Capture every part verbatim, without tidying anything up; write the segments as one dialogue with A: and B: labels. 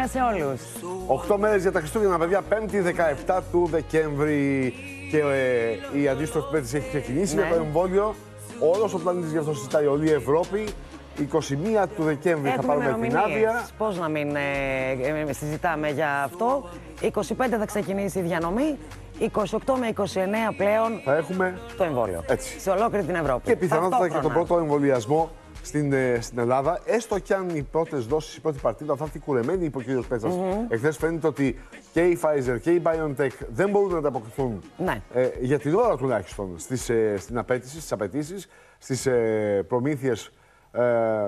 A: Σε όλους.
B: Οκτώ μέρες για τα Χριστούγεννα, παιδιά, πέμπτη δεκαεπτά του Δεκέμβρη. Και ε, η αντίστροφη πέτηση έχει ξεκινήσει, ναι, για το εμβόλιο. Όλος ο πλανήτης γι' αυτό συζητάει, όλη η Ευρώπη. είκοσι μία του Δεκέμβρη θα πάρουμε την άδεια.
A: Πώς να μην ε, ε, συζητάμε για αυτό. είκοσι πέντε θα ξεκινήσει η διανομή. είκοσι οκτώ με είκοσι εννέα πλέον
B: θα έχουμε
A: το εμβόλιο.
B: Έτσι.
A: Σε ολόκληρη την Ευρώπη.
B: Και πιθανότατα και τον πρώτο εμβολιασμό στην, ε, στην Ελλάδα. Έστω κι αν οι πρώτες δόσεις, η πρώτη παρτίδα θα έρθει κουρεμένη, είπε ο κ. Πέτσας. Mm-hmm. Εχθές φαίνεται ότι και η Pfizer και η BioNTech δεν μπορούν να ανταποκριθούν, ναι, ε, για την ώρα τουλάχιστον στις, ε, στην απέτηση, στις απαιτήσεις, στις ε, προμήθειες ε, ε,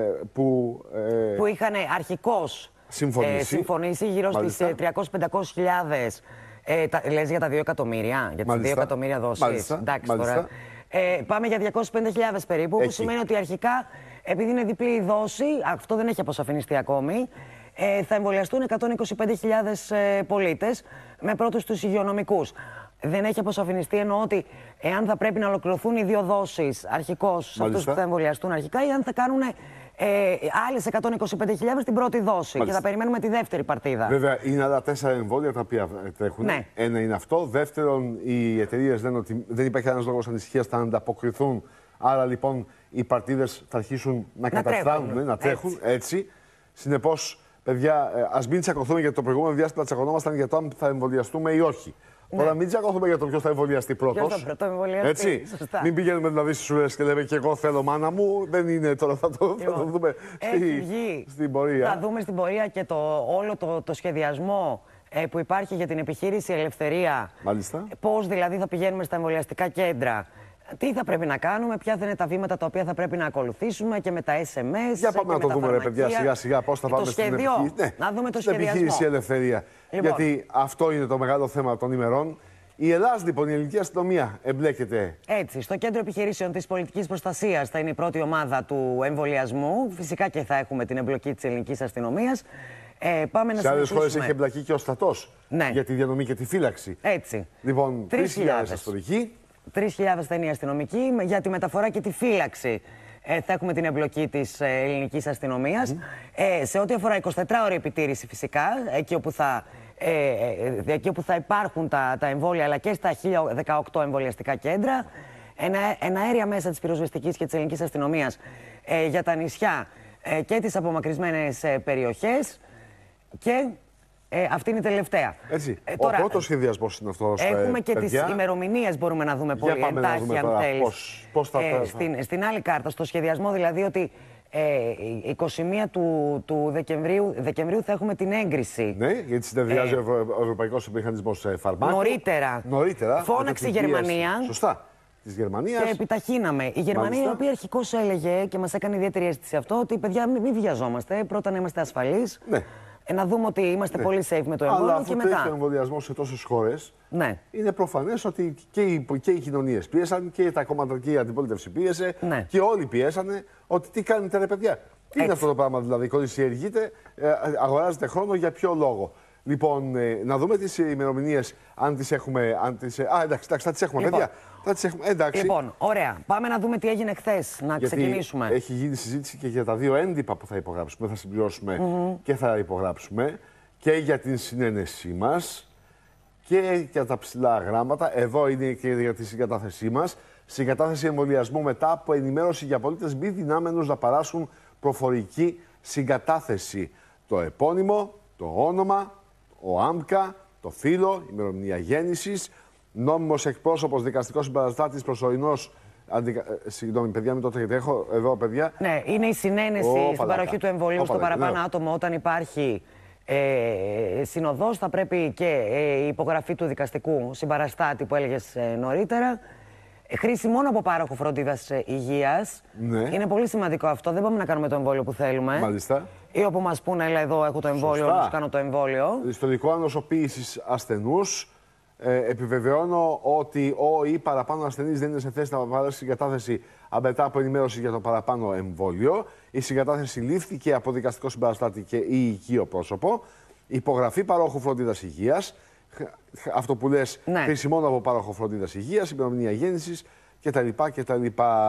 B: που, ε,
A: που είχαν αρχικώς
B: συμφωνήσει,
A: ε, συμφωνήσει γύρω στις ε, τριακόσιες με πεντακόσιες χιλιάδες. Ε, τα, λες για τα δύο εκατομμύρια, για τις δύο εκατομμύρια δόσεις.
B: Μάλιστα.
A: Εντάξει,
B: Μάλιστα.
A: τώρα. Ε, πάμε για διακόσιες πενήντα χιλιάδες περίπου,
B: Εκεί.
A: που σημαίνει ότι αρχικά, επειδή είναι διπλή η δόση, αυτό δεν έχει αποσαφινιστεί ακόμη, ε, θα εμβολιαστούν εκατόν είκοσι πέντε χιλιάδες ε, πολίτες με πρώτους τους υγειονομικούς. Δεν έχει αποσαφινιστεί, εννοώ ότι εάν θα πρέπει να ολοκληρωθούν οι δύο δόσεις αρχικώς σε αυτούς που θα εμβολιαστούν αρχικά, ή αν θα κάνουν ε, άλλες εκατόν είκοσι πέντε χιλιάδες την πρώτη δόση. Μάλιστα. Και θα περιμένουμε τη δεύτερη παρτίδα.
B: Βέβαια, είναι άλλα τέσσερα εμβόλια τα οποία τρέχουν. Ναι. Ένα είναι αυτό. Δεύτερον, οι εταιρείες λένε ότι δεν υπάρχει κανένας λόγος ανησυχίας, θα ανταποκριθούν. Άρα λοιπόν οι παρτίδες θα αρχίσουν να, να καταστράνουν, τρέχουν. να τρέχουν έτσι. έτσι. Συνεπώς, παιδιά, ας μην τσακωθούμε, γιατί το προηγούμενο διάστημα τσακωνόμασταν για το αν θα εμβολιαστούμε ή όχι. Ναι. Τώρα μην τσακωθούμε για το ποιος θα εμβολιαστεί πρώτος.
A: Ποιος θα εμβολιαστεί. Έτσι. Σωστά.
B: Μην πηγαίνουμε δηλαδή στις ουρές και λέμε και εγώ θέλω μάνα μου. Δεν είναι τώρα, θα το, θα το δούμε στη, στην πορεία.
A: Θα δούμε στην πορεία και το, όλο το, το σχεδιασμό ε, που υπάρχει για την επιχείρηση Ελευθερία.
B: Μάλιστα.
A: Πώς δηλαδή θα πηγαίνουμε στα εμβολιαστικά κέντρα. Τι θα πρέπει να κάνουμε, ποια θα είναι τα βήματα τα οποία θα πρέπει να ακολουθήσουμε και με τα ες εμ ες.
B: Για πάμε να το δούμε, ρε παιδιά, σιγά σιγά πώς θα πάμε στην επιχείρηση. Ναι,
A: να δούμε το
B: στην επιχείρηση Ελευθερία. Λοιπόν. Γιατί αυτό είναι το μεγάλο θέμα των ημερών. Η Ελλάδα, λοιπόν, η ελληνική αστυνομία εμπλέκεται.
A: Έτσι, στο κέντρο επιχειρήσεων της πολιτικής προστασίας θα είναι η πρώτη ομάδα του εμβολιασμού. Φυσικά και θα έχουμε την εμπλοκή της ελληνικής αστυνομίας. Ε, πάμε να
B: σε άλλες χώρες έχει εμπλακεί και ο στρατός, ναι, για τη διανομή και τη φύλαξη.
A: Έτσι.
B: Λοιπόν, τρεις χιλιάδες αστυνομικοί.
A: τρεις χιλιάδες θα είναι οι αστυνομικοί. Για τη μεταφορά και τη φύλαξη ε, θα έχουμε την εμπλοκή της ε, ελληνικής αστυνομίας. Mm. Ε, σε ό,τι αφορά εικοσιτετράωρη επιτήρηση, φυσικά, εκεί όπου θα, ε, ε, εκεί όπου θα υπάρχουν τα, τα εμβόλια, αλλά και στα χίλια δεκαοκτώ εμβολιαστικά κέντρα. Ένα, ένα αέρια μέσα της πυροσβεστικής και της ελληνικής αστυνομίας ε, για τα νησιά ε, και τις απομακρυσμένες ε, περιοχές. Και ε, αυτή είναι η τελευταία.
B: Έτσι. Ε, τώρα, ο πρώτος σχεδιασμός είναι αυτός.
A: Έχουμε
B: ε,
A: και
B: παιδιά.
A: τις ημερομηνίες, μπορούμε να δούμε πολύ εντάχει, αν θέλεις.
B: Πώς, πώς θα
A: ε, στην, στην άλλη κάρτα, στο σχεδιασμό δηλαδή ότι ε, εικοστή πρώτη του, του Δεκεμβρίου, Δεκεμβρίου θα έχουμε την έγκριση.
B: Ναι, γιατί συνεδριάζει ε, ο Ευρωπαϊκός Μηχανισμός Φαρμάκων.
A: Νωρίτερα.
B: Νωρίτερα.
A: Φώναξε η Γερμανία.
B: Σωστά. Της Γερμανίας.
A: Και επιταχύναμε. Η Γερμανία, μάλιστα, η οποία αρχικώς έλεγε και μας έκανε ιδιαίτερη αίσθηση αυτό, ότι παιδιά μην, μην βιαζόμαστε. Πρώτα να είμαστε ασφαλείς. Ναι. Ε, να δούμε ότι είμαστε, ναι, πολύ safe με το εμβόλιο.
B: Αλλά αφού
A: και μετά.
B: τρέχει ο εμβολιασμός σε τόσες χώρες,
A: ναι,
B: είναι προφανές ότι και οι, και οι κοινωνίες πίεσαν και τα κόμματα και η αντιπολίτευση πίεσε, ναι, και όλοι πιέσανε ότι τι κάνετε, ρε παιδιά. Τι είναι αυτό το πράγμα, δηλαδή, κολλησιεργείτε, ε, αγοράζετε χρόνο, για ποιο λόγο. Λοιπόν, ε, να δούμε τις ημερομηνίες, αν τις έχουμε. Αν τις, α, εντάξει, εντάξει, θα τις έχουμε, λοιπόν, παιδιά. Θα τις έχουμε, εντάξει.
A: Λοιπόν, ωραία. Πάμε να δούμε τι έγινε χθες, να
B: γιατί ξεκινήσουμε. Έχει γίνει συζήτηση και για τα δύο έντυπα που θα υπογράψουμε, θα συμπληρώσουμε mm-hmm. και θα υπογράψουμε, και για την συνένεσή μας και για τα ψηλά γράμματα. Εδώ είναι και για τη συγκατάθεσή μας. Συγκατάθεση εμβολιασμού μετά από ενημέρωση για πολίτες μη δυνάμενους να παράσουν προφορική συγκατάθεση. Το επώνυμο, το όνομα, ο ΆΜΚΑ, το φύλο, η ημερομηνία γέννησης, νόμιμος εκπρόσωπος, δικαστικός συμπαραστάτης, προσωρινός. Αντικα... Συγγνώμη, παιδιά, μην το τρέχετε. Έχω εδώ, παιδιά.
A: Ναι, είναι η συνένεση
B: ο,
A: στην
B: παλάκα.
A: παροχή του εμβολίου ο, στο παλάκα. παραπάνω ναι. άτομο. Όταν υπάρχει ε, συνοδός, θα πρέπει και ε, η υπογραφή του δικαστικού συμπαραστάτη που έλεγες ε, νωρίτερα. Χρήση μόνο από πάροχο φροντίδας υγείας. Ναι. Είναι πολύ σημαντικό αυτό. Δεν πάμε να κάνουμε το εμβόλιο που θέλουμε.
B: Μάλιστα.
A: Ή όπου μας πούνε, έλα εδώ, έχω το εμβόλιο, να κάνω το εμβόλιο.
B: Ιστορικό ανοσοποίησης ασθενούς. Ε, επιβεβαιώνω ότι ο ή παραπάνω ασθενής δεν είναι σε θέση να παράσει συγκατάθεση μετά από ενημέρωση για το παραπάνω εμβόλιο. Η συγκατάθεση λήφθηκε από δικαστικό συμπαραστάτη και ή οικείο πρόσωπο. Υπογραφή παρόχου φροντίδας υγείας. Αυτό που λες, ναι, χρήση μόνο από πάροχο φροντίδας υγείας, ημερομηνία γέννησης κτλ. κτλ.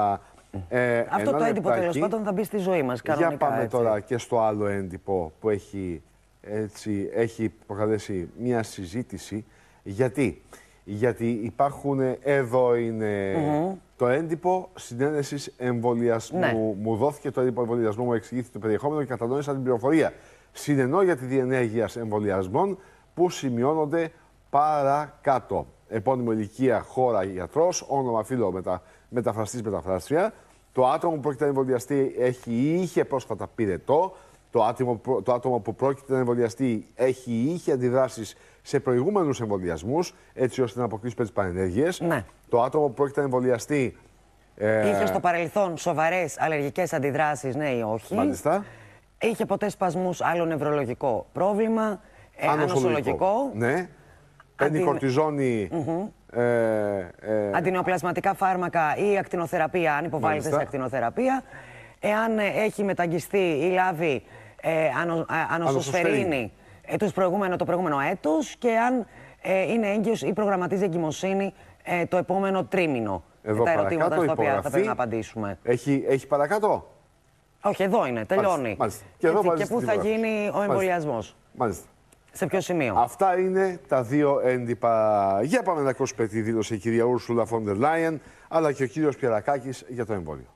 A: Ε, Αυτό το έντυπο τέλος πάντων θα μπει στη ζωή μας κανονικά.
B: Για πάμε
A: έτσι.
B: τώρα και στο άλλο έντυπο που έχει έτσι, έχει προκαλέσει μια συζήτηση. Γιατί, Γιατί υπάρχουν, εδώ είναι mm-hmm. το έντυπο συνένεσης εμβολιασμού. Ναι. Μου δόθηκε το έντυπο εμβολιασμού, μου εξηγήθηκε το περιεχόμενο και κατανόησα την πληροφορία. Συνενώ για τη διενέργεια εμβολιασμών που σημειώνονται παρακάτω. Επώνυμο, ηλικία, χώρα, γιατρός, όνομα, φύλο, μετα, μεταφραστής, μεταφράστρια. Το άτομο που πρόκειται να εμβολιαστεί έχει ή είχε πρόσφατα πυρετό. Το άτομο, το άτομο που πρόκειται να εμβολιαστεί έχει ή είχε αντιδράσεις σε προηγούμενους εμβολιασμούς, έτσι ώστε να αποκλείσει τις πανενέργειες. Ναι. Το άτομο που πρόκειται να εμβολιαστεί. Ε... Είχε
A: στο παρελθόν σοβαρές αλλεργικές αντιδράσεις, ναι ή όχι.
B: Μάλιστα.
A: Είχε ποτέ σπασμούς, άλλο νευρολογικό πρόβλημα. Ε, ανοσολογικό.
B: Ναι. Παίρνει Αντι... κορτιζόνη. Mm-hmm. ε,
A: ε... Αντινεοπλασματικά φάρμακα ή ακτινοθεραπεία, αν υποβάλλεται Μάλιστα. σε ακτινοθεραπεία. Εάν έχει μεταγγιστεί ή λάβει ε, ανο, ανοσοσφαιρίνη ε, τους προηγούμενο, το προηγούμενο έτος και αν ε, είναι έγκυος ή προγραμματίζει εγκυμοσύνη ε, το επόμενο τρίμηνο.
B: Εδώ
A: τα ερωτήματα στα
B: οποία
A: θα πρέπει να απαντήσουμε.
B: Έχει, έχει παρακάτω.
A: Όχι, εδώ είναι, τελειώνει.
B: Μάλιστα, μάλιστα. Και, εδώ
A: Έτσι, και πού θα γίνει ο εμβολιασμός.
B: Μάλιστα.
A: Σε ποιο σημείο.
B: Αυτά είναι τα δύο έντυπα. Για πάμε να ακούσουμε τι δήλωσε η κυρία Ούρσουλα φον ντερ Λάιεν, αλλά και ο κύριος Πιερακάκης για το εμβόλιο.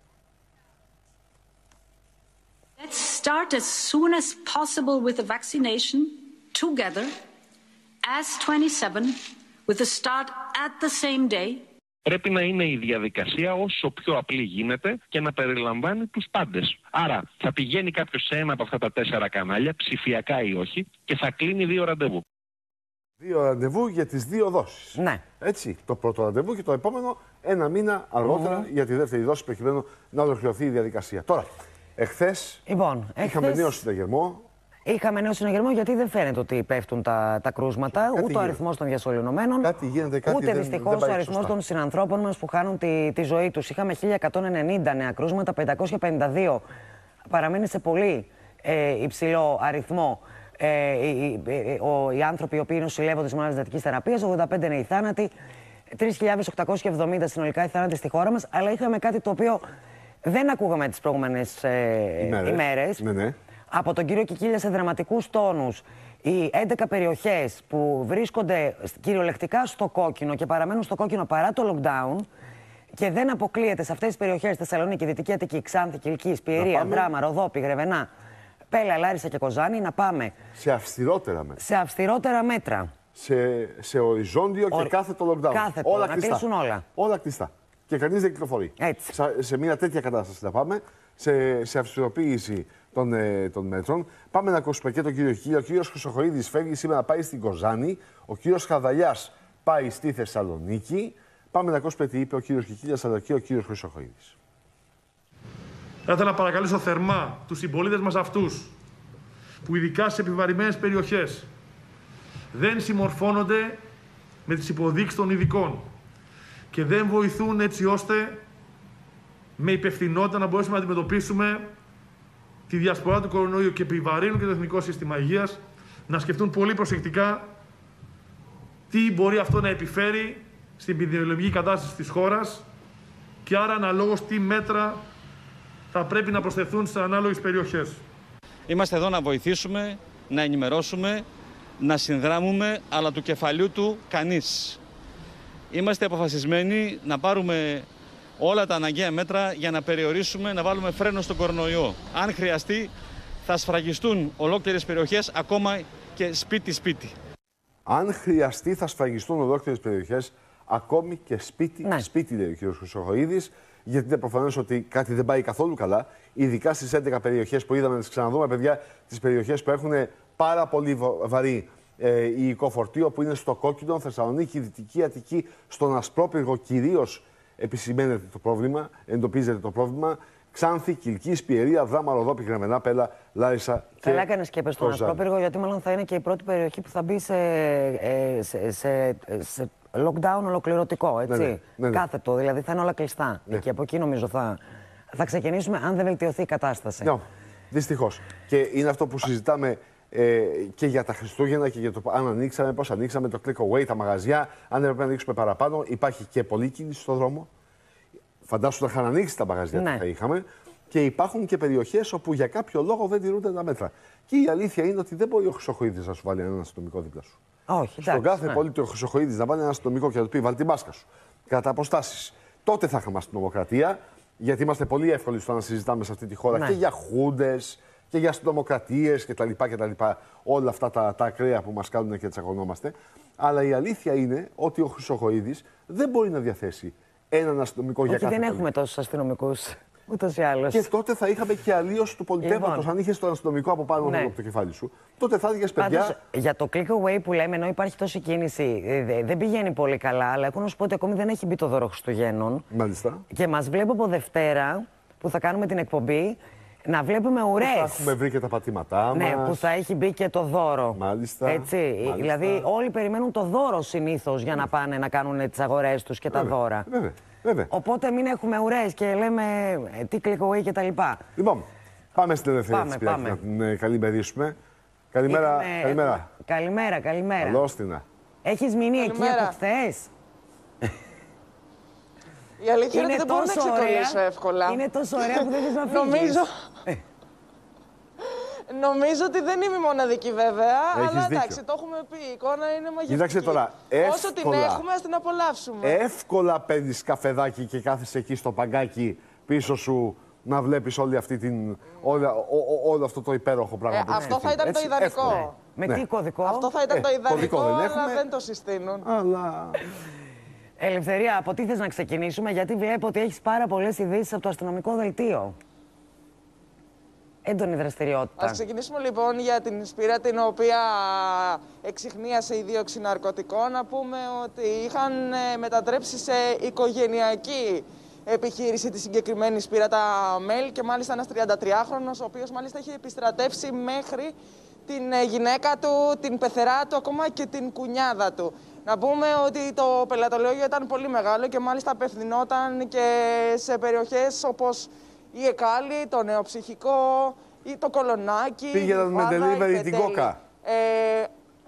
C: Let's start as soon as possible with the vaccination together as twenty-seven with the start at the same day.
D: Πρέπει να είναι η διαδικασία όσο πιο απλή γίνεται και να περιλαμβάνει τους πάντες. Άρα θα πηγαίνει κάποιος σε ένα από αυτά τα τέσσερα κανάλια, ψηφιακά ή όχι, και θα κλείνει δύο ραντεβού.
B: Δύο ραντεβού για τις δύο δόσεις.
A: Ναι.
B: Έτσι, το πρώτο ραντεβού και το επόμενο ένα μήνα αργότερα mm-hmm. για τη δεύτερη δόση, προκειμένου να ολοκληρωθεί η διαδικασία. Τώρα, εχθές
A: λοιπόν,
B: είχαμε
A: εχθές...
B: νέο συναγερμό.
A: Είχαμε νέο συναγερμό γιατί δεν φαίνεται ότι πέφτουν τα, τα κρούσματα, κάτι ούτε γίνεται. Ο αριθμός των διασωληνωμένων,
B: κάτι γίνεται, κάτι
A: ούτε
B: δεν,
A: δυστυχώς ο αριθμός των συνανθρώπων μας που χάνουν τη, τη ζωή τους. Είχαμε χίλια εκατόν ενενήντα νέα κρούσματα, πεντακόσια πενήντα δύο παραμένει σε πολύ ε, υψηλό αριθμό. Ε, οι, οι, ο, οι άνθρωποι οι οποίοι νοσηλεύονται στις μονάδες εντατικής θεραπείας, ογδόντα πέντε είναι οι θάνατοι, τρεις χιλιάδες οκτακόσια εβδομήντα συνολικά οι θάνατοι στη χώρα μας, αλλά είχαμε κάτι το οποίο δεν ακούγαμε τις προηγούμενες ε, ημέρες. ημέρες.
B: Ναι, ναι.
A: Από τον κύριο Κικίλια σε δραματικούς τόνους, οι έντεκα περιοχές που βρίσκονται κυριολεκτικά στο κόκκινο και παραμένουν στο κόκκινο παρά το lockdown και δεν αποκλείεται σε αυτές τις περιοχές, Θεσσαλονίκη, Δυτική Αττική, Ξάνθη, Κιλκής, Πιερία, Δράμα, Ροδόπη, Γρεβενά, Πέλα, Λάρισα και Κοζάνη, να πάμε
B: σε αυστηρότερα μέτρα.
A: Σε αυστηρότερα μέτρα.
B: Σε, σε οριζόντιο και κάθετο lockdown.
A: Κάθετο,
B: όλα
A: να
B: κλειστά.
A: κλείσουν όλα.
B: Όλα κλειστά. Και κανείς δεν κυκλοφορεί.
A: Έτσι.
B: Σε, σε μια τέτοια κατάσταση να πάμε, σε, σε αυστηροποίηση των, ε, των μέτρων. Πάμε να ακούσουμε και τον κύριο Κικίλια. Ο κύριος Χρυσοχοΐδης φεύγει σήμερα, πάει στην Κοζάνη. Ο κύριος Χαδαλιάς πάει στη Θεσσαλονίκη. Πάμε να ακούσουμε τι είπε ο κύριος Κικίλιας αλλά και ο κύριος Χρυσοχοΐδης.
E: Θα ήθελα να παρακαλέσω θερμά τους συμπολίτες μας αυτούς που ειδικά στις επιβαρημένες περιοχές δεν συμμορφώνονται με τις υποδείξεις των ειδικών και δεν βοηθούν έτσι ώστε με υπευθυνότητα να μπορέσουμε να αντιμετωπίσουμε τη διασπορά του κορονοϊού και επιβαρύνουν και το Εθνικό Σύστημα Υγείας, να σκεφτούν πολύ προσεκτικά τι μπορεί αυτό να επιφέρει στην επιδημιολογική κατάσταση της χώρας και άρα αναλόγως τι μέτρα θα πρέπει να προσθεθούν σε ανάλογες περιοχές.
F: Είμαστε εδώ να βοηθήσουμε, να ενημερώσουμε, να συνδράμουμε, αλλά του κεφαλιού του κανείς. Είμαστε αποφασισμένοι να πάρουμε όλα τα αναγκαία μέτρα για να περιορίσουμε, να βάλουμε φρένο στον κορονοϊό. Αν χρειαστεί, θα σφραγιστούν ολόκληρες περιοχές, ακόμα και σπίτι-σπίτι.
B: Αν χρειαστεί, θα σφραγιστούν ολόκληρες περιοχές, ακόμη και σπίτι-σπίτι, ναι. λέει ο κ. Χρυσοχοΐδης, γιατί είναι προφανές ότι κάτι δεν πάει καθόλου καλά, ειδικά στις έντεκα περιοχές που είδαμε, να τις ξαναδούμε, παιδιά, τις περιοχές που έχουν πάρα πολύ βαρύ ε, υλικό φορτίο, που είναι στο κόκκινο, Θεσσαλονίκη, Δυτική Αττική, στον Ασπρόπυργο κυρίως. Επισημαίνεται το πρόβλημα, εντοπίζεται το πρόβλημα. Ξάνθη, Κιλκής, Πιερία, Δράμα, Ροδόπη, Γρεβενά, Πέλα, Λάρισα και
A: καλά έκανες και είπες στον Ασπρόπυργο, γιατί μάλλον θα είναι και η πρώτη περιοχή που θα μπει σε, σε, σε, σε lockdown ολοκληρωτικό, έτσι. Ναι, ναι, ναι, ναι. Κάθετο, δηλαδή θα είναι όλα κλειστά. Ναι. Και από εκεί νομίζω θα, θα ξεκινήσουμε, αν δεν βελτιωθεί η κατάσταση. Ναι,
B: δυστυχώς. Και είναι αυτό που συζητάμε ε, και για τα Χριστούγεννα και για το αν ανοίξαμε, πώς ανοίξαμε, το click away, τα μαγαζιά, αν έπρεπε να ανοίξουμε παραπάνω. Υπάρχει και πολλή κίνηση στον δρόμο. Φαντάσου να είχαν ανοίξει τα μαγαζιά ναι. που θα είχαμε. Και υπάρχουν και περιοχές όπου για κάποιο λόγο δεν τηρούνται τα μέτρα. Και η αλήθεια είναι ότι δεν μπορεί ο Χρυσοχοΐδης να σου βάλει έναν αστυνομικό δίπλα σου.
A: Όχι,
B: Στον κάθε ναι. πολίτη ο Χρυσοχοΐδης να βάλει έναν αστυνομικό και να του πει: βάλει την μάσκα σου. Κατά αποστάσεις. Τότε θα είχαμε αστυνομοκρατία, γιατί είμαστε πολύ εύκολοι στο να συζητάμε σε αυτή τη χώρα ναι. και για χούντες και για αστυνομοκρατίες κτλ. Όλα αυτά τα, τα ακραία που μας κάνουν και τσακωνόμαστε. Αλλά η αλήθεια είναι ότι ο Χρυσοχοΐδης δεν μπορεί να διαθέσει έναν αστυνομικό
A: Όχι,
B: για κάθε
A: δεν
B: πολίτη.
A: έχουμε τόσους αστυνομικούς. Ούτως ή άλλως.
B: Και τότε θα είχαμε και αλλίωση του πολιτεύματος. Λοιπόν, αν είχες τον αστυνομικό από πάνω ναι. από το κεφάλι σου, τότε θα έλεγες παιδιά.
A: Πάντως, για το click away που λέμε, ενώ υπάρχει τόση κίνηση, δεν πηγαίνει πολύ καλά, αλλά έχω να σου πω ότι ακόμη δεν έχει μπει το δώρο Χριστουγέννων.
B: Μάλιστα.
A: Και μας βλέπω από Δευτέρα που θα κάνουμε την εκπομπή να βλέπουμε ουρές.
B: Θα έχουμε βρει και τα πατήματά μας.
A: Ναι, που θα έχει μπει και το δώρο.
B: Μάλιστα.
A: Έτσι.
B: Μάλιστα.
A: Δηλαδή, όλοι περιμένουν το δώρο συνήθως για να πάνε να κάνουν τις αγορές τους και
B: βέβαια,
A: τα δώρα.
B: Βέβαια. Βέβαια.
A: Οπότε μην έχουμε ουρές και λέμε ε, τι click away και τα λοιπά.
B: Λοιπόν, πάμε στην ελευθερία της Σπυράκη να την ε, καλημερίσουμε. Καλημέρα.
A: Είχαμε...
B: Καλημέρα.
A: Καλημέρα, καλημέρα.
B: Καλώς την.
A: Έχεις μείνει εκεί από χθες?
G: Η αλήθεια είναι ότι δεν μπορώ να ξεκολλήσω εύκολα.
A: Είναι τόσο ωραία που δεν θες να φύγεις.
G: Νομίζω... Νομίζω ότι δεν είμαι μοναδική βέβαια,
B: έχεις
G: αλλά
B: δίκιο.
G: Εντάξει, το έχουμε πει. Η εικόνα είναι μαγική.
B: Κοίταξε τώρα. Εύκολα,
G: όσο την έχουμε, ας την απολαύσουμε.
B: Εύκολα παίρνεις καφεδάκι και κάθεσαι εκεί στο παγκάκι πίσω σου να βλέπεις όλη αυτή την, όλο, ό, όλο αυτό το υπέροχο πράγμα.
G: Ε,
B: που
G: αυτό θα ήταν
B: έτσι,
G: το ιδανικό.
B: Εύκολα.
A: Με
B: ναι.
A: τι κωδικό?
G: Αυτό θα ήταν
B: ε,
G: το ιδανικό,
B: δεν
G: αλλά
B: έχουμε.
G: δεν το συστήνουν.
B: Αλλά...
A: Ελευθερία, από τι θες να ξεκινήσουμε, γιατί βλέπω ότι έχεις πάρα πολλές ειδήσεις από το αστυνομικό δελτίο. Έντονη δραστηριότητα.
G: Ας ξεκινήσουμε λοιπόν για την Σπύρα, την οποία εξιχνίασε η δίωξη ναρκωτικών. Να πούμε ότι είχαν μετατρέψει σε οικογενειακή επιχείρηση τη συγκεκριμένη Σπύρα τα μέλη και μάλιστα ένας τριαντατριάχρονος, ο οποίος μάλιστα είχε επιστρατεύσει μέχρι την γυναίκα του, την πεθερά του, ακόμα και την κουνιάδα του. Να πούμε ότι το πελατολόγιο ήταν πολύ μεγάλο και μάλιστα απευθυνόταν και σε περιοχές όπως η Εκάλη, το Νεοψυχικό, το Κολονάκι.
B: Πήγαιναν με delivery την κόκα.
G: Ε,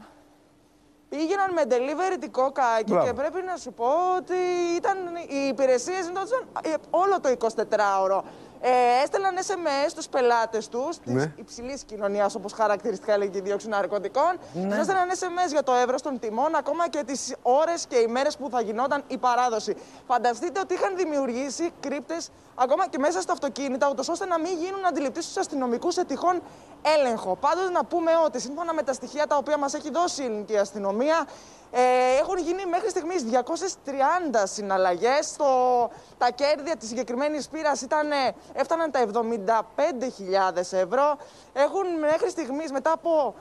G: πήγαιναν με delivery την κόκα και, και πρέπει να σου πω ότι ήταν, οι υπηρεσίες ήταν όλο το εικοσιτετράωρο. Ε, έστελναν ες εμ ες στους πελάτες τους, ναι. της υψηλής κοινωνίας, όπως χαρακτηριστικά λέγει η δίωξη ναρκωτικών. Ναι. Τους έστελναν ες εμ ες για το εύρος των τιμών, ακόμα και τις ώρες και οι μέρες που θα γινόταν η παράδοση. Φανταστείτε ότι είχαν δημιουργήσει κρύπτες ακόμα και μέσα στα αυτοκίνητα, ούτως ώστε να μην γίνουν αντιληπτοί στους αστυνομικούς σε τυχόν έλεγχο. Πάντως να πούμε ότι σύμφωνα με τα στοιχεία τα οποία μας έχει δώσει η ελληνική αστυνομία, Ε, έχουν γίνει μέχρι στιγμής διακόσιες τριάντα συναλλαγές. Στο... Τα κέρδη της συγκεκριμένης Σπύρας ήταν, έφταναν τα εβδομήντα πέντε χιλιάδες ευρώ. Έχουν μέχρι στιγμής, μετά από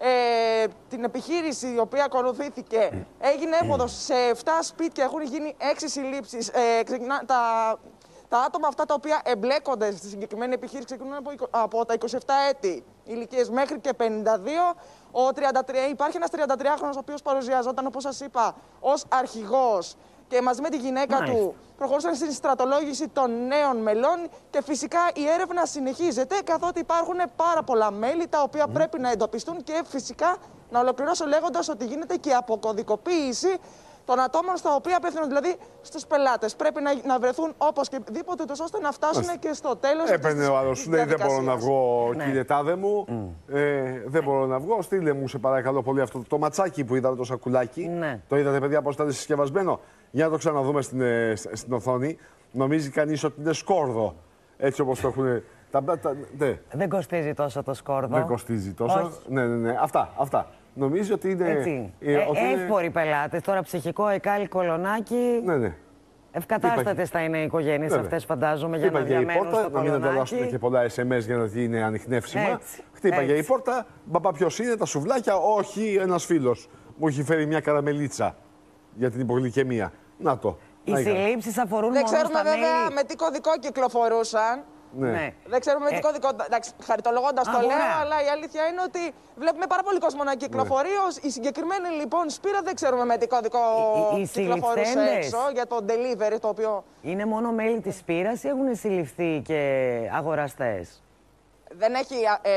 G: ε, την επιχείρηση η οποία ακολουθήθηκε, έγινε έποδος σε επτά σπίτια, έχουν γίνει έξι συλλήψεις. Ε, ξεκινά, τα... Τα άτομα αυτά τα οποία εμπλέκονται στη συγκεκριμένη επιχείρηση ξεκινούν από, από τα είκοσι επτά έτη ηλικίες μέχρι και πενήντα δύο. Ο τριάντα τρία, υπάρχει ένας τριαντατριάχρονος ο οποίος παρουσιαζόταν, όπως σας είπα, ως αρχηγός και μαζί με τη γυναίκα Μάλιστα. του προχωρούσαν στην στρατολόγηση των νέων μελών και φυσικά η έρευνα συνεχίζεται, καθότι υπάρχουν πάρα πολλά μέλη τα οποία mm. πρέπει να εντοπιστούν και φυσικά να ολοκληρώσω λέγοντας ότι γίνεται και αποκωδικοποίηση των ατόμων στα οποία απευθύνονται, δηλαδή στους πελάτες. Πρέπει να, να βρεθούν όπως και δίποτε, ώστε να φτάσουν Άς. και στο τέλος.
B: Έπαιρνε ο άλλος, λέει δεν μπορώ να βγω,
A: ναι.
B: κύριε τάδε μου. Mm. Ε, δεν μπορώ να βγω. Στείλε μου, σε παρακαλώ πολύ, αυτό το ματσάκι που είδατε, το σακουλάκι.
A: Ναι.
B: Το είδατε, παιδιά, πώς ήταν συσκευασμένο. Για να το ξαναδούμε στην, στην οθόνη. Νομίζει κανείς ότι είναι σκόρδο. Έτσι όπως το έχουν. Τα, τα, ναι.
A: Δεν κοστίζει τόσο το σκόρδο.
B: Δεν κοστίζει τόσο. Όχι. Ναι, ναι, ναι. Αυτά, αυτά. Νομίζω ότι είναι.
A: Έτσι.
B: Ε,
A: ε,
B: ότι
A: εύποροι
B: είναι...
A: πελάτες. Τώρα ψυχικό, Εκάλη, Κολονάκι.
B: Ναι, ναι.
A: Ευκατάστατες θα είναι οι οικογένειες αυτές, φαντάζομαι, για να διαμένουν στο Κολονάκι.
B: Να μην ανταλλάσσουν και πολλά ες εμ ες για να είναι ανιχνεύσιμα. Χτύπαγε η πόρτα. Μπαμπά, ποιος είναι, τα σουβλάκια. Όχι, ένας φίλος. Μου έχει φέρει μια καραμελίτσα για την υπογλυκαιμία. Να το.
A: Οι συλλήψεις αφορούν
G: Δεν
A: μόνο
G: ξέρουμε
A: στα
G: βέβαια
A: μέλη.
G: με τι κωδικό κυκλοφορούσαν.
B: Ναι.
A: Ναι.
G: Δεν ξέρουμε με τι
A: ε...
G: κωδικό. Εντάξει, χαριτολογώντας το λέω, αλλά η αλήθεια είναι ότι βλέπουμε πάρα πολύ κόσμο να κυκλοφορεί. Ναι. Η συγκεκριμένη λοιπόν Σπύρα δεν ξέρουμε με τι κωδικό
A: οι, οι
G: κυκλοφορούσε έξω για το delivery το οποίο.
A: Είναι μόνο μέλη της Σπύρας ή έχουν συλληφθεί και αγοραστές?
G: Δεν έχει. Ε,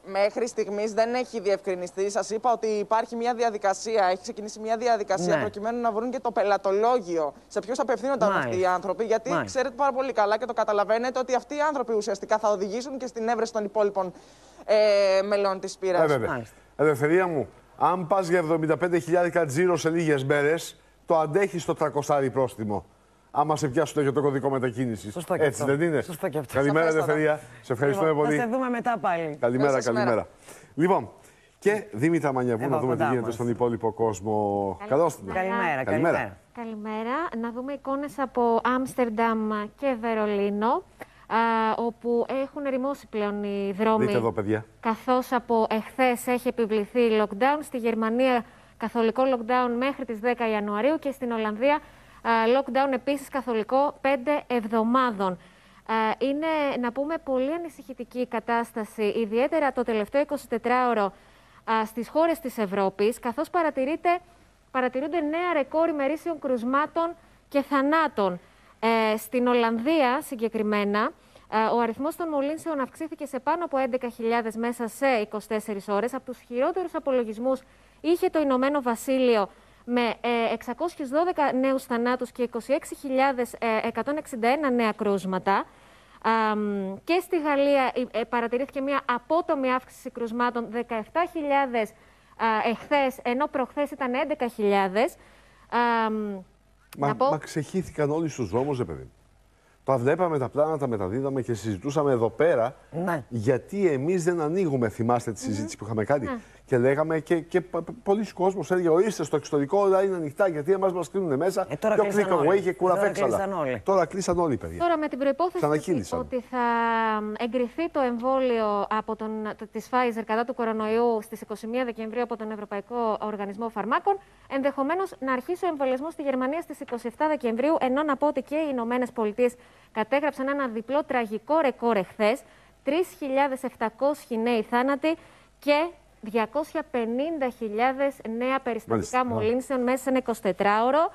G: Μέχρι στιγμής δεν έχει διευκρινιστεί. Σας είπα ότι υπάρχει μια διαδικασία, έχει ξεκινήσει μια διαδικασία ναι. προκειμένου να βρουν και το πελατολόγιο σε ποιους απευθύνονταν Μάλιστα. αυτοί οι άνθρωποι. Γιατί Μάλιστα. ξέρετε πάρα πολύ καλά και το καταλαβαίνετε ότι αυτοί οι άνθρωποι ουσιαστικά θα οδηγήσουν και στην έβρεση των υπόλοιπων ε, μελών της πύρας.
B: Ε, Ελευθερία μου, αν πας για εβδομήντα πέντε χιλιάδες τζίρο σε λίγες μέρες, το αντέχεις το τριακόσια πρόστιμο. Άμα σε πιάσουν για το κωδικό μετακίνησης. Έτσι αυτό. δεν είναι.
A: Σωστό και αυτό.
B: Καλημέρα, Ελευθερία. Σε ευχαριστούμε
A: λοιπόν,
B: πολύ.
A: Θα σε δούμε μετά πάλι.
B: Καλημέρα, καλημέρα. καλημέρα. Λοιπόν, και Δήμητρα Μανιαβού, να δούμε τι γίνεται μας. στον υπόλοιπο κόσμο. Καλώς την.
A: Καλημέρα, καλημέρα.
H: Καλημέρα. Να δούμε εικόνες από Άμστερνταμ και Βερολίνο, α, όπου έχουν ερημώσει πλέον οι δρόμοι.
B: Δείτε εδώ, παιδιά.
H: Καθώς από εχθές έχει επιβληθεί lockdown. Στη Γερμανία καθολικό lockdown μέχρι τις δέκα Ιανουαρίου και στην Ολλανδία lockdown επίσης καθολικό πέντε εβδομάδων. Είναι, να πούμε, πολύ ανησυχητική η κατάσταση, ιδιαίτερα το τελευταίο εικοσιτετράωρο στις χώρες της Ευρώπης, καθώς παρατηρούνται νέα ρεκόρ ημερήσιων κρουσμάτων και θανάτων. Ε, στην Ολλανδία συγκεκριμένα, ο αριθμός των μολύνσεων αυξήθηκε σε πάνω από έντεκα χιλιάδες μέσα σε είκοσι τέσσερις ώρες. Από τους χειρότερους απολογισμούς είχε το Ηνωμένο Βασίλειο, με ε, εξακόσιους δώδεκα νέους θανάτους και είκοσι έξι χιλιάδες εκατόν εξήντα ένα νέα κρούσματα. Α, και στη Γαλλία ε, παρατηρήθηκε μια απότομη αύξηση κρουσμάτων, δεκαεπτά χιλιάδες εχθές, ενώ προχθές ήταν έντεκα χιλιάδες. Α,
B: μα, πω... μα ξεχύθηκαν όλοι στους δρόμους, δε παιδί. Τα βλέπαμε τα πλάνα, τα μεταδίδαμε και συζητούσαμε εδώ πέρα ναι. γιατί εμείς δεν ανοίγουμε. Θυμάστε τη συζήτηση mm-hmm. που είχαμε κάνει. Mm. Και λέγαμε και, και πολλοί κόσμος έλεγε: ορίστε, στο εξωτερικό όλα είναι ανοιχτά. Γιατί εμάς μας κλείνουν μέσα. Ε, τώρα και click away και κουραφέξαλα. Τώρα κλείσαν όλοι, παιδιά.
H: Τώρα με την προϋπόθεση ότι θα εγκριθεί το εμβόλιο από τον, της Pfizer κατά του κορονοϊού στις είκοσι μία Δεκεμβρίου από τον Ευρωπαϊκό Οργανισμό Φαρμάκων, ενδεχομένως να αρχίσει ο εμβολιασμός στη Γερμανία στις είκοσι επτά Δεκεμβρίου. Ενώ να πω ότι και οι Ηνωμένες Πολιτείες κατέγραψαν ένα διπλό τραγικό ρεκόρ εχθές, τρεις χιλιάδες επτακόσιοι νέοι θάνατοι και διακόσιες πενήντα χιλιάδες νέα περιστατικά μολύνσεων μέσα σε ένα εικοσιτετράωρο.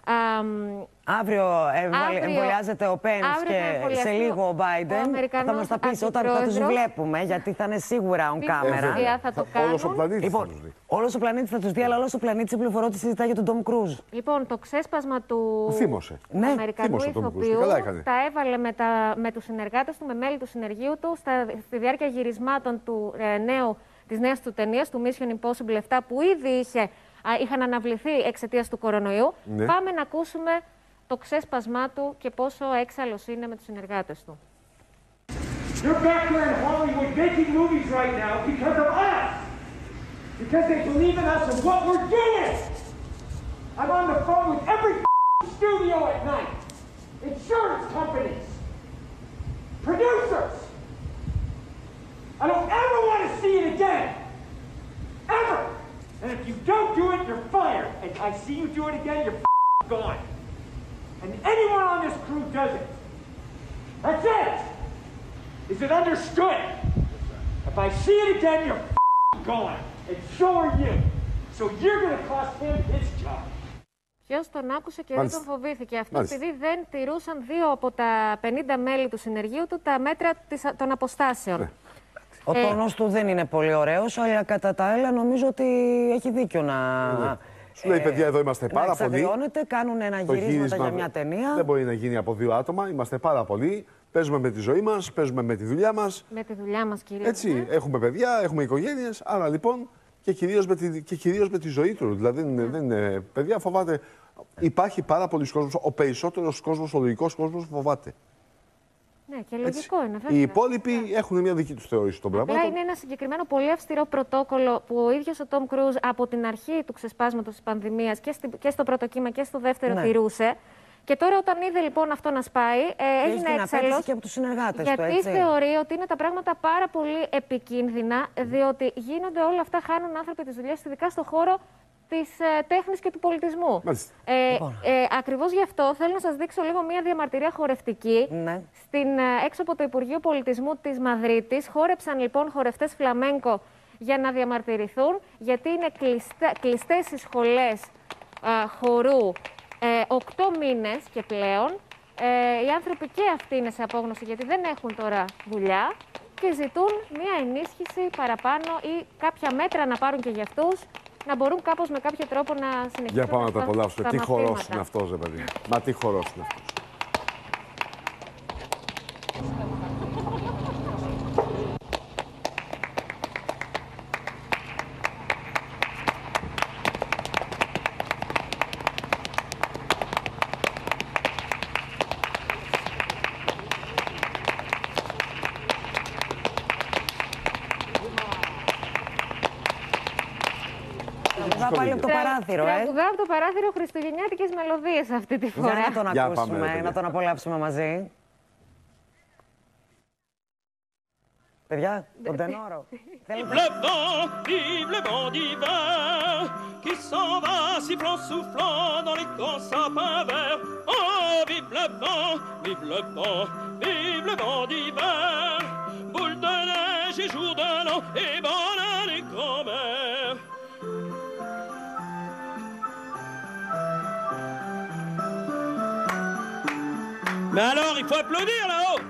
A: Αύριο εμβολιάζεται ο Πένς και σε λίγο ο Μπάιντεν. Θα μας τα πεις όταν θα τους βλέπουμε, γιατί θα είναι σίγουρα on camera.
H: Θα το κάνουν.
B: Όλος ο πλανήτης
A: λοιπόν,
B: θα τους δει.
A: Όλος ο πλανήτης θα τους δει, αλλά όλος ο πλανήτης πληροφορώ ότι συζητάει για τον Τόμ Κρούζ.
H: Λοιπόν, το ξέσπασμα του
B: Θύμωσε.
H: Αμερικανού
B: ναι.
H: ηθοποιού τα έβαλε με, τα, με τους συνεργάτες του, με μέλη του συνεργείου του, στα, στη διάρκεια γυρισμάτων του ε, νέου, της νέας του ταινίας, του Mission Impossible επτά, που ήδη είχε, α, είχαν αναβληθεί εξαιτίας του κορονοϊού. Ναι. Πάμε να ακούσουμε το ξέσπασμά του και πόσο έξαλλος είναι με τους συνεργάτες του.
I: You're back here in Hollywood making movies right now because of us! Because they believe in us and what we're doing! I'm on the phone with every studio at night. Insurance companies. Producers. I don't ever want to see it again. Ever! And if you don't do it, you're fired. And I see you do it again, you're gone. And anyone on this crew does it. That's it! Is it understood? If I see it again, you're gone. And so are you. So you're going to cost him his job.
H: Ποιος τον άκουσε και Μάλιστα. δεν τον φοβήθηκε. Αυτό Μάλιστα. επειδή δεν τηρούσαν δύο από τα πενήντα μέλη του συνεργείου του τα μέτρα των αποστάσεων. Ναι.
A: Ο ε... τόνος του δεν είναι πολύ ωραίος, αλλά κατά τα άλλα νομίζω ότι έχει δίκιο να...
B: Ναι. Σου λέει, παιδιά, εδώ είμαστε πάρα πολλοί.
A: Κάνουν ένα γυρίσματα για μια ταινία.
B: Δεν μπορεί να γίνει από δύο άτομα. Είμαστε πάρα πολλοί. Παίζουμε με τη ζωή μας, παίζουμε με τη δουλειά μας.
H: Με τη δουλειά μας, κυρίως.
B: Έτσι,
H: ναι.
B: έχουμε παιδιά, έχουμε οικογένειες. Άρα λοιπόν και κυρίως με τη, και κυρίως με τη ζωή του. Δηλαδή, δεν, δεν είναι. Παιδιά, φοβάται. Υπάρχει πάρα πολλοί κόσμος. Ο περισσότερος κόσμος, ο λογικός κόσμος φοβάται.
H: Ναι, και λογικό Έτσι. είναι. Βέβαια.
B: Οι υπόλοιποι yeah. έχουν μια δική τους θεώρηση των πραγμάτων.
H: Απλά είναι ένα συγκεκριμένο πολύ αυστηρό πρωτόκολλο που ο ίδιος ο Τόμ Κρούζ από την αρχή του ξεσπάσματος της πανδημίας και, στη, και στο πρώτο κύμα και στο δεύτερο ναι. τηρούσε. Και τώρα, όταν είδε λοιπόν αυτό να σπάει, ε, έγινε έξαλλος.
A: Και από τους συνεργάτες
H: γιατί
A: του, έτσι.
H: θεωρεί ότι είναι τα πράγματα πάρα πολύ επικίνδυνα, διότι γίνονται όλα αυτά, χάνουν άνθρωποι τις δουλειές, ειδικά στον χώρο της ε, τέχνης και του πολιτισμού. Ε, λοιπόν. ε, ακριβώς γι' αυτό θέλω να σας δείξω λίγο μια διαμαρτυρία χορευτική. Ναι. Στην, ε, έξω από το Υπουργείο Πολιτισμού της Μαδρίτης χόρεψαν λοιπόν χορευτές φλαμέγκο για να διαμαρτυρηθούν, γιατί είναι κλειστέ, κλειστές οι σχολές ε, χορού ε, οκτώ μήνες και πλέον. Ε, οι άνθρωποι και αυτοί είναι σε απόγνωση, γιατί δεν έχουν τώρα δουλειά. και ζητούν μια ενίσχυση παραπάνω ή κάποια μέτρα να πάρουν και για αυτούς, να μπορούν κάπως με κάποιο τρόπο να συνεχίσουν.
B: Για πάμε να το απολαύσουμε. Τι χορός είναι αυτός, ρε παιδί. Μα τι χορός είναι αυτός.
A: Πάλι από το παράθυρο, ε.
H: Τραγουδάω από το παράθυρο χριστουγεννιάτικες μελωδίες αυτή τη φορά.
A: Για να τον
B: Για
A: ακούσουμε,
B: πάμε,
A: να τον απολαύσουμε μαζί. Παιδιά, τον τενόρο.
J: Vive le vent, vive le vent d'hiver, qui s'en va sifflant, soufflant dans les grands sapins verts. Oh, vive le vent, vive le vent, vive le vent d'hiver, boule de neige et jour de l'an, et bonne année grand-mère. Mais alors, il faut applaudir là-haut.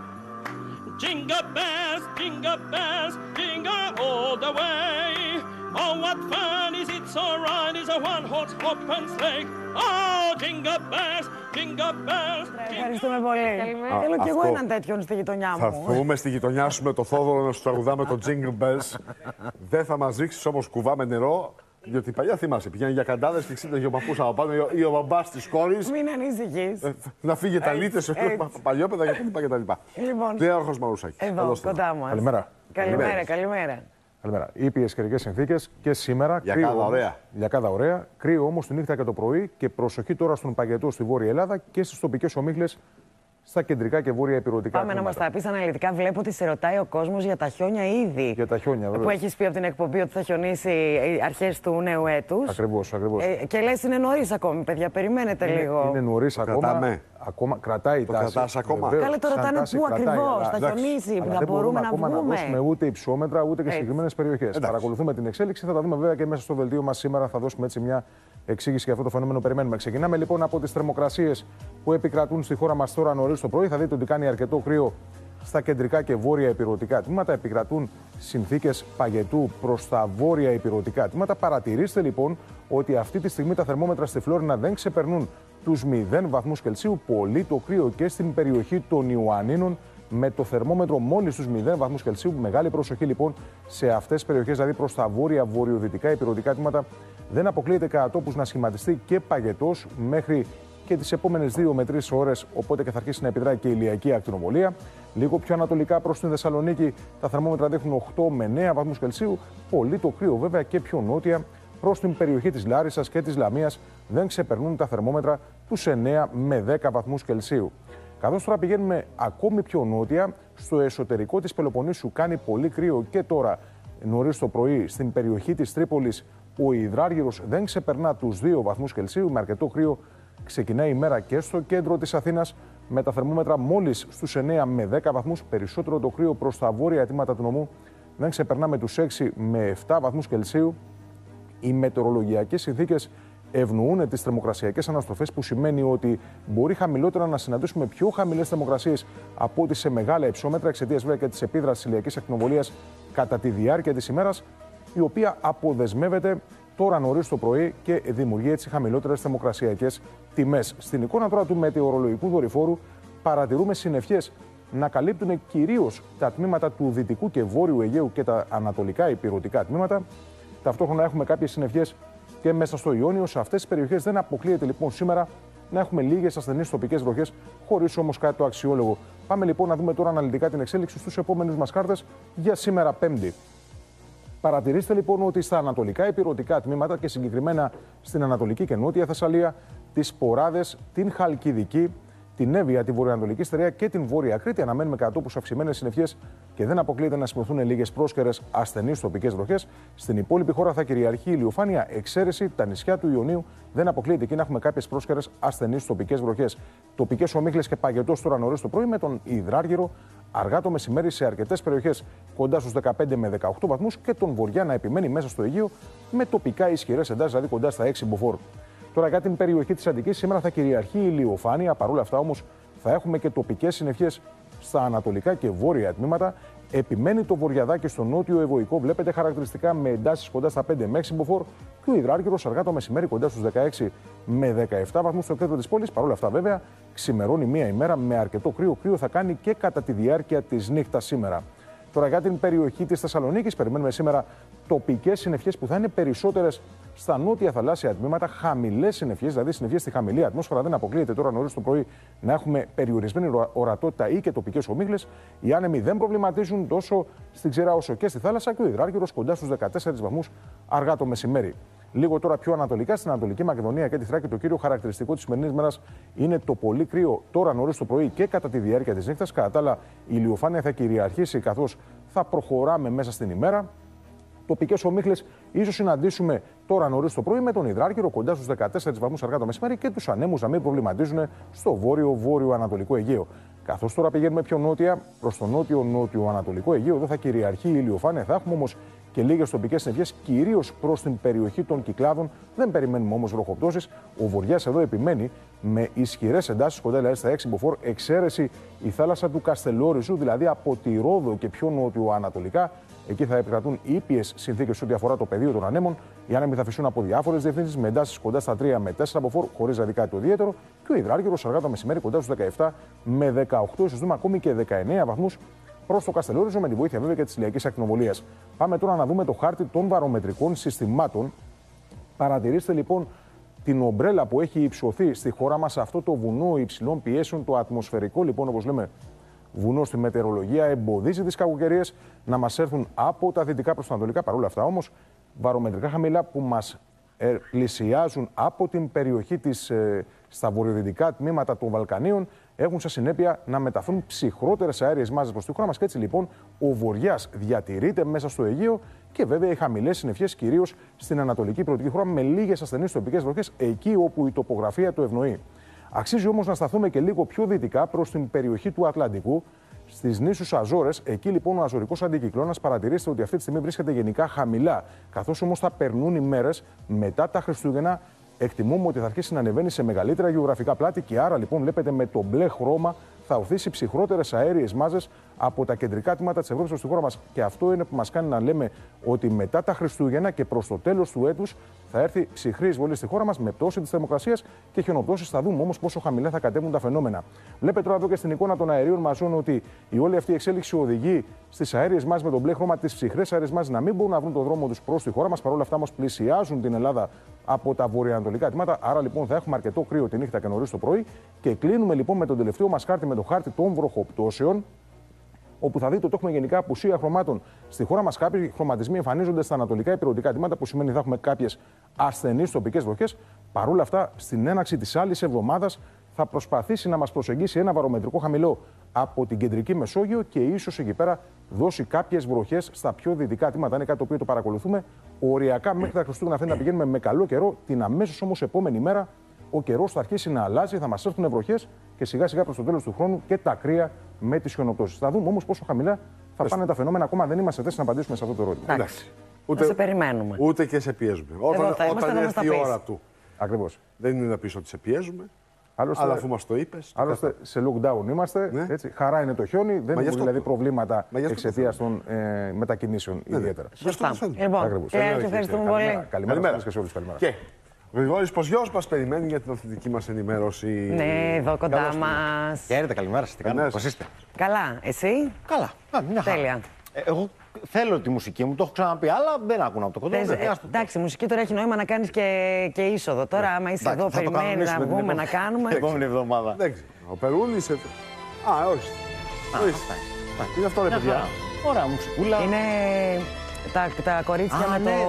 J: Jingle bells, jingle bells, jingle all the way. Oh, what fun is it so ride is a one-horse open sleigh. Oh, jingle bells, jingle bells.
A: Ευχαριστούμε πολύ. Θέλω κι εγώ έναν τέτοιον στη γειτονιά μου.
B: Θα έρθουμε στη γειτονιά σου με το Θόδωρο να σου τραγουδάμε το Jingle Bells. Δεν θα μας ρίξεις όμως κουβά με νερό. Διότι παλιά θυμάσαι, πηγαίνει για καντάδες και ξύπναγε ο παππούς από πάνω ή ο μπαμπάς της κόρης.
A: Μην ανησυχείς.
B: Ε, να φύγει τα λίτες, παλιόπαιδα κτλ.
A: Λοιπόν,
B: Κλέαρχος Μαρουσάκη.
A: εδώ, κοντά μας.
K: Καλημέρα.
A: Καλημέρα, καλημέρα.
K: Καλημέρα. Ήπιες καιρικές συνθήκες και σήμερα.
B: Λιακάδα ωραία.
K: Λιακάδα ωραία. Κρύο όμως τη νύχτα και το πρωί και προσοχή τώρα στον παγετό στη Βόρεια Ελλάδα και στις τοπικές ομίχλες στα κεντρικά και βόρεια ηπειρωτικά.
A: Πάμε
K: τμήματα.
A: να μας τα πεις αναλυτικά. Βλέπω ότι σε ρωτάει ο κόσμος για τα χιόνια ήδη.
K: Για τα χιόνια, βέβαια.
A: Που έχεις πει από την εκπομπή ότι θα χιονίσει αρχές του νέου έτους.
K: Ακριβώς, ακριβώς.
A: Ε, και λες είναι νωρίς ακόμη, παιδιά. Περιμένετε
K: είναι,
A: λίγο.
K: Είναι νωρίς ακόμα.
B: Κρατάμε.
K: Ακόμα κρατάει η
B: Το
K: τάση.
B: κρατάς ακόμα.
K: Βεβαίως,
A: Καλέ, το
K: σαν
A: ρωτάνε
K: τάση
A: πού
K: κρατάει,
A: ακριβώς,
K: αλλά-
A: θα χιονίσει,
K: αλλά
A: θα
K: δεν
A: μπορούμε να
K: ακόμα
A: βγούμε.
K: να δώσουμε ούτε υψόμετρα ούτε και
A: Έτσι.
K: συγκεκριμένες περιοχές. Παρακολουθούμε την εξέλιξη, θα τα δούμε βέβαια και μέσα στο δελτίο μας σήμερα. Θα δώσουμε έτσι μια εξήγηση για αυτό το φαινόμενο που περιμένουμε. Ξεκινάμε λοιπόν από τις θερμοκρασίες που επικρατούν στη χώρα μας τώρα νωρίς το πρωί. Θα δείτε ότι κάνει αρκετό κρύο στα κεντρικά και βόρεια ηπειρωτικά τμήματα. Επικρατούν συνθήκες παγετού προς τα βόρεια ηπειρωτικά τμήματα. Παρατηρήστε λοιπόν ότι αυτή τη στιγμή τα θερμόμετρα στη Φλόρινα δεν ξεπερνούν τους μηδέν βαθμούς Κελσίου. Πολύ το κρύο και στην περιοχή των Ιωαννίνων με το θερμόμετρο μόλις στους μηδέν βαθμούς Κελσίου. Μεγάλη προσοχή λοιπόν σε αυτές τις περιοχές, δηλαδή προς τα βόρεια βορειοδυτικά ηπειρωτικά τμήματα. Δεν αποκλείεται κατά τόπους να σχηματιστεί και παγετός μέχρι και τις επόμενες δύο με τρεις ώρες, οπότε και θα αρχίσει να επιδράει και η ηλιακή ακτινοβολία. Λίγο πιο ανατολικά προς την Θεσσαλονίκη τα θερμόμετρα δείχνουν οκτώ με εννέα βαθμούς Κελσίου. Πολύ το κρύο βέβαια και πιο νότια προς την περιοχή της Λάρισσας και της Λαμίας δεν ξεπερνούν τα θερμόμετρα τους εννέα με δέκα βαθμούς Κελσίου. Καθώς τώρα πηγαίνουμε ακόμη πιο νότια, στο εσωτερικό της Πελοποννήσου κάνει πολύ κρύο και τώρα νωρίς το πρωί στην περιοχή της Τρίπολης ο υδράργυρος δεν ξεπερνά τους δύο βαθμούς Κελσίου με αρκετό κρύο. Ξεκινάει η μέρα και στο κέντρο της Αθήνας με τα θερμόμετρα μόλις στους εννέα με δέκα βαθμούς. Περισσότερο το κρύο προς τα βόρεια αιτήματα του νομού δεν ξεπερνά με τους έξι με επτά βαθμούς Κελσίου. Οι μετεωρολογιακές συνθήκες ευνοούν τις θερμοκρασιακές αναστροφές, που σημαίνει ότι μπορεί χαμηλότερα να συναντήσουμε πιο χαμηλές θερμοκρασίες από ό,τι σε μεγάλα υψόμετρα, εξαιτίας βέβαια και της επίδρασης ηλιακής ακτινοβολίας κατά τη διάρκεια της ημέρας, η οποία αποδεσμεύεται τώρα νωρίς το πρωί και δημιουργεί έτσι χαμηλότερες θερμοκρασιακές τιμές. Στην εικόνα τώρα του μετεωρολογικού δορυφόρου παρατηρούμε συννεφιές να καλύπτουν κυρίως τα τμήματα του δυτικού και βόρειου Αιγαίου και τα ανατολικά ηπειρωτικά τμήματα. Ταυτόχρονα έχουμε κάποιες συννεφιές και μέσα στο Ιόνιο. Σε αυτές τις περιοχές δεν αποκλείεται λοιπόν σήμερα να έχουμε λίγες ασθενείς τοπικές βροχές, χωρίς όμως κάτι το αξιόλογο. Πάμε λοιπόν να δούμε τώρα αναλυτικά την εξέλιξη στους επόμενους μας χάρτες για σήμερα Πέμπτη. Παρατηρήστε λοιπόν ότι στα ανατολικά ηπειρωτικά τμήματα και συγκεκριμένα στην Ανατολική και Νότια Θεσσαλία, τις Ποράδες, την Χαλκιδική, την Εύβοια, τη Βορειοανατολική Στερεά και την Βόρεια Κρήτη αναμένουμε κατά τόπους αυξημένες συννεφιές και δεν αποκλείεται να σημειωθούν λίγες πρόσκαιρες ασθενείς τοπικές βροχές. Στην υπόλοιπη χώρα θα κυριαρχεί η ηλιοφάνεια, εξαίρεση τα νησιά του Ιωνίου. Δεν αποκλείεται εκεί να έχουμε κάποιες πρόσκαιρες ασθενείς τοπικές βροχές. Τοπικές ομίχλες και παγετός τώρα νωρίς το πρωί με τον υδράργυρο. Αργά το μεσημέρι σε αρκετές περιοχές κοντά στους δεκαπέντε με δεκαοκτώ βαθμούς και τον βορειά να επιμένει μέσα στο Αιγαίο με τοπικά ισχυρές εντάσεις, δηλαδή κοντά στα έξι μποφόρ. Τώρα για την περιοχή της Αττικής σήμερα θα κυριαρχεί η ηλιοφάνεια. Παρ' όλα αυτά όμως θα έχουμε και τοπικές συννεφιές στα ανατολικά και βόρεια τμήματα Επιμένει το βορειαδάκι στο νότιο ευωικό. Βλέπετε χαρακτηριστικά με εντάσεις κοντά στα πέντε με έξι μποφόρ. Και ο Υδράργυρος αργά το μεσημέρι κοντά στους δεκαέξι με δεκαεπτά βαθμούς στο κέντρο της πόλης. Παρ' όλα αυτά, βέβαια, ξημερώνει μία ημέρα με αρκετό κρύο. Κρύο θα κάνει και κατά τη διάρκεια της νύχτας σήμερα. Τώρα, για την περιοχή της Θεσσαλονίκης, περιμένουμε σήμερα τοπικές συννεφιές που θα είναι περισσότερες στα νότια θαλάσσια τμήματα. Χαμηλές συννεφιές, δηλαδή συννεφιές στη χαμηλή ατμόσφαιρα. Δεν αποκλείεται τώρα νωρίς το πρωί να έχουμε περιορισμένη ορατότητα ή και τοπικές ομίχλες. Οι άνεμοι δεν προβληματίζουν τόσο στην ξηρά όσο και στη θάλασσα και ο Υδράργυρος κοντά στους δεκατέσσερις βαθμούς αργά το μεσημέρι. Λίγο τώρα πιο ανατολικά, στην Ανατολική Μακεδονία και τη Θράκη, το κύριο χαρακτηριστικό της σημερινής μέρας είναι το πολύ κρύο τώρα νωρίς το πρωί και κατά τη διάρκεια της νύχτας. Κατά τα άλλα, η ηλιοφάνεια θα κυριαρχήσει καθώς θα προχωράμε μέσα στην ημέρα. Τοπικές ομίχλες ίσως συναντήσουμε τώρα νωρίς το πρωί με τον Υδράργυρο κοντά στους δεκατέσσερις βαθμούς αργά το μεσημέρι και τους ανέμους να μην προβληματίζουν στο βόρειο-βόρειο-ανατολικό Αιγαίο. Καθώς τώρα πηγαίνουμε πιο νότια προς το νότιο-νότιο-ανατολικό Αιγαίο, εδώ θα κυριαρχεί η ηλιοφάνεια. Θα έχουμε όμως και λίγες τοπικές συννεφιές, κυρίως προς την περιοχή των Κυκλάδων. Δεν περιμένουμε όμως βροχοπτώσεις. Ο βοριάς εδώ επιμένει με ισχυρές εντάσεις κοντά δηλαδή στα έξι μποφόρ. Εξαίρεση η θάλασσα του Καστελόριζου, δηλαδή από τη Ρόδο και πιο νότιο-ανατολικά. Εκεί θα επικρατούν ήπιες συνθήκες ό,τι αφορά το πεδίο των ανέμων. Οι άνεμοι θα φυσούν από διάφορες διευθύνσεις με εντάσεις κοντά στα τρία με τέσσερα μποφόρ, χωρίς δηλαδή κάτι το ιδιαίτερο. Και ο Υδράργυρος αργά το μεσημέρι κοντά στους δεκαεπτά με δεκαοκτώ, ίσως δούμε ακόμη και δεκαεννέα βαθμούς προς το Καστελόριζο, με τη βοήθεια βέβαια και της ηλιακής ακτινοβολίας. Πάμε τώρα να δούμε το χάρτη των βαρομετρικών συστημάτων. Παρατηρήστε λοιπόν την ομπρέλα που έχει υψωθεί στη χώρα μας, αυτό το βουνό υψηλών πιέσεων, το ατμοσφαιρικό λοιπόν, όπως λέμε, βουνό στη μετεωρολογία, εμποδίζει τις κακοκαιρίες να μας έρθουν από τα δυτικά προς τα ανατολικά. Παρ' όλα αυτά όμως, βαρομετρικά χαμηλά που μας ε, πλησιάζουν από την περιοχή της, ε, στα βορειοδυτικά τμήματα των Βαλκανίων, έχουν σαν συνέπεια να μεταφέρουν ψυχρότερες αέριες μάζες προς τη χώρα μας. Και έτσι λοιπόν ο βοριάς διατηρείται μέσα στο Αιγαίο και βέβαια οι χαμηλές συννεφιές κυρίως στην ανατολική πρωτική χώρα με λίγες ασθενείς τοπικές βροχές εκεί όπου η τοπογραφία το ευνοεί. Αξίζει όμως να σταθούμε και λίγο πιο δυτικά προς την περιοχή του Ατλαντικού, στις νήσους Αζόρες. Εκεί λοιπόν ο αζωρικός αντικυκλώνας παρατηρήστε ότι αυτή τη στιγμή βρίσκεται γενικά χαμηλά. Καθώς όμως θα περνούν οι μέρες μετά τα Χριστούγεννα, εκτιμούμε ότι θα αρχίσει να ανεβαίνει σε μεγαλύτερα γεωγραφικά πλάτη και άρα λοιπόν βλέπετε με το μπλε χρώμα θα οθήσει ψυχρότερες αέριες μάζες από τα κεντρικά τμήματα της Ευρώπης προς τη χώρα μας. Και αυτό είναι που μας κάνει να λέμε ότι μετά τα Χριστούγεννα και προς το τέλος του έτους θα έρθει ψυχρή εισβολή στη χώρα μας με πτώση της θερμοκρασίας και χιονοπτώσεις. Θα δούμε όμως πόσο χαμηλά θα κατέβουν τα φαινόμενα. Βλέπετε τώρα εδώ και στην εικόνα των αερίων μαζών ότι η όλη αυτή η εξέλιξη οδηγεί στις αέριες μάζες με τον μπλε χρώμα, τις ψυχρές αέριες μάζες να μην μπορούν να βρουν τον δρόμο τους προς τη χώρα μας. Παρ' όλα αυτά όμως πλησιάζουν την Ελλάδα από τα βορειοανατολικά τμήματα. Άρα λοιπόν θα έχουμε αρκετό κρύο τη νύχτα και νωρίς το πρωί. Και κλείνουμε λοιπόν με τον τελευταίο μας χάρτη, με το χάρτη των βροχοπτώσεων, όπου θα δείτε ότι έχουμε γενικά απουσία χρωμάτων στη χώρα μας. Κάποιοι χρωματισμοί εμφανίζονται στα ανατολικά υπηρετικά τμήματα, που σημαίνει ότι θα έχουμε κάποιες ασθενείς τοπικές βροχές. Παρ' όλα αυτά, στην έναρξη της άλλης εβδομάδας θα προσπαθήσει να μας προσεγγίσει ένα βαρομετρικό χαμηλό από την κεντρική Μεσόγειο και ίσως εκεί πέρα δώσει κάποιες βροχές στα πιο δυτικά τμήματα. Είναι κάτι το οποίο το παρακολουθούμε οριακά μέχρι τα Χριστούγεννα. Θέλει να πηγαίνουμε με καλό καιρό. Την αμέσως όμως επόμενη μέρα ο καιρός θα αρχίσει να αλλάζει, θα μας έρθουν βροχές και σιγά σιγά προς το τέλος του χρόνου και τα κρύα με τις χιονοπτώσεις. Θα δούμε όμως πόσο χαμηλά θα πάνε τα φαινόμενα. Ακόμα δεν είμαστε σε θέση να απαντήσουμε σε αυτό το ερώτημα.
A: Εντάξει. Ούτε, σε περιμένουμε.
B: Ούτε και σε πιέζουμε. Όταν, όταν έρθει η ώρα του.
K: Ακριβώς.
B: Δεν είναι να πεις ότι σε πιέζουμε.
K: Άλλωστε,
B: αλλά αφού μας το είπες.
K: Άλλωστε σε lockdown είμαστε. Ναι. Έτσι, χαρά είναι το χιόνι. Δεν έχουν δηλαδή προβλήματα εξαιτίας των ε, μετακινήσεων ναι, ιδιαίτερα.
A: Σωστά. Λοιπόν, και ευχαριστούμε πολύ.
K: Καλημέρα και σε όλους. Καλημέρα.
B: Ο Γρηγόρης Ποζιός μας περιμένει για την αθλητική μας ενημέρωση.
A: Ναι, εδώ κοντά μας.
L: Χαίρετε, καλημέρα σας. Τι κάνετε, πώς είστε?
A: Καλά, εσύ?
L: Καλά, Α, μια χαρά.
A: Τέλεια.
L: Ε, εγώ θέλω τη μουσική μου, το έχω ξαναπεί, αλλά δεν άκουνα από το κοντό.
A: Ε, εντάξει, η μουσική τώρα έχει νόημα να κάνεις και, και είσοδο. Τώρα, ναι. άμα είσαι εντάξει, εδώ, περιμένει να βγούμε, να κάνουμε.
L: Την επόμενη εβδομάδα.
B: Εντάξει, ο Περούλης. Α, όχι. Είναι αυτό, ρε παιδιά.
L: Ωραία, μουσικούλα.
A: Είναι τα, τα κορίτσια με, το...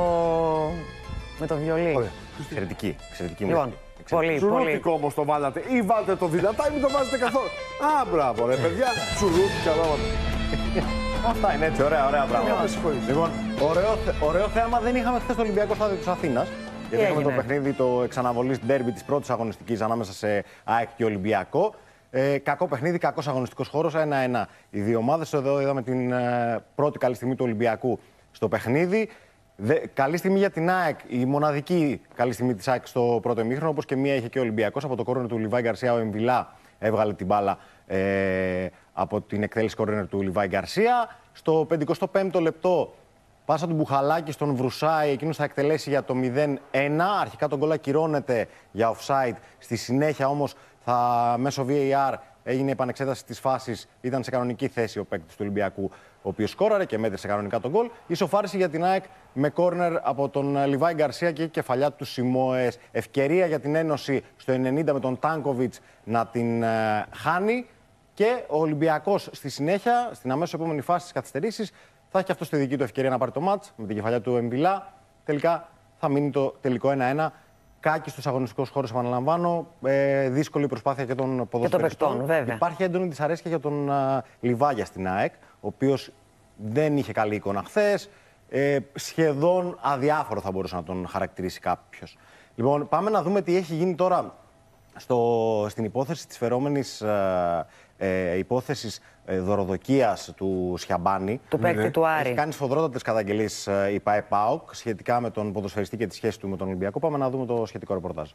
A: με το βιολί.
L: Εξαιρετική, εξαιρετική
A: λοιπόν,
L: μουσική.
A: Πολύ,
B: Τσουρούτικο όμως το βάλατε ή βάλτε το δυνατά ή μην το βάζετε καθόλου. Α, μπράβο ρε παιδιά, τσουρούτικα δώματα.
L: Αυτά είναι έτσι, ωραία, ωραία πράγματα. Λοιπόν, ωραίο, ωραίο θέαμα δεν είχαμε χθες στο Ολυμπιακό Στάδιο της Αθήνας. Γιατί είχαμε το παιχνίδι, το εξαναβολής ντέρμπι της πρώτης αγωνιστικής ανάμεσα σε ΑΕΚ και Ολυμπιακό. Ε, κακό παιχνίδι, κακός αγωνιστικός χώρος, ένα ένα. Οι δύο ομάδες, εδώ είδαμε την ε, πρώτη καλή στιγμή του Ολυμπιακού στο παιχνίδι. Δε, καλή στιγμή για την ΑΕΚ, η μοναδική καλή στιγμή της ΑΕΚ στο πρώτο ημίχρονο, όπως και μία είχε και ο Ολυμπιακός. Από το κόρνερ του Λιβάη Γκαρσία, ο Εμβιλά έβγαλε την μπάλα ε, από την εκτέλεση κόρνερ του Λιβάη Γκαρσία. Στο πενηκοστό πέμπτο λεπτό, πάσα του Μπουχαλάκη στον Βρουσάη, εκείνος θα εκτελέσει για το μηδέν ένα. Αρχικά τον γκολ ακυρώνεται για offside. Στη συνέχεια όμως, θα, μέσω βι έι αρ έγινε επανεξέταση της φάσης. Ήταν σε κανονική θέση ο παίκτης του Ολυμπιακού, ο οποίος σκόραρε και μέτρησε κανονικά τον γκολ. Ισοφάριση για την ΑΕΚ με κόρνερ από τον Λιβάη Γκαρσία και κεφαλιά του Σιμόες. Ευκαιρία για την Ένωση στο ενενήντα με τον Τάνκοβιτς να την ε, χάνει. Και ο Ολυμπιακός στη συνέχεια, στην αμέσως επόμενη φάση της καθυστερήσης, θα έχει αυτό στη δική του ευκαιρία να πάρει το μάτς με την κεφαλιά του Εμπιλά. Τελικά θα μείνει το τελικό ένα ένα. Κάκη στους αγωνιστικούς χώρους, επαναλαμβάνω. Ε, δύσκολη προσπάθεια και των ποδοσφαιριστών. Υπάρχει έντονη δυσαρέσκεια για τον α, Λιβάγια στην ΑΕΚ, ο οποίος δεν είχε καλή εικόνα χθες. Ε, σχεδόν αδιάφορο θα μπορούσε να τον χαρακτηρίσει κάποιος. Λοιπόν, πάμε να δούμε τι έχει γίνει τώρα στο, στην υπόθεση της φερόμενης ε, ε, υπόθεσης ε, δωροδοκίας του Σιαμπάνη.
A: Του παίκτη ναι. του Άρη. Έχει
L: κάνει σφοδρότατες καταγγελίες ε, η ΠΑΕ ΠΑΟΚ σχετικά με τον ποδοσφαιριστή και τη σχέση του με τον Ολυμπιακό. Πάμε να δούμε το σχετικό ρεπορτάζ.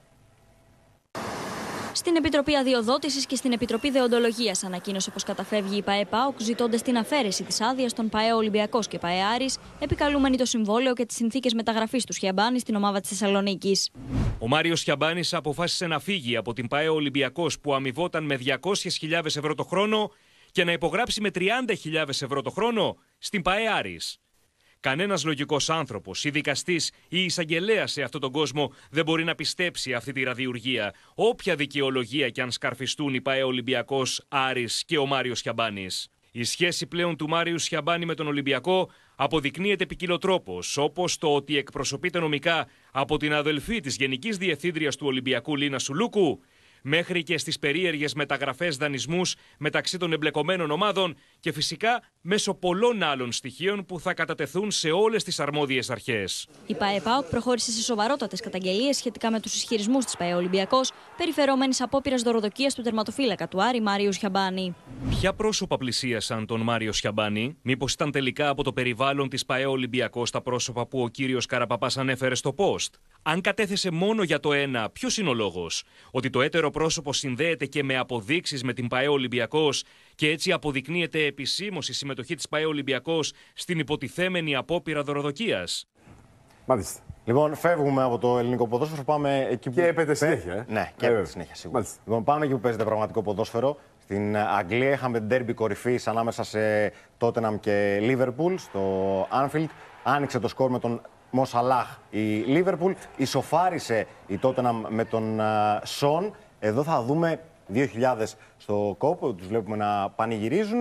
M: Στην Επιτροπή Αδειοδότησης και στην Επιτροπή Δεοντολογίας ανακοίνωσε πως καταφεύγει η ΠΑΕ ΠΑΟΚ ζητώντας την αφαίρεση της άδειας των ΠΑΕ Ολυμπιακός και ΠΑΕ Άρης, επικαλούμενοι το συμβόλαιο και τις συνθήκες μεταγραφής του Σιαμπάνη στην ομάδα της Θεσσαλονίκης.
N: Ο Μάριος Σιαμπάνης αποφάσισε να φύγει από την ΠΑΕ Ολυμπιακός που αμοιβόταν με διακόσιες χιλιάδες ευρώ το χρόνο και να υπογράψει με τριάντα χιλιάδες ευρώ το χρόνο στην ΠΑΕ Άρης. Κανένας λογικός άνθρωπος ή δικαστής ή εισαγγελέας σε αυτόν τον κόσμο δεν μπορεί να πιστέψει αυτή τη ραδιουργία, όποια δικαιολογία και αν σκαρφιστούν η ΠΑΕ Ολυμπιακός, Άρης και ο Μάριος Σιαμπάνης. Η σχέση πλέον του Μάριου Σιαμπάνη με τον Ολυμπιακό αποδεικνύεται ποικιλοτρόπως, όπως το ότι εκπροσωπείται νομικά από την αδελφή της Γενικής Διευθύντριας του Ολυμπιακού Λίνα Σουλούκου, μέχρι και στις περίεργες μεταγραφές δανεισμούς μεταξύ των εμπλεκομένων ομάδων και φυσικά μέσω πολλών άλλων στοιχείων που θα κατατεθούν σε όλες τις αρμόδιες αρχές.
M: Η ΠΑΕ ΠΑΟΚ προχώρησε σε σοβαρότατες καταγγελίες σχετικά με τους ισχυρισμούς της ΠΑΕ Ολυμπιακός, περιφερόμενης απόπειρας δωροδοκίας του τερματοφύλακα του Άρη Μάριου Σιαμπάνη.
N: Ποια πρόσωπα πλησίασαν τον Μάριο Σιαμπάνη, μήπως ήταν τελικά από το περιβάλλον της ΠΑΕ Ολυμπιακός τα πρόσωπα που ο κύριος Καραπαπάς ανέφερε στο post? Αν κατέθεσε μόνο για το ένα, ποιος είναι ο λόγος? Ότι το έτερο πρόσωπο συνδέεται και με αποδείξεις με την ΠΑΕ Ολυμπιακός και έτσι αποδεικνύεται επισήμως η συμμετοχή της ΠΑΕ Ολυμπιακός στην υποτιθέμενη απόπειρα δωροδοκίας.
B: Μάλιστα.
L: Λοιπόν, φεύγουμε από το ελληνικό ποδόσφαιρο, πάμε εκεί που.
B: Και έπεται συνέχεια. Ε?
L: Ναι, και έπεται συνέχεια σίγουρα. Μάλιστα. Λοιπόν, πάμε εκεί που παίζεται πραγματικό ποδόσφαιρο. Στην Αγγλία είχαμε ντέρμπι κορυφής ανάμεσα σε Τότεναμ και Λίβερπουλ στο Anfield. Άνοιξε το σκορ με τον Μο Σαλάχ η Λίβερπουλ. Ισοφάρισε η Τότεναμ με τον Σον. Εδώ θα δούμε δύο χιλιάδες στο κόπο, τους βλέπουμε να πανηγυρίζουν.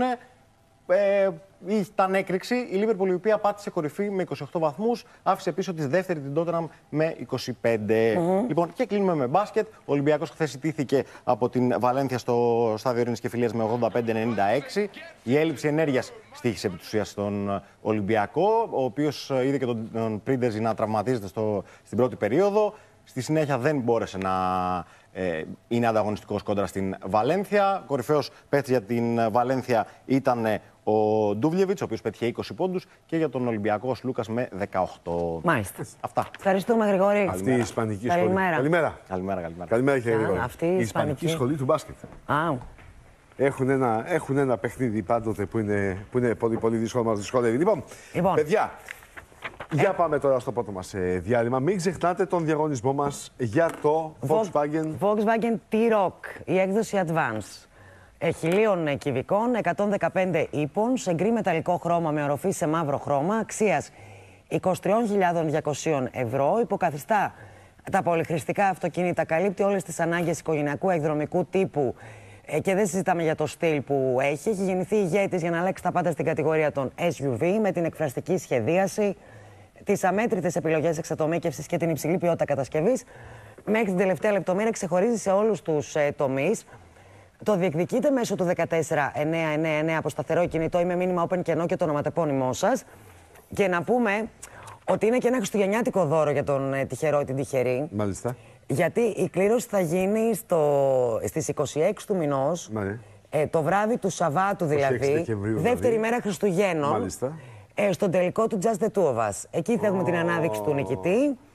L: Ε, ήταν έκρηξη. Η Λίβερπουλ, η οποία πάτησε κορυφή με είκοσι οκτώ βαθμούς, άφησε πίσω τη δεύτερη την Τότεναμ με είκοσι πέντε. Mm-hmm. Λοιπόν, και κλείνουμε με μπάσκετ. Ο Ολυμπιακός χθες ιτήθηκε από την Βαλένθια στο στάδιο Ειρήνης και Φιλίας με ογδόντα πέντε ενενήντα έξι. Η έλλειψη ενέργειας στοίχησε επί της ουσίας στον Ολυμπιακό, ο οποίος είδε και τον, τον Πρίντεζι να τραυματίζεται στο, στην πρώτη περίοδο. Στη συνέχεια δεν μπόρεσε να ε, είναι ανταγωνιστικός κόντρα στην Βαλένθια. Κορυφαίος παίκτης για την Βαλένθια ήταν ο Ντούβλιεβιτς, ο οποίος πέτυχε είκοσι πόντους, και για τον Ολυμπιακό Λούκας με δεκαοκτώ.
A: Μάλιστα.
L: Αυτά.
A: Ευχαριστούμε, Γρηγόρη.
B: Αυτή η Ισπανική σχολή.
A: Καλημέρα.
B: Καλημέρα.
L: Καλημέρα, καλημέρα.
B: Καλημέρα, κύριε Γρηγόρη.
A: Αυτή η
B: η
A: Ισπανική...
B: Ισπανική σχολή του μπάσκετ.
A: Α.
B: Έχουν ένα, έχουν ένα παιχνίδι πάντοτε που είναι, που είναι πολύ, πολύ δύσκολο να μας δυσκολεύει. Λοιπόν,
A: λοιπόν,
B: παιδιά, για πάμε τώρα στο πρώτο μας ε, διάλειμμα. Μην ξεχνάτε τον διαγωνισμό μας για το Volkswagen.
A: Volkswagen T-Roc, η έκδοση Advance. Χιλίων κυβικών, εκατόν δεκαπέντε ύπων, σε γκρι μεταλλικό χρώμα με οροφή σε μαύρο χρώμα, αξίας είκοσι τρεις χιλιάδες διακόσια ευρώ. Υποκαθιστά τα πολυχρηστικά αυτοκίνητα, καλύπτει όλες τις ανάγκες οικογενειακού εκδρομικού τύπου και δεν συζητάμε για το στυλ που έχει. Έχει γεννηθεί ηγέτης για να αλλάξει τα πάντα στην κατηγορία των ες γιου βι με την εκφραστική σχεδίαση, τις αμέτρητες επιλογές εξατομίκευσης και την υψηλή ποιότητα κατασκευής. Μέχρι την τελευταία λεπτομέρεια ξεχωρίζει σε όλους τους ε, τομείς. Το διεκδικείτε μέσω του δεκατέσσερα εννιακόσια ενενήντα εννέα από σταθερό κινητό ή με μήνυμα Open κενό και το ονοματεπώνυμό σας. Και να πούμε ότι είναι και ένα χριστουγεννιάτικο δώρο για τον ε, τυχερό ή την τυχερή.
B: Μάλιστα.
A: Γιατί η κλήρωση θα γίνει στο, στις είκοσι έξι του μηνός, ε, το βράδυ του Σαββάτου δηλαδή, δεύτερη δηλαδή. μέρα Χριστουγέννων, ε, στον τελικό του Just the Two of Us. Εκεί θα έχουμε oh. την ανάδειξη του νικητή.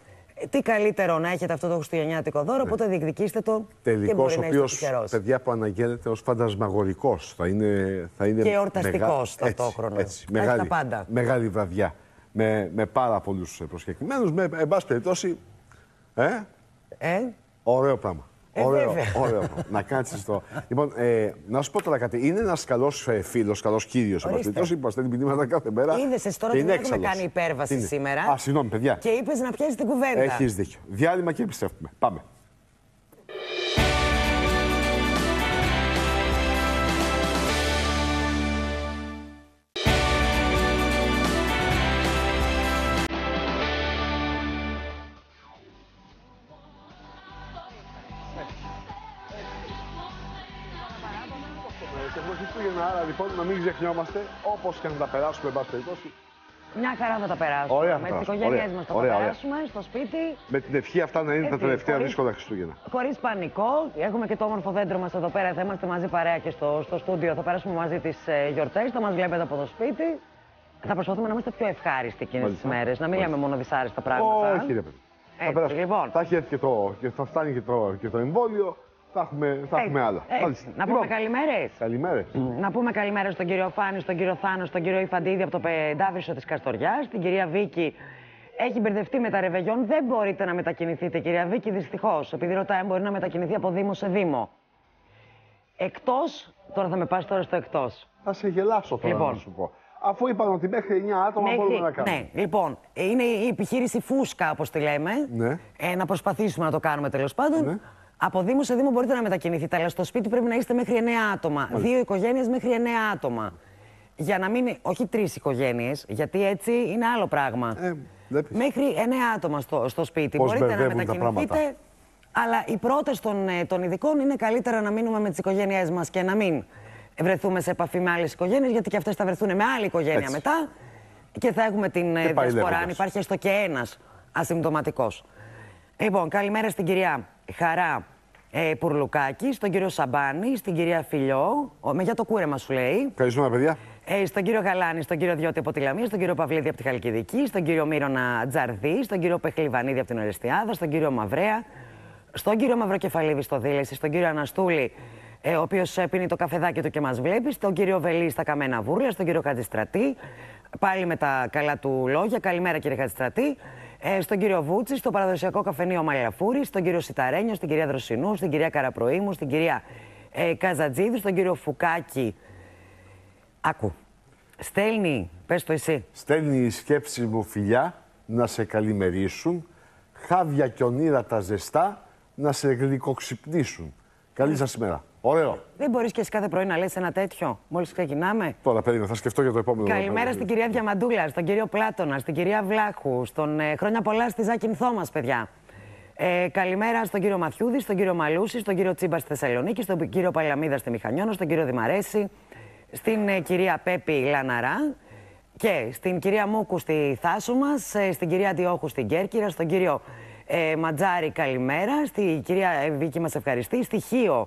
A: Τι καλύτερο να έχετε αυτό το χριστουγεννιάτικο δώρο, οπότε διεκδικήστε το.
B: Τελικός, ο οποίος, παιδιά, που αναγγέλλεται ως φαντασμαγορικός. Θα είναι, θα είναι
A: και εορταστικός ταυτόχρονα.
B: Έτσι, μεγάλη,
A: τα πάντα.
B: Μεγάλη βραδιά. Με, με πάρα πολλούς προσκεκλημένους. Με, εν πάση περιπτώσει. Ε,
A: ε?
B: Ωραίο πράγμα.
A: Ε,
B: ωραίο, ωραίο. Να κάτσεις το. Λοιπόν, ε, να σου πω τώρα κάτι. Είναι ένας καλός ε, φίλος, καλός κύριος. Εν πάση περιπτώσει, που στέλνει μηνύματα κάθε μέρα.
A: Είδες τώρα ότι δεν έχουμε κάνει υπέρβαση
B: είναι.
A: σήμερα.
B: Α, συγγνώμη, παιδιά.
A: Και είπες να πιάσεις την κουβέντα.
B: Έχεις δίκιο. Διάλειμμα και επιστρέφουμε. Πάμε. Άρα λοιπόν να μην ξεχνιόμαστε, όπως και να τα περάσουμε, εν πάση περιπτώσει.
A: Μια χαρά θα τα περάσουμε.
B: Ωραία,
A: με τις οικογένειές μας θα
B: ωραία,
A: τα
B: ωραία.
A: περάσουμε στο σπίτι.
B: Με την ευχή αυτά να είναι
A: Έτσι,
B: τα τελευταία
A: χωρίς...
B: δύσκολα Χριστούγεννα.
A: Χωρίς πανικό. Έχουμε και το όμορφο δέντρο μας εδώ πέρα. Θα είμαστε μαζί παρέα και στο, στο στούντιο. Θα περάσουμε μαζί τις ε, γιορτές. Θα μας βλέπετε από το σπίτι. Θα προσπαθούμε να είμαστε πιο ευχάριστοι εκείνες τις μέρες. Να μην λέμε μόνο δυσάρεστα πράγματα.
B: Όχι, ρε παιδί.
A: Έτσι, λοιπόν.
B: Θα έχει έρθει και το, και θα φτάνει και το, και το εμβόλιο. Θα έχουμε, θα έχουμε άλλα.
A: Έτσι. Να πούμε καλημέρες.
B: Καλημέρες.
A: Mm. Να πούμε καλημέρες στον κύριο Φάνη, στον κύριο Θάνο, στον κύριο Ιφαντίδη από το Πεντάβρισσο της Καστοριάς, την κυρία Βίκη. Έχει μπερδευτεί με τα ρεβεγιόν. Δεν μπορείτε να μετακινηθείτε, κυρία Βίκη, δυστυχώς. Επειδή ρωτάει, μπορεί να μετακινηθεί από Δήμο σε Δήμο. Εκτός, τώρα θα με πας τώρα στο εκτός.
B: Θα σε γελάσω τώρα,
A: λοιπόν.
B: να σου πω. Αφού είπαν ότι μέχρι εννιά άτομα
A: μέχρι,
B: μπορούμε να κάνουμε.
A: Ναι, λοιπόν, είναι η επιχείρηση Φούσκα, όπως τη λέμε.
B: Ναι.
A: Ε, να προσπαθήσουμε να το κάνουμε τέλος πάντων. Ναι. Από Δήμο σε Δήμο μπορείτε να μετακινηθείτε, αλλά στο σπίτι πρέπει να είστε μέχρι εννέα άτομα. Μάλιστα. Δύο οικογένειες μέχρι εννέα άτομα. Για να μην. Όχι τρεις οικογένειες, γιατί έτσι είναι άλλο πράγμα.
B: Ε,
A: μέχρι εννέα άτομα στο, στο σπίτι.
B: Πώς
A: μπορείτε να μετακινηθείτε. Αλλά οι πρώτες των, των ειδικών είναι καλύτερα να μείνουμε με τις οικογένειές μας και να μην βρεθούμε σε επαφή με άλλες οικογένειες, γιατί και αυτές θα βρεθούν με άλλη οικογένεια έτσι. Μετά και θα έχουμε την διασπορά, αν υπάρχει έστω και ένας ασυμπτωματικός. Λοιπόν, καλημέρα στην κυρία Χαρά ε, Πουρλουκάκη, στον κύριο Σαμπάνη, στην κυρία Φιλιό, ο, με για το κούρεμα σου λέει.
B: Ευχαριστούμε, παιδιά.
A: Ε, στον κύριο Γαλάνη, στον κύριο Διώτη από τη Λαμία, στον κύριο Παυλίδη από τη Χαλκιδική, στον κύριο Μύρονα Τζαρδί, στον κύριο Πεχλιβανίδη από την Ορεστιάδα, στον κύριο Μαυρέα, στον κύριο Μαυροκεφαλίδη στο Δήλεση, στον κύριο Αναστούλη, ε, ο οποίος πίνει το καφεδάκι του και μας βλέπει, στον κύριο Βελή στα Καμένα Βούρλια, στον κύριο Χατζηστρατή, πάλι με τα καλά του λόγια. Καλημέρα, κύριε Χατζηστρατή. Ε, στον κύριο Βούτση, στο παραδοσιακό καφενείο Μαλιαφούρη, στον κύριο Σιταρένιο, στην κυρία Δροσινού, στην κυρία Καραπροήμου, στην κυρία ε, Καζατζίδη, στον κύριο Φουκάκη. Άκου. Στέλνει, πες το εσύ.
B: Στέλνει η σκέψη μου, φιλιά, να σε καλημερίσουν. Χάβια και ονείρατα ζεστά να σε γλυκοξυπνήσουν. Καλή σας ημέρα. Ωραίο.
A: Δεν μπορείς και εσύ κάθε πρωί να λες ένα τέτοιο, μόλις ξεκινάμε.
B: Τώρα, περίμενα, θα σκεφτώ για το επόμενο.
A: Καλημέρα στην κυρία Διαμαντούλα, στον κύριο Πλάτωνα, στην κυρία Βλάχου, στον ε, χρόνια πολλά στη Ζάκυνθό μας, παιδιά. Ε, καλημέρα στον κύριο Μαθιούδη, στον κύριο Μαλούση, στον κύριο Τσίμπα στη Θεσσαλονίκη, στον κύριο Παλαμίδα στη Μηχανιώνα, στον κύριο Δημαρέση, στην ε, κυρία Πέπη Λαναρά και στην κυρία Μούκου στη Θάσου μας, ε, στην κυρία Αντιόχου στην Κέρκυρα, στον κύριο ε, Ματζάρη καλημέρα, στην κυρία ε, Βίκη μας ευχαριστεί, στη Χίο.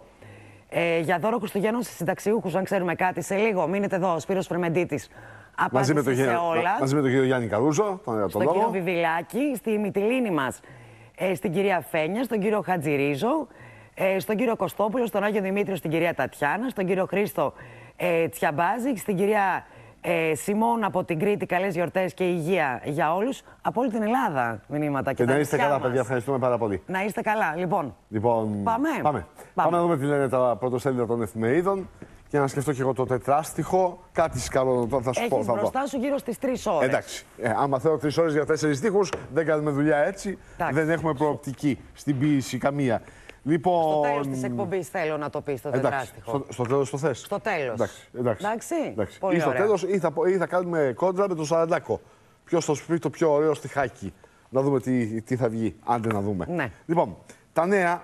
A: Ε, για δώρο Χριστουγέννων σε συνταξιούχους, αν ξέρουμε κάτι, σε λίγο. Μείνετε εδώ, ο Σπύρος Φρεμεντίτης.
B: Μαζί με, το
A: σε
B: γε...
A: όλα.
B: μαζί με τον κύριο Γιάννη Καρούζο, τον
A: στον κύριο Βιβιλάκη, στη Μυτιλίνη μας, ε, στην κυρία Φένια, στον κύριο Χατζηρίζο, ε, στον κύριο Κωστόπουλο, στον Άγιο Δημήτριο, στην κυρία Τατιάνα, στον κύριο Χρήστο ε, Τσιαμπάζη, στην κυρία ε, Σιμών από την Κρήτη. Καλές γιορτές και υγεία για όλους. Από όλη την Ελλάδα μηνύματα και,
B: και
A: τα
B: να είστε καλά,
A: μας.
B: παιδιά. Ευχαριστούμε πάρα πολύ.
A: Να είστε καλά. Λοιπόν,
B: λοιπόν
A: πάμε.
B: Πάμε. Πάμε. Πάμε να δούμε τι λένε τα πρωτοσέλιδα των εφημερίδων και να σκεφτώ και εγώ το τετράστιχο. Κάτι σκαλό θα σου πω.
A: Έχεις μπροστά σου γύρω στις τρεις ώρες.
B: Εντάξει. Ε, άμα θέλω τρεις ώρες για τέσσερις τείχους, δεν κάνουμε δουλειά έτσι. Εντάξει. Δεν έχουμε προοπτική στην ποίηση καμία. Λοιπόν...
A: Στο τέλος της εκπομπής θέλω να το πεις το τετράστιχο.
B: Στο, στο τέλος το θες.
A: Στο τέλος.
B: Εντάξει. Εντάξει.
A: Εντάξει.
B: Εντάξει.
A: Πολύ
B: ή στο
A: ωραία.
B: τέλος ή θα, ή θα κάνουμε κόντρα με το σαραντάκο. Ποιος θα σου πει το πιο ωραίο στιχάκι. Να δούμε τι, τι θα βγει. Άντε να δούμε.
A: Ναι.
B: Λοιπόν, τα νέα.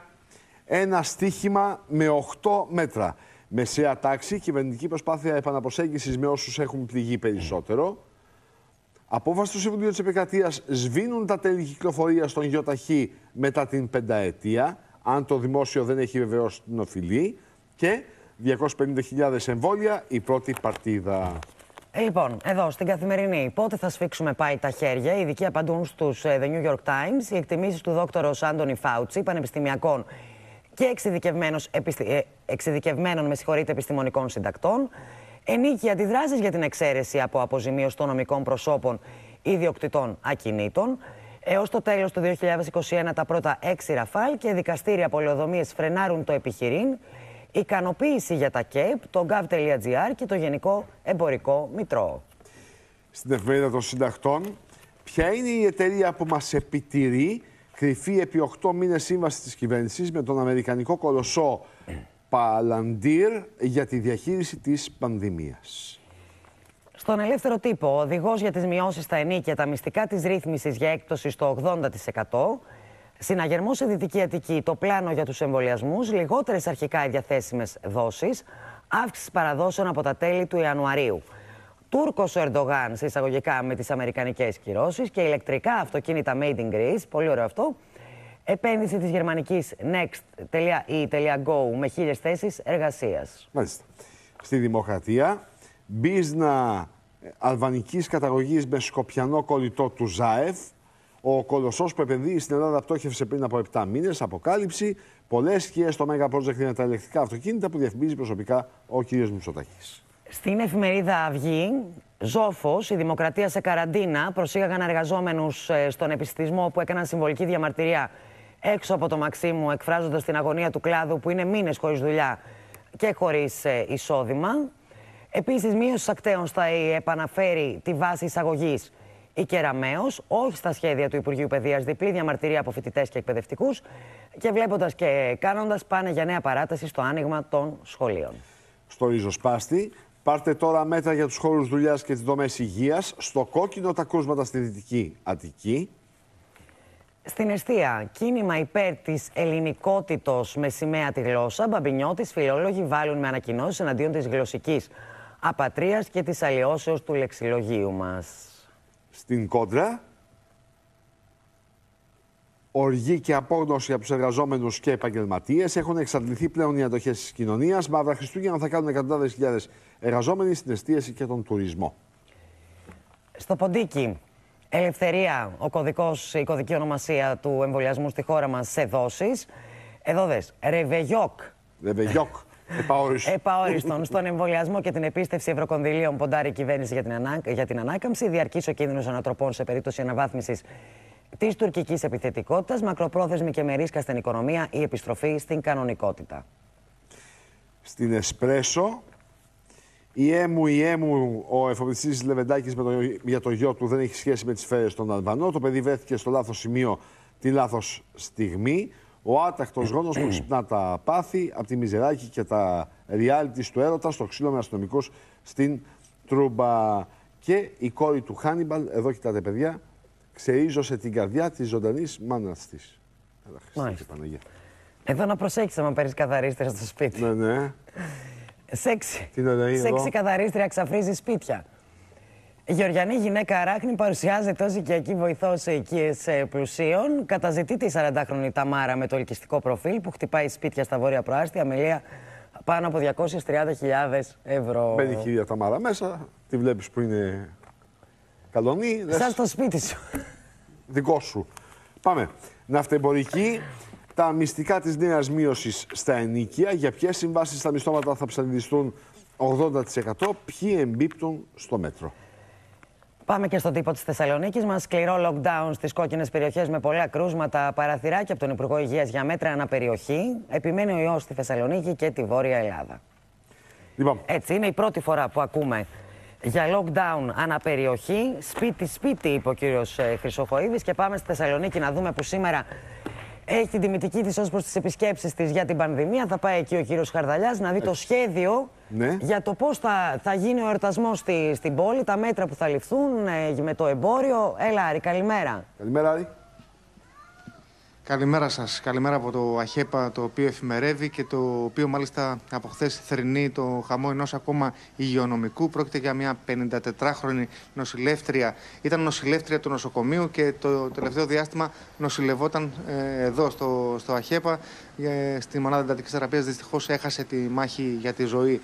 B: Ένα στίχημα με οκτώ μέτρα. Μεσαία τάξη, κυβερνητική προσπάθεια επαναπροσέγγισης με όσους έχουν πληγεί περισσότερο. Απόφαση του Συμβουλίου της Επικρατείας, σβήνουν τα τέλη κυκλοφορίας των ΙΟΤΑΧΗ μετά την πενταετία, αν το δημόσιο δεν έχει βεβαιώσει την οφειλή. Και διακόσιες πενήντα χιλιάδες εμβόλια, η πρώτη παρτίδα.
A: Ε, λοιπόν, εδώ στην Καθημερινή, πότε θα σφίξουμε πάει τα χέρια. Οι ειδικοί απαντούν στους The New York Times. Οι εκτιμήσεις του δόκτωρος Άντονι Φάουτσι, πανεπιστημιακών και επιστη... εξειδικευμένων με συγχωρείτε, επιστημονικών συντακτών, ενίκει αντιδράσεις για την εξαίρεση από αποζημίωση των νομικών προσώπων ιδιοκτητών ακινήτων. Έως το τέλος του δύο χιλιάδες είκοσι ένα τα πρώτα έξι ραφάλ και δικαστήρια πολεοδομίες φρενάρουν το επιχειρήν. Ικανοποίηση για τα ΚΕΠ, το gov.gr και το Γενικό Εμπορικό Μητρό.
B: Στην εφημερίδα των συντακτών, ποια είναι η εταιρεία που μας επιτηρεί κρυφή επί οκτώ μήνες σύμβαση της κυβέρνησης με τον αμερικανικό κολοσσό Palantir για τη διαχείριση της πανδημίας.
A: Στον Ελεύθερο Τύπο, ο οδηγός για τις μειώσεις στα ενίκια, τα μυστικά της ρύθμισης για έκπτωση στο ογδόντα τοις εκατό, συναγερμός σε Δυτική Αττική, το πλάνο για τους εμβολιασμούς, λιγότερες αρχικά διαθέσιμες δόσεις, αύξηση παραδόσεων από τα τέλη του Ιανουαρίου. Τούρκος ο Ερντογάν σε εισαγωγικά με τις αμερικανικές κυρώσεις και ηλεκτρικά αυτοκίνητα made in Greece, πολύ ωραίο αυτό. Επένδυση της γερμανικής next.e.go με χίλιες θέσεις εργασίας.
B: Μάλιστα. Στη Δημοκρατία, μπίζνα αλβανικής καταγωγής με σκοπιανό κολλητό του Ζάεφ. Ο κολοσσός που επενδύει στην Ελλάδα πτώχευσε πριν από επτά μήνες. Αποκάλυψη. Πολλές σκιές στο Mega Project είναι τα ηλεκτρικά αυτοκίνητα που διαφημίζει προσωπικά ο κ. Μητσοτάκης.
A: Στην εφημερίδα Αυγή, Ζόφος, η Δημοκρατία σε καραντίνα, προσήγαγαν εργαζόμενους στον επιστημισμό που έκαναν συμβολική διαμαρτυρία έξω από το Μαξίμου, εκφράζοντας την αγωνία του κλάδου που είναι μήνες χωρίς δουλειά και χωρίς εισόδημα. Επίσης, μείωση ακταίων θα επαναφέρει τη βάση εισαγωγής η Κεραμέως, όχι στα σχέδια του Υπουργείου Παιδείας, διπλή διαμαρτυρία από φοιτητές και εκπαιδευτικούς και βλέποντας και κάνοντας πάνε για νέα παράταση στο άνοιγμα των σχολείων.
B: Στο ριζοσπάστη, πάρτε τώρα μέτρα για τους χώρους δουλειάς και τις δομές υγείας. Στο κόκκινο τα κρούσματα στη Δυτική Αττική.
A: Στην Εστία, κίνημα υπέρ της ελληνικότητος με σημαία τη γλώσσα. Μπαμπινιώτης, φιλόλογοι βάλουν με ανακοινώσεις εναντίον της γλωσσικής απατρίας και της αλλοιώσεως του λεξιλογίου μας.
B: Στην Κόντρα, οργή και απόγνωση από τους εργαζόμενους και επαγγελματίες. Έχουν εξαντληθεί πλέον οι αντοχές της κοινωνίας. Μαύρα Χριστούγεννα θα κάνουν εκατοντάδες χιλιάδες εργαζόμενοι στην εστίαση και τον τουρισμό.
A: Στο Ποντίκι, ελευθερία, ο κωδικός, η κωδική ονομασία του εμβολιασμού στη χώρα μας σε δόσεις. Εδώ δες, Ρεβεγιόκ.
B: Ρεβεγιόκ. Επαόριστον.
A: Επαόριστον. Στον εμβολιασμό και την επίστευση ευρωκονδυλίων ποντάρει η κυβέρνηση για την, ανά... για την ανάκαμψη. Διαρκής ο κίνδυνος ανατροπών σε περίπτωση αναβάθμισης της τουρκικής επιθετικότητας. Μακροπρόθεσμη και μερίσκα στην οικονομία, η επιστροφή στην κανονικότητα.
B: Στην Εσπρέσο, η έμου, η έμου, ο εφοπλιστής Λεβεντάκης με το, για το γιο του δεν έχει σχέση με τις σφαίρες των Αλβανών. Το παιδί βρέθηκε στο λάθος σημείο τη λάθος στιγμή. Ο άτακτος γόνος που ξυπνά τα πάθη από τη Μιζεράκη και τα reality του έρωτα στο ξύλο με αστυνομικούς στην Τρούμπα. Και η κόρη του Χάνιμπαλ, εδώ κοιτάτε παιδιά, ξεΐζωσε την καρδιά της ζωντανής μάνας της.
A: Παναγία. Εδώ να προσέξεις άμα παίρνεις καθαρίστρια στο σπίτι.
B: Ναι, ναι.
A: Σεξι.
B: Τι να λέει
A: Σεξι καθαρίστρια ξαφρίζει σπίτια. Η γεωργιανή γυναίκα Αράχνη παρουσιάζεται ως οικιακή βοηθός σε οικίες πλουσίων. Καταζητείται η σαραντάχρονη Ταμάρα με το ελκυστικό προφίλ που χτυπάει σπίτια στα βόρεια προάστια με λία πάνω από διακόσιες τριάντα χιλιάδες ευρώ.
B: Μπαίνει η κυρία Ταμάρα μέσα, τη βλέπεις που είναι καλονή.
A: Σαν στο σπίτι σου.
B: Δικό σου. Πάμε. Ναυτεμπορική. Τα μυστικά της νέας μείωσης στα ενοίκια. Για ποιες συμβάσεις στα μισθώματα θα ψαλιδιστούν ογδόντα τοις εκατό. Ποιοι εμπίπτουν στο μέτρο.
A: Πάμε και στον τύπο της Θεσσαλονίκης μας. Σκληρό lockdown στις κόκκινες περιοχές με πολλά κρούσματα, παραθυράκια από τον Υπουργό Υγείας για μέτρα αναπεριοχή. Επιμένει ο ιός στη Θεσσαλονίκη και τη Βόρεια Ελλάδα.
B: Λοιπόν.
A: Έτσι, είναι η πρώτη φορά που ακούμε για lockdown αναπεριοχή. Σπίτι-σπίτι, είπε ο κύριος Χρυσοχοΐδης. Και πάμε στη Θεσσαλονίκη να δούμε που σήμερα έχει την τιμητική της ως προς τις επισκέψεις της για την πανδημία. Θα πάει εκεί ο κύριος Χαρδαλιάς να δει Έτσι. το σχέδιο
B: ναι.
A: για το πώς θα, θα γίνει ο εορτασμός στη, στην πόλη, τα μέτρα που θα ληφθούν ε, με το εμπόριο. Έλα, Άρη, καλημέρα.
B: Καλημέρα, Άρη.
O: Καλημέρα σας. Καλημέρα από το ΑΧΕΠΑ, το οποίο εφημερεύει και το οποίο μάλιστα από χθες θρηνεί το χαμό ενός ακόμα υγειονομικού. Πρόκειται για μια πενηντατετράχρονη νοσηλεύτρια. Ήταν νοσηλεύτρια του νοσοκομείου και το τελευταίο διάστημα νοσηλευόταν ε, εδώ στο, στο ΑΧΕΠΑ. Ε, στη μονάδα εντατικής θεραπείας δυστυχώς έχασε τη μάχη για τη ζωή.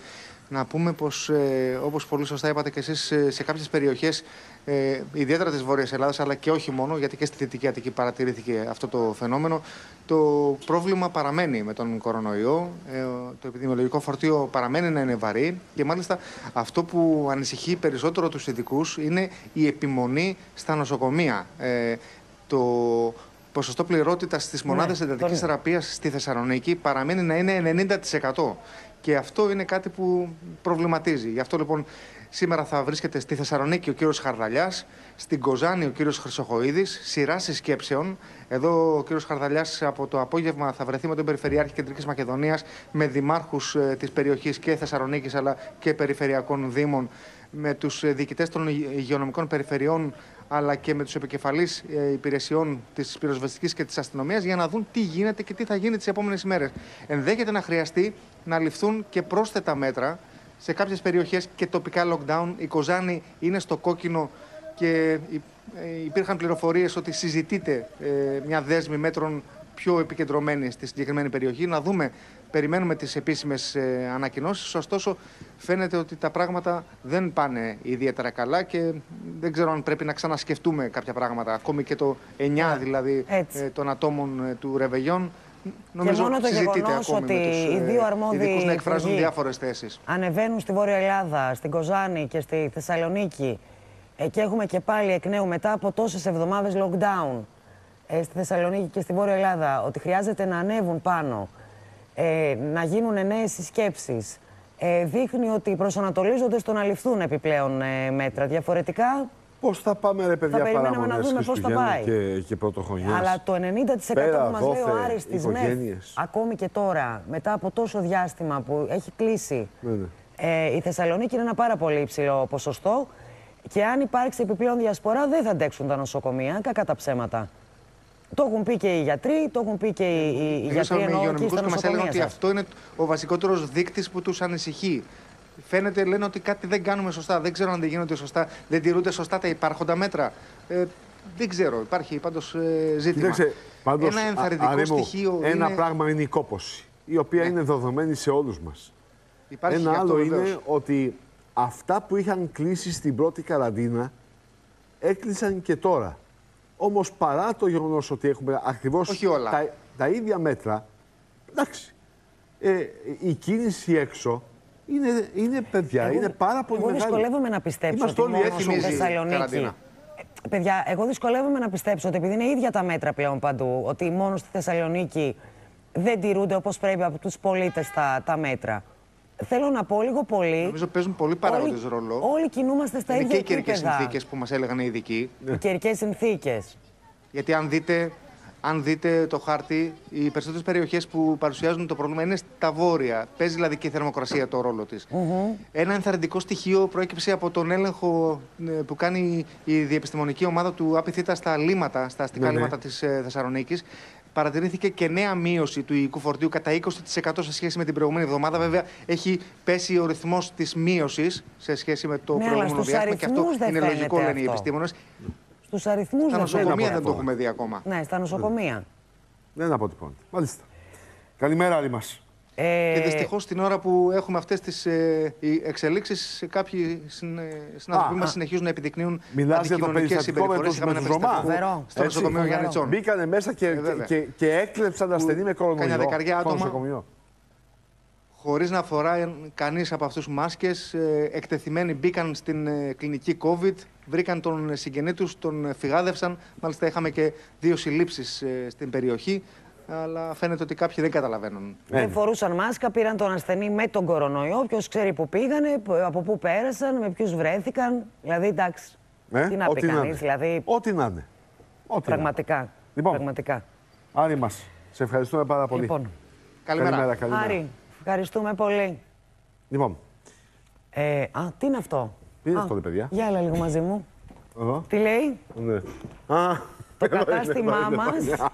O: Να πούμε πως, ε, όπως πολύ σωστά είπατε και εσείς, σε κάποιες περιοχές, ε, ιδιαίτερα της Βόρειας Ελλάδας, αλλά και όχι μόνο, γιατί και στη Δυτική Αττική παρατηρήθηκε αυτό το φαινόμενο, το πρόβλημα παραμένει με τον κορονοϊό, ε, το επιδημιολογικό φορτίο παραμένει να είναι βαρύ και μάλιστα αυτό που ανησυχεί περισσότερο τους ειδικούς είναι η επιμονή στα νοσοκομεία. Ε, το ποσοστό πληρότητας στις μονάδες ναι, εντατικής θεραπείας στη Θεσσαλονίκη παραμένει να είναι ενενήντα τοις εκατό. Και αυτό είναι κάτι που προβληματίζει. Γι' αυτό λοιπόν σήμερα θα βρίσκεται στη Θεσσαλονίκη ο κύριος Χαρδαλιάς, στην Κοζάνη ο κύριος Χρυσοχοΐδης, σειρά συσκέψεων. Εδώ ο κύριος Χαρδαλιάς από το απόγευμα θα βρεθεί με τον Περιφερειάρχη Κεντρικής Μακεδονίας, με δημάρχους ε, της περιοχής και Θεσσαλονίκης αλλά και περιφερειακών δήμων, με τους ε, διοικητές των υγειονομικών περιφερειών, αλλά και με τους επικεφαλείς ε, υπηρεσιών της πυροσβεστικής και της αστυνομίας για να δουν τι γίνεται και τι θα γίνει τις επόμενες ημέρες. Ενδέχεται να χρειαστεί να ληφθούν και πρόσθετα μέτρα σε κάποιες περιοχές και τοπικά lockdown. Η Κοζάνη είναι στο κόκκινο και υπήρχαν πληροφορίες ότι συζητείται ε, μια δέσμη μέτρων πιο επικεντρωμένη στη συγκεκριμένη περιοχή. Να δούμε, περιμένουμε τις επίσημες ε, ανακοινώσεις. Ωστόσο, φαίνεται ότι τα πράγματα δεν πάνε ιδιαίτερα καλά και δεν ξέρω αν πρέπει να ξανασκεφτούμε κάποια πράγματα. Ακόμη και το εννιά yeah. δηλαδή ε, των ατόμων ε, του Ρεβεγιόν. Νομίζω
A: και μόνο το γεγονός ότι οι δύο αρμόδιοι
O: να εκφράζουν διάφορες θέσεις.
A: Ανεβαίνουν στη Βόρεια Ελλάδα, στην Κοζάνη και στη Θεσσαλονίκη ε, και έχουμε και πάλι εκ νέου μετά από τόσες εβδομάδες lockdown ε, στη Θεσσαλονίκη και στη Βόρεια Ελλάδα ότι χρειάζεται να ανέβουν πάνω, ε, να γίνουν νέες συσκέψεις. Ε, δείχνει ότι προσανατολίζονται στο να ληφθούν επιπλέον ε, μέτρα. Διαφορετικά.
B: Πώς θα πάμε, ρε παιδιά,
A: παραμονές να δούμε πώς θα πάει.
B: Και, και πρωτοχρονιάς.
A: Αλλά το ενενήντα τοις εκατό που μας λέει ο Άρης της ΜΕΘ, ακόμη και τώρα, μετά από τόσο διάστημα που έχει κλείσει, ναι, ναι. Ε, η Θεσσαλονίκη είναι ένα πάρα πολύ υψηλό ποσοστό και αν υπάρξει επιπλέον διασπορά δεν θα αντέξουν τα νοσοκομεία, κακά τα ψέματα. Το έχουν πει και οι γιατροί, το έχουν πει και οι, οι, οι γιατροί εννοώ και στα
O: μας έλεγαν ότι αυτό είναι ο βασικότερος δείκτης που τους ανησυχεί. Φαίνεται, λένε ότι κάτι δεν κάνουμε σωστά, δεν ξέρω αν δεν γίνονται σωστά, δεν τηρούνται σωστά τα υπάρχοντα μέτρα. Ε, δεν ξέρω, υπάρχει πάντως ε, ζήτημα.
B: Κοίταξε, πάντως,
O: ένα ενθαρρυντικό α, στοιχείο
B: ένα
O: είναι...
B: πράγμα είναι η κόπωση, η οποία ναι. είναι δεδομένη σε όλους μας.
O: Υπάρχει
B: ένα άλλο είναι
O: βεβαίως.
B: ότι αυτά που είχαν κλείσει στην πρώτη καραντίνα έκλεισαν και τώρα. Όμως παρά το γεγονός ότι έχουμε ακριβώς τα, τα ίδια μέτρα, εντάξει, ε, η κίνηση έξω είναι, είναι παιδιά, εγώ, είναι πάρα πολύ
A: εγώ
B: μεγάλη.
A: Εγώ δυσκολεύομαι να πιστέψω ότι μόνο στη Θεσσαλονίκη... Παιδιά, εγώ δυσκολεύομαι να πιστέψω ότι επειδή είναι ίδια τα μέτρα πλέον παντού, ότι μόνο στη Θεσσαλονίκη δεν τηρούνται όπως πρέπει από τους πολίτες τα, τα μέτρα. Θέλω να πω λίγο πολύ.
O: Νομίζω παίζουν πολύ παράγοντες ρόλο.
A: Όλοι κινούμαστε στα
O: είναι
A: ίδια
O: επίπεδα. Και οι καιρικές συνθήκες που μας έλεγαν οι ειδικοί.
A: Οι καιρικές συνθήκες.
O: Γιατί αν δείτε, αν δείτε το χάρτη, οι περισσότερες περιοχές που παρουσιάζουν το πρόβλημα είναι στα βόρεια. Παίζει δηλαδή και η θερμοκρασία το ρόλο της. Mm-hmm. Ένα ενθαρρυντικό στοιχείο προέκυψε από τον έλεγχο που κάνει η διεπιστημονική ομάδα του ΑΠΙΘΙΤΑ στα λίμματα, στα αστικά mm-hmm. λίμματα της ε, Θεσσαλονίκης. Παρατηρήθηκε και νέα μείωση του υλικού φορτίου κατά είκοσι τοις εκατό σε σχέση με την προηγούμενη εβδομάδα. Βέβαια, έχει πέσει ο ρυθμός της μείωσης σε σχέση με το ναι, προηγούμενο διάστημα και αυτό είναι λογικό, λένε οι επιστήμονες.
A: Στους αριθμούς
O: στα νοσοκομεία δεν το έχουμε δει ακόμα.
A: Ναι, στα νοσοκομεία.
B: Δεν αποτυπώνεται. Μάλιστα. Καλημέρα, άλλη μας.
O: Ε... Και δυστυχώς την ώρα που έχουμε αυτές τις ε, εξελίξεις, κάποιοι συναδελφοί μας συνεχίζουν να επιδεικνύουν αντικοινωνικές συμπεριφορές. Είχαμε ένα περιστατικό στο νοσοκομείο Γιάννητσών.
B: Μπήκανε μέσα και, ε, και, και έκλεψαν ασθενή με κορονοϊό.
O: Κάνε δεκαριά άτομα. Χωρίς να φοράει κανείς από αυτούς μάσκες, ε, εκτεθειμένοι μπήκαν στην ε, κλινική COVID, βρήκαν τον συγγενή τους, τον φυγάδευσαν. Μάλιστα είχαμε και δύο συλλήψεις ε, στην περιοχή. Αλλά φαίνεται ότι κάποιοι δεν καταλαβαίνουν.
A: Δεν φορούσαν μάσκα, πήραν τον ασθενή με τον κορονοϊό. Ποιος ξέρει πού πήγανε, από πού πέρασαν, με ποιους βρέθηκαν. Δηλαδή, εντάξει. Ε, τι να πει κανείς, δηλαδή.
B: Ό,τι να είναι.
A: Πραγματικά.
B: Λοιπόν,
A: πραγματικά.
B: Άρη μας, σε ευχαριστούμε πάρα πολύ.
A: Λοιπόν.
O: Καλημέρα.
B: Καλημέρα, καλημέρα.
A: Άρη, ευχαριστούμε πολύ.
B: Λοιπόν.
A: Ε, α, τι είναι αυτό.
B: Τι είναι
A: α,
B: αυτό, ρε παιδιά.
A: Για έλα λίγο μαζί μου.
B: Εδώ.
A: Τι λέει.
B: Ναι. Α.
A: Το κατάστημά μας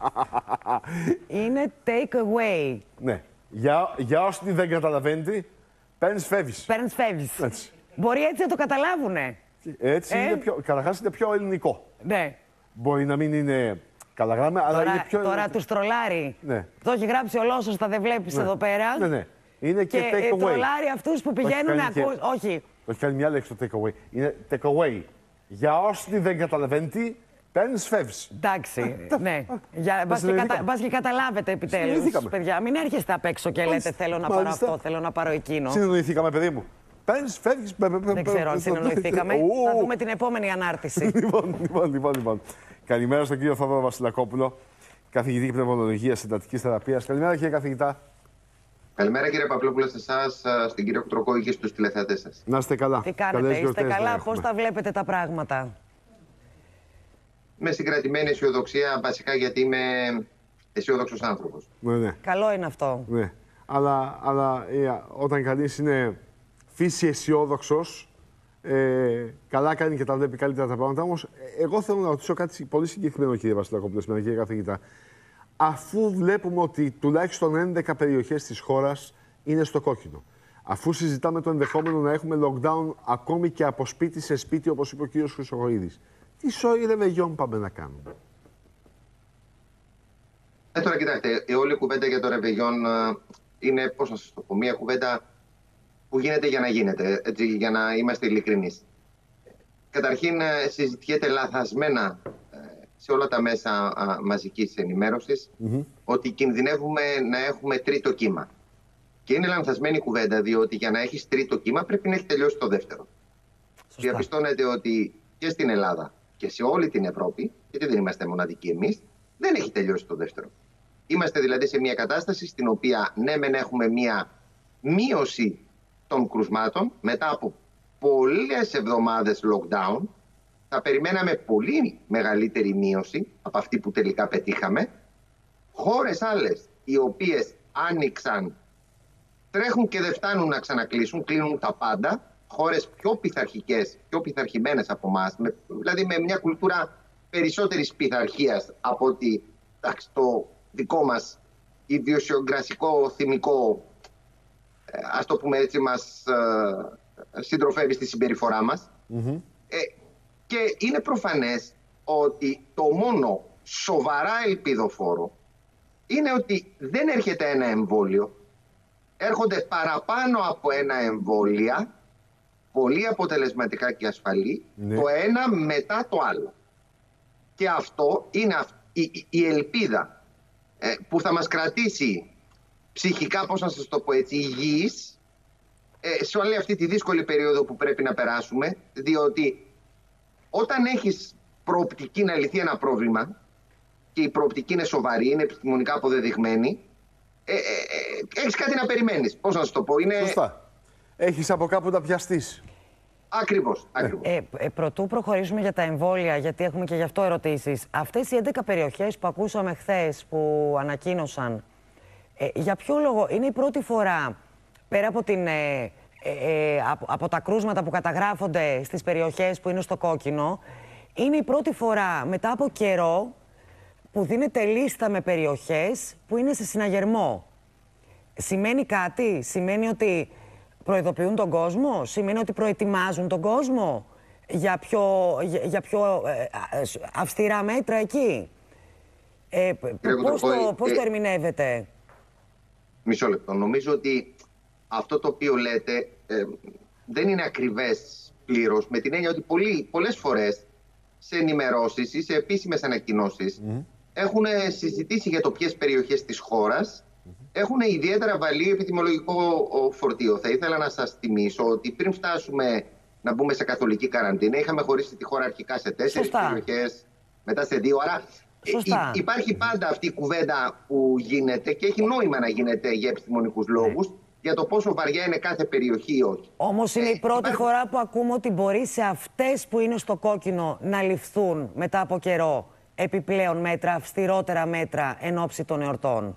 A: είναι take away.
B: Ναι. Για, για όσοι δεν καταλαβαίνετε, παίρνεις, φεύγεις.
A: Παίρνεις, φεύγεις.
B: Έτσι.
A: Μπορεί έτσι να το καταλάβουνε.
B: Έτσι ε? είναι πιο, καταρχάς είναι πιο ελληνικό.
A: Ναι.
B: Μπορεί να μην είναι καλά γράμμα, αλλά
A: τώρα,
B: είναι πιο...
A: Τώρα τους τρολάρει.
B: Ναι.
A: Το έχει γράψει ο Λόσος, θα δεν βλέπεις
B: ναι.
A: εδώ πέρα.
B: Ναι, ναι. Είναι και,
A: και
B: take away.
A: τρολάρει αυτούς που πηγαίνουν να ακούν. Όχι.
B: Το έχει κάνει μια λέξη το take away. Είναι take away. Για όσοι δεν καταλαβαίνει, παίρνεις, φεύγεις.
A: Εντάξει, ναι. Μπας και, κατα... και καταλάβετε επιτέλους, παιδιά. Μην έρχεστε απ' έξω και λέτε θέλω να πάρω αυτό, θέλω να πάρω εκείνο.
B: Συνεννοηθήκαμε, παιδί μου. Παίρνεις, φεύγεις.
A: Δεν ξέρω αν συνεννοηθήκαμε. Θα δούμε την επόμενη ανάρτηση.
B: Λοιπόν, λοιπόν, λοιπόν, λοιπόν. Καλημέρα στον κύριο Θόδωρο Βασιλακόπουλο, καθηγητή πνευμονολογίας συντατικής θεραπείας. Καλημέρα, κύριε καθηγητά.
P: Καλημέρα, κύριε Παπλόπουλο, σε εσάς, στην κύριο Κτροκόη και στους τηλεθεατές σας.
B: Να είστε καλά.
A: Τι κάνετε, είστε γιορτές, καλά, πώς τα βλέπετε τα πράγματα?
P: Με συγκρατημένη αισιοδοξία, βασικά γιατί είμαι αισιόδοξος άνθρωπος.
B: Ναι, ναι.
A: Καλό είναι αυτό.
B: Ναι. Αλλά, αλλά ε, όταν κανείς είναι φύση αισιόδοξος, ε, καλά κάνει και τα βλέπει καλύτερα τα πράγματα. Όμως, εγώ θέλω να ρωτήσω κάτι πολύ συγκεκριμένο, κύριε Βασιλακόπουλο, σήμερα, κύριε καθηγητά. Αφού βλέπουμε ότι τουλάχιστον έντεκα περιοχές της χώρας είναι στο κόκκινο, αφού συζητάμε το ενδεχόμενο να έχουμε lockdown ακόμη και από σπίτι σε σπίτι, όπως είπε ο κύριος Χρυσοχοΐδης, τι σόι ρεβεγιόν πάμε να κάνουμε?
P: Ε, τώρα κοιτάξτε, η όλη κουβέντα για το ρεβεγιόν είναι, πώς να σας το πω, μια κουβέντα που γίνεται για να γίνεται, έτσι, για να είμαστε ειλικρινείς. Καταρχήν, συζητιέται λαθασμένα σε όλα τα μέσα α, μαζικής ενημέρωσης mm-hmm. ότι κινδυνεύουμε να έχουμε τρίτο κύμα. Και είναι λανθασμένη κουβέντα, διότι για να έχεις τρίτο κύμα πρέπει να έχει τελειώσει το δεύτερο. Διαπιστώνεται ότι και στην Ελλάδα και σε όλη την Ευρώπη, γιατί δεν είμαστε μοναδικοί εμείς, δεν έχει τελειώσει το δεύτερο. Είμαστε δηλαδή σε μια κατάσταση στην οποία ναι μεν έχουμε μια μείωση των κρουσμάτων μετά από πολλές εβδομάδες lockdown. Θα περιμέναμε πολύ μεγαλύτερη μείωση από αυτή που τελικά πετύχαμε. Χώρες άλλες οι οποίες άνοιξαν, τρέχουν και δεν φτάνουν να ξανακλείσουν, κλείνουν τα πάντα. Χώρες πιο πειθαρχικές, πιο πειθαρχημένες από εμάς, δηλαδή με μια κουλτούρα περισσότερης πειθαρχίας από ότι εντάξει, το δικό μας ιδιοσιογραφικό θυμικό, ας το πούμε έτσι, μας ε, συντροφεύει στη συμπεριφορά μας. Mm-hmm. Ε, Και είναι προφανές ότι το μόνο σοβαρά ελπιδοφόρο είναι ότι δεν έρχεται ένα εμβόλιο. Έρχονται παραπάνω από ένα εμβόλια, πολύ αποτελεσματικά και ασφαλή, ναι. το ένα μετά το άλλο. Και αυτό είναι η, η ελπίδα ε, που θα μας κρατήσει ψυχικά, πώς να σας το πω έτσι, υγιείς ε, σε όλη αυτή τη δύσκολη περίοδο που πρέπει να περάσουμε, διότι όταν έχεις προοπτική να λυθεί ένα πρόβλημα και η προοπτική είναι σοβαρή, είναι επιστημονικά αποδεδειγμένη, ε, ε, ε, έχεις κάτι να περιμένεις. Πώς να σου το πω, είναι...
B: Σωστά. Έχεις από κάπου να πιαστείς.
P: Ακριβώς, ακριβώς.
A: Ε, ε, πρωτού προχωρήσουμε για τα εμβόλια, γιατί έχουμε και γι' αυτό ερωτήσεις. Αυτές οι έντεκα περιοχές που ακούσαμε χθες, που ανακοίνωσαν, ε, για ποιο λόγο είναι η πρώτη φορά, πέρα από την... Ε, Ε, από, από τα κρούσματα που καταγράφονται στις περιοχές που είναι στο κόκκινο, είναι η πρώτη φορά μετά από καιρό που δίνεται λίστα με περιοχές που είναι σε συναγερμό. Σημαίνει κάτι? Σημαίνει ότι προειδοποιούν τον κόσμο? Σημαίνει ότι προετοιμάζουν τον κόσμο για πιο, για, για πιο ε, αυστηρά μέτρα εκεί? Ε, πώς το, πώς το ερμηνεύετε?
P: Μισό λεπτό. Νομίζω ότι αυτό το οποίο λέτε ε, δεν είναι ακριβές πλήρως, με την έννοια ότι πολλοί, πολλές φορές σε ενημερώσεις ή σε επίσημες ανακοινώσεις mm. έχουν συζητήσει για το ποιες περιοχές της χώρας mm. έχουν ιδιαίτερα βαλή επιδημιολογικό φορτίο. Θα ήθελα να σας θυμίσω ότι πριν φτάσουμε να μπούμε σε καθολική καραντίνα, είχαμε χωρίσει τη χώρα αρχικά σε τέσσερις Σωστά. περιοχές, μετά σε δύο. Άρα Υ, υπάρχει πάντα αυτή η κουβέντα που γίνεται και έχει νόημα να γίνεται για επιστημονικούς λόγους. Ναι. Για το πόσο βαριά είναι κάθε περιοχή ή όχι.
A: Όμως είναι η πρώτη υπάρχει... φορά που ακούμε ότι μπορεί σε αυτές που είναι στο κόκκινο να ληφθούν μετά από καιρό επιπλέον μέτρα, αυστηρότερα μέτρα εν ώψη των εορτών.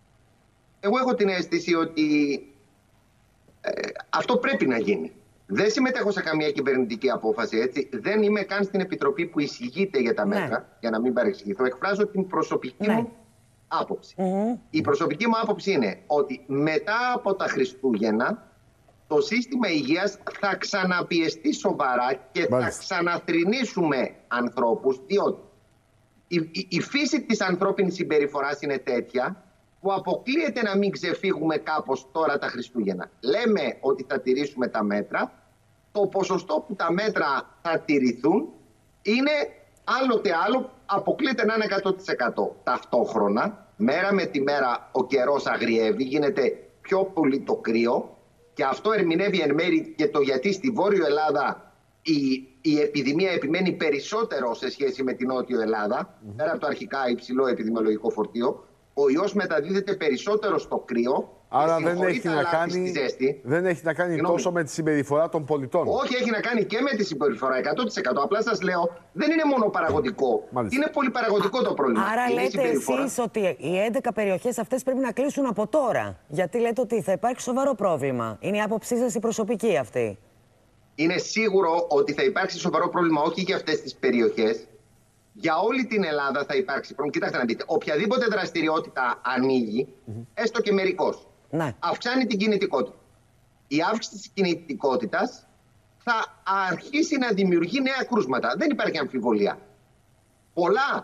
P: Εγώ έχω την αίσθηση ότι ε, αυτό πρέπει να γίνει. Δεν συμμετέχω σε καμία κυβερνητική απόφαση, έτσι. Δεν είμαι καν στην επιτροπή που εισηγείται για τα μέτρα, ναι. για να μην παρεξηγηθώ. Εκφράζω την προσωπική ναι. μου άποψη. Mm-hmm. Η προσωπική μου άποψη είναι ότι μετά από τα Χριστούγεννα το σύστημα υγείας θα ξαναπιεστεί σοβαρά και Μάλιστα. θα ξαναθρηνήσουμε ανθρώπους, διότι η, η, η φύση της ανθρώπινης συμπεριφοράς είναι τέτοια που αποκλείεται να μην ξεφύγουμε κάπως τώρα τα Χριστούγεννα. Λέμε ότι θα τηρήσουμε τα μέτρα. Το ποσοστό που τα μέτρα θα τηρηθούν είναι άλλοτε άλλο, αποκλείεται να είναι εκατό τοις εκατό. Ταυτόχρονα, μέρα με τη μέρα ο καιρός αγριεύει, γίνεται πιο πολύ το κρύο και αυτό ερμηνεύει εν μέρει και το γιατί στη Βόρειο Ελλάδα η, η επιδημία επιμένει περισσότερο σε σχέση με την Νότιο Ελλάδα, mm-hmm. πέρα από το αρχικά υψηλό επιδημιολογικό φορτίο. Ο ιός μεταδίδεται περισσότερο στο κρύο.
B: Άρα δεν έχει, να κάνει, δεν έχει να κάνει Συγνώμη. τόσο με τη συμπεριφορά των πολιτών.
P: Όχι, έχει να κάνει και με τη συμπεριφορά εκατό τοις εκατό. Απλά σας λέω, δεν είναι μόνο παραγωγικό.
B: Μάλιστα.
P: Είναι πολυπαραγωγικό το πρόβλημα.
A: Άρα είναι λέτε εσείς ότι οι έντεκα περιοχές αυτές πρέπει να κλείσουν από τώρα. Γιατί λέτε ότι θα υπάρξει σοβαρό πρόβλημα. Είναι η άποψή σας η προσωπική αυτή?
P: Είναι σίγουρο ότι θα υπάρξει σοβαρό πρόβλημα όχι για αυτές τις περιοχές. Για όλη την Ελλάδα θα υπάρξει πρόβλημα. Κοιτάξτε να δείτε, οποιαδήποτε δραστηριότητα ανοίγει, mm-hmm. έστω και μερικώς,
A: ναι.
P: αυξάνει την κινητικότητα. Η αύξηση της κινητικότητας θα αρχίσει να δημιουργεί νέα κρούσματα. Δεν υπάρχει αμφιβολία. Πολλά,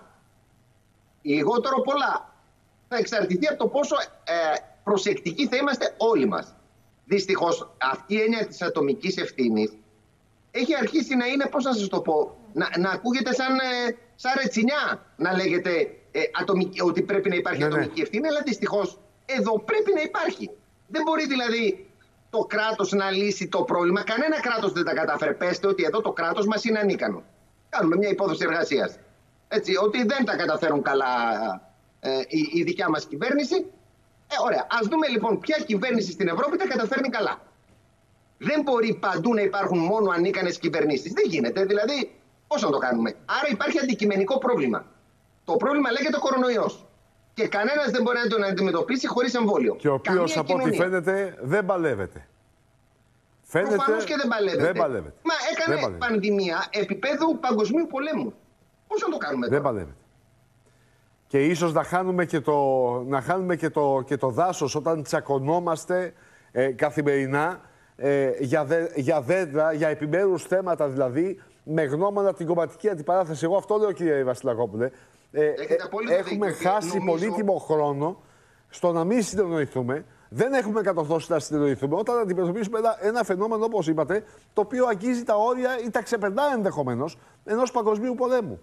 P: λιγότερο πολλά, θα εξαρτηθεί από το πόσο ε, προσεκτικοί θα είμαστε όλοι μας. Δυστυχώς, αυτή η έννοια της ατομικής ευθύνης έχει αρχίσει να είναι, πώς να σας το πω, να, να ακούγεται σαν, ε, σαν ρετσινιά να λέγεται ε, ατομική, ότι πρέπει να υπάρχει ναι, ατομική ναι. ευθύνη, αλλά δυστυχώς εδώ πρέπει να υπάρχει. Δεν μπορεί δηλαδή το κράτος να λύσει το πρόβλημα. Κανένα κράτος δεν τα κατάφερε. Πέστε ότι εδώ το κράτος μας είναι ανίκανο. Κάνουμε μια υπόθεση εργασίας. Έτσι, ότι δεν τα καταφέρουν καλά ε, η, η δικιά μας κυβέρνηση. Ε, ωραία. Ας δούμε λοιπόν ποια κυβέρνηση στην Ευρώπη τα καταφέρνει καλά. Δεν μπορεί παντού να υπάρχουν μόνο ανίκανες κυβερνήσεις. Δεν γίνεται. Δηλαδή, πώς να το κάνουμε? Άρα υπάρχει αντικειμενικό πρόβλημα. Το πρόβλημα λέγεται κορονοϊός. Και κανένας δεν μπορεί να τον αντιμετωπίσει χωρίς εμβόλιο.
B: Και ο οποίος από ό,τι φαίνεται δεν παλεύεται. Φαίνεται...
P: Προφανώς και δεν παλεύεται.
B: δεν παλεύεται.
P: Μα έκανε
B: δεν
P: πανδημία επίπεδου παγκοσμίου πολέμου. Πώς να το κάνουμε
B: δεν
P: τώρα?
B: Δεν παλεύεται. Και ίσως να χάνουμε και το, να χάνουμε και το, και το δάσος όταν τσακωνόμαστε ε, καθημερινά ε, για, δε, για δέντρα, για επιμέρους θέματα δηλαδή, με γνώμονα την κομματική αντιπαράθεση. Εγώ αυτό λέω, κύριε Βασιλακόπουλε. Ε, έχουμε χάσει νομίζω... πολύτιμο χρόνο στο να μην συνεννοηθούμε. Δεν έχουμε κατορθώσει να συνεννοηθούμε όταν αντιμετωπίσουμε ένα, ένα φαινόμενο, όπως είπατε, το οποίο αγγίζει τα όρια ή τα ξεπερνά ενδεχομένως ενός παγκοσμίου πολέμου.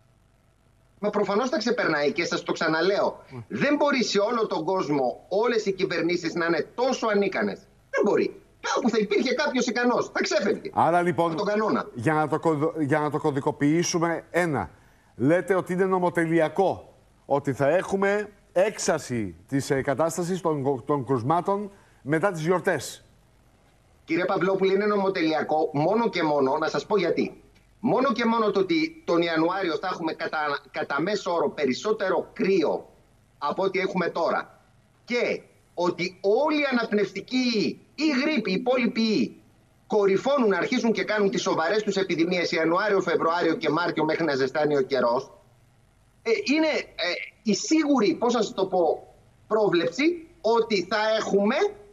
P: Μα προφανώς τα ξεπερνάει και σας το ξαναλέω. Mm. Δεν μπορεί σε όλο τον κόσμο όλες οι κυβερνήσεις να είναι τόσο ανίκανες. Δεν μπορεί. Κάπου θα υπήρχε κάποιος ικανός. Θα ξέφευγε.
B: Άρα λοιπόν, για να, το, για να το κωδικοποιήσουμε, ένα. Λέτε ότι είναι νομοτελειακό, ότι θα έχουμε έξαρση της ε, κατάστασης των, των κρουσμάτων μετά τις γιορτές.
P: Κύριε Παυλόπουλε, είναι νομοτελειακό μόνο και μόνο, να σας πω γιατί. Μόνο και μόνο το ότι τον Ιανουάριο θα έχουμε κατά, κατά μέσο όρο περισσότερο κρύο από ό,τι έχουμε τώρα και ότι όλοι οι αναπνευστικοί ή γρίποι, οι υπόλοιποι κορυφώνουν, αρχίζουν και κάνουν τις σοβαρές τους επιδημίες Ιανουάριο, Φεβρουάριο και Μάρτιο μέχρι να ζεστάνει ο καιρός, ε, είναι ε, η σίγουρη, πώς να σας το πω, πρόβλεψη ότι θα έχουμε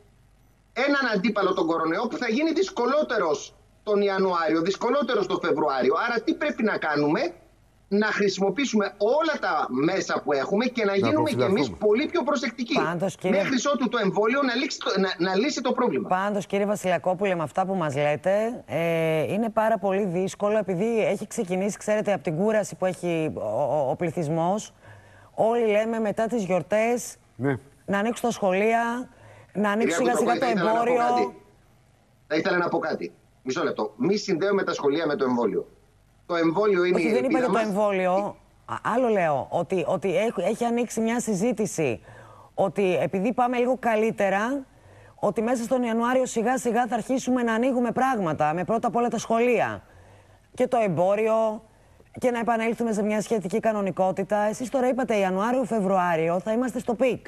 P: έναν αντίπαλο τον κορονοϊό που θα γίνει δυσκολότερος τον Ιανουάριο, δυσκολότερος τον Φεβρουάριο. Άρα τι πρέπει να κάνουμε? Να χρησιμοποιήσουμε όλα τα μέσα που έχουμε και να, να γίνουμε κι εμείς πολύ πιο προσεκτικοί. Πάντως, κύριε... Μέχρι ότου το εμβόλιο να λύσει το, να, να λύσει το πρόβλημα.
A: Πάντως, κύριε Βασιλακόπουλε, με αυτά που μας λέτε, ε, είναι πάρα πολύ δύσκολο, επειδή έχει ξεκινήσει, ξέρετε, από την κούραση που έχει ο, ο, ο πληθυσμός. Όλοι λέμε μετά τις γιορτές
B: ναι.
A: να ανοίξουν τα σχολεία, να ανοίξουν σιγά σιγά το εμπόριο.
P: Θα ήθελα να πω κάτι. Μισό λεπτό. Μη συνδέουμε τα σχολεία με το εμβόλιο. Το εμβόλιο είναι.
A: Όχι,
P: η
A: δεν είπα για το
P: μας.
A: εμβόλιο. Άλλο λέω. Ότι, ότι έχει, έχει ανοίξει μια συζήτηση. Ότι επειδή πάμε λίγο καλύτερα, ότι μέσα στον Ιανουάριο σιγά σιγά θα αρχίσουμε να ανοίγουμε πράγματα. Με πρώτα απ' όλα τα σχολεία. Και το εμπόριο. Και να επανέλθουμε σε μια σχετική κανονικότητα. Εσείς τώρα είπατε Ιανουάριο-Φεβρουάριο θα είμαστε στο πικ.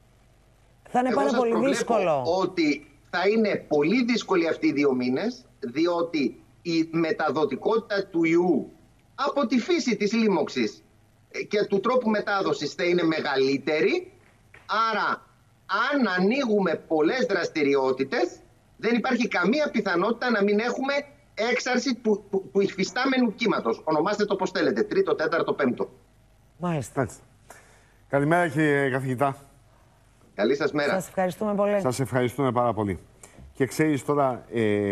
A: Θα είναι
P: Εγώ
A: πάρα πολύ δύσκολο.
P: Ότι θα είναι πολύ δύσκολοι αυτοί οι δύο μήνες, διότι η μεταδοτικότητα του ιού από τη φύση της λίμωξης και του τρόπου μετάδοσης θα είναι μεγαλύτερη. Άρα, αν ανοίγουμε πολλές δραστηριότητες, δεν υπάρχει καμία πιθανότητα να μην έχουμε έξαρση του, του, του υφιστάμενου κύματος. Ονομάστε το πώς θέλετε, τρίτο, τέταρτο, πέμπτο.
A: Μάλιστα.
B: Καλημέρα, κύριε καθηγητά.
P: Καλή σας μέρα.
A: Σας ευχαριστούμε πολύ.
B: Σας ευχαριστούμε πάρα πολύ. Και ξέρεις τώρα.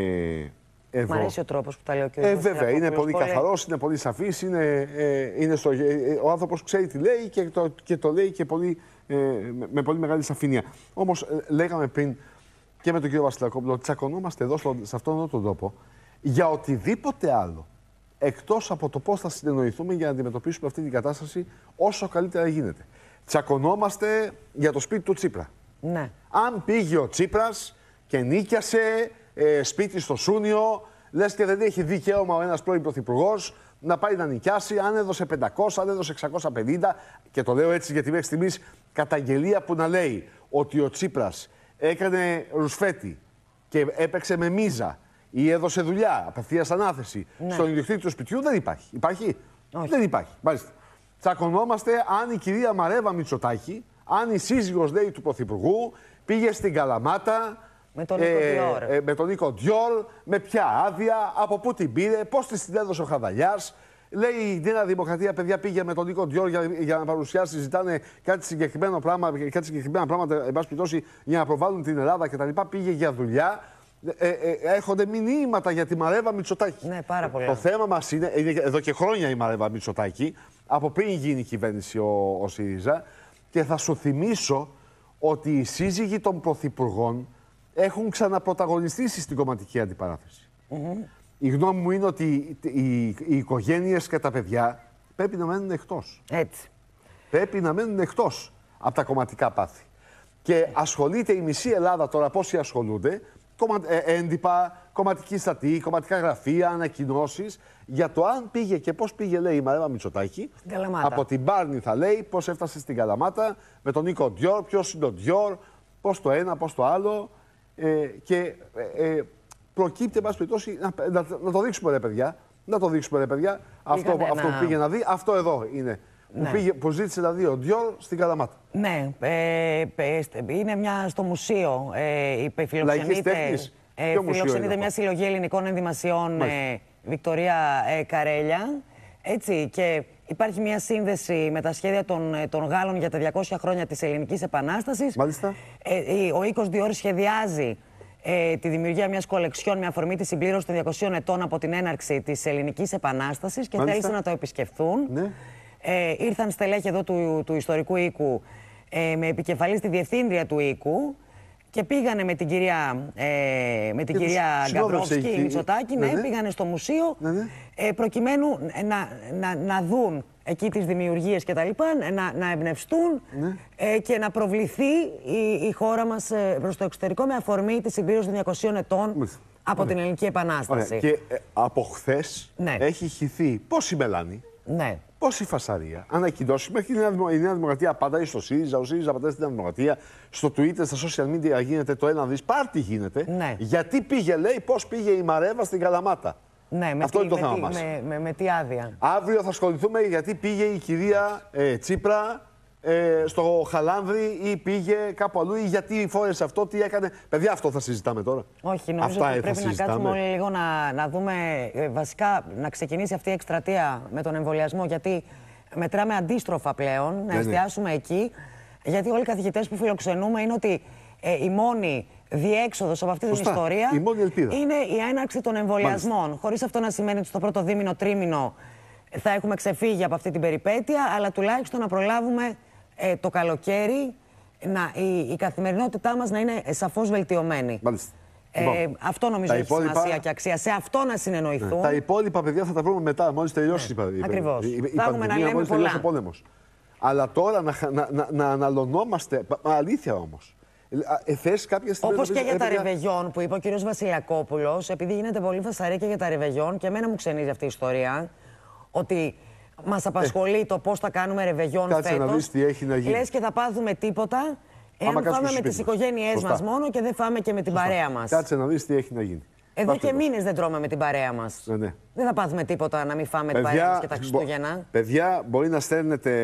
B: Ε, εδώ...
A: Μ' αρέσει ο τρόπος που τα λέει ο κ.
B: Ε, βέβαια, είναι πολύ, πολύ καθαρός, είναι πολύ σαφής. Είναι, ε, είναι στο, ε, ο άνθρωπος ξέρει τι λέει και το, και το λέει και πολύ, ε, με πολύ μεγάλη σαφήνεια. Όμως, ε, λέγαμε πριν και με τον κύριο Βασιλακόπουλο ότι τσακωνόμαστε εδώ, στο, σε αυτόν εδώ τον τόπο, για οτιδήποτε άλλο. Εκτός από το πώς θα συνεννοηθούμε για να αντιμετωπίσουμε αυτή την κατάσταση όσο καλύτερα γίνεται. Τσακωνόμαστε για το σπίτι του Τσίπρα.
A: Ναι.
B: Αν πήγε ο Τσίπρας και νίκιασε ε, σπίτι στο Σούνιο, λες και δεν έχει δικαίωμα ο ένας πρώην πρωθυπουργός να πάει να νοικιάσει, αν έδωσε πεντακόσια, αν έδωσε εξακόσια πενήντα. Και το λέω έτσι γιατί μέχρι στιγμής καταγγελία που να λέει ότι ο Τσίπρας έκανε ρουσφέτη και έπαιξε με μίζα ή έδωσε δουλειά, απευθείας ανάθεση ναι. στον ιδιοκτήτη του σπιτιού, δεν υπάρχει. Υπάρχει. Όχι. Δεν υπάρχει. Μάλιστα. Τσακωνόμαστε αν η κυρία Μαρέβα Μητσοτάκη, αν η σύζυγος λέει του πρωθυπουργού, πήγε στην Καλαμάτα
A: με τον Νίκο ε, Διόρ.
B: Ε, με τον Νίκο Διόρ, με ποια άδεια, από πού την πήρε, πώς της την έδωσε ο Χαρδαλιάς. Λέει η Νέα Δημοκρατία, παιδιά, πήγε με τον Νίκο Διόρ για, για να παρουσιάσει, ζητάνε κάτι συγκεκριμένο πράγμα, κάτι συγκεκριμένα πράγματα, εν πάση περιπτώσει, για να προβάλλουν την Ελλάδα κτλ. Πήγε για δουλειά. Ε, ε, έρχονται μηνύματα για τη Μαρέβα Μητσοτάκη.
A: Ναι, πάρα πολλά.
B: Το θέμα μας είναι, είναι εδώ και χρόνια η Μαρέβα Μητσοτάκη, από πριν γίνει η κυβέρνηση ο, ο ΣΥΡΙΖΑ, και θα σου θυμίσω ότι οι σύζυγοι των πρωθυπουργών έχουν ξαναπρωταγωνιστήσει στην κομματική αντιπαράθεση. Mm-hmm. Η γνώμη μου είναι ότι οι, οι οικογένειες και τα παιδιά πρέπει να μένουν εκτός.
A: Έτσι.
B: Πρέπει να μένουν εκτός από τα κομματικά πάθη. Και ασχολείται η μισή Ελλάδα τώρα, πόσοι ασχολούνται, κομμα, ε, έντυπα, κομματική στατή, κομματικά γραφεία, ανακοινώσεις, για το αν πήγε και πώς πήγε, λέει η Μαρέβα Μητσοτάκη. Από την Πάρνη θα λέει πώς έφτασε στην Καλαμάτα με τον Νίκο Διόρ, ποιος είναι ο Διόρ, πώς το ένα, πώς το άλλο. Ε, και ε, ε, προκύπτει, εν πάση περιπτώσει, να, να, να το δείξουμε, ρε παιδιά. Να το δείξουμε, ρε παιδιά. Αυτό, αυτό που πήγε να δει, αυτό εδώ είναι. Ναι. Που, πήγε, που ζήτησε δηλαδή ο Διόρ στην Καλαμάτα.
A: Ναι, ε, ε, είναι μια στο μουσείο. Ε, φιλοξενείται ε, φιλοξενείται μια συλλογή ελληνικών ενδυμασιών, ε, Βικτωρία ε, Καρέλια. Έτσι, και υπάρχει μια σύνδεση με τα σχέδια των, των Γάλλων για τα διακόσια χρόνια της Ελληνικής Επανάστασης.
B: Μάλιστα.
A: Ε, ο οίκος Διόρ σχεδιάζει ε, τη δημιουργία μιας κολεξιών με αφορμή τη συμπλήρωση των διακοσίων ετών από την έναρξη της Ελληνικής Επανάστασης και θέλησαν να το επισκεφθούν.
B: Ναι.
A: Ε, ήρθαν στελέχη εδώ του, του ιστορικού οίκου ε, με επικεφαλή στη διευθύντρια του οίκου και πήγανε με την κυρία, ε, με την κυρία Γκαμπρόφσκι η Μητσοτάκη, ναι, ναι, πήγανε στο μουσείο
B: ναι, ναι.
A: Ε, προκειμένου να, να, να δουν εκεί τις δημιουργίες και τα λοιπά, να, να εμπνευστούν
B: ναι.
A: ε, και να προβληθεί η, η χώρα μας ε, προς το εξωτερικό με αφορμή τη συμπλήρωση των διακοσίων ετών ναι. από
B: Ωραία.
A: την Ελληνική Επανάσταση.
B: Ωραία. Και ε, από χθες ναι. έχει χυθεί πόση μελάνη.
A: Ναι.
B: Πόση φασαρία. Ανακοινώσει μέχρι η Νέα, Δημο... η Νέα Δημοκρατία απαντάει στο ΣΥΡΙΖΑ, ο ΣΥΡΙΖΑ απαντάει στη Νέα Δημοκρατία. Στο Twitter, στα social media γίνεται το ένα δις. Πάρτι γίνεται.
A: Ναι.
B: Γιατί πήγε, λέει, πώς πήγε η Μαρέβα στην Καλαμάτα.
A: Ναι, με
B: αυτό
A: τι,
B: είναι το
A: με
B: θέμα
A: τι,
B: μας.
A: Με, με, με τι άδεια.
B: Αύριο θα ασχοληθούμε γιατί πήγε η κυρία ε, Τσίπρα ε, στο Χαλάνδρι ή πήγε κάπου αλλού ή γιατί φόρεσε αυτό, τι έκανε. Παιδιά, αυτό θα συζητάμε τώρα.
A: Όχι, νομίζω
B: Αυτά
A: ότι πρέπει να κάτσουμε όλοι λίγο να, να δούμε, ε, βασικά να ξεκινήσει αυτή η εκστρατεία με τον εμβολιασμό, γιατί μετράμε αντίστροφα πλέον, να
B: ναι,
A: εστιάσουμε
B: ναι.
A: εκεί, γιατί όλοι οι καθηγητές που φιλοξενούμε είναι ότι ε, η μόνη διέξοδος από αυτή την
B: Σωστά.
A: ιστορία
B: η μόνη ελπίδα.
A: είναι η έναρξη των εμβολιασμών. Χωρίς αυτό να σημαίνει ότι στο πρώτο δίμηνο, τρίμηνο θα έχουμε ξεφύγει από αυτή την περιπέτεια, αλλά τουλάχιστον να προλάβουμε ε, το καλοκαίρι να, η, η καθημερινότητά μας να είναι σαφώς βελτιωμένη.
B: Μάλιστα.
A: Ε,
B: λοιπόν,
A: αυτό νομίζω έχει υπόλοιπα... σημασία και αξία. Σε αυτό να συνεννοηθούν.
B: Ναι. Τα υπόλοιπα, παιδιά, θα τα βρούμε μετά, μόλις τελειώσει
A: ναι.
B: η,
A: Ακριβώς.
B: η, η, η
A: θα έχουμε να λέμε
B: μόλις τελειώσει ο πόλεμος. Αλλά τώρα να, να, να, να αναλωνόμαστε. Αλήθεια όμως. Ε, θες κάποια στιγμή.
A: Όπως και για τα
B: παιδιά...
A: ρεβεγιόν που είπε ο κύριος Βασιλακόπουλος, επειδή γίνεται πολύ φασαρία και για τα ρεβεγιόν, και εμένα μου ξενίζει αυτή η ιστορία, ότι μας απασχολεί ε, το πώς θα κάνουμε ρεβεγιόν φέτος.
B: Κάτσε να δεις τι έχει να γίνει.
A: Λες και θα πάθουμε τίποτα εάν φάμε με τις οικογένειές μας μόνο και δεν φάμε και με την
B: Σωστά.
A: παρέα μας.
B: Κάτσε να δεις τι έχει να γίνει.
A: Εδώ και μήνες δεν τρώμε με την παρέα μας.
B: Ναι, ναι.
A: Δεν θα πάθουμε τίποτα να μην φάμε
B: παιδιά,
A: την παρέα μας και τα Χριστούγεννα.
B: Μπο, παιδιά, μπορεί να στέλνετε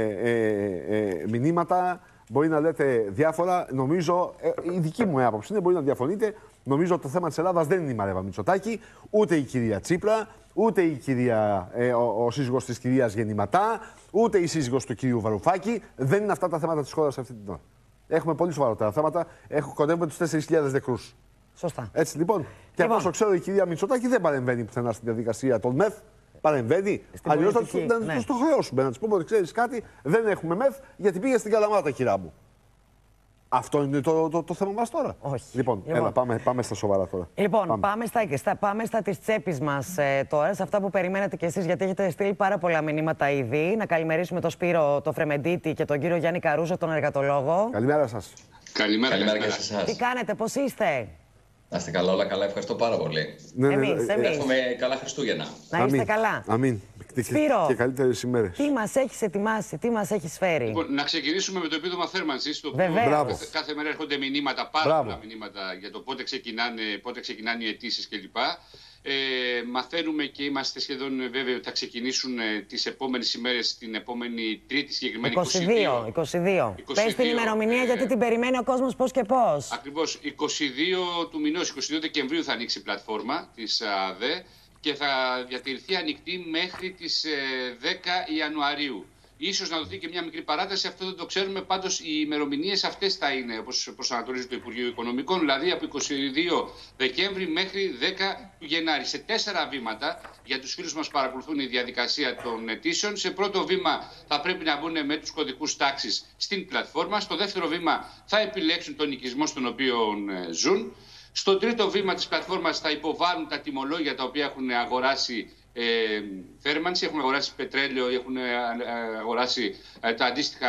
B: ε, ε, μηνύματα, μπορεί να λέτε διάφορα. Νομίζω, ε, η δική μου άποψη είναι, μπορεί να διαφωνείτε. Νομίζω ότι το θέμα της Ελλάδας δεν είναι η Μαρέβα Μητσοτάκη, ούτε η κυρία Τσίπρα, ούτε η κυρία, ε, ο, ο σύζυγος της κυρίας Γεννηματά, ούτε η σύζυγος του κυρίου Βαρουφάκη. Δεν είναι αυτά τα θέματα της χώρας αυτή την ώρα. Έχουμε πολύ σοβαρότερα θέματα. Έχω κοντεύουμε τους τέσσερις χιλιάδες νεκρούς.
A: Σωστά.
B: Έτσι λοιπόν. Και από όσο ξέρω, η κυρία Μητσοτάκη δεν παρεμβαίνει πουθενά στην διαδικασία των ΜΕΘ. Παρεμβαίνει. Αλλιώς θα τους ναι. το χρεώσουμε. Να τους πούμε ότι ξέρεις κάτι, δεν έχουμε ΜΕΘ γιατί πήγε στην Καλαμάτα, κυρά μου. Αυτό είναι το, το, το θέμα μας τώρα.
A: Όχι.
B: Λοιπόν, λοιπόν. Έλα, πάμε, πάμε στα σοβαρά τώρα.
A: Λοιπόν, πάμε, πάμε στα, στα, πάμε στα της τσέπης μας ε, τώρα, σε αυτά που περιμένετε κι εσείς, γιατί έχετε στείλει πάρα πολλά μηνύματα ήδη. Να καλημερίσουμε τον Σπύρο, τον Φρεμεντίτη και τον κύριο Γιάννη Καρούζο, τον εργατολόγο.
B: Καλημέρα σας.
Q: Καλημέρα, καλημέρα και σε εσάς.
A: Τι κάνετε, πώς είστε?
Q: Να είστε καλά, όλα καλά, ευχαριστώ πάρα πολύ.
B: Ναι, ναι,
A: εμείς, εμείς.
Q: Εύχομαι καλά Χριστούγεννα.
A: Να είστε
B: Αμήν.
A: καλά.
B: Αμήν.
A: Σπύρο,
B: και καλύτερες ημέρες.
A: Τι μας έχεις ετοιμάσει, τι μας έχεις φέρει?
R: Λοιπόν, να ξεκινήσουμε με το επίδομα θέρμανσης, το
A: οποίο
R: κάθε, κάθε μέρα έρχονται μηνύματα, πάρα Μπράβο. πολλά μηνύματα για το πότε ξεκινάνε, πότε ξεκινάνε οι αιτήσεις κλπ. Ε, μαθαίνουμε και είμαστε σχεδόν βέβαιοι ότι θα ξεκινήσουν ε, τις επόμενες ημέρες, την επόμενη Τρίτη συγκεκριμένη
A: είκοσι δύο. είκοσι δύο. Πες την ημερομηνία ε, γιατί την περιμένει ο κόσμος πώς και πώς.
R: Ακριβώς, είκοσι δύο του μηνός, είκοσι δύο Δεκεμβρίου θα ανοίξει η πλατφόρμα της ΑΔΕ και θα διατηρηθεί ανοιχτή μέχρι τις δέκα Ιανουαρίου. Ίσως να δοθεί και μια μικρή παράταση, αυτό δεν το ξέρουμε. Πάντως οι ημερομηνίες αυτές θα είναι, όπως προσανατολίζει το Υπουργείο Οικονομικών, δηλαδή από είκοσι δύο Δεκέμβρη μέχρι δέκα του Γενάρη. Σε τέσσερα βήματα, για τους φίλους μας παρακολουθούν η διαδικασία των αιτήσεων. Σε πρώτο βήμα θα πρέπει να μπουν με τους κωδικούς τάξης στην πλατφόρμα. Στο δεύτερο βήμα θα επιλέξουν τον οικισμό στον οποίο ζουν. Στο τρίτο βήμα της πλατφόρμας θα υποβάλουν τα τιμολόγια τα οποία έχουν αγοράσει ε, θέρμανση, έχουν αγοράσει πετρέλαιο, έχουν αγοράσει ε, τα αντίστοιχα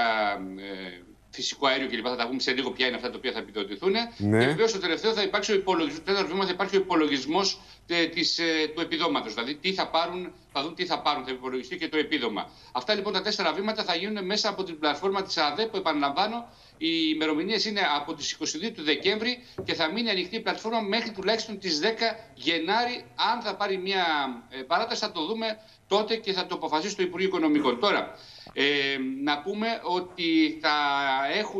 R: ε, φυσικό αέριο κλπ. Θα τα πούμε σε λίγο ποια είναι αυτά τα οποία θα επιδοτηθούν. Ναι. Και βεβαίως στο τελευταίο θα υπάρξει ο υπολογισμός, το τέταρτο βήμα θα υπάρξει ο υπολογισμός ε, της, ε, του επιδόματος. Δηλαδή τι θα πάρουν, θα δουν τι θα πάρουν, θα υπολογιστεί και το επίδομα. Αυτά λοιπόν τα τέσσερα βήματα θα γίνουν μέσα από την πλατφόρμα της ΑΔΕ που επαναλαμβάνω. Οι ημερομηνίες είναι από τις είκοσι δύο του Δεκέμβρη και θα μείνει ανοιχτή η πλατφόρμα μέχρι τουλάχιστον τις δέκα Γενάρη. Αν θα πάρει μια παράταση θα το δούμε τότε και θα το αποφασίσει το Υπουργείο Οικονομικών. Τώρα, ε, να πούμε ότι θα έχουν,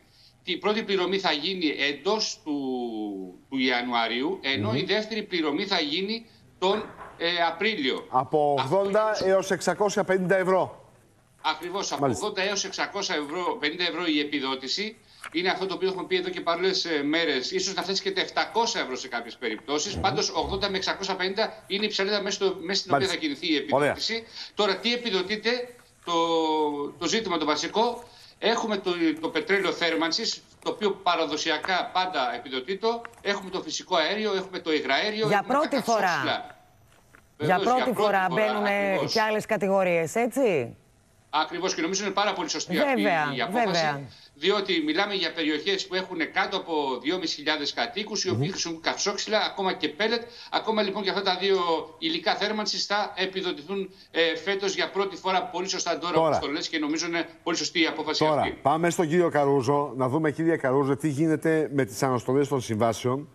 R: η πρώτη πληρωμή θα γίνει εντός του, του Ιανουαρίου, ενώ mm-hmm. η δεύτερη πληρωμή θα γίνει τον ε, Απρίλιο.
B: Από ογδόντα Αυτό... έως εξακόσια πενήντα ευρώ.
R: Ακριβώς, από ογδόντα έως εξακόσια πενήντα ευρώ η επιδότηση. Είναι αυτό το οποίο έχουμε πει εδώ και παρόλες μέρες. Ίσως να φτάσει και τα επτακόσια ευρώ σε κάποιες περιπτώσεις. Mm-hmm. Πάντως ογδόντα με εξακόσια πενήντα είναι η ψαλίδα μέσα, στο, μέσα στην οποία θα κινηθεί η επιδότηση. Ωραία. Τώρα τι επιδοτείται, το, το ζήτημα το βασικό. Έχουμε το, το πετρέλαιο θέρμανσης, το οποίο παραδοσιακά πάντα επιδοτείται. Έχουμε το φυσικό αέριο, έχουμε το υγραέριο.
A: Για πρώτη φορά. Βεβαίως, για πρώτη, για πρώτη φορά μπαίνουν και άλλες κατηγορίες, έτσι.
R: Ακριβώς, και νομίζω είναι πάρα πολύ σωστή
A: βέβαια,
R: αυτή η απόφαση.
A: Βέβαια.
R: Διότι μιλάμε για περιοχές που έχουν κάτω από δυόμισι χιλιάδες κατοίκους, οι οποίοι mm-hmm. χρησιμοποιούν καυσόξυλα, ακόμα και πέλετ. Ακόμα λοιπόν και αυτά τα δύο υλικά θέρμανσης θα επιδοτηθούν ε, φέτος για πρώτη φορά. Πολύ σωστά τώρα, όπως το λες, και νομίζω είναι πολύ σωστή η απόφαση
B: τώρα,
R: αυτή.
B: Πάμε στον κύριο Καρούζο, να δούμε, κύριε Καρούζο, τι γίνεται με τις αναστολές των συμβάσεων.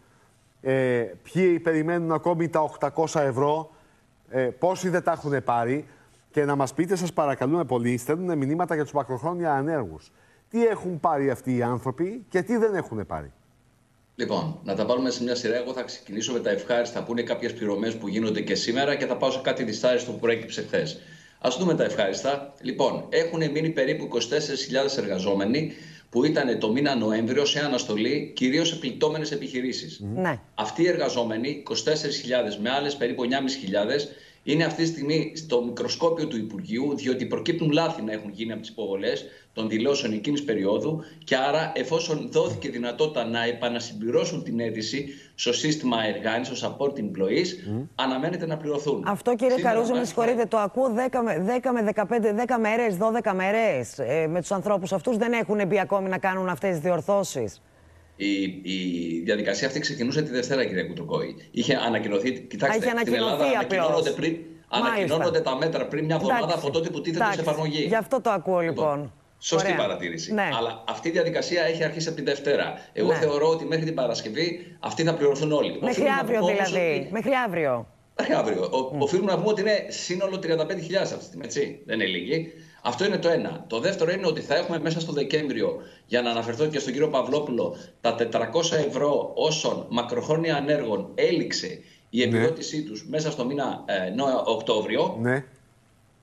B: Ε, ποιοι περιμένουν ακόμη τα οκτακόσια ευρώ, ε, πόσοι δεν τα έχουν πάρει. Και να μας πείτε, σας παρακαλούμε πολύ, στέλνουν μηνύματα για τους μακροχρόνια ανέργους. Τι έχουν πάρει αυτοί οι άνθρωποι και τι δεν έχουν πάρει.
Q: Λοιπόν, να τα βάλουμε σε μια σειρά. Εγώ θα ξεκινήσω με τα ευχάριστα που είναι κάποιες πληρωμές που γίνονται και σήμερα και θα πάω σε κάτι δυσάρεστο που προέκυψε χθες. Ας δούμε τα ευχάριστα. Λοιπόν, έχουν μείνει περίπου είκοσι τέσσερις χιλιάδες εργαζόμενοι που ήταν το μήνα Νοέμβριο σε αναστολή, κυρίως σε πληττόμενες επιχειρήσεις.
A: Mm. Ναι.
Q: Αυτοί οι εργαζόμενοι, είκοσι τέσσερις χιλιάδες με άλλες περίπου εννιά χιλιάδες πεντακόσιες, είναι αυτή τη στιγμή στο μικροσκόπιο του Υπουργείου, διότι προκύπτουν λάθη να έχουν γίνει από τις υποβολές των δηλώσεων εκείνης περίοδου και άρα, εφόσον δόθηκε δυνατότητα να επανασυμπληρώσουν την αίτηση στο σύστημα εργάνης, στο support employees, mm. αναμένεται να πληρωθούν.
A: Αυτό, κύριε
Q: Σήμερα,
A: Καρούζο, με συγχωρείτε, το ακούω δέκα με δεκαπέντε, δέκα μέρες, δώδεκα μέρες. Ε, με τους ανθρώπους αυτούς δεν έχουν μπει ακόμη να κάνουν αυτές τις διορθώσεις.
Q: Η, η διαδικασία αυτή ξεκινούσε τη Δευτέρα, κύριε Κουτρουκόη. Είχε ανακοινωθεί. Κοιτάξτε,
A: είχε
Q: στην Ελλάδα ανακοινώνονται, πριν, ανακοινώνονται τα μέτρα πριν μια εβδομάδα από τότε που τίθεται σε εφαρμογή.
A: Γι' αυτό το ακούω, λοιπόν. λοιπόν.
Q: Σωστή
A: Ωραία.
Q: παρατήρηση.
A: Ναι.
Q: Αλλά αυτή η διαδικασία έχει αρχίσει από την Δευτέρα. Εγώ ναι. θεωρώ ότι μέχρι την Παρασκευή αυτοί θα πληρωθούν όλοι.
A: Μέχρι αύριο δηλαδή. Ότι... Μέχρι αύριο.
Q: Μέχρι αύριο. Ο, mm. Οφείλουμε να πούμε ότι είναι σύνολο τριάντα πέντε χιλιάδες αυτή τη στιγμή. Έτσι. Δεν είναι λίγοι. Αυτό είναι το ένα. Το δεύτερο είναι ότι θα έχουμε μέσα στο Δεκέμβριο, για να αναφερθώ και στον κύριο Παυλόπουλο, τα τετρακόσια ευρώ όσων μακροχρόνια ανέργων έληξε η επιδότησή ναι. τους μέσα στο μήνα ε, Οκτώβριο.
B: Ναι.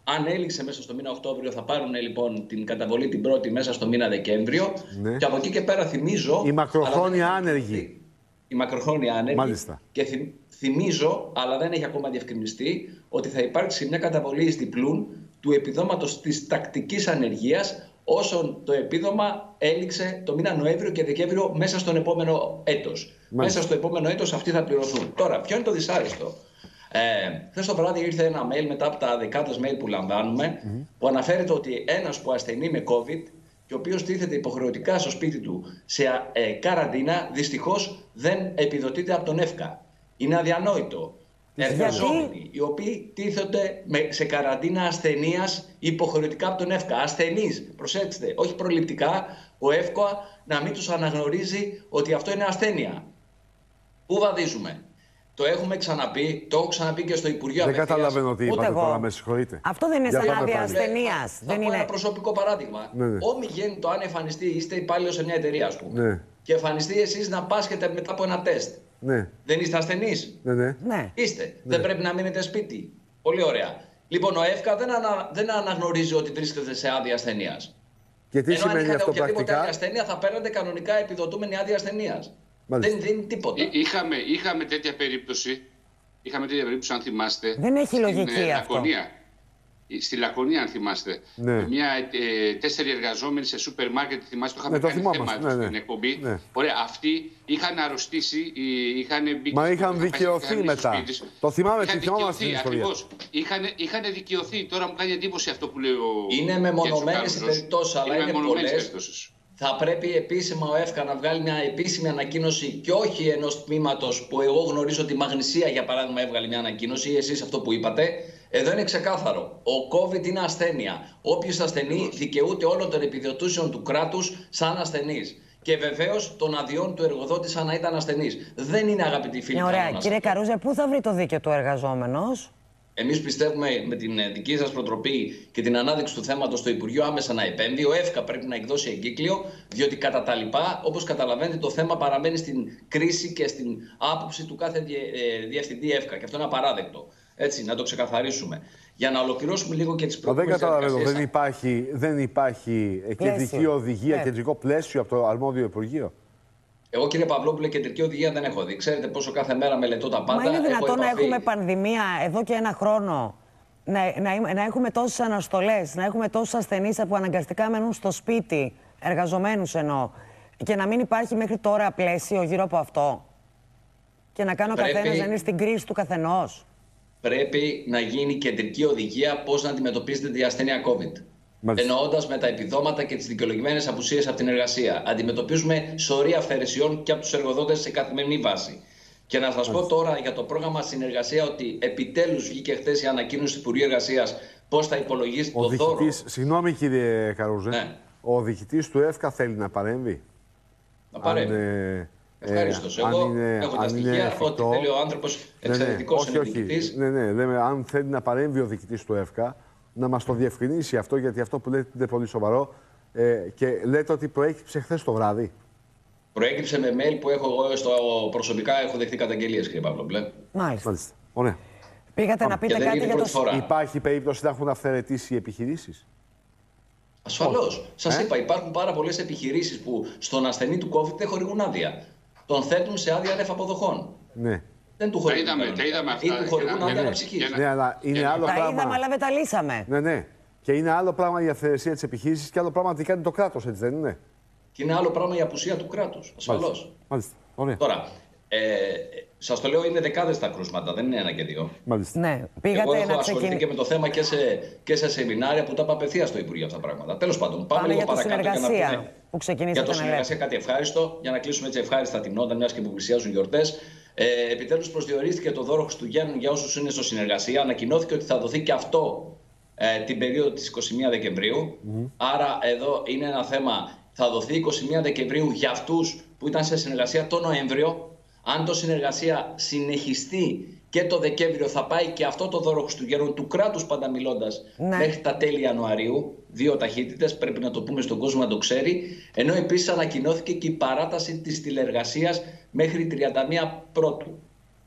Q: Αν έληξε μέσα στο μήνα Οκτώβριο, θα πάρουν λοιπόν την καταβολή την πρώτη μέσα στο μήνα Δεκέμβριο. Ναι. Και από εκεί και πέρα θυμίζω.
B: Οι μακροχρόνια άνεργοι.
Q: Οι μακροχρόνια άνεργοι.
B: Μάλιστα.
Q: Και θυμ, θυμίζω, αλλά δεν έχει ακόμα διευκρινιστεί, ότι θα υπάρξει μια καταβολή εις διπλούν του επιδόματος της τακτικής ανεργίας, όσον το επίδομα έληξε το μήνα Νοέμβριο και Δεκέμβριο μέσα στον επόμενο έτος. Μέσα στο επόμενο έτος αυτοί θα πληρωθούν. Τώρα, ποιο είναι το δυσάρεστο? Ε, Χθες το βράδυ ήρθε ένα mail μετά από τα δεκάδες mail που λαμβάνουμε, mm-hmm. που αναφέρεται ότι ένας που ασθενεί με COVID και ο οποίος τίθεται υποχρεωτικά στο σπίτι του σε ε, καραντίνα, δυστυχώς δεν επιδοτείται από τον ΕΦΚΑ. Είναι αδιανόητο. Εργαζόμενοι οι οποίοι τίθεται σε καραντίνα ασθενείας υποχρεωτικά από τον ΕΦΚΑ. Ασθενείς, προσέξτε, όχι προληπτικά, ο ΕΦΚΑ να μην τους αναγνωρίζει ότι αυτό είναι ασθένεια. Πού βαδίζουμε? Το έχουμε ξαναπεί, το έχω ξαναπεί και στο Υπουργείο
B: Απευθείας. Δεν καταλαβαίνω τι είπατε τώρα, με συγχωρείτε.
A: Αυτό δεν είναι σαν άδεια ασθενείας.
Q: Θα πω είναι... ένα προσωπικό παράδειγμα. Ναι, ναι. Όμοι γίνει το αν εμφανιστεί, είστε υπάλληλος σε μια εταιρεία, ας πούμε, ναι. και εμφανιστεί εσείς να πάσχετε μετά από ένα τεστ. Ναι. Δεν είστε ασθενείς?
B: Ναι, ναι.
A: Ναι.
Q: Είστε. Ναι. Δεν πρέπει να μείνετε σπίτι? Πολύ ωραία. Λοιπόν, ο ΕΦΚΑ δεν, ανα... δεν αναγνωρίζει ότι βρίσκεται σε άδεια ασθενείας.
B: Και τι
Q: Ενώ
B: σημαίνει
Q: αν είχατε
B: αυτό
Q: οποιαδήποτε
B: πρακτικά?
Q: Άδεια ασθενεία θα παίρνετε κανονικά επιδοτούμενη άδεια ασθενείας. Δεν δίνει τίποτα.
R: Εί, είχαμε, είχαμε τέτοια περίπτωση. Είχαμε τέτοια περίπτωση, αν θυμάστε.
A: Δεν έχει λογική
R: στην,
A: αυτό.
R: Λακωνία. Στη Λακωνία, αν θυμάστε. Ναι. Μια, ε, τέσσερι εργαζόμενοι σε σούπερ μάρκετ, θυμάστε, το είχαμε
B: ναι,
R: κάνει θέμα
B: ναι, ναι.
R: στην εκπομπή.
B: Ναι.
R: Ωραία, αυτοί είχαν αρρωστήσει, είχαν μπει.
B: Μα είχαν δικαιωθεί μετά. Το θυμάμαι, τι θυμάμαι την ιστορία.
R: Είχαν, είχαν δικαιωθεί. Τώρα μου κάνει εντύπωση αυτό που λέει ο.
Q: Είναι μεμονωμένες οι περιπτώσεις, αλλά είναι, είναι πολλές. Θα πρέπει επίσημα ο ΕΦΚΑ να βγάλει μια επίσημη ανακοίνωση και όχι ενός τμήματος που εγώ γνωρίζω ότι η Μαγνησία, για παράδειγμα, έβγαλε μια ανακοίνωση, ή εσείς αυτό που είπατε. Εδώ είναι ξεκάθαρο. Ο COVID είναι ασθένεια. Όποιος ασθενεί δικαιούται όλων των επιδοτήσεων του κράτους σαν ασθενής. Και βεβαίως των αδειών του εργοδότη σαν να ήταν ασθενής. Δεν είναι, αγαπητοί φίλοι.
A: Ωραία. Κύριε Καρούζε, πού θα βρει το δίκαιο του εργαζόμενος?
Q: Εμείς πιστεύουμε με την δική σας προτροπή και την ανάδειξη του θέματος στο Υπουργείο άμεσα να επέμβει. Ο ΕΦΚΑ πρέπει να εκδώσει εγκύκλιο, διότι κατά τα λοιπά, όπως καταλαβαίνετε, το θέμα παραμένει στην κρίση και στην άποψη του κάθε διευθυντή ΕΦΚΑ. Και αυτό είναι απαράδεκτο. Έτσι, να το ξεκαθαρίσουμε. Για να ολοκληρώσουμε λίγο και τις προηγούμενες
B: διαδικασίες. Δεν καταλαβαίνω. Δεν υπάρχει, δεν υπάρχει κεντρική οδηγία, yeah. κεντρικό πλαίσιο από το αρμόδιο Υπουργείο.
Q: Εγώ, κύριε Παυλόπουλε, κεντρική οδηγία δεν έχω δει. Ξέρετε πόσο κάθε μέρα μελετώ τα πάντα.
A: Μα είναι δυνατόν να έχουμε πανδημία εδώ και ένα χρόνο, να, να, να έχουμε τόσες αναστολές, να έχουμε τόσους ασθενείς που αναγκαστικά μένουν στο σπίτι, εργαζομένους εννοώ, και να μην υπάρχει μέχρι τώρα πλαίσιο γύρω από αυτό? Και να κάνει ο
Q: Πρέπει...
A: καθένας να είναι στην κρίση του καθενός.
Q: Πρέπει να γίνει κεντρική οδηγία πώς να αντιμετωπίζετε τη ασθένεια COVID. Εννοώντας με τα επιδόματα και τις δικαιολογημένες απουσίες από την εργασία. Αντιμετωπίζουμε σωρία αυθαιρεσιών και από τους εργοδότες σε καθημερινή βάση. Και να σας πω τώρα για το πρόγραμμα συνεργασία ότι επιτέλους βγήκε χθες η ανακοίνωση του Υπουργείου Εργασίας πώς θα υπολογίσει το δώρο.
B: Συγγνώμη, κύριε Καρούζε, ναι. ο διοικητής του ΕΦΚΑ θέλει να παρέμβει?
Q: Να παρέμβει. Αν, ε... Ευχαριστώ. Εγώ είναι, έχω τα στοιχεία ότι θέλει ο άνθρωπος εξαιρετικός
B: ναι, ναι. διοικητής. Ναι, ναι, λέμε, αν θέλει να παρέμβει ο διοικητής του ΕΦΚΑ, να μας το διευκρινίσει αυτό, γιατί αυτό που λέτε είναι πολύ σοβαρό. Ε, και λέτε ότι προέκυψε χθες το βράδυ.
Q: Προέκυψε με mail που έχω εγώ στο προσωπικά, έχω δεχτεί καταγγελίες, κύριε Παυλόπουλε.
A: Μάλιστα.
B: Μάλιστα. Ωραία.
A: Πήγατε να πείτε κάτι για το
Q: φορά.
B: Υπάρχει περίπτωση να έχουν αυθαιρετήσει οι επιχειρήσεις?
Q: Ασφαλώς. Σας ε? είπα, υπάρχουν πάρα πολλές επιχειρήσεις που στον ασθενή του COVID δεν χορηγούν άδεια. Τον θέτουν σε άδεια ρεφαποδοχών.
B: Ναι.
Q: Δεν του χορηγούν.
R: Τα είδαμε, τα είδαμε αυτά.
Q: Ή του χορηγούν άδεια αναψυχής.
B: Ναι, αλλά είναι άλλο
A: τα
B: πράγμα.
A: Τα είδαμε, αλλά δεν τα λύσαμε.
B: Ναι, ναι. Και είναι άλλο πράγμα η αυθαιρεσία της επιχείρησης και άλλο πράγμα τι κάνει το κράτος, έτσι δεν είναι?
Q: Και είναι άλλο πράγμα η απουσία του κράτους. Ασφαλώς.
B: Μάλιστα. Ωραία.
Q: Τώρα, ε, σας το λέω, είναι δεκάδες τα κρούσματα, δεν είναι ένα και δύο.
B: Μάλιστα.
A: Ναι, πήγατε
Q: Εγώ έχω
A: να
Q: ασχοληθεί και με το θέμα και σε, και σε σεμινάρια που τα είπα απευθείας στο Υπουργείο αυτά τα πράγματα. Τέλος πάντων, πάμε, πάμε λίγο παρακάτω για να πούμε
A: που ξεκινήσατε.
Q: Για το συνεργασία κάτι ευχάριστο, για να κλείσουμε έτσι ευχάριστα την νότα, μιας και που πλησιάζουν γιορτές. Ε, επιτέλους προσδιορίστηκε το δώρο Χριστουγέννων για όσους είναι στο συνεργασία. Ανακοινώθηκε ότι θα δοθεί και αυτό ε, την περίοδο της εικοστή πρώτη Δεκεμβρίου. Mm-hmm. Άρα εδώ είναι ένα θέμα. Θα δοθεί εικοστή πρώτη Δεκεμβρίου για αυτούς που ήταν σε συνεργασία το Νοέμβριο. Αν το συνεργασία συνεχιστεί και το Δεκέμβριο, θα πάει και αυτό το δώρο Χριστουγέννων του κράτους, πάντα μιλώντας, ναι. μέχρι τα τέλη Ιανουαρίου. Δύο ταχύτητες, πρέπει να το πούμε στον κόσμο να το ξέρει. Ενώ επίσης ανακοινώθηκε και η παράταση της τηλεεργασίας μέχρι τριάντα μία Πρώτου.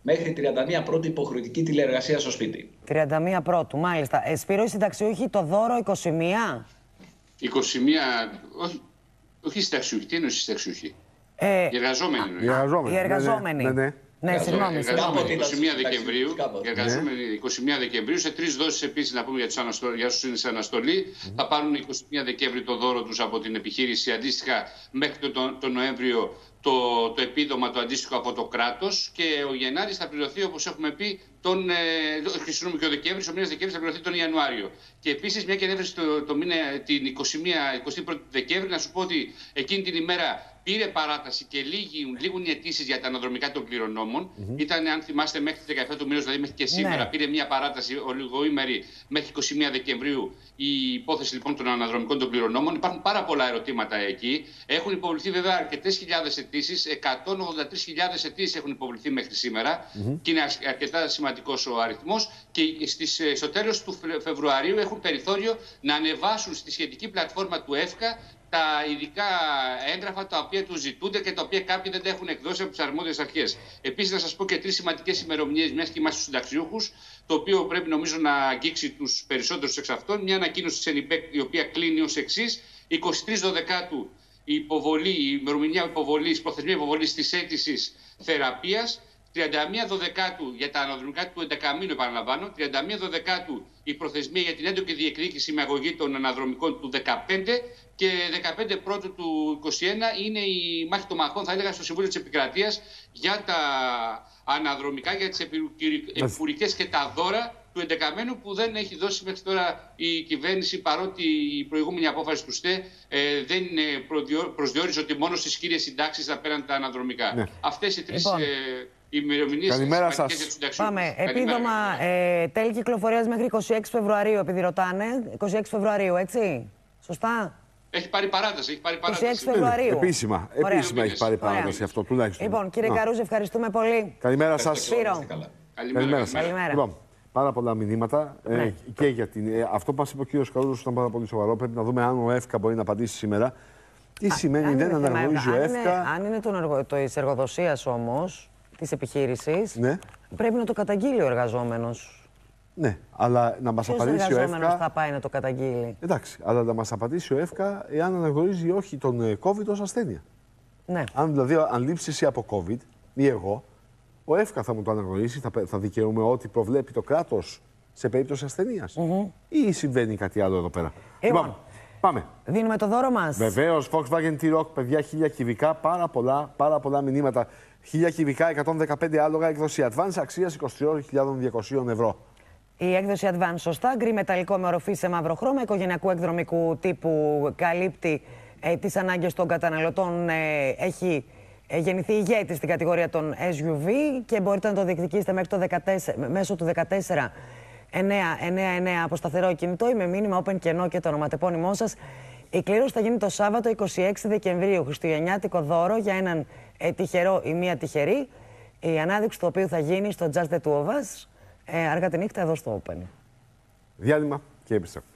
Q: μέχρι τριάντα μία Πρώτου υποχρεωτική τηλεεργασία στο σπίτι.
A: τριάντα μία Πρώτου, μάλιστα. Ε, Σπύρο, οι συνταξιούχοι το δώρο είκοσι μία.
R: είκοσι μία, όχι, όχι οι συνταξιούχοι. Τι είναι οι συνταξιούχοι?
A: Ε,
R: οι εργαζόμενοι.
B: Οι εργαζόμενοι.
A: Οι εργαζόμενοι.
B: Ναι, ναι.
A: Ναι, συγγνώμη.
R: είκοσι μία Δεκεμβρίου, οι εργαζόμενοι είκοσι μία Δεκεμβρίου, σε τρεις δόσεις επίσης, να πούμε για, τους αναστολ... για όσους είναι σε αναστολή, mm. θα πάρουν είκοσι μία Δεκεμβρίου το δώρο τους από την επιχείρηση. Αντίστοιχα, μέχρι τον το, το Νοέμβριο το, το επίδομα το αντίστοιχο από το κράτος, και ο Γενάρης θα πληρωθεί, όπως έχουμε πει, τον, ε, συγγνώμη, και ο Δεκέμβρης, ο μήνας Δεκέμβρης θα πληρωθεί τον Ιανουάριο. Και επίσης, μια και ανέβρεσε το, το μήνα, την εικοστή πρώτη Δεκέμβρη, να σου πω ότι εκείνη την ημέρα πήρε παράταση και λίγουν, λίγουν οι αιτήσεις για τα αναδρομικά των κληρονόμων. Mm-hmm. Ήταν, αν θυμάστε, μέχρι τις δεκαεφτά του μήνους, δηλαδή μέχρι και σήμερα, ναι. πήρε μια παράταση ολιγοήμερη μέχρι εικοστή πρώτη Δεκεμβρίου η υπόθεση λοιπόν των αναδρομικών των κληρονόμων. Υπάρχουν πάρα πολλά ερωτήματα εκεί. Έχουν υποβληθεί βέβαια αρκετές χιλιάδες αιτήσεις. εκατόν ογδόντα τρεις χιλιάδες αιτήσεις έχουν υποβληθεί μέχρι σήμερα. Mm-hmm. Και είναι αρκετά σημαντικός ο αριθμός. Και στις, στο τέλος του Φεβρουαρίου έχουν περιθώριο να ανεβάσουν στη σχετική πλατφόρμα του ΕΦΚΑ τα ειδικά έγγραφα τα οποία τους ζητούνται και τα οποία κάποιοι δεν τα έχουν εκδώσει από τις αρμόδιες αρχές. Επίσης, να σας πω και τρεις σημαντικές ημερομηνίες, μιας και είμαστε στους συνταξιούχους, το οποίο πρέπει νομίζω να αγγίξει τους περισσότερους εξ αυτών. Μια ανακοίνωση της ΕΝΙΠΕΚ, η οποία κλείνει ως εξής: εικοστή τρίτη Δεκάτου η, υποβολή, η ημερομηνία υποβολής, προθεσμία υποβολής της αίτησης θεραπείας. τριάντα μία Δεκάτου για τα αναδρομικά του έντεκα μήνου, επαναλαμβάνω. τριάντα μία Δεκάτου η προθεσμία για την έντοκη διεκδίκηση με αγωγή των αναδρομικών του δεκαπέντε, και δεκαπέντε Πρώτου του είκοσι ένα είναι η μάχη των μαχών, θα έλεγα, στο Συμβούλιο της Επικρατείας για τα αναδρομικά, για τις επικουρικές και τα δώρα του εντεκαμένου, που δεν έχει δώσει μέχρι τώρα η κυβέρνηση, παρότι η προηγούμενη απόφαση του ΣΤΕ ε, δεν προσδιορίζει ότι μόνο στις κύριες συντάξεις θα πέραν τα αναδρομικά. Ναι. Αυτές οι τρεις λοιπόν. ε, ημερομηνίες
B: Καλημέρα σας.
A: Πάμε. Επίδομα ε, τέλη κυκλοφορίας μέχρι είκοσι έξι Φεβρουαρίου, επειδή ρωτάνε. είκοσι έξι Φεβρουαρίου, έτσι. Σωστά.
R: Έχει πάρει παράταση. Έχει πάρει παράταση.
A: είκοσι έξι Φεβρουαρίου.
B: Επίσημα. Επίσημα έχει πάρει παράταση αυτό τουλάχιστον.
A: Λοιπόν, κύριε Καρούζη, ευχαριστούμε πολύ.
B: Καλημέρα σας.
A: Σπύρο.
B: Καλημέρα σας. Λοιπόν, πάρα πολλά μηνύματα. Ναι. Ε, και για την, ε, αυτό που μας είπε ο κύριος Καρούζος ήταν πάρα πολύ σοβαρό. Πρέπει να δούμε αν ο ΕΦΚΑ μπορεί να απαντήσει σήμερα. Τι Α, σημαίνει δεν αναγνωρίζει ο ΕΦΚΑ.
A: Αν είναι της εργοδοσίας όμως, της επιχείρησης,
B: ναι.
A: πρέπει να το καταγγείλει ο εργαζόμενος.
B: Ναι, αλλά να μας απαντήσει ο ΕΦΚΑ.
A: Ποιος εργαζόμενος θα πάει να το καταγγείλει?
B: Εντάξει, αλλά να μας απαντήσει ο ΕΦΚΑ εάν αναγνωρίζει ή όχι τον COVID ως ασθένεια.
A: Ναι.
B: Αν δηλαδή, αν λείψει εσύ από COVID ή εγώ, ο ΕΦΚΑ θα μου το αναγνωρίσει, θα, θα δικαιούμαι ό,τι προβλέπει το κράτος σε περίπτωση ασθενείας. Mm-hmm. Ή συμβαίνει κάτι άλλο εδώ πέρα.
A: Λοιπόν,
B: λοιπόν πάμε.
A: Δίνουμε το δώρο μας.
B: Βεβαίως, Volkswagen T-Roc, παιδιά, χίλια κυβικά, πάρα πολλά, πάρα πολλά μηνύματα. χίλια κυβικά, εκατόν δεκαπέντε άλογα, έκδοση Advance αξίας είκοσι τρεις χιλιάδες διακόσια ευρώ.
A: Η έκδοση Advance, σωστά, γκρι μεταλλικό με οροφή σε μαύρο χρώμα, οικογενειακού εκδρομικού τύπου, καλύπτει ε, τις ανάγκες των καταναλωτών, ε, έχει ε, γεννηθεί ηγέτη στην κατηγορία των ες γιου βι και μπορείτε να το διεκδικήσετε μέχρι το δεκατέσσερα, μέσω του δεκατέσσερα εννιά εννιά εννιά από σταθερό κινητό ή με μήνυμα open κενό και το ονοματεπώνυμό σας. Η κλήρωση θα γίνει το Σάββατο εικοστή έκτη Δεκεμβρίου, χριστουγεννιάτικο δώρο για έναν ε, τυχερό ή μία τυχερή, η ανάδειξη του οποίου θα γίνει στο Just the Two of Us. Ε, αργά τη νύχτα εδώ στο Open.
B: Διάλειμμα και επιστρέφω.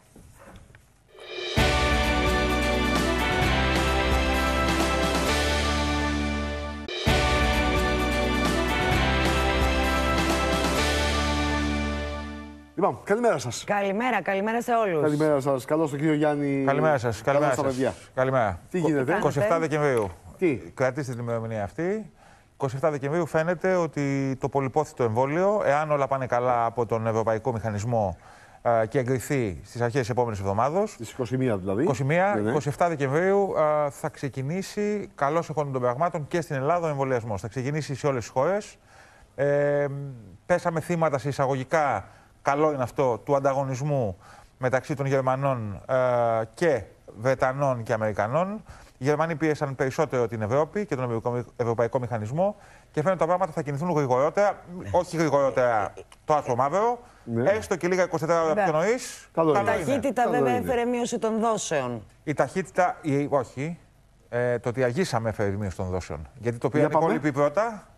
B: Λοιπόν, καλημέρα σας.
A: Καλημέρα, καλημέρα σε όλους.
B: Καλημέρα σας. Καλώς τον κύριο Γιάννη.
K: Καλημέρα σας. Καλημέρα σας.
B: Παιδιά.
K: Καλημέρα.
B: Τι γίνεται?
K: εικοστή εβδόμη Δεκεμβρίου.
B: Τι?
K: Κρατήστε την ημερομηνία αυτή. εικοστή εβδόμη Δεκεμβρίου φαίνεται ότι το πολυπόθητο εμβόλιο, εάν όλα πάνε καλά από τον Ευρωπαϊκό Μηχανισμό ε, και εγκριθεί στις αρχές της επόμενης εβδομάδος.
B: Στις εικοστή πρώτη δηλαδή.
K: εικοστή πρώτη,
B: ναι, ναι.
K: εικοστή εβδόμη Δεκεμβρίου ε, θα ξεκινήσει, καλώς εχόντων των πραγμάτων, και στην Ελλάδα ο εμβολιασμός. Θα ξεκινήσει σε όλες τις χώρες. Ε, πέσαμε θύματα σε εισαγωγικά, καλό είναι αυτό, του ανταγωνισμού μεταξύ των Γερμανών ε, και Βρετανών και Αμερικανών. Οι Γερμανοί πίεσαν περισσότερο την Ευρώπη και τον Ευρωπαϊκό Μηχανισμό και φαίνεται τα πράγματα θα κινηθούν γρηγορότερα. Όχι γρηγορότερα το άσπρο μαύρο, ναι. έστω και λίγα είκοσι τέσσερα ώρα πιο νωρίς.
A: Η ταχύτητα βέβαια έφερε μείωση των δόσεων.
K: Η ταχύτητα, η, όχι. Ε, το ότι αγίσαμε έφερε μείωση των δόσεων. Γιατί το πήγαν οι υπόλοιποι πρώτα.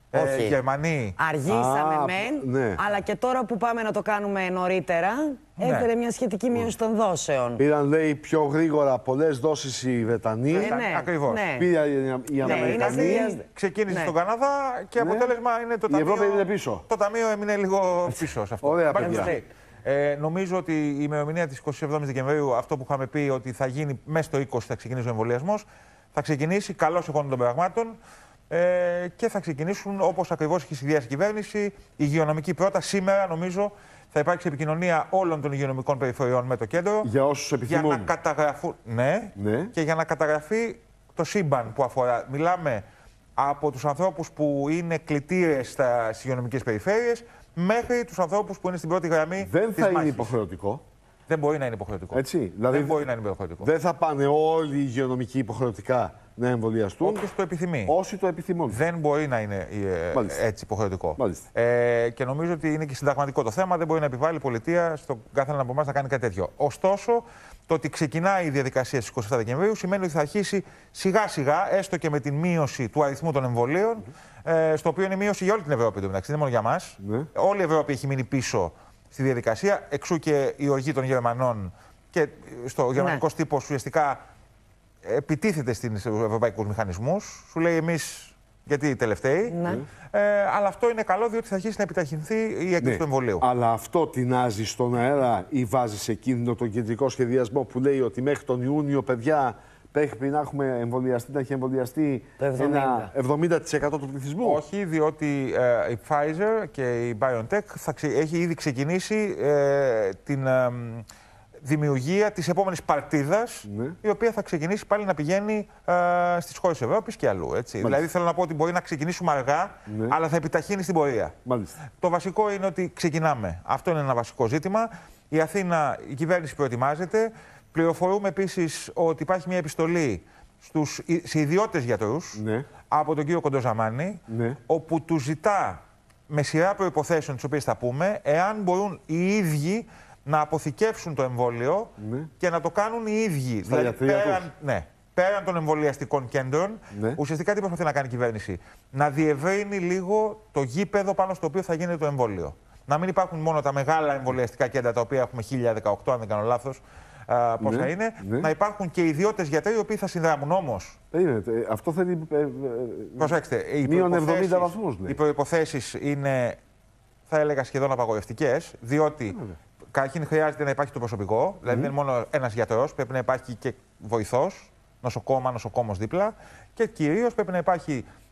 K: Ε, Γερμανοί.
A: Αργήσαμε
B: Α,
A: μεν,
B: ναι.
A: αλλά και τώρα που πάμε να το κάνουμε νωρίτερα,
K: Ναι.
A: έφερε μια σχετική μείωση των δόσεων.
B: Πήραν, λέει, πιο γρήγορα πολλές δόσεις οι Βρετανοί.
A: Ε, ναι,
K: Ακριβώς.
A: ναι.
B: Πήραν οι
A: Ναι,
B: Αμερικανοί.
A: είναι-
K: Ξεκίνησε
A: Ναι.
K: στον Καναδά και
B: Ναι.
K: αποτέλεσμα είναι το
B: Η
K: ταμείο.
B: Ευρώπη είναι πίσω.
K: Το ταμείο έμεινε λίγο πίσω σε αυτό.
B: Ωραία,
K: Πάλι
B: παιδιά.
K: αυτή. Ε, νομίζω ότι η ημερομηνία της εικοστή εβδόμης Δεκεμβρίου, αυτό που είχαμε πει ότι θα γίνει μέσα στο είκοσι θα ξεκινήσει ο εμβολιασμός, θα ξεκινήσει καλώς εγώνων των πραγμάτων ε, και θα ξεκινήσουν όπως ακριβώς έχει σχεδιάσει η κυβέρνηση. Η υγειονομική πρώτα σήμερα, νομίζω, θα υπάρξει επικοινωνία όλων των υγειονομικών περιφερειών με το κέντρο.
B: Για όσους επιθυμούν.
K: Για να καταγραφούν. Ναι,
B: Ναι.
K: και για να καταγραφεί το σύμπαν που αφορά. Μιλάμε από τους ανθρώπους που είναι κλητήρες στις υγειονομικές περιφέρειες μέχρι τους ανθρώπους που είναι στην πρώτη γραμμή.
B: Δεν
K: της
B: θα είναι
K: μάχης.
B: υποχρεωτικό.
K: Δεν μπορεί να είναι υποχρεωτικό.
B: Έτσι. Δηλαδή,
K: δεν μπορεί να είναι υποχρεωτικό.
B: Δεν θα πάνε όλοι οι υγειονομικοί υποχρεωτικά να εμβολιαστούν.
K: Όποιος το επιθυμεί.
B: Όσοι το επιθυμούν.
K: Δεν μπορεί να είναι ε,
B: Μάλιστα.
K: έτσι υποχρεωτικό.
B: Μάλιστα.
K: Ε, και νομίζω ότι είναι και συνταγματικό το θέμα. Δεν μπορεί να επιβάλλει η πολιτεία στον καθένα από εμάς να κάνει κάτι τέτοιο. Ωστόσο, το ότι ξεκινάει η διαδικασία στις εικοστή εβδόμη Δεκεμβρίου σημαίνει ότι θα αρχίσει σιγά σιγά, έστω και με την μείωση του αριθμού των εμβολίων, mm-hmm. ε, στο οποίο είναι μείωση για όλη την Ευρώπη, δεν είναι μόνο για μας.
B: Ναι.
K: Όλη η Ευρώπη έχει μείνει πίσω στη διαδικασία, εξού και η οργή των Γερμανών και στο γερμανικός ναι. τύπος ουσιαστικά επιτίθεται στους ευρωπαϊκούς μηχανισμούς. Σου λέει εμείς γιατί οι τελευταίοι.
A: Ναι.
K: Ε, αλλά αυτό είναι καλό διότι θα αρχίσει να επιταχυνθεί η έκδοση
B: Ναι.
K: του εμβολίου.
B: Αλλά αυτό τεινάζει στον αέρα ή βάζει σε κίνδυνο τον κεντρικό σχεδιασμό που λέει ότι μέχρι τον Ιούνιο, παιδιά, πρέπει να έχουμε εμβολιαστεί, να έχει εμβολιαστεί ένα εβδομήντα τοις εκατό του πληθυσμού.
K: Όχι, διότι ε, η Pfizer και η BioNTech θα ξε... έχει ήδη ξεκινήσει ε, την ε, δημιουργία της επόμενης παρτίδας, ναι. η οποία θα ξεκινήσει πάλι να πηγαίνει ε, στις χώρες της Ευρώπης και αλλού. Έτσι. Δηλαδή θέλω να πω ότι μπορεί να ξεκινήσουμε αργά, ναι. αλλά θα επιταχύνει στην πορεία.
B: Μάλιστα.
K: Το βασικό είναι ότι ξεκινάμε. Αυτό είναι ένα βασικό ζήτημα. Η Αθήνα, η κυβέρνηση προετοιμάζεται. Πληροφορούμε επίσης ότι υπάρχει μια επιστολή στους, σε ιδιώτες γιατρούς
B: ναι.
K: από τον κύριο Κοντοζαμάνη, ναι. όπου του ζητά με σειρά προϋποθέσεων, τις οποίες θα πούμε, εάν μπορούν οι ίδιοι να αποθηκεύσουν το εμβόλιο ναι. και να το κάνουν οι ίδιοι.
B: Στα
K: δηλαδή, πέραν, ναι, πέραν των εμβολιαστικών κέντρων, ναι. ουσιαστικά τι προσπαθεί να κάνει η κυβέρνηση? Να διευρύνει λίγο το γήπεδο πάνω στο οποίο θα γίνεται το εμβόλιο. Να μην υπάρχουν μόνο τα μεγάλα εμβολιαστικά κέντρα, τα οποία έχουμε χίλια δεκαοκτώ, αν δεν κάνω λάθος, πώς ναι, θα είναι, ναι. να υπάρχουν και ιδιώτες γιατροί οι οποίοι θα συνδράμουν. Όμως.
B: Περίμενετε, αυτό θέλει. Ε, ε,
K: προσέξτε,
B: μείον εβδομήντα βαθμούς. Ναι.
K: Οι προϋποθέσεις είναι, θα έλεγα, σχεδόν απαγορευτικές, διότι ναι. καταρχήν χρειάζεται να υπάρχει το προσωπικό, mm. δηλαδή δεν είναι μόνο ένας γιατρός, πρέπει να υπάρχει και βοηθός, νοσοκόμα, νοσοκόμος δίπλα και κυρίως πρέπει να υπάρχει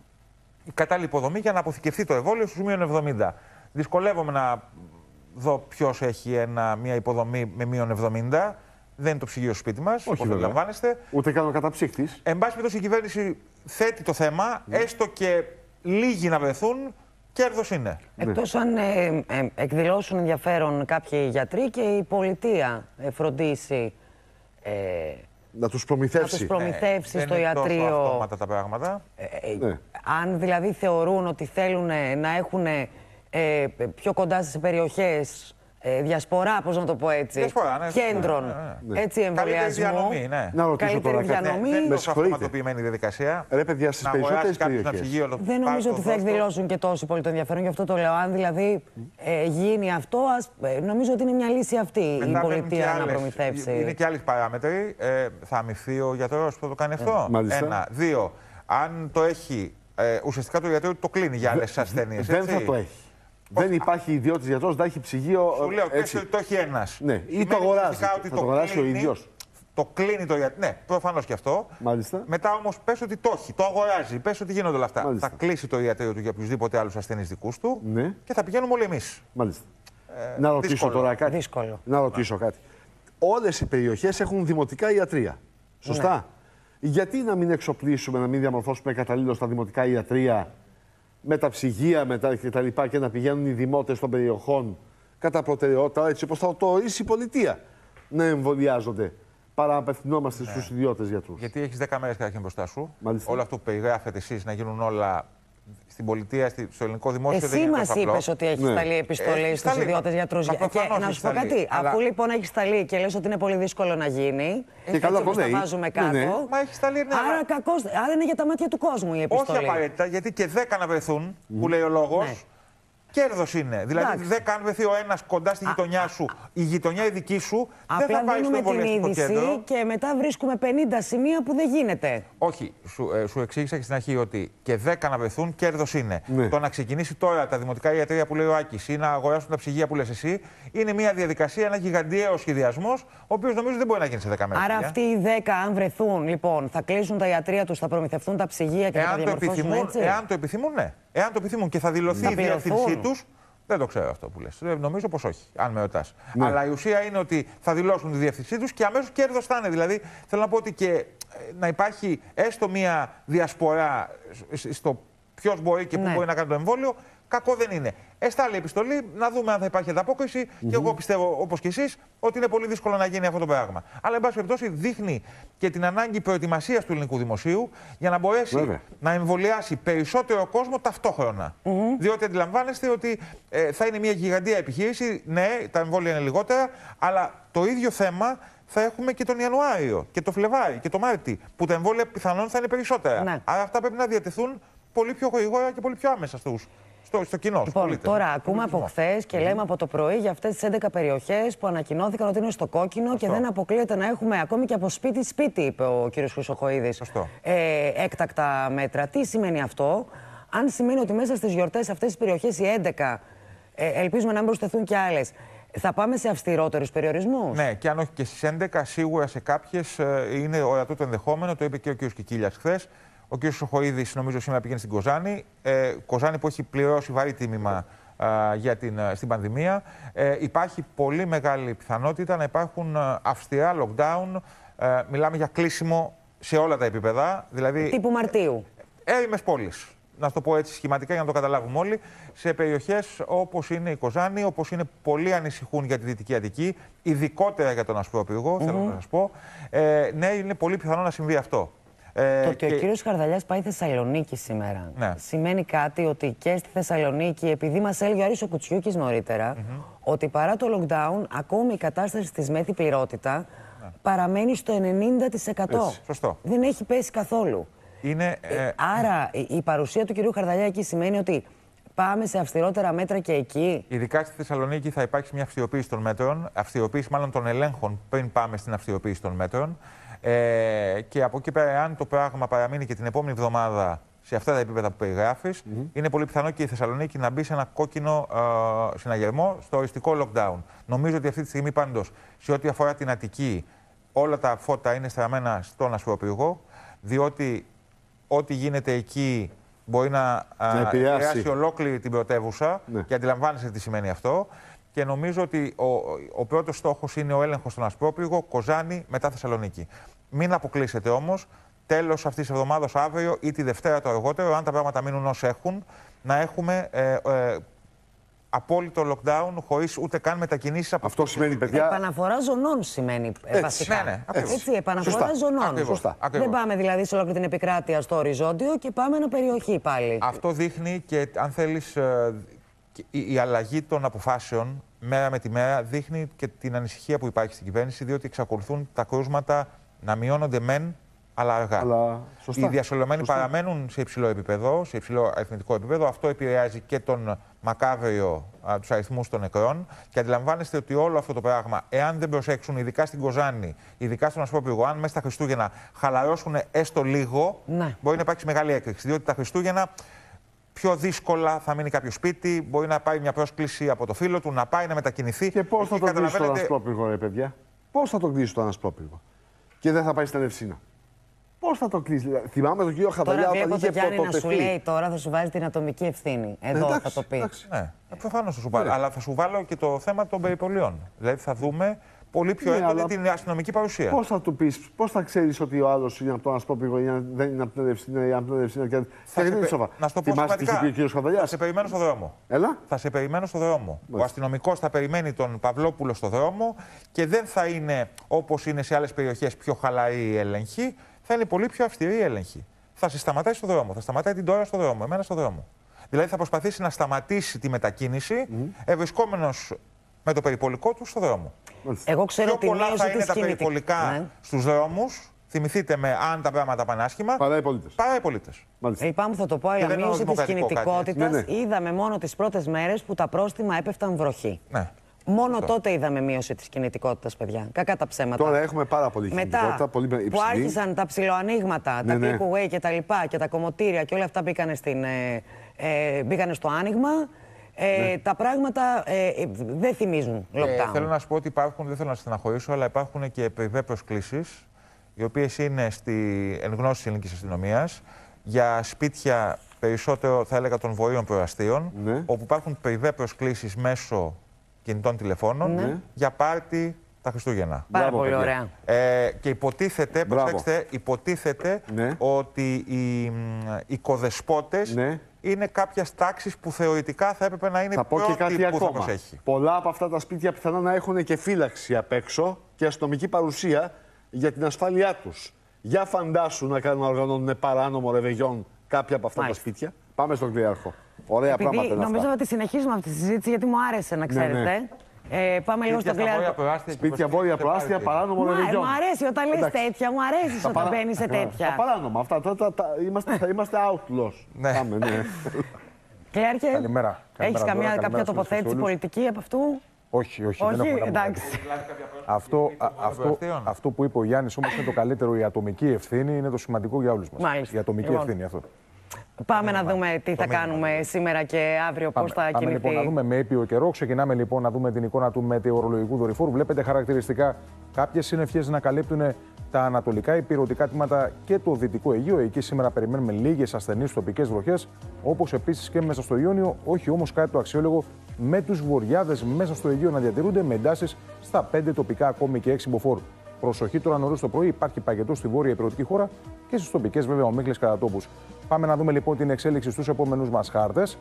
K: η κατάλληλη υποδομή για να αποθηκευτεί το εμβόλιο στους μείον εβδομήντα. Δυσκολεύομαι να δω ποιος έχει ένα, μια υποδομή με μείον εβδομήντα. Δεν είναι το ψυγείο στο σπίτι μας, όπως αντιλαμβάνεστε.
B: Ούτε καν ο καταψύκτης.
K: Εν πάση περιπτώσει, η κυβέρνηση θέτει το θέμα, ναι. έστω και λίγοι να βρεθούν, κέρδος είναι.
A: Εκτός αν ε, ε, εκδηλώσουν ενδιαφέρον κάποιοι γιατροί και η πολιτεία ε, φροντίσει. Ε,
B: να τους προμηθεύσει.
A: Να τους προμηθεύσει
K: ε,
A: στο
K: δεν
A: ιατρείο.
K: Είναι τόσο αυτόματα τα πράγματα.
A: Ε, ε, ναι. Αν δηλαδή θεωρούν ότι θέλουν να έχουν ε, πιο κοντά στις περιοχές Ε, διασπορά, πώς να το πω έτσι,
K: διασπορά, ναι,
A: κέντρων,
K: ναι, ναι.
A: έτσι, εμβολιασμού.
K: Διανομή, ναι.
B: Να ρωτήσω
A: καλύτερη
B: τώρα,
A: διανομή.
K: Δεν είναι τόσο αυτοματοποιημένη διαδικασία.
B: Ρε παιδιά, στις περισσότερες περιοχές.
A: Δεν νομίζω ότι θα εκδηλώσουν και τόσο πολύ το ενδιαφέρον, γι' αυτό το λέω. Αν δηλαδή ε, γίνει αυτό, ας, ε, νομίζω ότι είναι μια λύση αυτή μετά η πολιτεία άλλες, να προμηθεύσει.
K: Είναι και άλλες παράμετροι. Ε, θα αμοιφθεί ο γιατρός που θα το κάνει αυτό.
B: Ε,
K: Ένα. Δύο. Αν το έχει, ε, ουσιαστικά το γιατρό το κλείνει για άλλες ασθένειες.
B: Δεν θα το έχει. Δεν υπάρχει ιδιώτης γιατρός, δεν έχει ψυγείο.
K: Σου λέω ότι το έχει ένας.
B: Ναι, ή το αγοράζει.
K: Ότι
B: το αγοράσει ο ίδιος.
K: Το κλείνει το γιατρό. Ναι, προφανώς και αυτό.
B: Μάλιστα.
K: Μετά όμως πες ότι το έχει, το αγοράζει, πες ότι γίνονται όλα αυτά.
B: Μάλιστα.
K: Θα κλείσει το ιατρείο του για οποιουσδήποτε άλλους ασθενείς δικούς του
B: ναι.
K: και θα πηγαίνουμε όλοι εμείς.
B: Μάλιστα.
K: Ε,
B: να ρωτήσω
K: δύσκολο.
B: τώρα κάτι.
A: Δύσκολο.
B: Να ρωτήσω κάτι. Όλες οι περιοχές έχουν δημοτικά ιατρεία. Σωστά. Ναι. Γιατί να μην εξοπλίσουμε, να μην διαμορφώσουμε καταλήλως τα δημοτικά ιατρεία με τα ψυγεία με τα κτλ. Και, και να πηγαίνουν οι δημότες των περιοχών κατά προτεραιότητα, έτσι όπως θα το ορίσει η πολιτεία, να εμβολιάζονται παρά να απευθυνόμαστε ναι. στους ιδιώτες γιατρούς.
K: Γιατί έχεις δέκα μέρες καταρχήν μπροστά σου.
B: Μάλιστα.
K: Όλο αυτό που περιγράφετε εσείς να γίνουν όλα
S: στην πολιτεία, στο ελληνικό δημόσιο.
A: Εσύ μας είπες ότι έχει σταλεί επιστολή
S: ε,
A: στους ιδιώτες γιατρούς. Και να σου πω κάτι, αλλά... αφού λοιπόν έχει σταλεί και λες ότι είναι πολύ δύσκολο να γίνει, και καλά το τα βάζουμε κάτω. Ναι, ναι.
S: Μα έχει σταλεί, ναι,
A: άρα, αλλά... κακώς, άρα είναι για τα μάτια του κόσμου η επιστολή.
S: Όχι απαραίτητα, γιατί και δέκα να βρεθούν, mm. που λέει ο λόγος. Ναι. Κέρδος είναι. Δηλαδή, εντάξει. δέκα αν βρεθεί ο ένας κοντά στη γειτονιά σου, η γειτονιά η δική σου,
A: απλά
S: δεν θα πάει στο εμβολιαστικό κέντρο.
A: Και μετά βρίσκουμε πενήντα σημεία που δεν γίνεται.
S: Όχι. Σου, ε, σου εξήγησα και στην αρχή ότι και δέκα να βρεθούν, κέρδος είναι. Ναι. Το να ξεκινήσει τώρα τα δημοτικά ιατρεία που λέει ο Άκης ή να αγοράσουν τα ψυγεία που λες εσύ, είναι μια διαδικασία, ένα γιγαντιαίο σχεδιασμός, ο οποίος νομίζω δεν μπορεί να γίνει σε δέκα μέρες.
A: Άρα αυτοί οι δέκα, αν βρεθούν, λοιπόν, θα κλείσουν τα ιατρεία τους, θα προμηθευτούν τα ψυγεία και εάν θα τα διαμορφώσουν έτσι.
S: Εάν το επιθυμούν, ναι. Εάν το επιθυμούν και θα δηλωθεί η διεύθυνσή τους. Δεν το ξέρω αυτό που λες. Νομίζω πως όχι, αν με ρωτάς. Ναι. Αλλά η ουσία είναι ότι θα δηλώσουν τη διεύθυνσή τους και αμέσως κέρδος θα είναι. Δηλαδή, θέλω να πω ότι και να υπάρχει έστω μία διασπορά στο ποιος μπορεί και πού ναι. μπορεί να κάνει το εμβόλιο, κακό δεν είναι. Εστάλει επιστολή, να δούμε αν θα υπάρχει ανταπόκριση. Mm-hmm. Και εγώ πιστεύω, όπως και εσείς, ότι είναι πολύ δύσκολο να γίνει αυτό το πράγμα. Αλλά, εν πάση περιπτώσει, δείχνει και την ανάγκη προετοιμασίας του ελληνικού δημοσίου για να μπορέσει Βέβαια. να εμβολιάσει περισσότερο κόσμο ταυτόχρονα. Mm-hmm. Διότι αντιλαμβάνεστε ότι ε, θα είναι μια γιγαντία επιχείρηση. Ναι, τα εμβόλια είναι λιγότερα, αλλά το ίδιο θέμα θα έχουμε και τον Ιανουάριο και το Φλεβάρι και το Μάρτι, που τα εμβόλια πιθανόν θα είναι περισσότερα. Ναι. Άρα αυτά πρέπει να διατεθούν πολύ πιο γρήγορα και πολύ πιο άμεσα στους. Στο, στο κοινό,
A: λοιπόν,
S: πολίτες.
A: Τώρα ακούμε από χθες και mm. λέμε από το πρωί για αυτές τις έντεκα περιοχές που ανακοινώθηκαν ότι είναι στο κόκκινο. Σωστό. Και δεν αποκλείεται να έχουμε ακόμη και από σπίτι-σπίτι, είπε ο κ. Χρυσοχοΐδης, ε, έκτακτα μέτρα. Τι σημαίνει αυτό? Αν σημαίνει ότι μέσα στις γιορτές αυτές τις περιοχές, οι έντεκα, ε, ελπίζουμε να μην προσθεθούν και άλλες, θα πάμε σε αυστηρότερους περιορισμούς?
S: Ναι, και αν όχι και στις έντεκα, σίγουρα σε κάποιες ε, είναι ορατό το ενδεχόμενο, το είπε και ο κ. Κικίλιας χθες. Ο κ. Χρυσοχοΐδης νομίζω σήμερα πήγαινε στην Κοζάνη. Ε, Κοζάνη που έχει πληρώσει βαρύ τίμημα ε, για την, ε, στην πανδημία. Ε, υπάρχει πολύ μεγάλη πιθανότητα να υπάρχουν ε, αυστηρά lockdown. Ε, μιλάμε για κλείσιμο σε όλα τα επίπεδα. Δηλαδή,
A: τύπου Μαρτίου.
S: Έρημες πόλεις. Να το πω έτσι σχηματικά για να το καταλάβουμε όλοι. Σε περιοχές όπως είναι η Κοζάνη, όπως είναι πολλοί ανησυχούν για τη Δυτική Αττική, ειδικότερα για τον Ασπρόπυργο, mm-hmm. θέλω να σας πω. Ε, ναι, είναι πολύ πιθανό να συμβεί αυτό.
A: Ε, το ότι και... ο κύριος Χαρδαλιάς πάει Θεσσαλονίκη σήμερα, ναι. σημαίνει κάτι ότι και στη Θεσσαλονίκη, επειδή μας έλεγε ο Άρης ο Κουτσιούκης νωρίτερα, mm-hmm. ότι παρά το lockdown, ακόμη η κατάσταση στη μέθη πληρότητα ναι. παραμένει στο ενενήντα τοις εκατό.
S: Έτσι, σωστό.
A: Δεν έχει πέσει καθόλου.
S: Είναι,
A: ε... Άρα η παρουσία του κυρίου Χαρδαλιά εκεί σημαίνει ότι πάμε σε αυστηρότερα μέτρα και εκεί.
S: Ειδικά στη Θεσσαλονίκη θα υπάρξει μια αυστηροποίηση των μέτρων, αυστηροποίηση μάλλον των ελέγχων πριν πάμε στην αυστηροποίηση των μέτρων. Ε, και από εκεί πέρα, αν το πράγμα παραμείνει και την επόμενη εβδομάδα σε αυτά τα επίπεδα που περιγράφεις, mm-hmm. είναι πολύ πιθανό και η Θεσσαλονίκη να μπει σε ένα κόκκινο ε, συναγερμό στο οριστικό lockdown. Νομίζω ότι αυτή τη στιγμή πάντως, σε ό,τι αφορά την Αττική, όλα τα φώτα είναι στραμμένα στον Ασπρόπυργο, διότι ό,τι γίνεται εκεί μπορεί να, να επηρεάσει ολόκληρη την πρωτεύουσα ναι. και αντιλαμβάνεσαι τι σημαίνει αυτό. Και νομίζω ότι ο, ο πρώτος στόχος είναι ο έλεγχος στον Ασπρόπυργο, Κοζάνη, μετά Θεσσαλονίκη. Μην αποκλείσετε όμως, τέλος αυτής της εβδομάδας, αύριο ή τη Δευτέρα το αργότερο, αν τα πράγματα μείνουν ως έχουν, να έχουμε ε, ε, απόλυτο lockdown χωρίς ούτε καν μετακινήσεις από...
B: Αυτό σημαίνει, παιδιά...
A: Επαναφορά ζωνών σημαίνει
B: έτσι.
A: βασικά.
S: Ναι, ναι,
A: έτσι, επαναφορά
B: Σωστά.
A: ζωνών.
S: Ακριβώς.
B: Σωστά.
A: Δεν πάμε δηλαδή σε ολόκληρη την επικράτεια στο οριζόντιο και πάμε ένα περιοχή πάλι.
S: Αυτό δείχνει και, αν θέλεις, ε, η, η αλλαγή των αποφάσεων μέρα με τη μέρα δείχνει και την ανησυχία που υπάρχει στην κυβέρνηση, διότι εξακολουθούν τα κρούσματα να μειώνονται μεν, αλλά αργά.
B: Αλλά, σωστά.
S: Οι διασωλωμένοι σωστά. παραμένουν σε υψηλό επίπεδο, σε υψηλό αριθμητικό επίπεδο. Αυτό επηρεάζει και τον μακάβριο, τους αριθμούς των νεκρών. Και αντιλαμβάνεστε ότι όλο αυτό το πράγμα, εάν δεν προσέξουν, ειδικά στην Κοζάνη, ειδικά στον Ασπρόπυργο, αν μέσα στα Χριστούγεννα χαλαρώσουν έστω λίγο, ναι. μπορεί να υπάρξει μεγάλη έκρηξη. Διότι τα Χριστούγεννα πιο δύσκολα θα μείνει κάποιο σπίτι, μπορεί να πάρει μια πρόσκληση από το φίλο του, να πάει να μετακινηθεί.
B: Και πώς θα το κλείσει το Ασπρόπυργο, ρε παιδιά. Πώς θα το κλείσει το Ασπρόπυργο. Και δεν θα πάει στην Ευσίνα. Πώς θα το κλείσει. Θυμάμαι τον κύριο Χαρδαλιά όταν είχε
A: πρωτοτεθεί. Τώρα να σου λέει τώρα θα σου βάζει την ατομική ευθύνη. Εδώ εντάξει, θα το πει.
S: Ναι, προφανώς θα σου βάλω. Αλλά θα σου βάλω και το θέμα των περιπολιών. Δηλαδή θα δούμε πολύ πιο ναι, έντονη την αστυνομική παρουσία.
B: Πώς θα του πεις, πώς θα ξέρεις ότι ο άλλος είναι από τον Ασπρόπυργο ή δεν είναι από την Ευσίνα ή από την Ευσίνα. Και...
S: Θα σε πε... Να σου το πω
B: πραγματικά.
S: Θα σε περιμένω στο δρόμο.
B: Έλα.
S: Θα σε περιμένω στο δρόμο. Μάλιστα. Ο αστυνομικός θα περιμένει τον Παυλόπουλο στο δρόμο και δεν θα είναι όπως είναι σε άλλες περιοχές πιο χαλαρή η έλεγχη. Θα είναι πολύ πιο αυστηρή η έλεγχη. θα σε σταματάει στο δρόμο. Θα σταματάει την τώρα στο δρόμο, εμένα στο δρόμο. Δηλαδή θα προσπαθήσει να σταματήσει τη μετακίνηση mm. ευρισκόμενος με το περιπολικό του στο δρόμο.
A: Εγώ ξέρω
S: πιο πολλά
A: ότι
S: θα είναι τα
A: κινητικ...
S: περιπολικά ναι. στους δρόμους. Θυμηθείτε με αν τα πράγματα πάνε άσχημα.
B: Παρά οι πολίτες.
S: Παρά οι πολίτες.
A: Λυπάμαι, θα το πω, αλλά μείωση της κινητικότητας ναι, ναι. είδαμε μόνο τις πρώτες μέρες που τα πρόστιμα έπεφταν βροχή.
S: Ναι.
A: Μόνο Αυτό. τότε είδαμε μείωση της κινητικότητας, παιδιά. Κακά τα ψέματα.
B: Τώρα έχουμε πάρα πολύ κινητικότητα.
A: Μετά,
B: πολύ υψηλή.
A: Που άρχισαν τα ψιλοανοίγματα, ναι, τα ναι. takeaway και τα λοιπά και τα κομμωτήρια και όλα αυτά μπήκανε, στην, ε, ε, μπήκανε στο άνοιγμα. Ε, ναι. Τα πράγματα ε, ε, δεν θυμίζουν lockdown.
S: Ε, θέλω να σου πω ότι υπάρχουν, δεν θέλω να στεναχωρήσω, αλλά υπάρχουν και πριβέ προσκλήσεις, οι οποίες είναι στη εν γνώση της ελληνικής αστυνομίας για σπίτια περισσότερο, θα έλεγα, των βορείων προαστίων, ναι. όπου υπάρχουν πριβέ προσκλήσεις μέσω κινητών τηλεφώνων ναι. για πάρτι τα Χριστούγεννα.
A: Πάρα Μπράβο, πολύ ωραία.
S: Ε, και υποτίθεται, προσέξτε, υποτίθεται ναι. ότι οι οικοδεσπότες ναι. είναι κάποια τάξη που θεωρητικά θα έπρεπε να είναι
B: πρώτη που ακόμα.
S: θα προσέχει.
B: Πολλά από αυτά τα σπίτια πιθανόν να έχουν και φύλαξη απ' έξω και αστυνομική παρουσία για την ασφάλειά τους. Για φαντάσου να κάνουν να οργανώνουν παράνομο ρεβεγιόν κάποια από αυτά Μάλιστα. τα σπίτια. Πάμε στον Κλειάρχο. Ωραία
A: Επειδή
B: πράγματα είναι
A: νομίζω
B: αυτά.
A: ότι συνεχίζουμε αυτή τη συζήτηση γιατί μου άρεσε να ξέρετε. Ναι, ναι. Ε, πάμε λίγο στον Κλειάρχο.
B: Σπίτια βόρεια προάστια, παράνομο ρεβεγιόν.
A: Μου αρέσει όταν λες τέτοια, μου αρέσει όταν παρα... μπαίνεις σε τέτοια.
B: Τα παράνομα αυτά, τα, τα, τα, είμαστε, θα είμαστε outlaws.
S: Ναι.
B: Πάμε, ναι.
A: Κλειάρχε,
K: καλημέρα.
A: Έχεις καμιά, κάποια τοποθέτηση πολιτική από αυτού?
K: Όχι, όχι,
A: όχι,
K: δεν έχω
A: εντάξει.
K: αυτό, α, αυτό, αυτό που είπε ο Γιάννης όμως είναι το καλύτερο. Η ατομική ευθύνη είναι το σημαντικό για όλους μας.
A: Μάλιστα.
K: Η ατομική
A: λοιπόν.
K: ευθύνη αυτό.
A: Πάμε να δούμε τι θα κάνουμε σήμερα και αύριο, πώς θα κινηθεί.
K: Πάμε λοιπόν να δούμε με ήπιο καιρό. Ξεκινάμε λοιπόν να δούμε την εικόνα του μετεωρολογικού δορυφόρου. Βλέπετε χαρακτηριστικά κάποιες συννεφιές να καλύπτουν τα ανατολικά υπηρετικά τμήματα και το δυτικό Αιγαίο. Εκεί σήμερα περιμένουμε λίγες ασθενείς τοπικές βροχές, όπως επίσης και μέσα στο Ιόνιο. Όχι όμως κάτι το αξιόλογο με τους βοριάδες μέσα στο Αιγαίο να διατηρούνται με εντάσεις στα πέντε τοπικά ακόμη και έξι μποφόρ. Προσοχή τώρα νωρίς το πρωί, υπάρχει παγετό στη βόρεια υπηρετική χώρα και στις τοπικές βέβαια ομίχλες κατά τόπους. Πάμε να δούμε λοιπόν την εξέλιξη στους επόμενους μας χάρτες.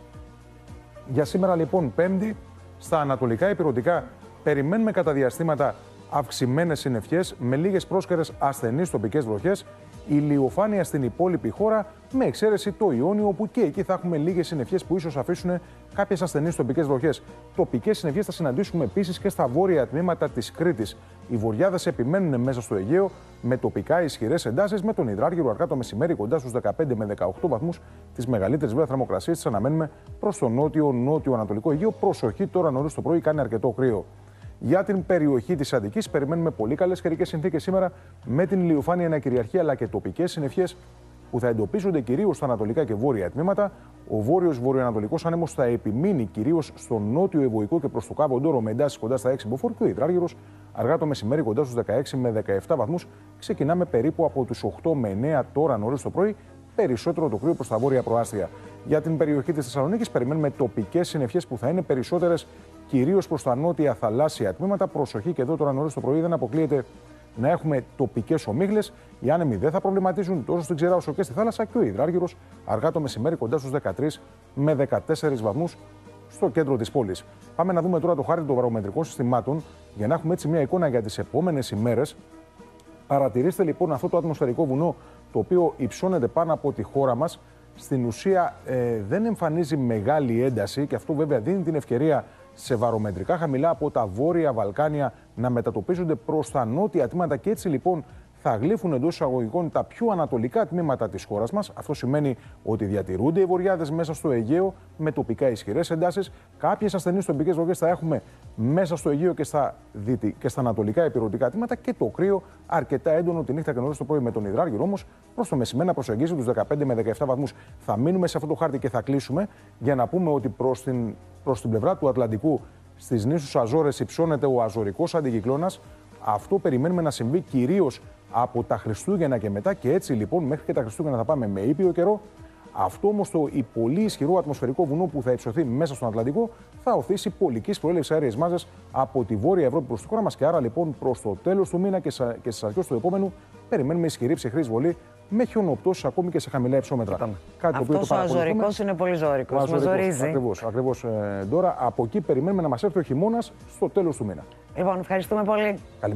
K: Για σήμερα λοιπόν Πέμπτη, στα ανατολικά υπηρετικά περιμένουμε κατά διαστήματα αυξημένες συννεφιές με λίγες πρόσκαιρες ασθενείς τοπικές βροχές. Ηλιοφάνεια στην υπόλοιπη χώρα, με εξαίρεση το Ιόνιο, όπου και εκεί θα έχουμε λίγες συννεφιές που ίσως αφήσουν κάποιες ασθενείς τοπικές βροχές. Τοπικές συννεφιές θα συναντήσουμε επίσης και στα βόρεια τμήματα της Κρήτης. Οι βοριάδες επιμένουν μέσα στο Αιγαίο με τοπικά ισχυρές εντάσεις, με τον υδράργυρο αργά το μεσημέρι κοντά στους δεκαπέντε με δεκαοκτώ βαθμούς. Τις μεγαλύτερες βέβαια θερμοκρασίες τις αναμένουμε προς το νότιο-νότιο-ανατολικό Αιγαίο. Προσοχή τώρα νωρίς το πρωί, κάνει αρκετό κρύο. Για την περιοχή της Αττικής περιμένουμε πολύ καλές καιρικές συνθήκες σήμερα, με την ηλιοφάνεια να κυριαρχεί αλλά και τοπικές συννεφιές που θα εντοπίζονται κυρίως στα ανατολικά και βόρεια τμήματα. Ο βόρειος βορειοανατολικός άνεμος θα επιμείνει κυρίως στο νότιο Ευωικό και προς το Κάβο Ντόρο με εντάσεις κοντά στα έξι μποφόρ και ο υδράργυρος αργά το μεσημέρι κοντά στους δεκαέξι με δεκαεπτά βαθμούς. Ξεκινάμε περίπου από τους οκτώ με εννέα τώρα νωρίς το πρωί, περισσότερο το κρύο προς τα βόρεια προάστια. Για την περιοχή της Θεσσαλονίκης περιμένουμε τοπικές συννεφιές που θα είναι περισσότερες κυρίως προς τα νότια θαλάσσια τμήματα. Προσοχή και εδώ τώρα νωρίς το πρωί, δεν αποκλείεται να έχουμε τοπικές ομίχλες. Οι άνεμοι δεν θα προβληματίζουν τόσο στην ξηρά όσο και στη θάλασσα και ο υδράργυρος αργά το μεσημέρι κοντά στους δεκατρείς με δεκατέσσερις βαθμούς στο κέντρο της πόλης. Πάμε να δούμε τώρα το χάρτη των βαρομετρικών συστημάτων για να έχουμε έτσι μια εικόνα για τις επόμενες ημέρες. Παρατηρήστε λοιπόν αυτό το ατμοσφαιρικό βουνό το οποίο υψώνεται πάνω από τη χώρα μας. Στην ουσία ε, δεν εμφανίζει μεγάλη ένταση και αυτό βέβαια δίνει την ευκαιρία σε βαρομετρικά χαμηλά από τα βόρεια Βαλκάνια να μετατοπίζονται προς τα νότια τμήματα και έτσι λοιπόν θα γλύφουν εντός εισαγωγικών τα πιο ανατολικά τμήματα της χώρας μας. Αυτό σημαίνει ότι διατηρούνται οι βοριάδες μέσα στο Αιγαίο με τοπικά ισχυρές εντάσεις. Κάποιες ασθενείς τοπικές βροχές θα έχουμε μέσα στο Αιγαίο και στα, δυτι... και στα ανατολικά υπηρετικά τμήματα και το κρύο αρκετά έντονο τη νύχτα και νωρίς το πρωί με τον υδράργυρο όμως προς το μεσημέρι να προσεγγίζει τους δεκαπέντε με δεκαεπτά βαθμούς. Θα μείνουμε σε αυτό το χάρτη και θα κλείσουμε για να πούμε ότι προς την, προς την πλευρά του Ατλαντικού στις νήσους Αζόρες υψώνεται ο αζωρικός αντικυκλώνας. Αυτό περιμένουμε να συμβεί κυρίως από τα Χριστούγεννα και μετά και έτσι λοιπόν μέχρι και τα Χριστούγεννα θα πάμε με ήπιο καιρό. Αυτό όμως το η πολύ ισχυρό ατμοσφαιρικό βουνό που θα υψωθεί μέσα στον Ατλαντικό θα οθήσει πολικής προέλευσης αέριες μάζες από τη Βόρεια Ευρώπη προς τη χώρα μας και άρα λοιπόν προς το τέλος του μήνα και στις αρχές του επόμενου περιμένουμε ισχυρή ψυχρή εισβολή με χιονοπτώσεις ακόμη και σε χαμηλά υψόμετρα. Κάτι
A: αυτός ο αζωρικός είναι πολύ ζώρικος, μας ζορίζει.
K: Ακριβώς, ακριβώς ε, τώρα από εκεί περιμένουμε να μας έρθει ο χειμώνας στο τέλος του μήνα.
A: Λοιπόν, ευχαριστούμε πολύ.
K: Καλημέρα.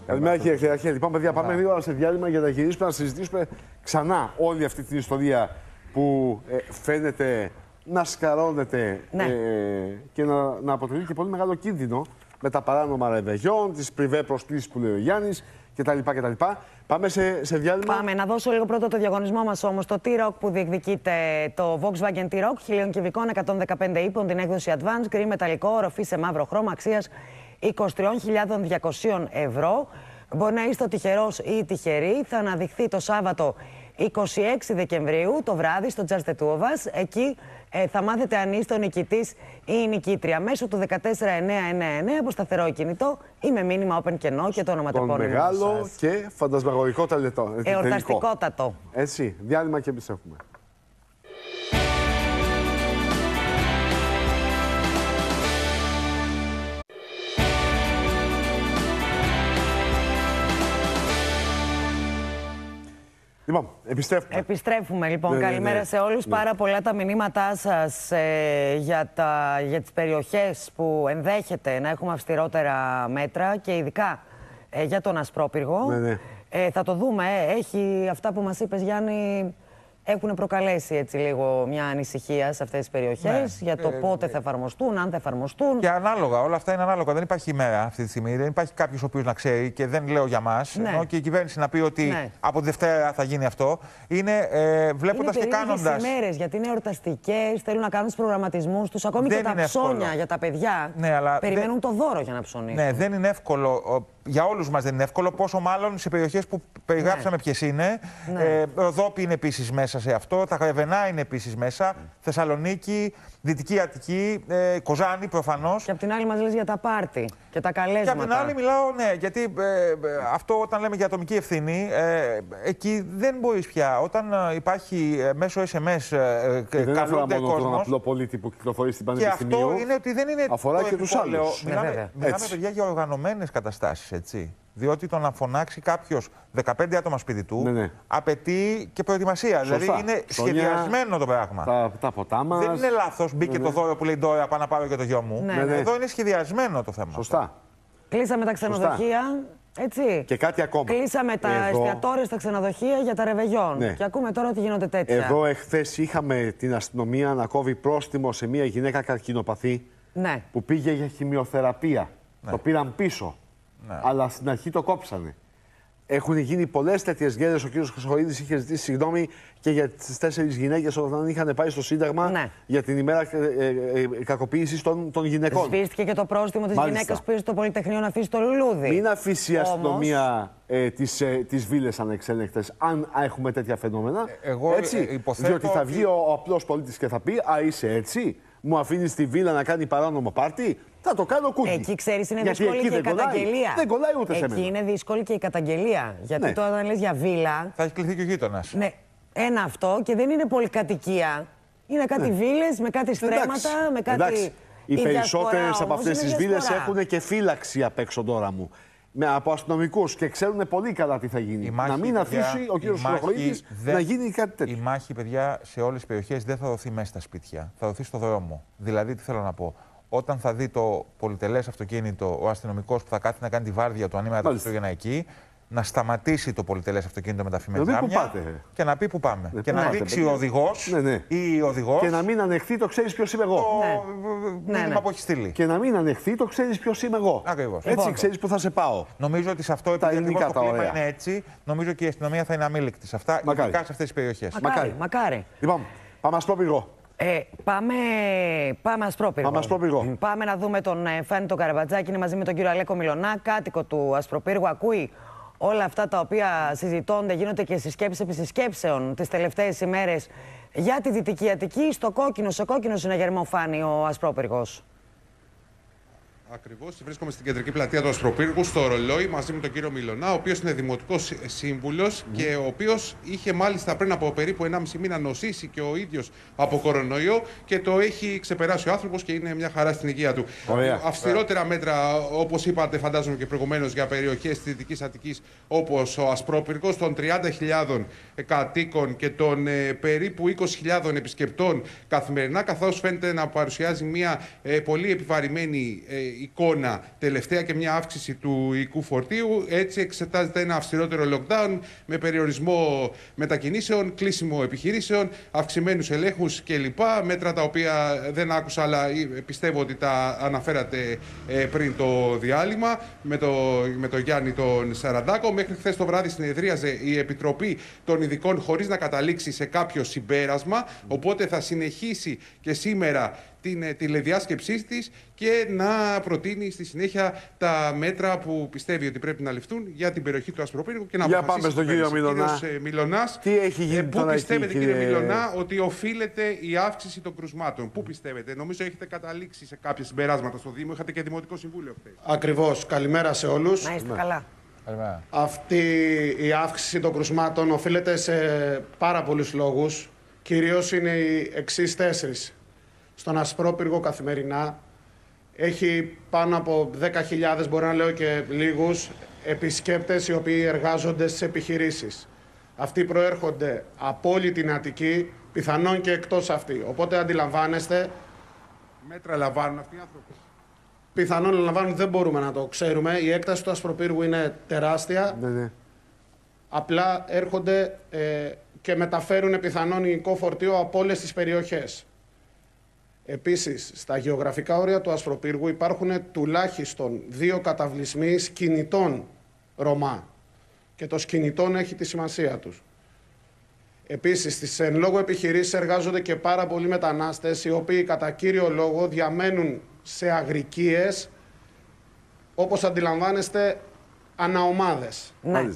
B: Καλημέρα κύριε Κτηριάρχη. Πάμε, παιδιά, πάμε δύο ώρα σε διάλειμμα για να γυρίσουμε να συζητήσουμε ξανά όλη αυτή την ιστορία που ε, φαίνεται να σκαρώνεται ναι. ε, και να, να αποτελεί και πολύ μεγάλο κίνδυνο με τα παράνομα ρεβεγιόν, τις πριβέ προσκλήσεις που λέει ο Γιάννης κτλ. κτλ. Πάμε σε, σε διάλειμμα.
A: Πάμε να δώσω λίγο πρώτο το διαγωνισμό μας όμως. Το T-Rock που διεκδικείται, το Volkswagen T-Rock, χίλιων κυβικών, εκατόν δεκαπέντε ύπων, την έκδοση Advance, γκρι μεταλλικό, οροφή σε μαύρο χρώμα, αξίας είκοσι τρεις χιλιάδες διακόσια ευρώ. Μπορεί να είστε ο τυχερός ή η τυχερή. Θα αναδειχθεί το Σάββατο είκοσι έξι Δεκεμβρίου το βράδυ στο Just the Two of Us. Εκεί ε, θα μάθετε αν είστε ο νικητής ή η νικήτρια μέσω του δεκατέσσερα εννιακόσια ενενήντα εννέα από σταθερό κινητό ή με μήνυμα open κενό και το ονοματεπώνυμο σας.
B: Μεγάλο και φαντασμαγωγικό τελετό.
A: Εορταστικότατο.
B: Έτσι, διάλειμμα και επιστρέφουμε. Λοιπόν, επιστρέφουμε.
A: Επιστρέφουμε, λοιπόν. Ναι, καλημέρα ναι, ναι. σε όλους. Ναι. Πάρα πολλά τα μηνύματά σας ε, για, τα, για τις περιοχές που ενδέχεται να έχουμε αυστηρότερα μέτρα και ειδικά ε, για τον Ασπρόπυργο. Ναι, ναι. Ε, θα το δούμε. Έχει αυτά που μας είπες, Γιάννη, έχουν προκαλέσει έτσι λίγο μια ανησυχία σε αυτές τις περιοχές ναι. για το ε, πότε ε, θα εφαρμοστούν, αν θα εφαρμοστούν.
S: Και ανάλογα, όλα αυτά είναι ανάλογα. Δεν υπάρχει ημέρα αυτή τη στιγμή. Δεν υπάρχει κάποιος ο οποίος να ξέρει και δεν λέω για μας. Ναι. Ενώ και η κυβέρνηση να πει ότι ναι. από τη Δευτέρα θα γίνει αυτό. Είναι ε, βλέποντας και κάνοντας. Είναι ημέρες,
A: γιατί είναι εορταστικές, θέλουν να κάνουν τους προγραμματισμούς τους. Ακόμη δεν και τα ψώνια εύκολο. Για τα παιδιά ναι, αλλά περιμένουν δεν... το δώρο για να ψωνίσουν.
S: Ναι, δεν είναι εύκολο. Για όλους μας δεν είναι εύκολο, πόσο μάλλον σε περιοχές που περιγράψαμε ναι. ποιες είναι. Ναι. Ε, Ροδόπη είναι επίσης μέσα σε αυτό, τα Γρεβενά είναι επίσης μέσα, ναι. Θεσσαλονίκη, Δυτική Αττική, ε, Κοζάνη προφανώς.
A: Και απ' την άλλη μας λες για τα πάρτι και τα καλέσματα.
S: Και απ' την άλλη μιλάω, ναι, γιατί ε, αυτό όταν λέμε για ατομική ευθύνη, ε, εκεί δεν μπορείς πια. Όταν ε, υπάρχει ε, μέσω ες εμ ες ε,
B: και δεν αφορά μόνο κόσμος, τον απλό πολίτη που κυκλοφορεί στην πανεπιστημίου.
S: Και αυτό είναι ότι δεν είναι
B: αφορά
S: το
B: και τους άλλους.
S: Μιλάμε, ναι, μιλάμε παιδιά για οργανωμένες καταστάσεις. Έτσι. Διότι το να φωνάξει κάποιος δεκαπέντε άτομα σπίτι του ναι, ναι. απαιτεί και προετοιμασία. Σωστά. Δηλαδή είναι Σονιά, σχεδιασμένο το πράγμα.
B: Τα, τα ποτά μας.
S: Δεν είναι λάθος. Μπήκε ναι, το δώρο που λέει τώρα, πάω να πάρω και το γιο μου.
A: Ναι, ναι.
S: Εδώ είναι σχεδιασμένο το θέμα.
B: Σωστά.
A: Κλείσαμε τα ξενοδοχεία. Έτσι.
B: Και κάτι ακόμα.
A: Κλείσαμε τα Εδώ... εστιατόρια στα ξενοδοχεία για τα ρεβεγιόν. Ναι. Και ακούμε τώρα ότι γίνονται τέτοια.
B: Εδώ εχθές είχαμε την αστυνομία να κόβει πρόστιμο σε μια γυναίκα καρκινοπαθή
A: ναι.
B: που πήγε για χημειοθεραπεία. Ναι. Το πήραν πίσω. Ναι. Αλλά στην αρχή το κόψανε. Έχουν γίνει πολλές τέτοιες γέρες. Ο κ. Χρυσοχοΐδης είχε ζητήσει συγγνώμη και για τις τέσσερις γυναίκες όταν είχαν πάει στο Σύνταγμα ναι. για την ημέρα ε, ε, ε, κακοποίησης των, των γυναικών.
A: Σβήστηκε και το πρόστιμο της γυναίκας που πήγε στο Πολυτεχνείο να αφήσει το λουλούδι.
B: Μην αφήσει η αστυνομία ε, τις, ε, τις βίλες ανεξέλεγκτες, αν έχουμε τέτοια φαινόμενα. Ε, εγώ έτσι, υποθέτω διότι θα βγει ο, ο απλός πολίτης και θα πει «Α, είσαι έτσι, μου αφήνεις τη βίλα να κάνει παράνομο πάρτι». Θα το κάνω κούκι.
A: Εκεί ξέρεις είναι γιατί δύσκολη και η καταγγελία.
B: Δεν κολλάει ούτε
A: εκεί
B: σε μένα.
A: Εκεί είναι δύσκολη και η καταγγελία. Γιατί
B: ναι.
A: τώρα όταν λες για βίλα.
S: Θα έχει κληθεί και ο γείτονας.
A: Ναι, ένα αυτό και δεν είναι πολυκατοικία. Είναι κάτι ναι. βίλες με κάτι στρέμματα, με κάτι.
B: Εντάξει. Οι περισσότερες από αυτές τις βίλες έχουν και φύλαξη απ' έξω τώρα μου. Με, από αστυνομικούς και ξέρουν πολύ καλά τι θα γίνει. Μάχη, να μην παιδιά, αφήσει ο κύριος Χρυσοχοΐδης να γίνει κάτι τέτοιο.
S: Η μάχη, παιδιά, σε όλες τις περιοχές δεν θα δοθεί μέσα στα σπίτια. Θα δοθεί στο δρόμο. Δηλαδή, τι θέλω να πω. Όταν θα δει το πολυτελές αυτοκίνητο, ο αστυνομικός που θα κάθει να κάνει τη βάρδια του ανήμερα τα Χριστούγεννα εκεί, να σταματήσει το πολυτελές αυτοκίνητο με τα φημένα τζάμια και να πει που πάμε. Ναι, και να δείξει ο οδηγός
B: ναι, ναι.
S: ή η οδηγός.
B: Και να μην ανεχθεί το ξέρεις ποιος είμαι εγώ.
S: Το ναι. μήνυμα που έχει στείλει.
B: Και να μην ανεχθεί το ξέρεις ποιος είμαι εγώ.
S: Ακριβώς.
B: Έτσι ξέρεις που θα σε πάω.
S: Νομίζω ότι σε αυτό επειδή το κλίμα είναι έτσι, νομίζω και η αστυνομία θα είναι αμήλικτη σε αυτά, ειδικά σε αυτές τις περιοχές.
A: Μακάρι. Μακάρι.
B: Λοιπόν, πάμε Ασπρόπυργο.
A: Ε, πάμε, πάμε Ασπρόπυργο.
B: Πάμε Ασπρόπυργο.
A: Πάμε να δούμε τον ε, Φάνη τον Καραμπατζάκη. Είναι μαζί με τον κύριο Αλέκο Μιλωνά, κάτοικο του Ασπροπύργου. Ακούει όλα αυτά τα οποία συζητώνται, γίνονται και συσκέψεις επί συσκέψεων τις τελευταίες ημέρες για τη Δυτική Αττική. Στο κόκκινο, σε κόκκινο συναγερμό Φάνη ο Ασπρόπυργος.
T: Ακριβώς, βρίσκομαι στην κεντρική πλατεία του Ασπροπύργου, στο Ρολόι, μαζί με τον κύριο Μιλωνά, ο οποίος είναι δημοτικός σύμβουλος mm. και ο οποίος είχε μάλιστα πριν από περίπου ενάμιση μήνα νοσήσει και ο ίδιος από κορονοϊό και το έχει ξεπεράσει ο άνθρωπος και είναι μια χαρά στην υγεία του. Ωραία. Αυστηρότερα yeah. μέτρα, όπως είπατε, φαντάζομαι και προηγουμένως, για περιοχές της Δυτικής Αττικής, όπως ο Ασπρόπυργος, των τριάντα χιλιάδων κατοίκων και των ε, περίπου είκοσι χιλιάδων επισκεπτών καθημερινά, καθώς φαίνεται να παρουσιάζει μια ε, πολύ επιβαρημένη ε, εικόνα τελευταία και μια αύξηση του οικού φορτίου. Έτσι εξετάζεται ένα αυστηρότερο lockdown με περιορισμό μετακινήσεων, κλείσιμο επιχειρήσεων, αυξημένους ελέγχους κλπ. Μέτρα τα οποία δεν άκουσα, αλλά πιστεύω ότι τα αναφέρατε πριν το διάλειμμα με το, με το Γιάννη τον Σαραντάκο. Μέχρι χθες το βράδυ συνεδρίαζε η Επιτροπή των Ειδικών χωρίς να καταλήξει σε κάποιο συμπέρασμα. Οπότε θα συνεχίσει και σήμερα την τηλεδιάσκεψή της και να προτείνει στη συνέχεια τα μέτρα που πιστεύει ότι πρέπει να ληφθούν για την περιοχή του Ασπροπύργου και να
B: για πάμε στον κύριο Μιλωνά.
T: Μιλωνάς,
B: τι έχει γίνει
T: πού
B: τώρα
T: πιστεύετε
B: εκεί,
T: κύριε
B: κύριε
T: Μιλωνά ότι οφείλεται η αύξηση των κρουσμάτων? Πού πιστεύετε? Νομίζω έχετε καταλήξει σε κάποια συμπεράσματα στο Δήμο. Είχατε και Δημοτικό Συμβούλιο χθες.
U: Ακριβώς. Καλημέρα σε όλους.
A: Να είστε καλά.
U: Αυτή η αύξηση των κρουσμάτων οφείλεται σε πάρα πολλούς λόγους. Κυρίως είναι οι εξής τέσσερις. Στον Ασπρόπυργο καθημερινά έχει πάνω από δέκα χιλιάδες, μπορεί να λέω και λίγους, επισκέπτες οι οποίοι εργάζονται στις επιχειρήσεις. Αυτοί προέρχονται από όλη την Αττική, πιθανόν και εκτός αυτή. Οπότε αντιλαμβάνεστε...
T: Μέτρα λαμβάνουν αυτοί οι άνθρωποι?
U: Πιθανόν λαμβάνουν, δεν μπορούμε να το ξέρουμε. Η έκταση του Ασπροπύργου είναι τεράστια.
B: Ναι, ναι.
U: Απλά έρχονται ε, και μεταφέρουν πιθανόν υλικό φορτίο από όλες τις περιοχές. Επίσης, στα γεωγραφικά όρια του Ασπροπύργου υπάρχουν τουλάχιστον δύο καταβλισμοί σκηνητών Ρωμά. Και το σκηνητών έχει τη σημασία τους. Επίσης, στις εν λόγω επιχειρήσεις εργάζονται και πάρα πολλοί μετανάστες, οι οποίοι κατά κύριο λόγο διαμένουν σε αγρικίες, όπως αντιλαμβάνεστε, αναομάδες.
B: Ναι.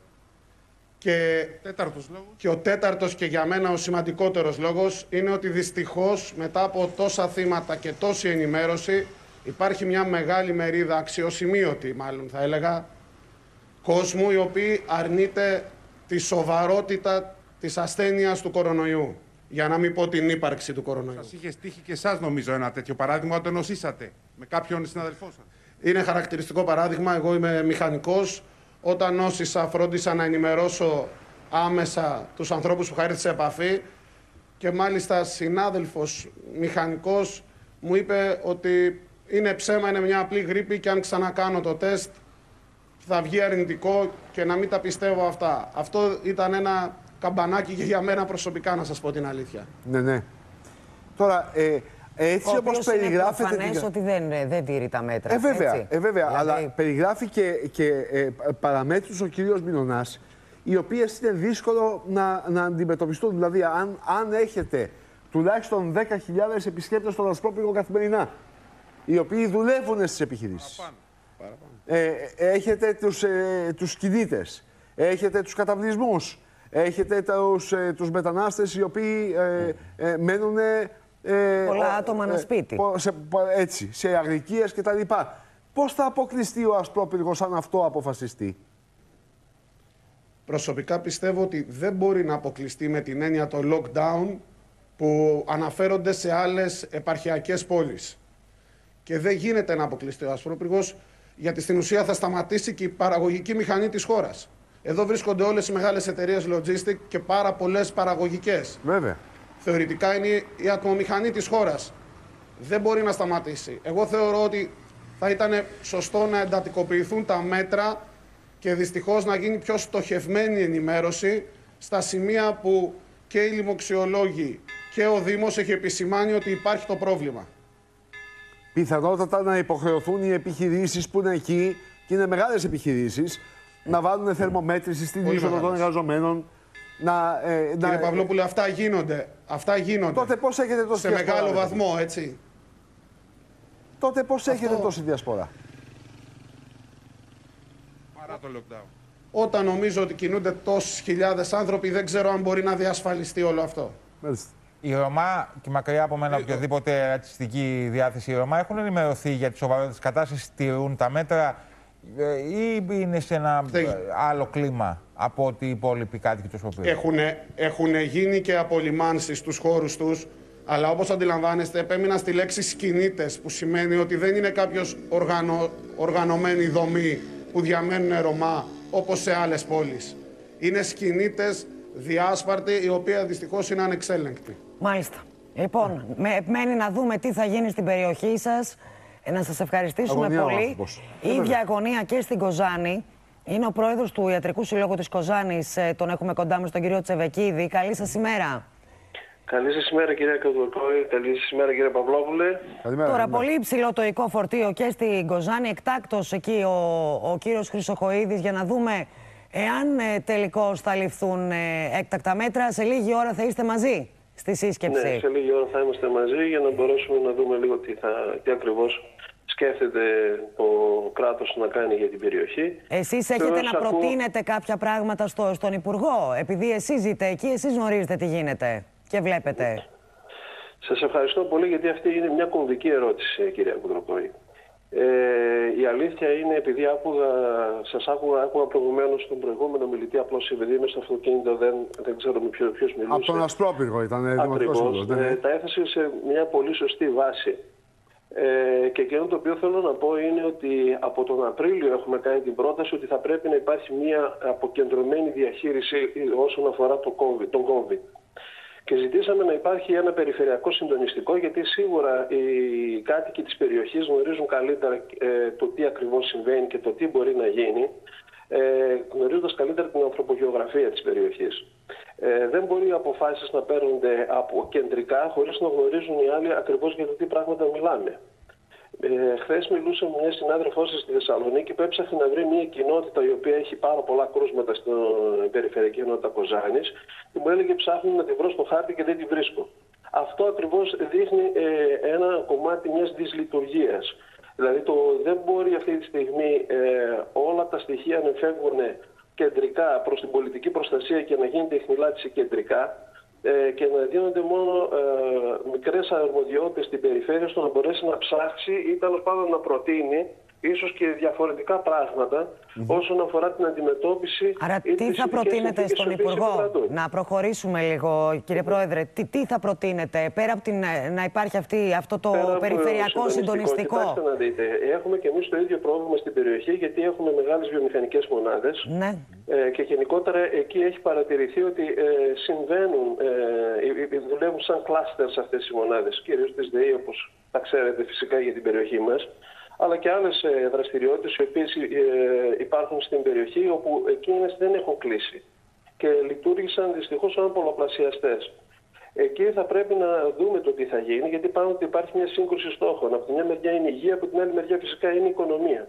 U: Και,
T: τέταρτος λόγος.
U: και ο τέταρτος και για μένα ο σημαντικότερος λόγος είναι ότι δυστυχώς μετά από τόσα θύματα και τόση ενημέρωση υπάρχει μια μεγάλη μερίδα, αξιοσημείωτη μάλλον θα έλεγα, κόσμου η οποία αρνείται τη σοβαρότητα της ασθένειας του κορονοϊού. Για να μην πω την ύπαρξη του κορονοϊού.
T: Σας είχε τύχει και εσάς νομίζω ένα τέτοιο παράδειγμα όταν νοσήσατε με κάποιον συναδελφό σας?
U: Είναι χαρακτηριστικό παράδειγμα. Εγώ είμαι μηχανικός. Όταν νόσησα, φρόντισα να ενημερώσω άμεσα τους ανθρώπους που είχα έρθει σε επαφή και μάλιστα συνάδελφος μηχανικός μου είπε ότι είναι ψέμα, είναι μια απλή γρίπη και αν ξανακάνω το τεστ θα βγει αρνητικό και να μην τα πιστεύω αυτά. Αυτό ήταν ένα καμπανάκι και για μένα προσωπικά, να σας πω την αλήθεια.
B: Ναι, ναι. Τώρα, ε, έτσι όπως περιγράφεται...
A: Είναι προφανές ότι δεν, δεν τηρεί τα μέτρα.
B: Ε, βέβαια,
A: έτσι.
B: Ε, βέβαια
A: δηλαδή...
B: αλλά περιγράφει και, και ε, παραμέτρους ο κύριος Μιλωνάς, οι οποίες είναι δύσκολο να, να αντιμετωπιστούν. Δηλαδή, αν, αν έχετε τουλάχιστον δέκα χιλιάδες επισκέπτες στον Ασπρόπυργο καθημερινά, οι οποίοι δουλεύουν στις επιχειρήσεις. Παραπάνω. Ε, έχετε τους, ε, τους κινήτες, έχετε τους καταβλισμούς, έχετε τους, ε, τους μετανάστες οι οποίοι ε, ε, μένουν... Ε,
A: πολλά
B: ο,
A: άτομα ένα
B: ε,
A: σπίτι.
B: Σε, έτσι, σε αγρικίες κτλ. Πώς θα αποκλειστεί ο Ασπρόπυργος αν αυτό αποφασιστεί?
U: Προσωπικά πιστεύω ότι δεν μπορεί να αποκλειστεί με την έννοια το lockdown που αναφέρονται σε άλλες επαρχιακές πόλεις. Και δεν γίνεται να αποκλειστεί ο Ασπρόπυργος, γιατί στην ουσία θα σταματήσει και η παραγωγική μηχανή της χώρας. Εδώ βρίσκονται όλες οι μεγάλες εταιρείες logistic και πάρα πολλές παραγωγικές.
B: Βέβαια.
U: Θεωρητικά είναι η ατμομηχανή της χώρας. Δεν μπορεί να σταματήσει. Εγώ θεωρώ ότι θα ήταν σωστό να εντατικοποιηθούν τα μέτρα και δυστυχώς να γίνει πιο στοχευμένη ενημέρωση στα σημεία που και οι λοιμοξιολόγοι και ο Δήμος έχει επισημάνει ότι υπάρχει το πρόβλημα.
B: Πιθανότατα να υποχρεωθούν οι επιχειρήσεις που είναι εκεί, και είναι μεγάλες επιχειρήσεις, να βάλουν θερμομέτρηση στην είσοδο των εργαζομένων. Να, ε,
U: Κύριε
B: να,
U: Παυλόπουλε, αυτά γίνονται. Αυτά γίνονται.
B: Τότε πώς έχετε τόση
U: σε
B: διασπορά?
U: μεγάλο
B: δηλαδή.
U: βαθμό, έτσι.
B: Τότε πώς
U: Αυτό...
B: έχετε τόση διασπορά?
T: Παρά το lockdown.
U: Όταν νομίζω ότι κινούνται τόσες χιλιάδες άνθρωποι, δεν ξέρω αν μπορεί να διασφαλιστεί όλο αυτό.
B: Μάλιστα.
S: Η Ρωμά, και μακριά από μένα οποιοδήποτε ρατσιστική διάθεση, οι Ρωμά έχουν ενημερωθεί για τη σοβαρότητα της κατάστασης, τηρούν τα μέτρα ή είναι σε ένα άλλο κλίμα από ότι οι υπόλοιποι κάτοικοι του Ασπροπύργου?
U: Έχουνε, έχουνε γίνει και απολυμάνσεις στους χώρους τους, αλλά όπως αντιλαμβάνεστε επέμεινα στη λέξη σκηνίτες, που σημαίνει ότι δεν είναι κάποιος οργανω, οργανωμένη δομή που διαμένουν Ρωμά όπως σε άλλες πόλεις. Είναι σκηνίτες διάσπαρτοι, η οποία δυστυχώς είναι ανεξέλεγκτη.
A: Μάλιστα. Λοιπόν, με, μένει να δούμε τι θα γίνει στην περιοχή σας. Ε, να σας ευχαριστήσουμε
B: αγωνία
A: πολύ.
B: άνθρωπος.
A: Η ίδια αγωνία και στην Κοζάνη. Είναι ο πρόεδρος του Ιατρικού Συλλόγου της Κοζάνης. Τον έχουμε κοντά μας, τον κύριο Τσεβεκίδη. Καλή σας ημέρα.
C: Καλή σας ημέρα, κυρία Καδοκόη. Καλή σας ημέρα, κύριε Παυλόπουλε.
B: Καλημέρα.
A: Τώρα, πολύ υψηλό το οικό φορτίο και στην Κοζάνη. Εκτάκτος εκεί ο, ο κύριος Χρυσοχοΐδης για να δούμε εάν ε, τελικώς θα ληφθούν ε, έκτακτα μέτρα. Σε λίγη ώρα θα είστε μαζί στη σύσκεψη.
C: Ναι, σε λίγη ώρα θα είμαστε μαζί για να μπορέσουμε να δούμε λίγο τι, θα, τι ακριβώς σκέφτεται το κράτος να κάνει για την περιοχή.
A: Εσείς έχετε
C: Βέβαια,
A: να
C: ακούω...
A: προτείνετε κάποια πράγματα στο, στον Υπουργό, επειδή εσείς ζείτε εκεί, εσείς γνωρίζετε τι γίνεται και βλέπετε.
C: Σας ευχαριστώ πολύ, γιατί αυτή είναι μια κομβική ερώτηση, κυρία Κουδροκόη. Ε, η αλήθεια είναι, επειδή άκουγα, σας άκουγα, άκουγα προηγουμένως τον προηγούμενο μιλητή, απλώς επειδή είμαι στο αυτοκίνητο, δεν, δεν ξέρω με ποιο, ποιος μιλούσε.
B: Από τον Ασπρόπυργο ήταν δημοτικός σύμβουλος. Ναι.
C: Ε, τα έθεσε σε μια πολύ σωστή βάση. Ε, και εκείνο το οποίο θέλω να πω είναι ότι από τον Απρίλιο έχουμε κάνει την πρόταση ότι θα πρέπει να υπάρχει μια αποκεντρωμένη διαχείριση όσον αφορά το COVID, τον COVID. Και ζητήσαμε να υπάρχει ένα περιφερειακό συντονιστικό, γιατί σίγουρα οι κάτοικοι της περιοχής γνωρίζουν καλύτερα ε, το τι ακριβώς συμβαίνει και το τι μπορεί να γίνει, ε, γνωρίζοντας καλύτερα την ανθρωπογεωγραφία της περιοχής. Ε, δεν μπορεί οι αποφάσεις να παίρνονται από κεντρικά χωρίς να γνωρίζουν οι άλλοι ακριβώς για το τι πράγματα μιλάμε. Ε, Χθες μιλούσα με μια συνάδελφό σας στη Θεσσαλονίκη που έψαχνε να βρει μια κοινότητα η οποία έχει πάρα πολλά κρούσματα στην περιφερειακή ενότητα Κοζάνης και μου έλεγε ψάχνω να τη βρω στο χάρτη και δεν τη βρίσκω. Αυτό ακριβώς δείχνει ε, ένα κομμάτι μιας δυσλειτουργίας. Δηλαδή το, δεν μπορεί αυτή τη στιγμή ε, όλα τα στοιχεία να φεύγουν κεντρικά προς την πολιτική προστασία και να γίνεται η χνηλάτιση κεντρικά ε, και να δίνονται μόνο ε, μικρές αρμοδιότητες στην περιφέρεια στο να μπορέσει να ψάξει ή τέλος πάντων να προτείνει ίσως και διαφορετικά πράγματα mm-hmm. όσον αφορά την αντιμετώπιση.
A: Άρα τι θα προτείνετε στον Υπουργό, να προχωρήσουμε λίγο κύριε Πρόεδρε, τι, τι θα προτείνετε πέρα από την, να υπάρχει αυτή, αυτό το πέρα περιφερειακό το συντονιστικό.
C: Κοιτάξτε να δείτε, έχουμε και εμείς το ίδιο πρόβλημα στην περιοχή, γιατί έχουμε μεγάλες βιομηχανικές μονάδες
A: ναι.
C: ε, και γενικότερα εκεί έχει παρατηρηθεί ότι ε, συμβαίνουν, ε, δουλεύουν σαν κλάστερς αυτές οι μονάδες, κυρίως της ΔΕΗ όπως τα ξέρετε φυσικά για την περιοχή μας, αλλά και άλλες ε, δραστηριότητες οι οποίες ε, υπάρχουν στην περιοχή όπου εκείνες δεν έχουν κλείσει και λειτουργήσαν δυστυχώς σαν πολλαπλασιαστές. Εκεί θα πρέπει να δούμε το τι θα γίνει, γιατί πάνω ότι υπάρχει μια σύγκρουση στόχων. Από τη μια μεριά είναι η υγεία, από την άλλη μεριά φυσικά είναι η οικονομία.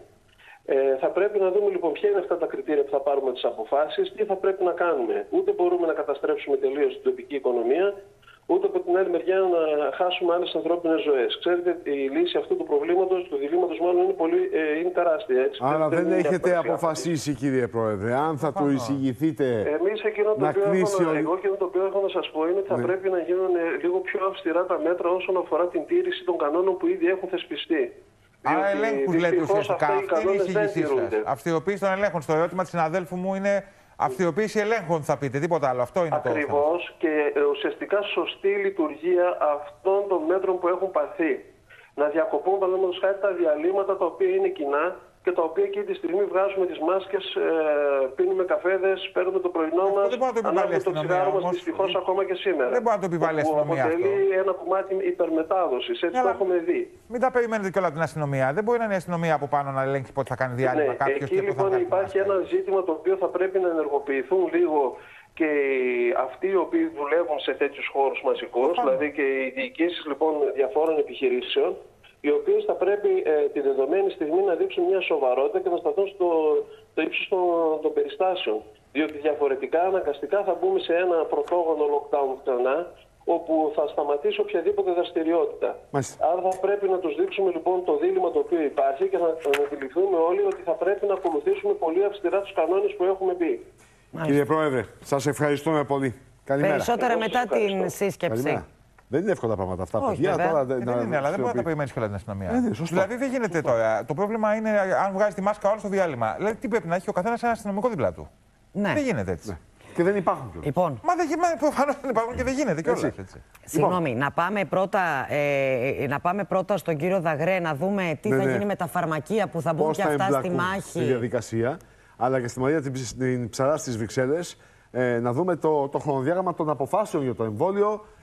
C: Ε, θα πρέπει να δούμε λοιπόν ποια είναι αυτά τα κριτήρια που θα πάρουμε τις αποφάσεις, τι θα πρέπει να κάνουμε. Ούτε μπορούμε να καταστρέψουμε τελείως την τοπική οικονομία, ούτε από την άλλη μεριά να χάσουμε άλλες ανθρώπινες ζωές. Ξέρετε, η λύση αυτού του προβλήματος, του διλήμματος μάλλον είναι, πολύ, ε, είναι τεράστια. Έτσι.
B: Άρα δεν, δεν έχετε αποφασίσει, κύριε Πρόεδρε, αν θα του εισηγηθείτε
C: Εμείς εκείνο το
B: να
C: οποίο
B: κλείσει...
C: Έχω, εγώ εκείνο το οποίο έχω να σας πω είναι ότι θα
B: ναι.
C: πρέπει να γίνουν λίγο πιο αυστηρά τα μέτρα όσον αφορά την τήρηση των κανόνων που ήδη έχουν θεσπιστεί.
S: Άρα ελέγχους λέτε ουσιαστικά. Αυτή είναι η εισήγησή σας. Αυτοίοποίηση των ελέγχων. Στο ερώτημα της συναδέλφου μου είναι αυτοίοποίηση ελέγχων, θα πείτε. Τίποτα άλλο. Αυτό είναι το θέμα.
C: Ακριβώς, και ουσιαστικά σωστή λειτουργία αυτών των μέτρων που έχουν πάρθει. Να διακοπούν, παραδείγματος χάρη, τα διαλύματα τα οποία είναι κοινά και τα οποία εκείνη τη στιγμή βγάζουμε τις μάσκες, ε, πίνουμε καφέδες, παίρνουμε το πρωινό μας, ανάβουμε το τσιγάρο μας, δυστυχώς ακόμα και σήμερα.
S: Δεν μπορεί να το επιβάλλει η αστυνομία αυτό.
C: Αποτελεί ένα κομμάτι υπερμετάδοσης, έτσι το έχουμε δει.
S: Μην τα περιμένετε κιόλας την αστυνομία. Δεν μπορεί να είναι η αστυνομία από πάνω να ελέγξει πότε θα κάνει διάλειμμα
C: ναι,
S: κάποιος.
C: Εκεί λοιπόν υπάρχει ένα ζήτημα το οποίο θα πρέπει να ενεργοποιηθούν λίγο και αυτοί οι οποίοι δουλεύουν σε τέτοιους χώρους μαζικώς, δηλαδή και οι διοικήσεις λοιπόν διαφόρων επιχειρήσεων, οι οποίες θα πρέπει ε, τη δεδομένη στιγμή να δείξουν μια σοβαρότητα και να σταθούν στο, στο ύψος των, των περιστάσεων. Διότι διαφορετικά αναγκαστικά θα μπούμε σε ένα πρωτόγονο lockdown ξανά, όπου θα σταματήσει οποιαδήποτε δραστηριότητα. Μάλιστα. Άρα θα πρέπει να τους δείξουμε λοιπόν το δίλημμα το οποίο υπάρχει και να αντιληφθούμε όλοι ότι θα πρέπει να ακολουθήσουμε πολύ αυστηρά τους κανόνες που έχουμε πει.
B: Μάλιστα. Κύριε Πρόεδρε, σας ευχαριστούμε πολύ. Καλημέρα.
A: Περισσότερα μετά την σύσκεψη.
B: Καλημέρα. Δεν είναι εύκολα πράγματα αυτά.
S: Όχι,
B: παιδιά,
S: βέβαια.
B: τώρα,
S: δεν
B: να,
S: είναι, αλλά δεν μπορεί να τα περιμένει κιόλας την αστυνομία.
B: Ε,
S: δηλαδή δεν γίνεται τώρα. Το πρόβλημα είναι αν βγάζει τη μάσκα όλο στο διάλειμμα. Δηλαδή τι πρέπει να έχει ο καθένας ένα αστυνομικό δίπλα του.
A: Ναι.
S: Δεν γίνεται έτσι.
B: Ναι. Και δεν υπάρχουν κιόλας.
A: Λοιπόν.
S: Μα δεν γίνεται, προφανώς δεν υπάρχουν και δεν γίνεται κιόλας.
A: Συγγνώμη, να πάμε, πρώτα, ε, να πάμε πρώτα στον κύριο Δαγρέ να δούμε τι ναι, θα ναι. γίνει με τα φαρμακεία που θα μπουν και αυτά στη μάχη.
B: Στη διαδικασία, αλλά και στη Μαρία την Ψαρά στις Βρυξέλλες. Ε, να δούμε το, το χρονοδιάγραμμα των αποφάσεων για το εμβόλιο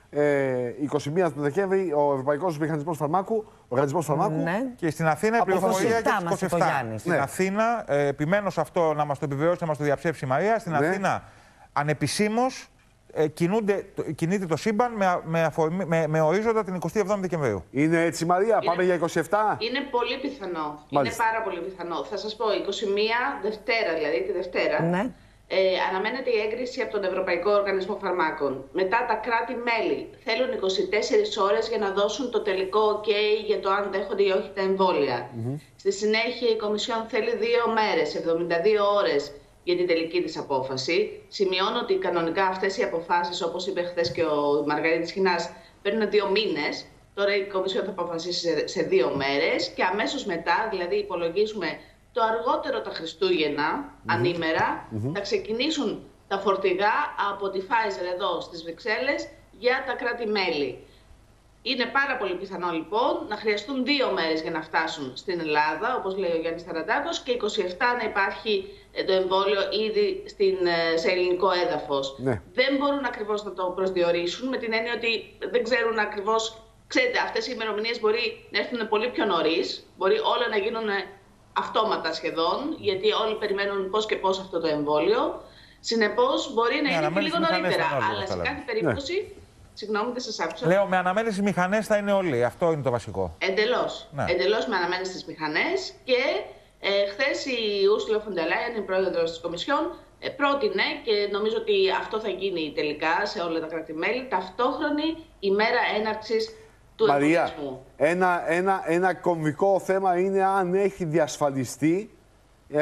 B: Ε, είκοσι μία του Δεκέμβρη ο Ευρωπαϊκός Μηχανισμός Φαρμάκου, Οργανισμός Φαρμάκου.
A: Ναι.
S: Και στην Αθήνα η πληροφορία για τις είκοσι επτά. Στην ναι. Αθήνα, ε, επιμένω σε αυτό να μας το επιβεβαιώσει, να μας το διαψεύσει η Μαρία. Στην ναι. Αθήνα, ανεπισήμως, ε, κινούνται, κινείται το σύμπαν με, με, με, με ορίζοντα την εικοστή εβδόμη Δεκεμβρίου.
B: Είναι έτσι, Μαρία,
D: είναι,
B: πάμε για είκοσι επτά.
D: Είναι πολύ πιθανό.
B: Μάλιστα.
D: Είναι πάρα πολύ πιθανό. Θα σας πω, είκοσι μία Δευτέρα, δηλαδή τη Δευτέρα.
A: Ναι.
D: Ε, αναμένεται η έγκριση από τον Ευρωπαϊκό Οργανισμό Φαρμάκων. Μετά τα κράτη-μέλη θέλουν είκοσι τέσσερις ώρες για να δώσουν το τελικό OK για το αν δέχονται ή όχι τα εμβόλια. Mm-hmm. Στη συνέχεια η Κομισιόν θέλει δύο μέρες, εβδομήντα δύο ώρες για την τελική της απόφαση. Σημειώνω ότι κανονικά αυτές οι αποφάσεις, όπως είπε χθες και ο Μαργαρίτης Χινάς, παίρνουν δύο μήνες. Τώρα η Κομισιόν θα αποφασίσει σε, σε δύο μέρες και αμέσως μετά, δηλαδή υπολογίζουμε το αργότερο τα Χριστούγεννα, mm-hmm. ανήμερα, mm-hmm. θα ξεκινήσουν τα φορτηγά από τη Pfizer εδώ στις Βρυξέλλες για τα κράτη-μέλη. Είναι πάρα πολύ πιθανό λοιπόν να χρειαστούν δύο μέρες για να φτάσουν στην Ελλάδα, όπως λέει ο Γιάννης Ταραντάκος, και είκοσι επτά να υπάρχει το εμβόλιο ήδη στην, σε ελληνικό έδαφος. Ναι. Δεν μπορούν ακριβώς να το προσδιορίσουν, με την έννοια ότι δεν ξέρουν ακριβώς. Ξέρετε, αυτές οι ημερομηνίες μπορεί να έρθουν πολύ πιο νωρίς, μπορεί όλα να γίνουν αυτόματα σχεδόν, γιατί όλοι περιμένουν πώς και πώς αυτό το εμβόλιο. Συνεπώς μπορεί να είναι και λίγο νωρίτερα, αλλά σε κάθε περίπτωση. Ναι. Συγγνώμη, δεν σας άκουσα.
S: Λέω, με αναμένες στις μηχανές θα είναι όλοι. Αυτό είναι το βασικό.
D: Εντελώς. Ναι. Εντελώς με αναμένες στις μηχανές. Και ε, χθες η Ursula von der Leyen, η πρόεδρος της Κομισιόν, ε, πρότεινε, και νομίζω ότι αυτό θα γίνει τελικά σε όλα τα κράτη-μέλη, ταυτόχρονη ημέρα έναρξης του
B: Μαρία,
D: εμβολιασμού.
B: Ένα, ένα, ένα κομβικό θέμα είναι αν έχει διασφαλιστεί ε,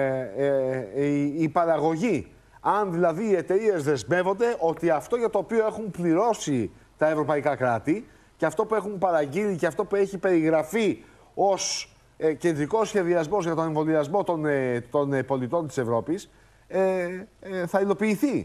B: ε, ε, η, η παραγωγή. Αν δηλαδή οι εταιρείες δεσμεύονται ότι αυτό για το οποίο έχουν πληρώσει τα ευρωπαϊκά κράτη και αυτό που έχουν παραγγείλει και αυτό που έχει περιγραφεί ως ε, κεντρικό σχεδιασμός για τον εμβολιασμό των, ε, των ε, πολιτών της Ευρώπης ε, ε, θα υλοποιηθεί.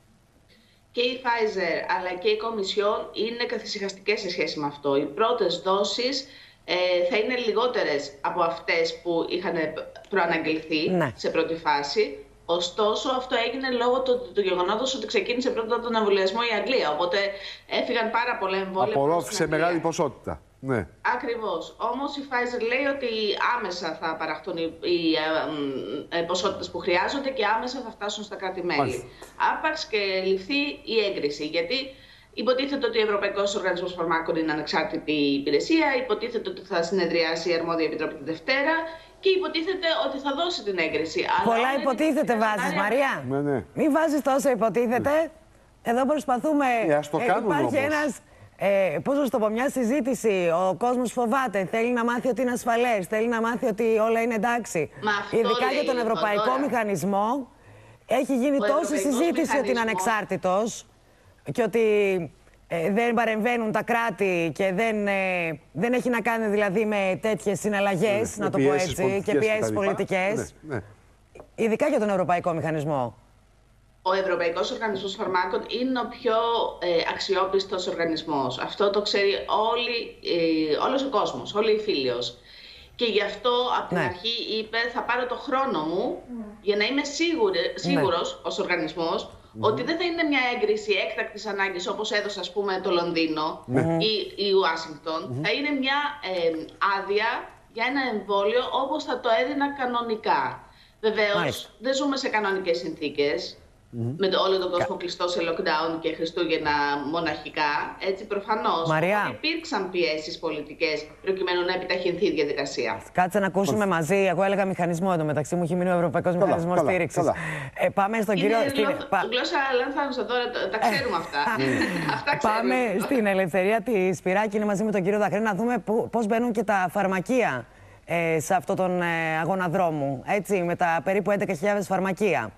D: Και η Pfizer αλλά και η Κομισιόν είναι καθησυχαστικές σε σχέση με αυτό. Οι πρώτες δόσεις ε, θα είναι λιγότερες από αυτές που είχαν προαναγγελθεί ναι. σε πρώτη φάση. Ωστόσο, αυτό έγινε λόγω του, του γεγονότος ότι ξεκίνησε πρώτα τον εμβολιασμό η Αγγλία. Οπότε έφυγαν πάρα πολλά εμβόλια.
B: Απορρόφησε μεγάλη ποσότητα. Ναι.
D: Ακριβώς. Όμως η Pfizer λέει ότι άμεσα θα παραχθούν οι, οι ε, ε, ποσότητες που χρειάζονται και άμεσα θα φτάσουν στα κράτη-μέλη. Άπαξ και ληφθεί η έγκριση. Γιατί υποτίθεται ότι ο Ευρωπαϊκός Οργανισμός Φαρμάκων είναι ανεξάρτητη υπηρεσία, υποτίθεται ότι θα συνεδριάσει η αρμόδια επιτροπή τη Δευτέρα. Και υποτίθεται ότι θα δώσει την έγκριση.
A: Πολλά αλλά υποτίθεται βάζεις, Μαρία.
B: Ναι, ναι.
A: Μην βάζεις τόσο υποτίθεται. Εδώ προσπαθούμε.
B: Ε, ας το
A: ε,
B: κάνουμε
A: υπάρχει
B: όμως.
A: ένας, ε, πώς να το πω, μια συζήτηση. Ο κόσμος φοβάται. Θέλει να μάθει ότι είναι ασφαλές. Θέλει να μάθει ότι όλα είναι εντάξει. Ειδικά για τον Ευρωπαϊκό Μηχανισμό. Έχει γίνει ο τόση συζήτηση ότι είναι ανεξάρτητος και ότι Ε, δεν παρεμβαίνουν τα κράτη και δεν, ε, δεν έχει να κάνει δηλαδή με τέτοιες συναλλαγές, ναι, να το πω έτσι, και πιέσεις πολιτικές. Ναι, ναι. Ειδικά για τον Ευρωπαϊκό Μηχανισμό.
D: Ο Ευρωπαϊκός Οργανισμός Φαρμάκων είναι ο πιο ε, αξιόπιστος οργανισμός. Αυτό το ξέρει όλοι, ε, όλος ο κόσμος, όλοι οι φίλοι. Και γι' αυτό από την ναι. αρχή είπε θα πάρω το χρόνο μου mm. για να είμαι σίγουρη, σίγουρος ναι. ως οργανισμός mm. ότι δεν θα είναι μια έγκριση έκτακτης ανάγκης όπως έδωσε ας πούμε το Λονδίνο mm. ή η Ουάσιγκτον. Mm. Θα είναι μια ε, άδεια για ένα εμβόλιο όπως θα το έδινα κανονικά. Βεβαίως nice. δεν ζούμε σε κανονικές συνθήκες. Mm-hmm. Με το όλο τον κόσμο κλειστό σε lockdown και Χριστούγεννα μοναχικά. Έτσι, προφανώς υπήρξαν πιέσεις πολιτικές προκειμένου να επιταχυνθεί η διαδικασία.
A: Κάτσε να ακούσουμε Πώς. μαζί. Εγώ έλεγα μηχανισμό εντωμεταξύ, μου έχει μείνει ο Ευρωπαϊκός Μηχανισμός Στήριξης. Ε, πάμε στον
D: Είναι
A: κύριο.
D: Στην... Γλώσσα λανθάνουσα τώρα, τα ξέρουμε αυτά. αυτά
A: πάμε στην Ελευθερία τη Σπυράκη, είναι μαζί με τον κύριο Δαχρή, να δούμε πώς μπαίνουν και τα φαρμακεία ε, σε αυτόν τον ε, αγώνα δρόμου. Έτσι, με τα περίπου έντεκα χιλιάδες φαρμακεία.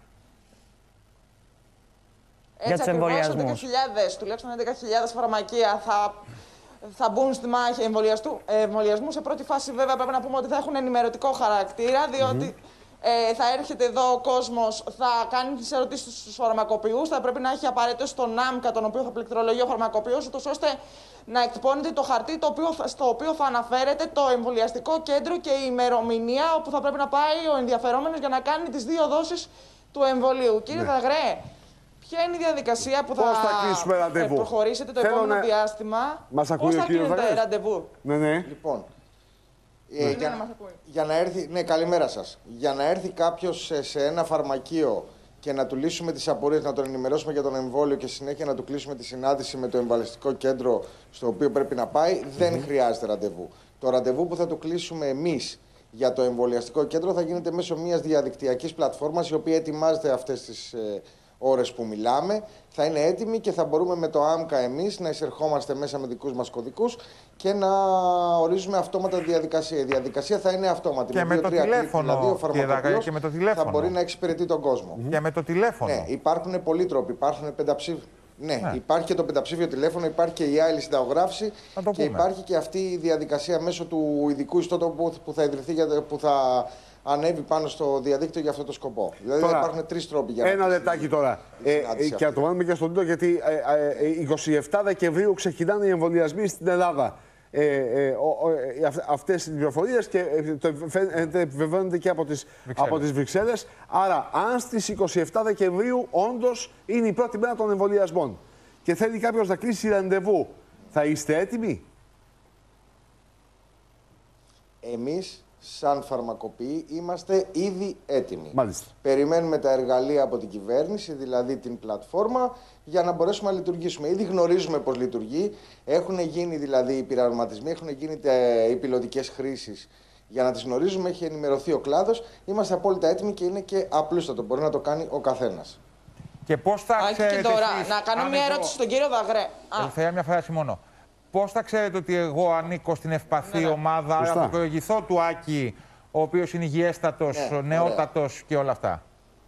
G: Έτσι ακριβώς, έντεκα χιλιάδες, τουλάχιστον έντεκα χιλιάδες φαρμακεία θα, θα μπουν στη μάχη εμβολιασμού. Σε πρώτη φάση βέβαια πρέπει να πούμε ότι θα έχουν ενημερωτικό χαρακτήρα, διότι mm-hmm. ε, θα έρχεται εδώ ο κόσμος, θα κάνει τις ερωτήσεις στους φαρμακοποιούς, θα πρέπει να έχει απαραίτητο τον άμκα, τον οποίο θα πληκτρολογεί ο φαρμακοποιός, ώστε να εκτυπώνεται το χαρτί το οποίο, στο οποίο θα αναφέρεται το εμβολιαστικό κέντρο και η ημερομηνία όπου θα πρέπει να πάει ο ενδιαφερόμενος για να κάνει τις δύο δόσεις του εμβολίου. Κύριε Δαγρέ, Ποια είναι η διαδικασία που θα,
B: Πώς θα κλείσουμε ραντεβού?
G: προχωρήσετε το
B: Θέλω
G: επόμενο
B: να...
G: διάστημα?
B: Μας ακούει
G: Πώς
B: ο
G: θα
B: κύριος
G: κλείνετε
B: Δαγρές?
G: ραντεβού?
B: Ναι, ναι.
E: Λοιπόν,
G: Ναι,
E: ε, για,
G: να μας ακούει.
E: για να έρθει, ναι, καλημέρα σας. Για να έρθει κάποιος σε, σε ένα φαρμακείο και να του λύσουμε τις απορίες, να τον ενημερώσουμε για τον εμβόλιο και συνέχεια να του κλείσουμε τη συνάντηση με το εμβαλιστικό κέντρο στο οποίο πρέπει να πάει, mm-hmm. δεν χρειάζεται ραντεβού. Το ραντεβού που θα του κλείσουμε εμείς για το εμβολιαστικό κέντρο θα γίνεται μέσω μιας διαδικτυακής πλατφόρμας, η οποία ετοιμάζεται αυτές τις ε, ώρες που μιλάμε. Θα είναι έτοιμη και θα μπορούμε με το ΆΜΚΑ εμείς να εισερχόμαστε μέσα με δικούς μας κωδικούς και να ορίζουμε αυτόματα τη διαδικασία. Η διαδικασία θα είναι αυτόματη.
S: Και με, με το τηλέφωνο,
E: κλικ, δηλαδή,
S: και με το τηλέφωνο.
E: Θα μπορεί να εξυπηρετεί τον κόσμο.
S: Και με το τηλέφωνο.
E: Ναι, υπάρχουν πολλοί τρόποι. Υπάρχουν πενταψήφια. Ναι,
S: ναι,
E: υπάρχει και το πενταψήφιο τηλέφωνο, υπάρχει και η άλλη συνταγογράφηση και υπάρχει και αυτή η διαδικασία μέσω του ειδικού ιστότοπου που θα ιδρυθεί, που θα ανέβει πάνω στο διαδίκτυο για αυτό το σκοπό. Δηλαδή τώρα, υπάρχουν τρεις τρόποι για να.
B: Ένα λεπτάκι τώρα. Ε, ε, και να το βάλουμε και στον τίτλο, γιατί ε, ε, εικοστή εβδόμη Δεκεμβρίου ξεκινάνε οι εμβολιασμοί στην Ελλάδα. Ε, ε, ε, ε, αυτές οι πληροφορίες και ε, επιβεβαιώνονται και από τις, από τις Βρυξέλλες. Άρα, αν στις εικοστή εβδόμη Δεκεμβρίου όντως είναι η πρώτη μέρα των εμβολιασμών και θέλει κάποιος να κλείσει ραντεβού, θα είστε έτοιμοι?
E: Εμείς, σαν φαρμακοποιοί, είμαστε ήδη έτοιμοι.
B: Μάλιστα.
E: Περιμένουμε τα εργαλεία από την κυβέρνηση, δηλαδή την πλατφόρμα, για να μπορέσουμε να λειτουργήσουμε. Ήδη γνωρίζουμε πώς λειτουργεί. Έχουν γίνει δηλαδή οι πειραματισμοί, έχουν γίνει οι πιλωτικές χρήσεις για να τις γνωρίζουμε. Έχει ενημερωθεί ο κλάδος. Είμαστε απόλυτα έτοιμοι και είναι και απλούστατο. Μπορεί να το κάνει ο καθένας.
S: Και πώς θα
G: Α,
S: ξέρετε
G: και τώρα,
S: εσείς,
G: να κάνω μια
S: εγώ...
G: ερώτηση στον κύριο Δαγρέ.
S: Ελευθερία, μια φράση μόνο. Πώς θα ξέρετε ότι εγώ ανήκω στην ευπαθή ναι, ναι. ομάδα, να αποκοηγηθώ του Άκη, ο οποίος είναι υγιέστατος, ναι, νεότατος ωραία. Και όλα αυτά?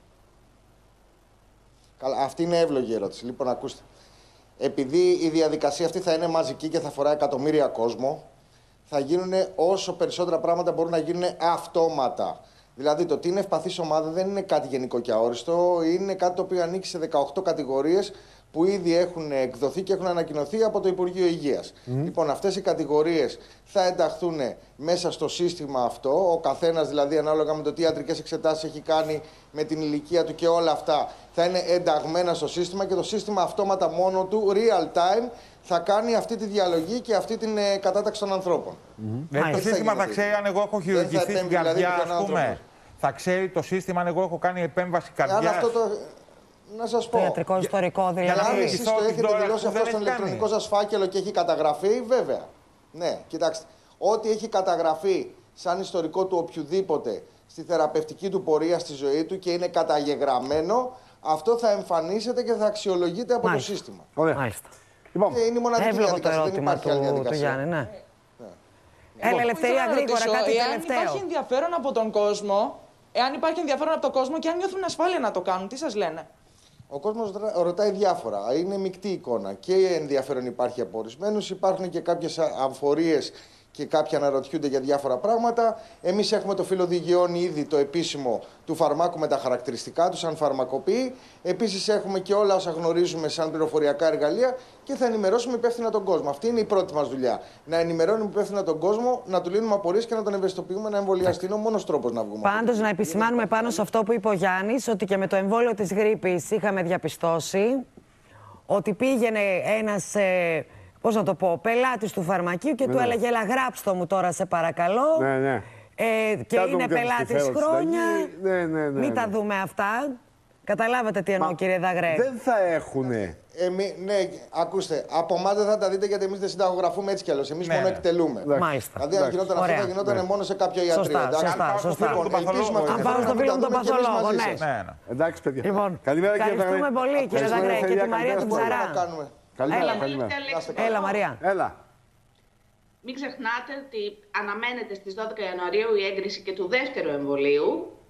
E: Καλά, αυτή είναι εύλογη ερώτηση. Λοιπόν, ακούστε. Επειδή η διαδικασία αυτή θα είναι μαζική και θα αφορά εκατομμύρια κόσμο, θα γίνουν όσο περισσότερα πράγματα μπορούν να γίνουν αυτόματα. Δηλαδή, το ότι είναι ευπαθής ομάδα δεν είναι κάτι γενικό και αόριστο, είναι κάτι το οποίο ανήκει σε δεκαοκτώ κατηγορίες που ήδη έχουν εκδοθεί και έχουν ανακοινωθεί από το Υπουργείο Υγείας. Mm. Λοιπόν, αυτές οι κατηγορίες θα ενταχθούν μέσα στο σύστημα αυτό. Ο καθένας, δηλαδή, ανάλογα με το τι ιατρικές εξετάσεις έχει κάνει, με την ηλικία του και όλα αυτά, θα είναι ενταγμένα στο σύστημα και το σύστημα αυτόματα μόνο του, real time, θα κάνει αυτή τη διαλογή και αυτή την ε, κατάταξη των ανθρώπων.
S: Mm. Mm. Το σύστημα θα ξέρει αν εγώ έχω χειρουργηθεί στην καρδιά, δηλαδή, ας πούμε. Θα ξέρει το σύστημα αν εγώ έχω κάνει επέμβαση καρδιάς.
E: Να σας πω.
A: Το ιατρικό ιστορικό δηλαδή.
E: Αν εσείς το έχετε δηλώσει αυτό στον ηλεκτρονικό σας φάκελο και έχει καταγραφεί, βέβαια. Ναι, κοιτάξτε. Ό,τι έχει καταγραφεί σαν ιστορικό του οποιοδήποτε στη θεραπευτική του πορεία στη ζωή του και είναι καταγεγραμμένο, αυτό θα εμφανίζεται και θα αξιολογείται από
A: Μάλιστα.
E: το σύστημα.
B: Ωραία.
A: Μάλιστα.
B: Λοιπόν,
E: και είναι η μοναδική
A: εύλογο
E: διαδικασία.
A: Το
E: δεν υπάρχει άλλη διαδικασία.
A: του Γιάννη, ναι.
E: ναι.
A: Έλα, Ελευθερία, γρήγορα, κάτι
G: εάν
A: τελευταίο.
G: υπάρχει ενδιαφέρον από τον κόσμο, εάν υπάρχει ενδιαφέρον από τον κόσμο και αν νιώθουν ασφάλεια να το κάνουν, τι σας λένε?
E: Ο κόσμος ρωτάει διάφορα. Είναι μεικτή εικόνα. Και ενδιαφέρον υπάρχει από ορισμένους. Υπάρχουν και κάποιες αμφορίες και κάποιοι αναρωτιούνται για διάφορα πράγματα. Εμείς έχουμε το φύλλο Διγεών ήδη το επίσημο του φαρμάκου με τα χαρακτηριστικά του, σαν φαρμακοποιοί. Επίσης έχουμε και όλα όσα γνωρίζουμε σαν πληροφοριακά εργαλεία και θα ενημερώσουμε υπεύθυνα τον κόσμο. Αυτή είναι η πρώτη μας δουλειά. Να ενημερώνουμε υπεύθυνα τον κόσμο, να του λύνουμε απορίες και να τον ευαισθητοποιούμε να εμβολιαστεί. Είναι ο μόνος τρόπος να βγούμε.
A: Πάντως, να επισημάνουμε πάνω σε αυτό που είπε ο Γιάννης, ότι και με το εμβόλιο της γρίπης είχαμε διαπιστώσει ότι πήγαινε ένας. Ε, Πώς να το πω, πελάτης του φαρμακείου και ναι, του ναι. έλεγε, έλα γράψτε μου τώρα σε παρακαλώ.
B: Ναι, ναι.
A: Ε, και Κάτω είναι πελάτης χρόνια.
B: Ναι, ναι, ναι,
A: Μην
B: ναι.
A: τα δούμε αυτά. Καταλάβατε τι εννοώ, κύριε Δαγρέ.
B: Δεν θα έχουνε.
E: Εμεί, ναι, ακούστε, από εμάς δεν θα τα δείτε γιατί εμείς δεν συνταγογραφούμε έτσι κι αλλιώς. Εμείς
A: ναι,
E: μόνο
A: ναι.
E: εκτελούμε.
A: Μάλιστα.
E: Δηλαδή, αν γινόταν αυτό, θα γινόταν ναι. μόνο σε κάποιο ιατρείο.
A: Σωστά, σωστά, σωστά. Αν πάω στο φίλο τον παθολόγο, ναι.
B: Εντάξει, παιδιά.
A: Λοιπόν,
B: καλημέρα,
A: ευχαριστούμε πολύ, κύριε Δαγρέ, και τη Μαρία του Ψαρά.
B: Καλημέρα,
A: Έλα,
B: καλημέρα.
A: Έλα, Μαρία.
B: Έλα.
D: Μην ξεχνάτε ότι αναμένεται στις δώδεκα Ιανουαρίου η έγκριση και του δεύτερου εμβολίου,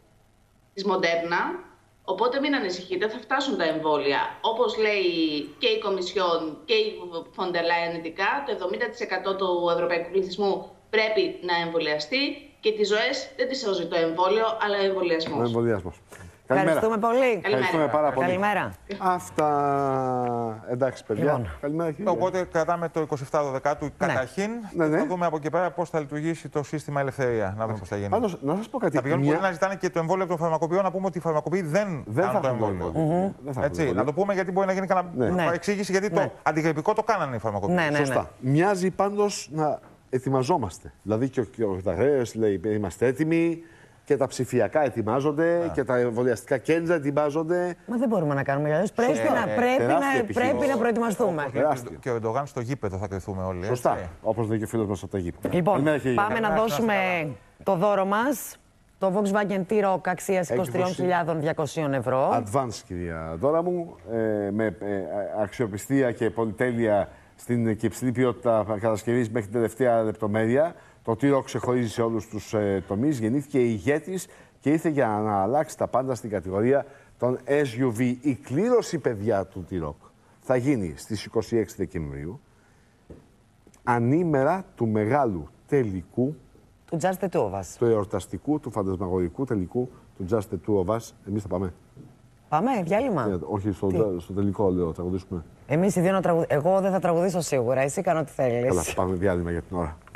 D: της Μοντέρνα. Οπότε μην ανησυχείτε, θα φτάσουν τα εμβόλια. Όπως λέει και η Κομισιόν και η Φοντερ Λάιεν ειδικά, το εβδομήντα τοις εκατό του ευρωπαϊκού πληθυσμού πρέπει να εμβολιαστεί και τις ζωές δεν τις σώζει το εμβόλιο, αλλά ο εμβολιασμός.
B: Ο εμβολιασμός.
A: Ευχαριστούμε πολύ.
B: Ευχαριστούμε πάρα πολύ.
A: Καλημέρα.
B: Αυτά. Εντάξει, παιδιά.
K: Λοιπόν,
B: Καλημέρα, κύριε.
K: Οπότε κρατάμε το είκοσι επτά δώδεκα του
B: Ναι.
K: καταρχήν.
B: Ναι, ναι.
K: Θα δούμε από εκεί πέρα πώς θα λειτουργήσει το σύστημα ελευθερία. Να δούμε πώς θα γίνει.
B: Πάντως, να σας πω κάτι.
K: Θα πηγαίνουν
B: Μια-
K: πολλοί να ζητάνε και το εμβόλιο των φαρμακοποιών, να πούμε ότι οι φαρμακοποιοί δεν,
B: Δεν
K: κάνουν
B: θα
K: το
B: έχουν το
K: εμβόλιο.
B: εμβόλιο. Δεν θα έχουν
K: Έτσι,
B: το
K: να το πούμε γιατί μπορεί να γίνει κανένα
B: Ναι. Ναι.
K: εξήγηση, γιατί
B: Ναι.
K: το αντιγρυπικό το κάνανε οι φαρμακοποιοί.
A: Ναι, ναι,
B: Σωστά. Μοιάζει πάντως να ετοιμαζόμαστε. Δηλαδή και ο, και ο Ταγρέας λέει είμαστε έτοιμοι και τα ψηφιακά ετοιμάζονται και τα εμβολιαστικά κέντρα ετοιμάζονται.
A: Μα δεν μπορούμε να κάνουμε αλλιώς. Πρέπει,
B: Σωστά.
A: να,
B: Ε,
A: πρέπει,
B: τεράστια
A: να,
B: επιχείρηση.
A: πρέπει να προετοιμαστούμε.
B: Τεράστια.
K: Και ο Ερντογάν στο γήπεδο θα κρυθούμε όλοι.
B: Σωστά.
K: Έτσι.
B: Όπως λέει και ο φίλος μας από τα γήπεδα.
A: Λοιπόν,
B: Καλημέρα, κύριε
A: πάμε
B: Γιάννη.
A: να δώσουμε το δώρο μας. Το Volkswagen T-Rock αξίας είκοσι τρεις χιλιάδες διακόσια ευρώ.
B: Advance, κυρία Δώρα μου, ε, με ε, αξιοπιστία και πολυτέλεια στην και υψηλή ποιότητα κατασκευής μέχρι την τελευταία λεπτομέρεια. Το T-Rock ξεχωρίζει σε όλους τους ε, τομείς, γεννήθηκε ηγέτης και ήρθε για να αλλάξει τα πάντα στην κατηγορία των ες γιου βι. Η κλήρωση, παιδιά, του T-Rock θα γίνει στις είκοσι έξι Δεκεμβρίου, ανήμερα του μεγάλου τελικού
A: του Just the Two of Us.
B: Του εορταστικού, του φαντασμαγορικού τελικού του Just the Two of Us. Εμείς θα πάμε.
A: Πάμε, διάλειμμα.
B: Ε, όχι, στο, στο τελικό λέω, τραγουδήσουμε.
A: Εμείς οι δύο να τραγουδήσουμε. Εγώ δεν θα τραγουδήσω σίγουρα. Εσύ κάνω ό,τι θέλεις.
B: Καλά, θα πάμε διάλειμμα για την ώρα.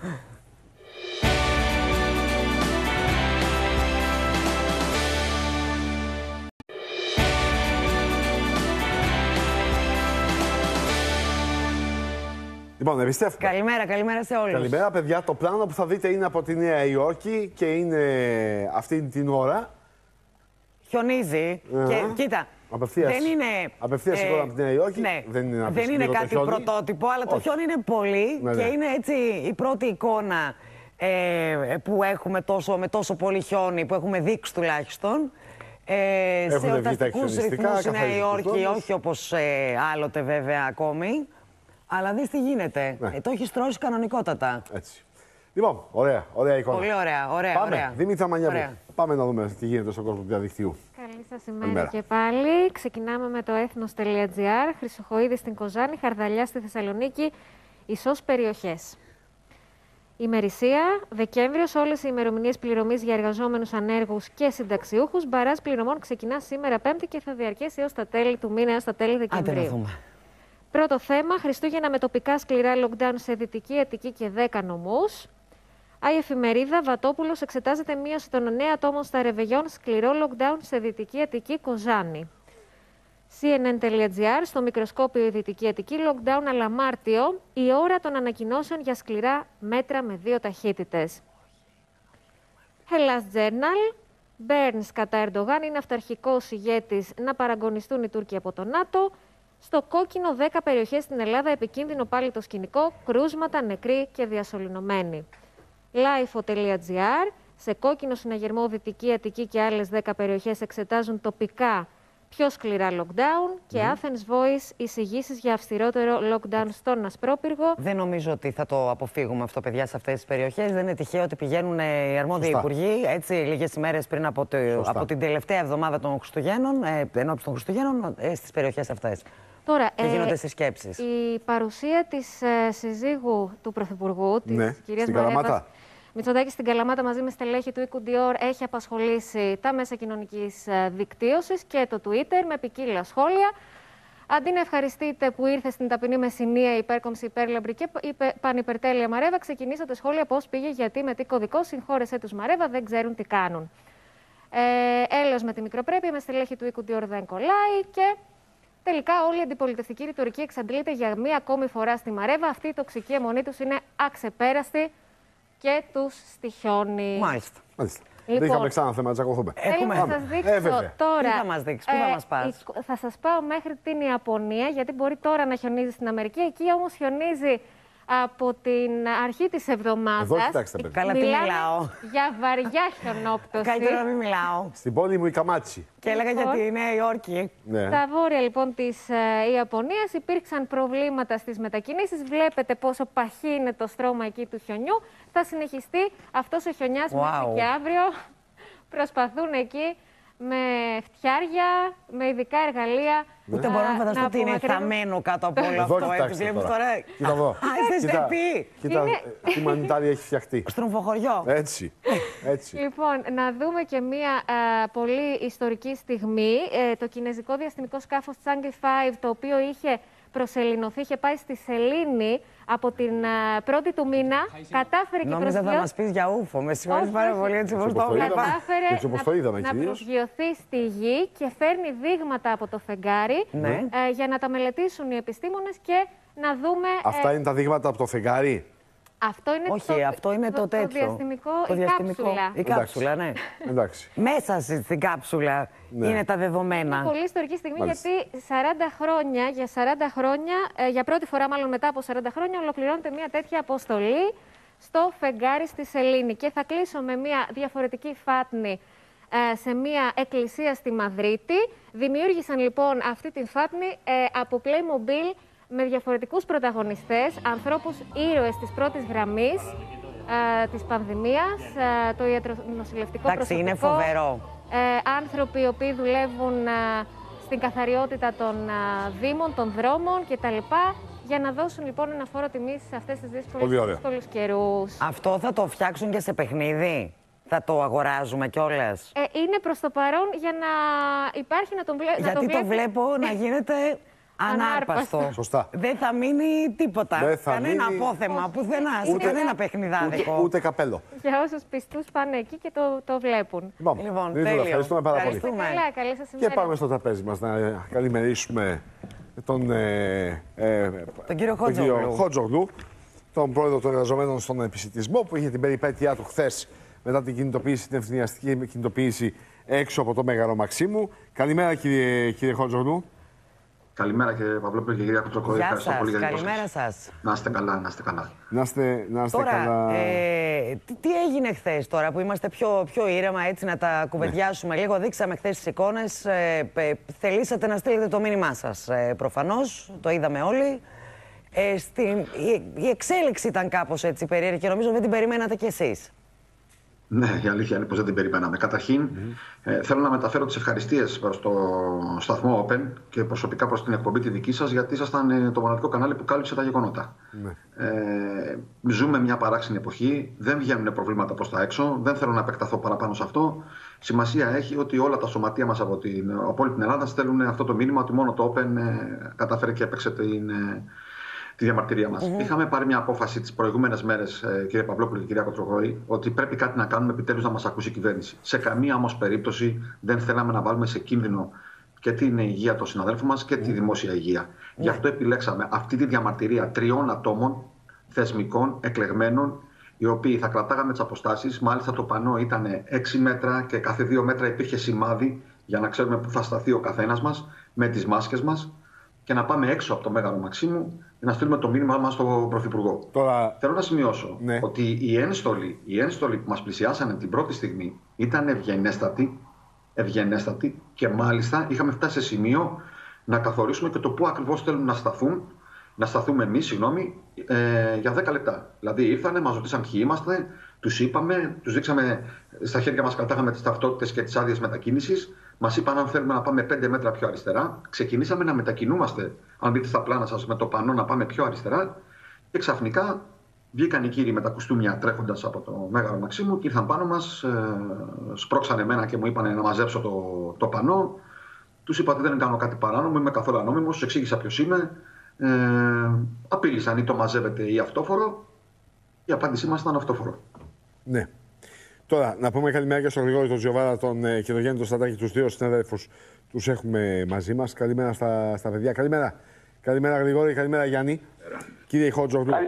B: Λοιπόν, επιστρέφουμε.
A: Καλημέρα, καλημέρα σε όλους.
B: Καλημέρα, παιδιά. Το πλάνο που θα δείτε είναι από τη Νέα Υόρκη και είναι αυτή την ώρα.
A: Χιονίζει.
B: Uh-huh.
A: Και κοίτα.
B: Απευθείας.
A: Δεν είναι.
B: Απευθείας
A: ε,
B: εικόνα από τη Νέα Υόρκη.
A: Ναι.
B: Δεν είναι,
A: δεν είναι κάτι
B: χιόνι.
A: πρωτότυπο, αλλά το
B: Όχι.
A: χιόνι είναι πολύ
B: Ναι,
A: και
B: ναι.
A: είναι έτσι η πρώτη εικόνα ε, που έχουμε τόσο, με τόσο πολύ χιόνι, που έχουμε δείξει τουλάχιστον. Ε, σε
B: Έχουν βγει τα
A: εορταστικούς
B: χιονιστικά,
A: ρυθμούς η Νέα
B: καθαρίζουν τους
A: Υόρκη,
B: δρόμους.
A: όχι όπως ε, άλλοτε βέβαια ακόμη. Αλλά δεις τι γίνεται.
B: Ναι.
A: Ε, το έχει στρώσει κανονικότατα.
B: Έτσι. Λοιπόν, ωραία, ωραία εικόνα.
A: Πολύ ωραία, ωραία.
B: Πάμε,
A: ωραία.
B: Δήμητρα Μανιαβού.
A: Ωραία.
B: Πάμε να δούμε τι γίνεται στον κόσμο του διαδικτύου.
H: Καλή σας ημέρα
B: Καλημέρα.
H: και πάλι. Ξεκινάμε με το έθνος τελεία τζι άρ. Χρυσοχοΐδη στην Κοζάνη, Χαρδαλιά στη Θεσσαλονίκη, ισός περιοχές. Ημερησία. Δεκέμβριος, όλες οι ημερομηνίες πληρωμής για εργαζόμενους ανέργους και συνταξιούχους. Μπαράζ πληρωμών ξεκινά σήμερα Πέμπτη και θα διαρκέσει έως τα τέλη του μήνα, έως τα τέλη
A: Άντε να
H: Δεκεμβρίου.
A: δούμε.
H: Πρώτο θέμα, Χριστούγεννα με τοπικά σκληρά lockdown σε Δυτική Αττική και δέκα νομούς. Η εφημερίδα Βατόπουλος εξετάζεται μείωση των εννέα ατόμων στα Ρεβεγιόν, σκληρό lockdown σε Δυτική Αττική, Κοζάνη. σι εν εν τελεία τζι άρ, στο μικροσκόπιο η Δυτική Αττική, lockdown αλλά Μάρτιο, η ώρα των ανακοινώσεων για σκληρά μέτρα με δύο ταχύτητες. Hellas Journal, Burns κατά Ερντογάν, είναι αυταρχικός ηγέτης να παραγωνιστούν οι Τούρκοι από το ΝΑΤΟ. Στο κόκκινο δέκα περιοχές στην Ελλάδα, επικίνδυνο πάλι το σκηνικό, κρούσματα, νεκροί και διασωληνωμένοι. λάιφο τελεία τζι άρ, σε κόκκινο συναγερμό Δυτική Αττική και άλλες δέκα περιοχές εξετάζουν τοπικά πιο σκληρά lockdown και
A: Mm.
H: Athens Voice, εισηγήσεις για αυστηρότερο lockdown στον Ασπρόπυργο.
A: Δεν νομίζω ότι θα το αποφύγουμε αυτό, παιδιά, σε αυτές τις περιοχές. Δεν είναι τυχαίο ότι πηγαίνουν ε, οι αρμόδιοι
B: Σωστά.
A: υπουργοί έτσι λίγες ημέρες πριν από, το, από την τελευταία εβδομάδα των Χριστουγέννων, ε, ενώπιση των Χριστουγέννων, ε, στις περιοχές αυτές.
H: Τώρα,
A: Και γίνονται συσκέψεις.
H: η παρουσία της ε, συζύγου του Πρωθυπουργού, της
B: Ναι,
H: κυρίας
B: στην
H: Μαρέβας
B: Καλαμάτα.
H: Μητσοτάκη στην Καλαμάτα μαζί με στελέχη του Οικουντιόρ έχει απασχολήσει τα μέσα κοινωνικής ε, δικτύωσης και το Twitter με ποικίλα σχόλια. Αντί να ευχαριστείτε που ήρθε στην ταπεινή Μεσσηνία, υπέρκομψη, υπέρλαμπρη και υπε, πανυπερτέλεια Μαρέβα, ξεκινήσατε σχόλια πώς πήγε, γιατί, με τι κωδικό, συγχώρεσέ τους Μαρέβα, δεν ξέρουν τι κάνουν. Ε, έλεος με τη μικροπρέπεια, με στελέχη του Οικουντιόρ δεν κολλάει και τελικά όλη η αντιπολιτευτική ρητορική εξαντλείται για μία ακόμη φορά στη Μαρέβα. Αυτή η τοξική αιμονή τους είναι αξεπέραστη και τους στοιχιώνει.
B: Μάλιστα. Μάλιστα.
H: Λοιπόν,
B: δεν είχαμε ξανά θέμα να τσακωθούμε.
H: Θέλω να σας δείξω
B: Ε, βέβαια.
H: τώρα.
A: Τι θα μας δείξεις, πού θα μας πας?
H: η- θα σας πάω μέχρι την Ιαπωνία, γιατί μπορεί τώρα να χιονίζει στην Αμερική. Εκεί όμως χιονίζει από την αρχή της εβδομάδας.
B: Εδώ κοιτάξτε, παιδιά.
A: Καλά, τι
H: Μιλάμε
A: μιλάω.
H: για βαριά χιονόπτωση.
A: Καλύτερα να μην μιλάω.
B: Στην πόλη μου η Καμάτσι.
A: Και έλεγα για
H: Λοιπόν.
A: τη Νέα Υόρκη.
B: Ναι.
H: Στα βόρεια λοιπόν της ε, Ιαπωνίας υπήρξαν προβλήματα στις μετακινήσεις. Βλέπετε πόσο παχύ είναι το στρώμα εκεί του χιονιού. Θα συνεχιστεί αυτός ο χιονιάς
A: Wow.
H: μέχρι και αύριο. Προσπαθούν εκεί με φτιάρια, με ειδικά εργαλεία.
A: Ούτε μπορώ να φανταστώ ότι είναι θαμμένο κάτω από όλο αυτό.
B: Κοιτάξτε τώρα. Κοίτα εδώ.
A: Α, είστε στεπί.
B: Κοίτα, τι μανιτάρι έχει φτιαχτεί.
A: Στρομφοχωριό.
B: Έτσι. Έτσι.
H: Λοιπόν, να δούμε και μία α, πολύ ιστορική στιγμή. Ε, το κινέζικο διαστημικό σκάφος Chang'e πέντε, το οποίο είχε προσελεινωθεί, είχε πάει στη Σελήνη από την α, πρώτη του μήνα. Κατάφερε και
A: νόμιζα
H: προσγειώ...
A: θα μας πεις για ούφο. Με συγχωρείς πάρα πολύ, έτσι όπως το
H: Κατάφερε να, να προσγειωθεί στη Γη και φέρνει δείγματα από το φεγγάρι
A: ναι.
H: ε, για να τα μελετήσουν οι επιστήμονες και να δούμε...
B: Αυτά
H: ε,
B: είναι τα δείγματα από το φεγγάρι.
H: Αυτό είναι
A: Όχι,
H: το,
A: αυτό είναι το, το τέτοιο.
H: Το διαστημικό,
A: το
H: η
A: διαστημικό.
H: κάψουλα.
A: Η κάψουλα, ναι.
B: Εντάξει.
A: Μέσα στην κάψουλα ναι. είναι τα δεδομένα.
H: Είναι πολύ ιστορική στιγμή.
A: Μάλιστα.
H: Γιατί σαράντα χρόνια, για σαράντα χρόνια, ε, για πρώτη φορά μάλλον μετά από σαράντα χρόνια, ολοκληρώνεται μια τέτοια αποστολή στο φεγγάρι στη Σελήνη. Και θα κλείσω με μια διαφορετική φάτνη ε, σε μια εκκλησία στη Μαδρίτη. Δημιούργησαν λοιπόν αυτή την φάτνη ε, από Playmobil, με διαφορετικούς πρωταγωνιστές, ανθρώπους ήρωες της πρώτης γραμμής ε, της πανδημίας, ε, το ιατρονοσηλευτικό προσωπικό.
A: Είναι φοβερό.
H: Ε, άνθρωποι οι οποίοι δουλεύουν ε, στην καθαριότητα των ε, δήμων, των δρόμων κτλ. Για να δώσουν λοιπόν ένα φόρο τιμής σε αυτές τις δύσκολους καιρούς.
A: Αυτό θα το φτιάξουν και σε παιχνίδι. Θα το αγοράζουμε κιόλας.
H: Ε, είναι προς το παρόν για να υπάρχει να τον βλέ...
A: Γιατί
H: να το,
A: το βλέπω να γίνεται ανάρπαστο.
B: Σωστά.
A: Δεν θα μείνει τίποτα.
B: Θα
A: κανένα
B: μείνει...
A: απόθεμα, πουθενά, σε κανένα παιχνιδάδικο.
B: Ούτε, ούτε καπέλο.
H: Για όσους πιστούς πάνε εκεί και το, το βλέπουν.
B: Λοιπόν,
A: λοιπόν
B: τέλειο. Ευχαριστούμε πάρα πολύ.
H: Καλά, καλή σας ημέρα.
B: Και πάμε στο τραπέζι μας να καλημερίσουμε τον, ε, ε,
A: τον κύριο
B: Χότζογλου, τον πρόεδρο των εργαζομένων στον επισιτισμό, που είχε την περιπέτειά του χθες μετά την κινητοποίηση, την ευθυνιαστική κινητοποίηση έξω από το Μέγαρο Μαξίμου. Καλημέρα, κύριε, κύριε Χότζογλου.
F: Καλημέρα κύριε Παυλόπουλο και κυρία Κουτσοκόη.
A: Γεια
F: Ευχαριστώ
A: σας,
F: πολύ για την
A: καλημέρα σας.
F: Να είστε καλά, να είστε καλά.
B: Να είστε, να είστε
A: τώρα,
B: καλά.
A: Ε, τι, τι έγινε χθες τώρα που είμαστε πιο, πιο ήρεμα, έτσι να τα κουβεντιάσουμε ναι. λίγο. Δείξαμε χθες τις εικόνες. Ε, ε, θελήσατε να στείλετε το μήνυμά σας ε, προφανώς. Το είδαμε όλοι. Ε, στην, η, η εξέλιξη ήταν κάπως έτσι περίεργη και νομίζω δεν την περιμένατε κι εσείς.
F: Ναι, η αλήθεια είναι πως δεν την περιμέναμε. Καταρχήν, mm-hmm. ε, θέλω να μεταφέρω τις ευχαριστίες προς το σταθμό Open και προσωπικά προς την εκπομπή τη δική σας, γιατί ήσασταν ε, το μοναδικό κανάλι που κάλυψε τα γεγονότα. Mm-hmm. Ε, ζούμε μια παράξενη εποχή, δεν βγαίνουν προβλήματα προς τα έξω, δεν θέλω να επεκταθώ παραπάνω σε αυτό. Σημασία έχει ότι όλα τα σωματεία μας από, την, από όλη την Ελλάδα στέλνουν αυτό το μήνυμα ότι μόνο το Open ε, κατάφερε και έπαιξε την... Ε, τη διαμαρτυρία μας. Mm-hmm. Είχαμε πάρει μια απόφαση τις προηγούμενες μέρες, ε, κύριε Παυλόπουλο και κυρία Κοτρογόη, ότι πρέπει κάτι να κάνουμε, επιτέλους να μας ακούσει η κυβέρνηση. Σε καμία όμως περίπτωση δεν θέλαμε να βάλουμε σε κίνδυνο και την υγεία των συναδέλφων μας και τη δημόσια υγεία. Mm-hmm. Γι' αυτό επιλέξαμε αυτή τη διαμαρτυρία τριών ατόμων θεσμικών, εκλεγμένων, οι οποίοι θα κρατάγαμε τις αποστάσεις. Μάλιστα το πανό ήταν έξι μέτρα και κάθε δύο μέτρα υπήρχε σημάδι για να ξέρουμε πού θα σταθεί ο καθένας μας με τις μάσκες μας και να πάμε έξω από το Μέγαρο Μαξίμου για να στείλουμε το μήνυμά μας στον Πρωθυπουργό.
B: Τώρα...
F: Θέλω να σημειώσω
B: ναι.
F: ότι οι ένστολοι, οι ένστολοι που μας πλησιάσανε την πρώτη στιγμή ήταν ευγενέστατοι, ευγενέστατοι και μάλιστα είχαμε φτάσει σε σημείο να καθορίσουμε και το πού ακριβώς θέλουν να σταθούν, να σταθούμε εμείς, συγγνώμη, ε, για δέκα λεπτά. Δηλαδή ήρθανε, μας ρωτήσαν ποιοι είμαστε, τους είπαμε, τους δείξαμε, στα χέρια μας κρατάγαμε τις ταυτότητες και τις άδειες μετακίνησης. Μας είπαν αν θέλουμε να πάμε πέντε μέτρα πιο αριστερά. Ξεκινήσαμε να μετακινούμαστε, αν δείτε στα πλάνα σας, με το πανό να πάμε πιο αριστερά. Και ξαφνικά βγήκαν οι κύριοι με τα κουστούμια τρέχοντας από το Μέγαρο Μαξίμου και ήρθαν πάνω μας, ε, σπρώξανε εμένα και μου είπαν να μαζέψω το, το πανό. Τους είπα ότι δεν κάνω κάτι παράνομο, είμαι καθόλου ανώμιμος, τους εξήγησα ποιος είμαι. Ε, απείλησαν ή το μαζεύετε ή αυτόφορο. Η απάντησή μας ήταν αυτόφορο.
B: Ναι. Τώρα, να πούμε καλημέρα και στον Γρηγόρη, τον Τζιοβάρα, τον ε, και τον Γέννη, τον Στατάκη, τους δύο συναδέλφους τους έχουμε μαζί μας. Καλημέρα στα, στα παιδιά. Καλημέρα. Καλημέρα Γρηγόρη, καλημέρα Γιάννη. Καλημέρα. Κύριε Χότζογλου. Καλη...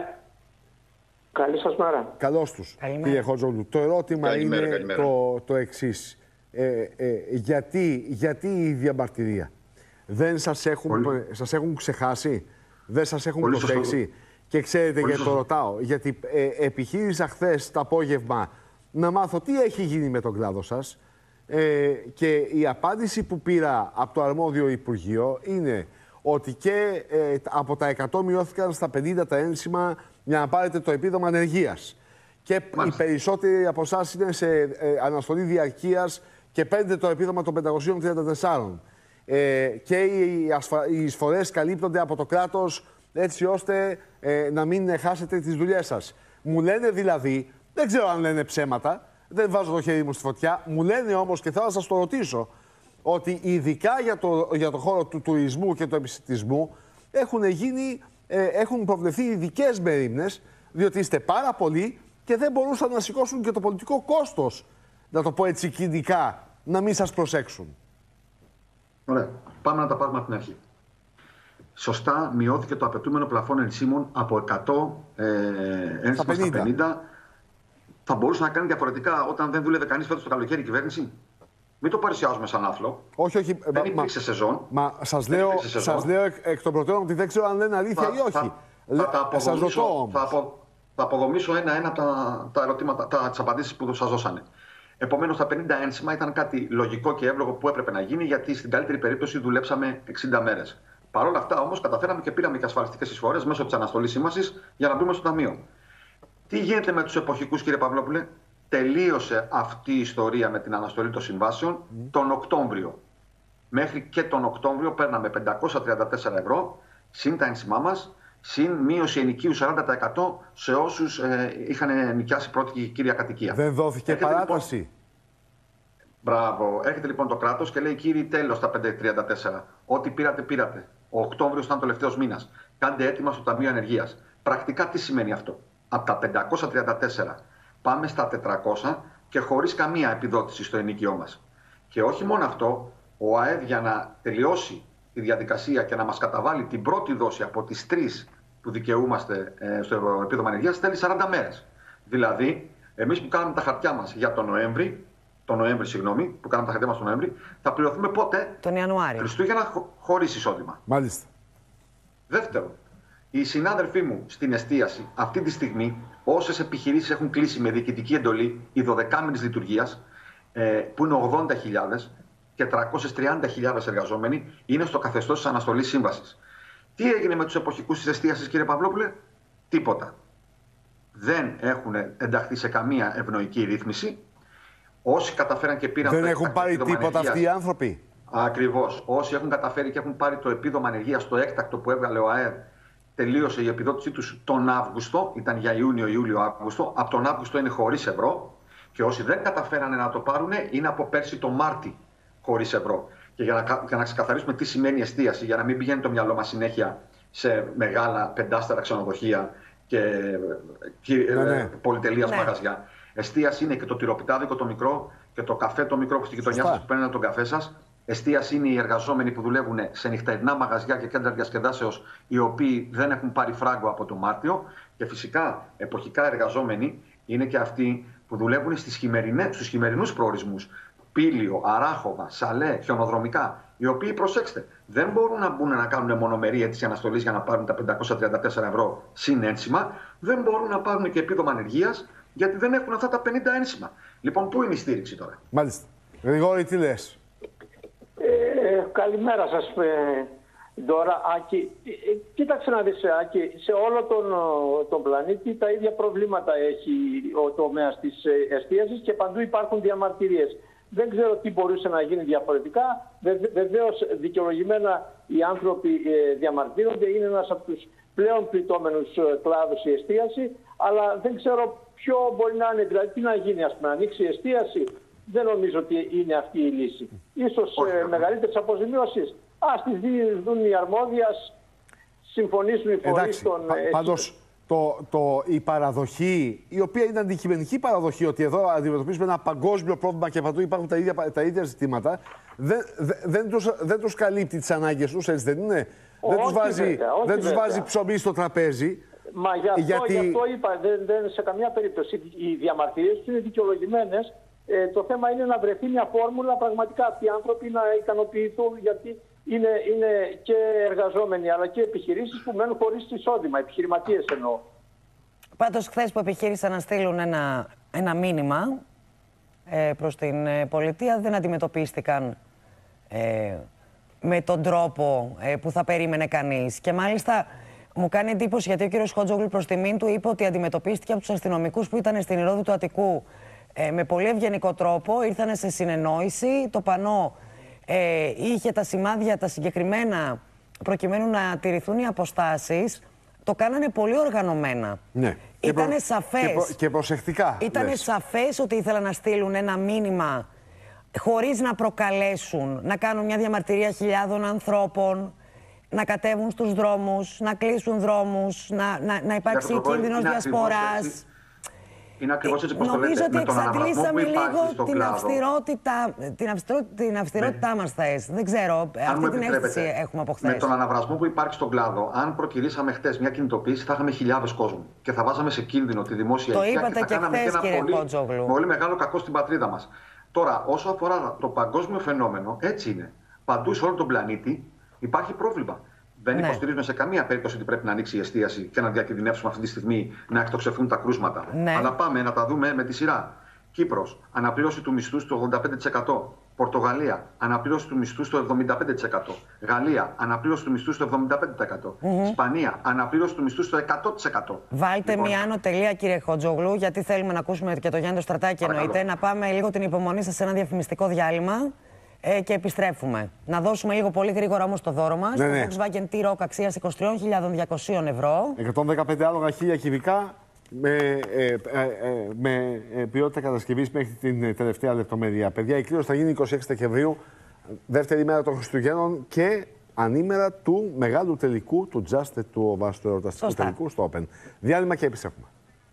C: Καλή σας μέρα.
B: Καλώς τους. Καλημέρα. Κύριε Χότζογλου. Το ερώτημα καλημέρα, είναι καλημέρα. το, το εξής. Ε, ε, γιατί, γιατί η διαμαρτυρία? Δεν σας έχουν, σας έχουν ξεχάσει? Δεν σας έχουν Πολύ προσέξει? Σωστό. Και ξέρετε Πολύ και σωστό. το ρωτάω, γιατί ε, επιχείρησα χθες το απόγευμα να μάθω τι έχει γίνει με τον κλάδο σας ε, και η απάντηση που πήρα από το αρμόδιο Υπουργείο είναι ότι και ε, από τα εκατό μειώθηκαν στα πενήντα τα ένσημα για να πάρετε το επίδομα ανεργίας. Και Μάλιστα. οι περισσότεροι από εσάς είναι σε ε, αναστολή διαρκείας και παίρνετε το επίδομα των πεντακοσίων τριάντα τεσσάρων. Ε, και οι, ασφα... οι εισφορές καλύπτονται από το κράτος έτσι ώστε ε, να μην χάσετε τις δουλειές σας. Μου λένε δηλαδή, δεν ξέρω αν λένε ψέματα, δεν βάζω το χέρι μου στη φωτιά, μου λένε όμως και θέλω να σας το ρωτήσω, ότι ειδικά για το, για το χώρο του τουρισμού και του επιστημισμού έχουν, γίνει, ε, έχουν προβλεφθεί ειδικές μερίμνες, διότι είστε πάρα πολλοί και δεν μπορούσαν να σηκώσουν και το πολιτικό κόστος, να το πω έτσι κοινικά, να μην σας προσέξουν.
F: Ωραία. Πάμε να τα πάρουμε από την αρχή. Σωστά, μειώθηκε το απαιτούμενο πλαφόν ενσύμων από εκατό ε, ένσημα στα πενήντα. Θα μπορούσε να κάνει διαφορετικά όταν δεν δούλευε κανείς φέτος το καλοκαίρι η κυβέρνηση. Μην το παρουσιάζουμε σαν άθλο.
B: Όχι, όχι.
F: Δεν μα, υπήρξε σεζόν.
B: Μα σας λέω, σας λέω εκ, εκ των προτέρων ότι δεν ξέρω αν λένε αλήθεια θα, ή όχι.
F: Θα, θα, θα, αποδομήσω, θα, απο, θα αποδομήσω ένα-ένα τα, τα ερωτήματα, τα, τις απαντήσεις που σας δώσανε. Επομένως, τα πενήντα ένσημα ήταν κάτι λογικό και εύλογο που έπρεπε να γίνει, γιατί στην καλύτερη περίπτωση δουλέψαμε εξήντα μέρες. Παρ' όλα αυτά, όμως, καταφέραμε και πήραμε και ασφαλιστικές εισφορές μέσω της αναστολής σύμβασης για να μπούμε στο ταμείο. Τι γίνεται με τους εποχικούς, κύριε Παυλόπουλε? Τελείωσε αυτή η ιστορία με την αναστολή των συμβάσεων mm. τον Οκτώβριο. Μέχρι και τον Οκτώβριο παίρναμε πεντακόσια τριάντα τέσσερα ευρώ, συν τα ένσημά μας, συν μείωση ενοικίου σαράντα τοις εκατό σε όσους ε, είχαν νοικιάσει πρώτη και κύρια κατοικία.
B: Δεν δόθηκε Έρχεται, παράταση.
F: Λοιπόν, μπράβο. Έρχεται λοιπόν το κράτος και λέει: κύριοι, τέλος τα πεντακόσια τριάντα τέσσερα. Ό,τι πήρατε, πήρατε. Ο Οκτώβριος ήταν το τελευταίος μήνας. Κάντε έτοιμα στο Ταμείο Ανεργίας. Πρακτικά τι σημαίνει αυτό? Από τα πεντακόσια τριάντα τέσσερα πάμε στα τετρακόσια και χωρίς καμία επιδότηση στο ενοίκιό μας. Και όχι μόνο αυτό, ο ΑΕΔ για να τελειώσει τη διαδικασία και να μας καταβάλει την πρώτη δόση από τις τρεις που δικαιούμαστε ε, στο επίδομα ανεργίας θέλει σαράντα μέρες. Δηλαδή, εμείς που κάναμε τα χαρτιά μας για τον Νοέμβρη, τον Νοέμβρη, συγγνώμη, που κάναμε τα χαρτιά μας τον Νοέμβρη, θα πληρωθούμε πότε?
A: Τον Ιανουάριο.
F: Χριστούγεννα χω, χωρίς εισόδημα.
B: Μάλιστα. Δεύτερον,
F: οι συνάδελφοί μου στην εστίαση αυτή τη στιγμή, όσες επιχειρήσεις έχουν κλείσει με διοικητική εντολή η δωδεκάμηνης λειτουργίας, ε, που είναι ογδόντα χιλιάδες και τριακόσιες τριάντα χιλιάδες εργαζόμενοι, είναι στο καθεστώς της αναστολής σύμβασης. Τι έγινε με τους εποχικούς της εστίασης, κύριε Παυλόπουλε? Τίποτα. Δεν έχουν ενταχθεί σε καμία ευνοϊκή ρύθμιση. Όσοι καταφέραν και πήραν.
B: Δεν το έχουν πάρει τίποτα αυτοί οι άνθρωποι.
F: Ακριβώς. Όσοι έχουν καταφέρει και έχουν πάρει το επίδομα ανεργίας στο έκτακτο που έβγαλε ο ΑΕΔ, τελείωσε η επιδότησή τους τον Αύγουστο, ήταν για Ιούνιο, Ιούλιο, Αύγουστο. Από τον Αύγουστο είναι χωρίς ευρώ. Και όσοι δεν καταφέρανε να το πάρουν, είναι από πέρσι το Μάρτι χωρίς ευρώ. Και για να, για να ξεκαθαρίσουμε τι σημαίνει εστίαση, για να μην πηγαίνει το μυαλό μας συνέχεια σε μεγάλα πεντάστερα ξενοδοχεία και, και ναι, ναι. πολυτελείας ναι. μαγαζιά. Εστίαση είναι και το τυροπιτάδικο το μικρό και το καφέ το μικρό που στη γειτονιά σας που παίρνετε τον καφέ σας. Εστίαση είναι οι εργαζόμενοι που δουλεύουν σε νυχτερινά μαγαζιά και κέντρα διασκεδάσεως, οι οποίοι δεν έχουν πάρει φράγκο από το Μάρτιο. Και φυσικά εποχικά εργαζόμενοι είναι και αυτοί που δουλεύουν στους χειμερινούς προορισμούς. Πήλιο, Αράχοβα, Σαλέ, χιονοδρομικά, οι οποίοι, προσέξτε, δεν μπορούν να μπουν να κάνουν μονομερή αίτηση αναστολής για να πάρουν τα πεντακόσια τριάντα τέσσερα ευρώ συν ένσημα, δεν μπορούν να πάρουν και επίδομα ανεργίας, γιατί δεν έχουν αυτά τα πενήντα ένσημα. Λοιπόν, πού είναι η στήριξη τώρα?
B: Μάλιστα. Γρηγόρη, τι λες?
I: Ε, καλημέρα σας, ε, Ντόρα. Άκη, ε, κοίταξε να δεις, Άκη, σε όλο τον, τον πλανήτη τα ίδια προβλήματα έχει ο τομέας της εστίασης και παντού υπάρχουν διαμαρτυρίες. Δεν ξέρω τι μπορούσε να γίνει διαφορετικά. Βεβαίως, δικαιολογημένα οι άνθρωποι ε, διαμαρτύρονται. Είναι ένας από τους πλέον πληττόμενους κλάδους η εστίαση. Αλλά δεν ξέρω ποιο μπορεί να είναι. Δηλαδή, τι να γίνει, ας πούμε, να ανοίξει η εστίαση. Δεν νομίζω ότι είναι αυτή η λύση. Ίσως ε, μεγαλύτερες αποζημιώσεις. Ας τις δουν οι αρμόδιας, συμφωνήσουν οι φορείς των...
B: Πα, πάντως, το, το, η παραδοχή, η οποία είναι αντικειμενική παραδοχή, ότι εδώ αντιμετωπίζουμε ένα παγκόσμιο πρόβλημα και παντού υπάρχουν τα ίδια, τα ίδια ζητήματα, δεν, δεν, δεν, τους, δεν τους καλύπτει τις ανάγκες τους, έτσι δεν είναι?
I: Όχι,
B: δεν τους βάζει,
I: βέβαια, όχι,
B: δεν τους
I: βέβαια.
B: βάζει ψωμί στο τραπέζι.
I: Μα γι' αυτό,
B: γιατί...
I: γι αυτό είπα, δεν, δεν, σε καμιά περίπτωση οι διαμαρτυρίες τους είναι δικαιολογημένες. Ε, το θέμα είναι να βρεθεί μια φόρμουλα πραγματικά αυτοί οι άνθρωποι να ικανοποιηθούν, γιατί είναι, είναι και εργαζόμενοι αλλά και επιχειρήσεις που μένουν χωρίς εισόδημα, επιχειρηματίες εννοώ.
A: Πάντως, χθες που επιχείρησαν να στείλουν ένα, ένα μήνυμα ε, προς την ε, πολιτεία, δεν αντιμετωπίστηκαν ε, με τον τρόπο ε, που θα περίμενε κανείς. Και μάλιστα μου κάνει εντύπωση γιατί ο κύριος Χότζογλου προς τιμήν του είπε ότι αντιμετωπίστηκε από τους αστυνομικούς που ήταν στην Ηρώδη του Αττικού ε, με πολύ ευγενικό τρόπο, ήρθαν σε συνεννόηση. Το πανό ε, είχε τα σημάδια τα συγκεκριμένα προκειμένου να τηρηθούν οι αποστάσεις. Το κάνανε πολύ οργανωμένα.
B: Ναι.
A: Ήτανε
B: και προ...
A: σαφές.
B: Και, προ... και προσεκτικά.
A: Ήτανε λες. σαφές ότι ήθελαν να στείλουν ένα μήνυμα χωρίς να προκαλέσουν, να κάνουν μια διαμαρτυρία χιλιάδων ανθρώπων, να κατέβουν στους δρόμους, να κλείσουν δρόμους, να, να, να υπάρξει κίνδυνος διασποράς.
F: Είναι ακριβώς έτσι πως το λέτε.
A: Νομίζω ότι εξαντλήσαμε λίγο την
F: κλάδο.
A: αυστηρότητα, την, αυστηρό, την αυστηρότητα ναι. μας θες. Δεν ξέρω, αν αυτή την αίσθηση έχουμε από χθες.
F: Με τον αναβρασμό που υπάρχει στον κλάδο, αν προκυρήσαμε χθες μια κινητοποίηση, θα είχαμε χιλιάδες κόσμου και θα βάζαμε σε κίνδυνο τη δημόσια
A: το
F: υγεία
A: είπατε
F: και θα
A: και
F: κάναμε
A: χθες,
F: ένα
A: κύριε
F: πολύ,
A: Κότζογλου.
F: πολύ μεγάλο κακό στην πατρίδα μας. Τώρα, όσο αφορά το παγκόσμιο φαινόμενο, έτσι είναι. Παντού σε όλο τον πλανήτη υπάρχει πρόβλημα. Δεν ναι. υποστηρίζουμε σε καμία περίπτωση ότι πρέπει να ανοίξει η εστίαση και να διακινδυνεύσουμε αυτή τη στιγμή να εκτοξευθούν τα κρούσματα. Ναι. Αλλά πάμε να τα δούμε με τη σειρά. Κύπρος, αναπλήρωση του μισθού στο ογδόντα πέντε τοις εκατό. Πορτογαλία, αναπλήρωση του μισθού στο εβδομήντα πέντε τοις εκατό. Γαλλία, αναπλήρωση του μισθού στο εβδομήντα πέντε τοις εκατό. Mm-hmm. Ισπανία, αναπλήρωση του μισθού στο εκατό τοις εκατό.
A: Βάλτε
F: λοιπόν,
A: μια άνω τελεία, κύριε Χοτζόγλου, γιατί θέλουμε να ακούσουμε και το Γιάννη το Στρατάκη. Εννοείται. Να πάμε λίγο την υπομονή σας σε ένα διαφημιστικό διάλειμμα. Ε, και επιστρέφουμε. Να δώσουμε λίγο πολύ γρήγορα όμως το δώρο μας. Ναι, το Volkswagen T-Roc αξίας είκοσι τρεις χιλιάδες διακόσια ευρώ.
B: εκατόν δεκαπέντε άλογα χίλια κυβικά με, ε, ε, ε, με ε, ποιότητα κατασκευής μέχρι την τελευταία λεπτομέρεια. Παιδιά, η κλήρωση θα γίνει εικοστή έκτη Δεκεμβρίου, δεύτερη μέρα των Χριστουγέννων και ανήμερα του μεγάλου τελικού του Just του βάστου εορταστικού τελικού στο Open. Διάλειμμα και επιστρέφουμε.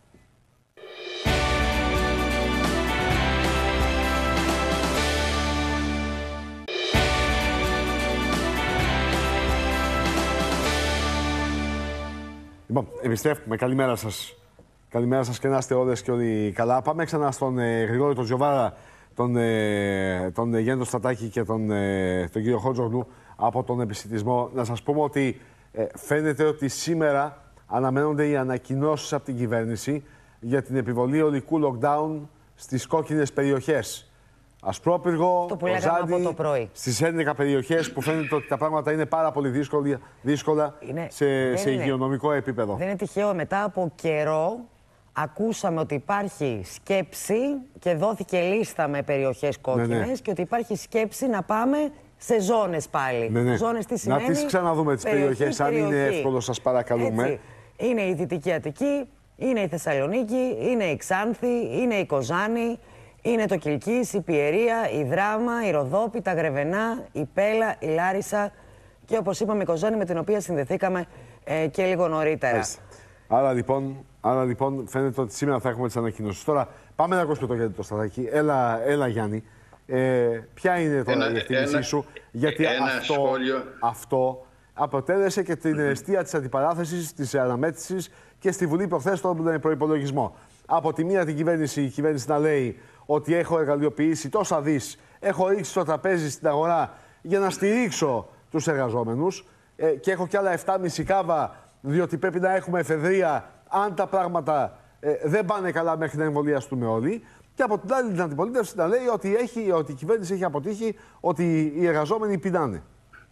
B: Λοιπόν, επιστρέφουμε. Καλημέρα σας. Καλημέρα σας και να είστε όλες και όλοι καλά. Πάμε ξανά στον ε, Γρηγόρη τον Τζοβάρα, τον, ε, τον ε, Γιάννη Στρατάκη και τον, ε, τον κύριο Χότζογλου από τον επισιτισμό. Να σας πούμε ότι ε, φαίνεται ότι σήμερα αναμένονται οι ανακοινώσεις από την κυβέρνηση για την επιβολή ολικού lockdown στις κόκκινες περιοχές. Ασπρόπυργο, Οζάντη, στις έντεκα περιοχές που φαίνεται ότι τα πράγματα είναι πάρα πολύ δύσκολα, δύσκολα είναι, σε, σε υγειονομικό επίπεδο.
A: Δεν είναι τυχαίο, μετά από καιρό ακούσαμε ότι υπάρχει σκέψη και δόθηκε λίστα με περιοχές κόκκινες ναι, ναι. και ότι υπάρχει σκέψη να πάμε σε ζώνες πάλι.
B: Ναι, ναι.
A: Ζώνες τι σημαίνει?
B: Να τις ξαναδούμε τις περιοχή, περιοχές, αν περιοχή. είναι εύκολο, σας παρακαλούμε.
A: Έτσι. Είναι η Δυτική Αττική, είναι η Θεσσαλονίκη, είναι η Ξάνθη, είναι η Κοζάνη, είναι το Κιλκής, η Πιερία, η Δράμα, η Ροδόπη, τα Γρεβενά, η Πέλα, η Λάρισα και όπως είπαμε η Κοζάνη με την οποία συνδεθήκαμε ε, και λίγο νωρίτερα.
B: Άρα λοιπόν, άρα λοιπόν φαίνεται ότι σήμερα θα έχουμε τις ανακοινώσεις. Τώρα πάμε να ακούσουμε το Γιάννη το Στρατάκη. Έλα, έλα Γιάννη. Ε, ποια είναι τώρα η εκτίμησή σου? Γιατί αυτό, αυτό αποτέλεσε και την αιστεία της αντιπαράθεσης, της αναμέτρησης και στη Βουλή προχθές στον προϋπολογισμό. Από τη μία την κυβέρνηση, η κυβέρνηση να λέει ότι έχω εργαλειοποιήσει τόσα δις, έχω ρίξει στο τραπέζι στην αγορά για να στηρίξω τους εργαζόμενους ε, και έχω κι άλλα επτά κόμμα πέντε κάβα, διότι πρέπει να έχουμε εφεδρεία αν τα πράγματα ε, δεν πάνε καλά μέχρι να εμβολιαστούμε όλοι. Και από την άλλη την αντιπολίτευση να λέει ότι, έχει, ότι η κυβέρνηση έχει αποτύχει, ότι οι εργαζόμενοι πεινάνε.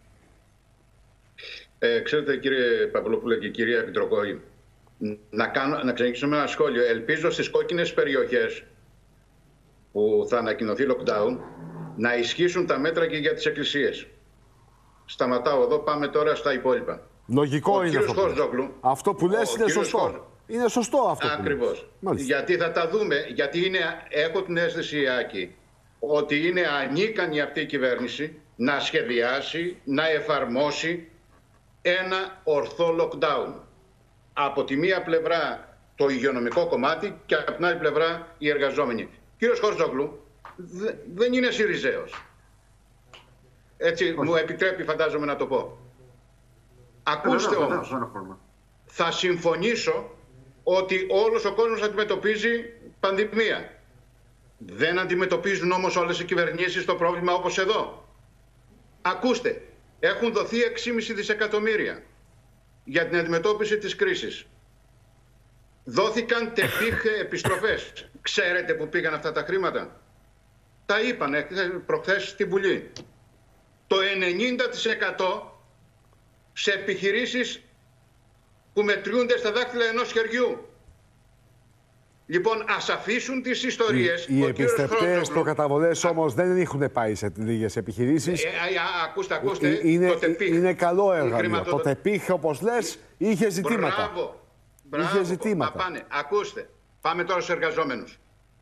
J: Ε, ξέρετε κύριε Παυλόπουλε και κυρία Επιτροπή, να, κάνω, να ξεκινήσουμε ένα σχόλιο. Ελπίζω στις κόκκινες περιοχές που θα ανακοινωθεί lockdown να ισχύσουν τα μέτρα και για τις εκκλησίες. Σταματάω εδώ, πάμε τώρα στα υπόλοιπα.
B: Λογικό
J: ο
B: είναι αυτό.
J: Χόρτζογλου,
B: αυτό που λες είναι σωστό. Χόρ... Είναι σωστό αυτό.
J: Ακριβώς. Γιατί θα τα δούμε, γιατί είναι, έχω την αίσθηση, Άκη, ότι είναι ανίκανη αυτή η κυβέρνηση να σχεδιάσει, να εφαρμόσει ένα ορθό lockdown. Από τη μία πλευρά το υγειονομικό κομμάτι και από την άλλη πλευρά οι εργαζόμενοι. Κύριος Χόρτζογλου δε, δεν είναι Συριζέος. Έτσι Όχι. μου επιτρέπει φαντάζομαι να το πω. Ακούστε βέβαια, όμως, βέβαια, θα συμφωνήσω ότι όλος ο κόσμος αντιμετωπίζει πανδημία. Δεν αντιμετωπίζουν όμως όλες οι κυβερνήσεις το πρόβλημα όπως εδώ. Ακούστε, έχουν δοθεί έξι κόμμα πέντε δισεκατομμύρια για την αντιμετώπιση της κρίσης. Δόθηκαν τεπίχ επιστροφές. Ξέρετε που πήγαν αυτά τα χρήματα? Τα είπαν προχθές στη Βουλή. Το ενενήντα τοις εκατό σε επιχειρήσεις που μετριούνται στα δάχτυλα ενός χεριού. Λοιπόν, ας αφήσουν τις ιστορίες.
B: Οι, οι επιστρεπτές προκαταβολές όμως δεν έχουν πάει σε λίγες επιχειρήσεις.
J: Ε, ε, ακούστε, ακούστε.
B: Ε, είναι,
J: το ΤΕΠΙΧ,
B: είναι καλό εργαλείο.
J: χρηματοδο...
B: Το ΤΕΠΙΧ, όπως λες, είχε ζητήματα.
J: Μπράβο. Μπράβο.
B: Είχε ζητήματα.
J: Μα πάνε. Ακούστε. Πάμε τώρα στους εργαζόμενους.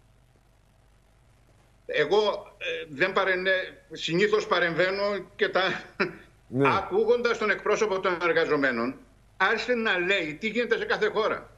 J: Εγώ ε, δεν παρενε... συνήθως παρεμβαίνω και τα... Ναι. Ακούγοντας τον εκπρόσωπο των εργαζομένων, άρχισε να λέει τι γίνεται σε κάθε χώρα.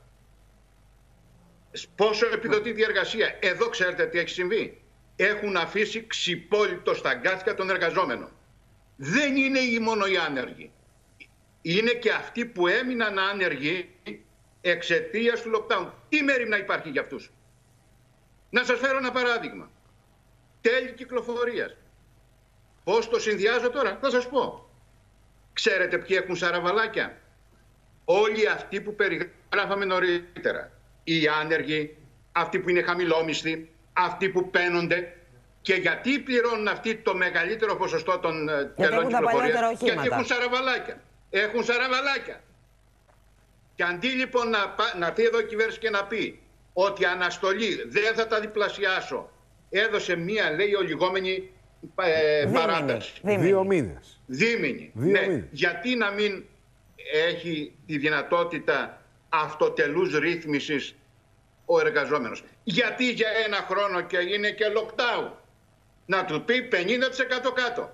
J: Πόσο επιδοτείται η εργασία. Εδώ ξέρετε τι έχει συμβεί. Έχουν αφήσει ξυπόλυτο στα γκάθια των εργαζόμενων. Δεν είναι μόνο οι άνεργοι. Είναι και αυτοί που έμειναν άνεργοι εξαιτίας του lockdown. Τι μέρημνα υπάρχει για αυτούς. Να σας φέρω ένα παράδειγμα. Τέλη κυκλοφορίας. Πώς το συνδυάζω τώρα, θα σας πω. Ξέρετε ποιοι έχουν σαραβαλάκια. Όλοι αυτοί που περιγράφαμε νωρίτερα. Οι άνεργοι, αυτοί που είναι χαμηλόμισθοι, αυτοί που παίνονται. Και γιατί πληρώνουν αυτοί το μεγαλύτερο ποσοστό των τελών κυκλοφορίας? Γιατί έχουν σαραβαλάκια. Έχουν σαραβαλάκια. Και αντί λοιπόν να, να έρθει εδώ η κυβέρνηση και να πει ότι αναστολή δεν θα τα διπλασιάσω, έδωσε μία, λέει, ολιγόμενη ε, παράταση.
B: Δύο μήνες.
J: Δίμηνη.
B: Δύο
J: Ναι.
B: μήνες.
J: Γιατί να μην έχει τη δυνατότητα αυτοτελούς ρύθμισης ο εργαζόμενος? Γιατί για ένα χρόνο και είναι και lockdown να του πει πενήντα τοις εκατό κάτω?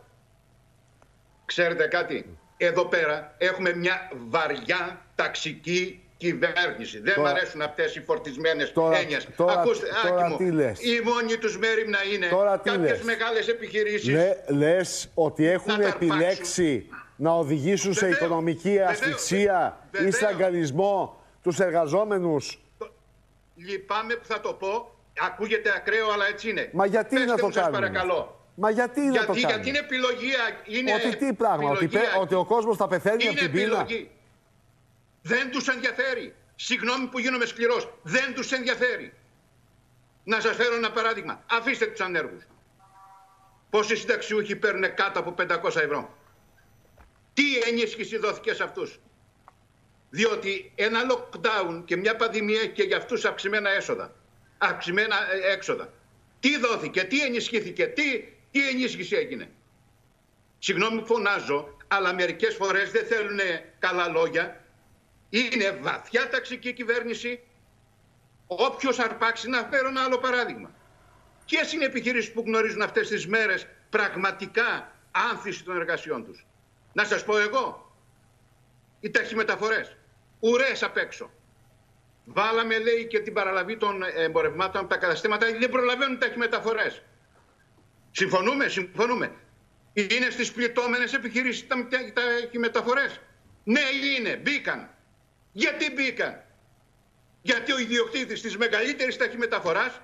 J: Ξέρετε κάτι, εδώ πέρα έχουμε μια βαριά ταξική κυβέρνηση. Δεν
B: Τώρα,
J: μ' αρέσουν αυτές οι φορτισμένες
B: τώρα,
J: έννοιες.
B: τώρα,
J: Ακούστε,
B: τώρα
J: Άκη μου,
B: τι λες?
J: η μόνη τους μέρημνα είναι
B: Τώρα τι
J: κάποιες
B: λες?
J: μεγάλες επιχειρήσεις.
B: Λε, λες ότι έχουν
J: να
B: επιλέξει να οδηγήσουν σε
J: Βεβαίως,
B: οικονομική
J: βεβαίως,
B: ασφυξία ή
J: βεβαίως.
B: στραγγαλισμό τους εργαζόμενους.
J: Λυπάμαι που θα το πω, ακούγεται ακραίο, αλλά έτσι είναι.
B: Μα γιατί
J: Πέστε
B: να το
J: μου, σας
B: κάνουμε?
J: παρακαλώ.
B: Μα γιατί,
J: γιατί
B: να το κάνουμε?
J: Γιατί είναι επιλογή. Είναι
B: ότι τι πράγμα, ότι,
J: επιλογή,
B: ότι ο κόσμος θα πεθαίνει
J: είναι
B: από την πείνα?
J: επιλογή. Δεν τους ενδιαφέρει. Συγγνώμη που γίνομαι σκληρός. Δεν τους ενδιαφέρει. Να σας φέρω ένα παράδειγμα. Αφήστε τους ανέργους. Πόσοι συνταξιούχοι παίρνουν κάτω από πεντακόσια ευρώ? Τι ενίσχυση δόθηκε σε αυτούς? Διότι ένα lockdown και μια πανδημία έχει και για αυτούς αυξημένα έσοδα. Αυξημένα έξοδα. Τι δόθηκε, τι ενισχύθηκε, τι, τι ενίσχυση έγινε? Συγγνώμη που φωνάζω, αλλά μερικές φορές δεν θέλουν καλά λόγια. Είναι βαθιά ταξική κυβέρνηση. Όποιος αρπάξει, να φέρω ένα άλλο παράδειγμα. Ποιες είναι οι επιχειρήσεις που γνωρίζουν αυτές τις μέρες πραγματικά άνθηση των εργασιών τους? Να σας πω εγώ. Οι ταχυμεταφορές. Ουρές απ' έξω. Βάλαμε, λέει, και την παραλαβή των εμπορευμάτων από τα καταστήματα. Δεν προλαβαίνουν οι ταχυμεταφορές. Συμφωνούμε, συμφωνούμε. Είναι στις πληττόμενες επιχειρήσεις τα ταχυμεταφορές? Ναι, είναι. Μπήκαν. Γιατί μπήκαν? Γιατί ο ιδιοκτήτης της μεγαλύτερης ταχυμεταφοράς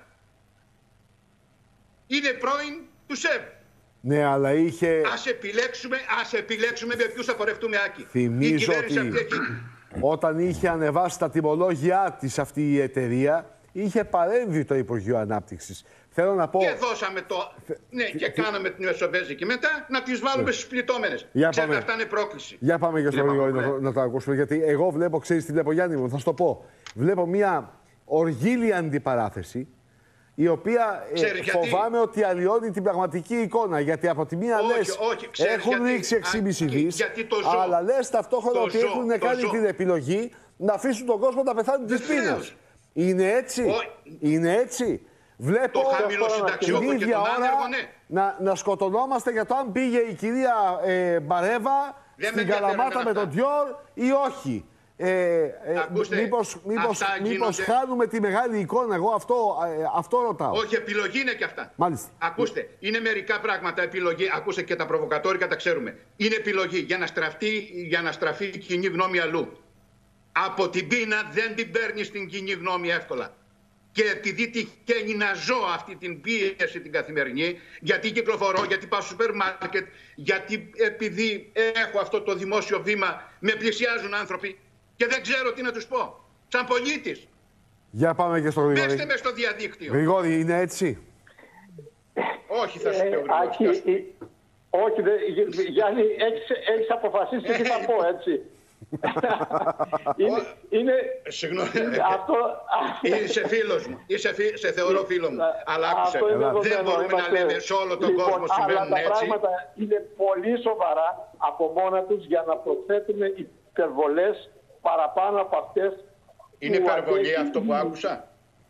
J: είναι πρώην του ΣΕΒ.
B: Ναι, αλλά είχε...
J: Ας επιλέξουμε, ας επιλέξουμε με ποιους θα πορευτούμε, Άκη.
B: Θυμίζω
J: η
B: ότι
J: αυτή έχει...
B: όταν είχε ανεβάσει τα τιμολόγια της αυτή η εταιρεία, είχε παρέμβει το Υπουργείο Ανάπτυξης. Θέλω να πω...
J: Και δώσαμε το... Ναι, και κάναμε την Μεσοβέζικη μετά να τις βάλουμε
B: Ναι.
J: στις πληττόμενες.
B: Για
J: Ξέρετε,
B: πάμε.
J: αυτά είναι πρόκληση.
B: Για πάμε και στο
J: Λοιπόν,
B: Γρηγόρη
J: ναι.
B: να, να το ακούσουμε. Γιατί εγώ βλέπω, ξέρεις τι βλέπω, Γιάννη μου, θα σου το πω. Βλέπω μια οργίλια αντιπαράθεση, η οποία ε,
J: Ξέρεις γιατί?
B: φοβάμαι ότι αλλοιώνει την πραγματική εικόνα. Γιατί από τη μία
J: Όχι,
B: λες
J: όχι, ξέρεις
B: έχουν
J: γιατί?
B: ρίξει έξι κόμμα πέντε δις,
J: γιατί το ζω.
B: αλλά λες ταυτόχρονα
J: Το
B: ότι
J: ζω,
B: έχουν
J: το
B: κάνει
J: ζω.
B: την επιλογή να αφήσουν τον κόσμο να πεθάνει της
J: Βεβαίως.
B: πείνας. Είναι έτσι.
J: Όχι.
B: Είναι έτσι. Βλέπω
J: Το χαμηλοσυνταξιούχο
B: την
J: και
B: ίδια
J: τον
B: ώρα
J: άνεργο, ναι.
B: να, να σκοτωνόμαστε για το αν πήγε η κυρία ε, Μπαρέβα
J: Δεν
B: στην
J: με
B: Καλαμάτα
J: ενδιαφέρουν
B: με τον
J: αυτά.
B: Διόρ ή όχι. Ε, ε,
J: Ακούστε,
B: μήπως, μήπως,
J: αυτά
B: μήπως
J: γίνονται.
B: χάνουμε τη μεγάλη εικόνα, εγώ αυτό, ε, αυτό ρωτάω.
J: Όχι, επιλογή είναι και αυτά.
B: Μάλιστα.
J: Ακούστε, είναι μερικά πράγματα επιλογή. Ακούστε, και τα προβοκατόρικα τα ξέρουμε. Είναι επιλογή για να, στραφτεί, για να στραφεί η κοινή γνώμη αλλού. Από την πείνα δεν την παίρνει στην κοινή γνώμη εύκολα. Και επειδή τυχαίνει να ζω αυτή την πίεση την καθημερινή, γιατί κυκλοφορώ, γιατί πάω στο σούπερ μάρκετ, γιατί επειδή έχω αυτό το δημόσιο βήμα, με πλησιάζουν άνθρωποι και δεν ξέρω τι να τους πω. Σαν πολίτης.
B: Για πάμε και στο Γρηγόρη.
J: Πέστε με στο διαδίκτυο.
B: Γρηγόρη, είναι έτσι?
J: Όχι, θα σου
I: Ε,
J: πω.
I: Άκη, ε, όχι, δε, Γι- Γιάννη, έχεις, έχεις αποφασίσει τι θα πω, έτσι. είναι, είναι,
J: Συγγνώμη.
I: είναι αυτό...
J: Είσαι φίλος μου. Είσαι φι... Σε θεωρώ φίλο μου. Αλλά άκουσε. Δεν μπορούμε
I: είμαστε...
J: να λέμε σε όλο τον
I: λοιπόν,
J: κόσμο συμβαίνουν
I: αλλά τα
J: έτσι.
I: πράγματα είναι πολύ σοβαρά από μόνα τους για να προσθέτουμε υπερβολές παραπάνω από αυτές.
J: Είναι υπερβολή η... αυτό που άκουσα.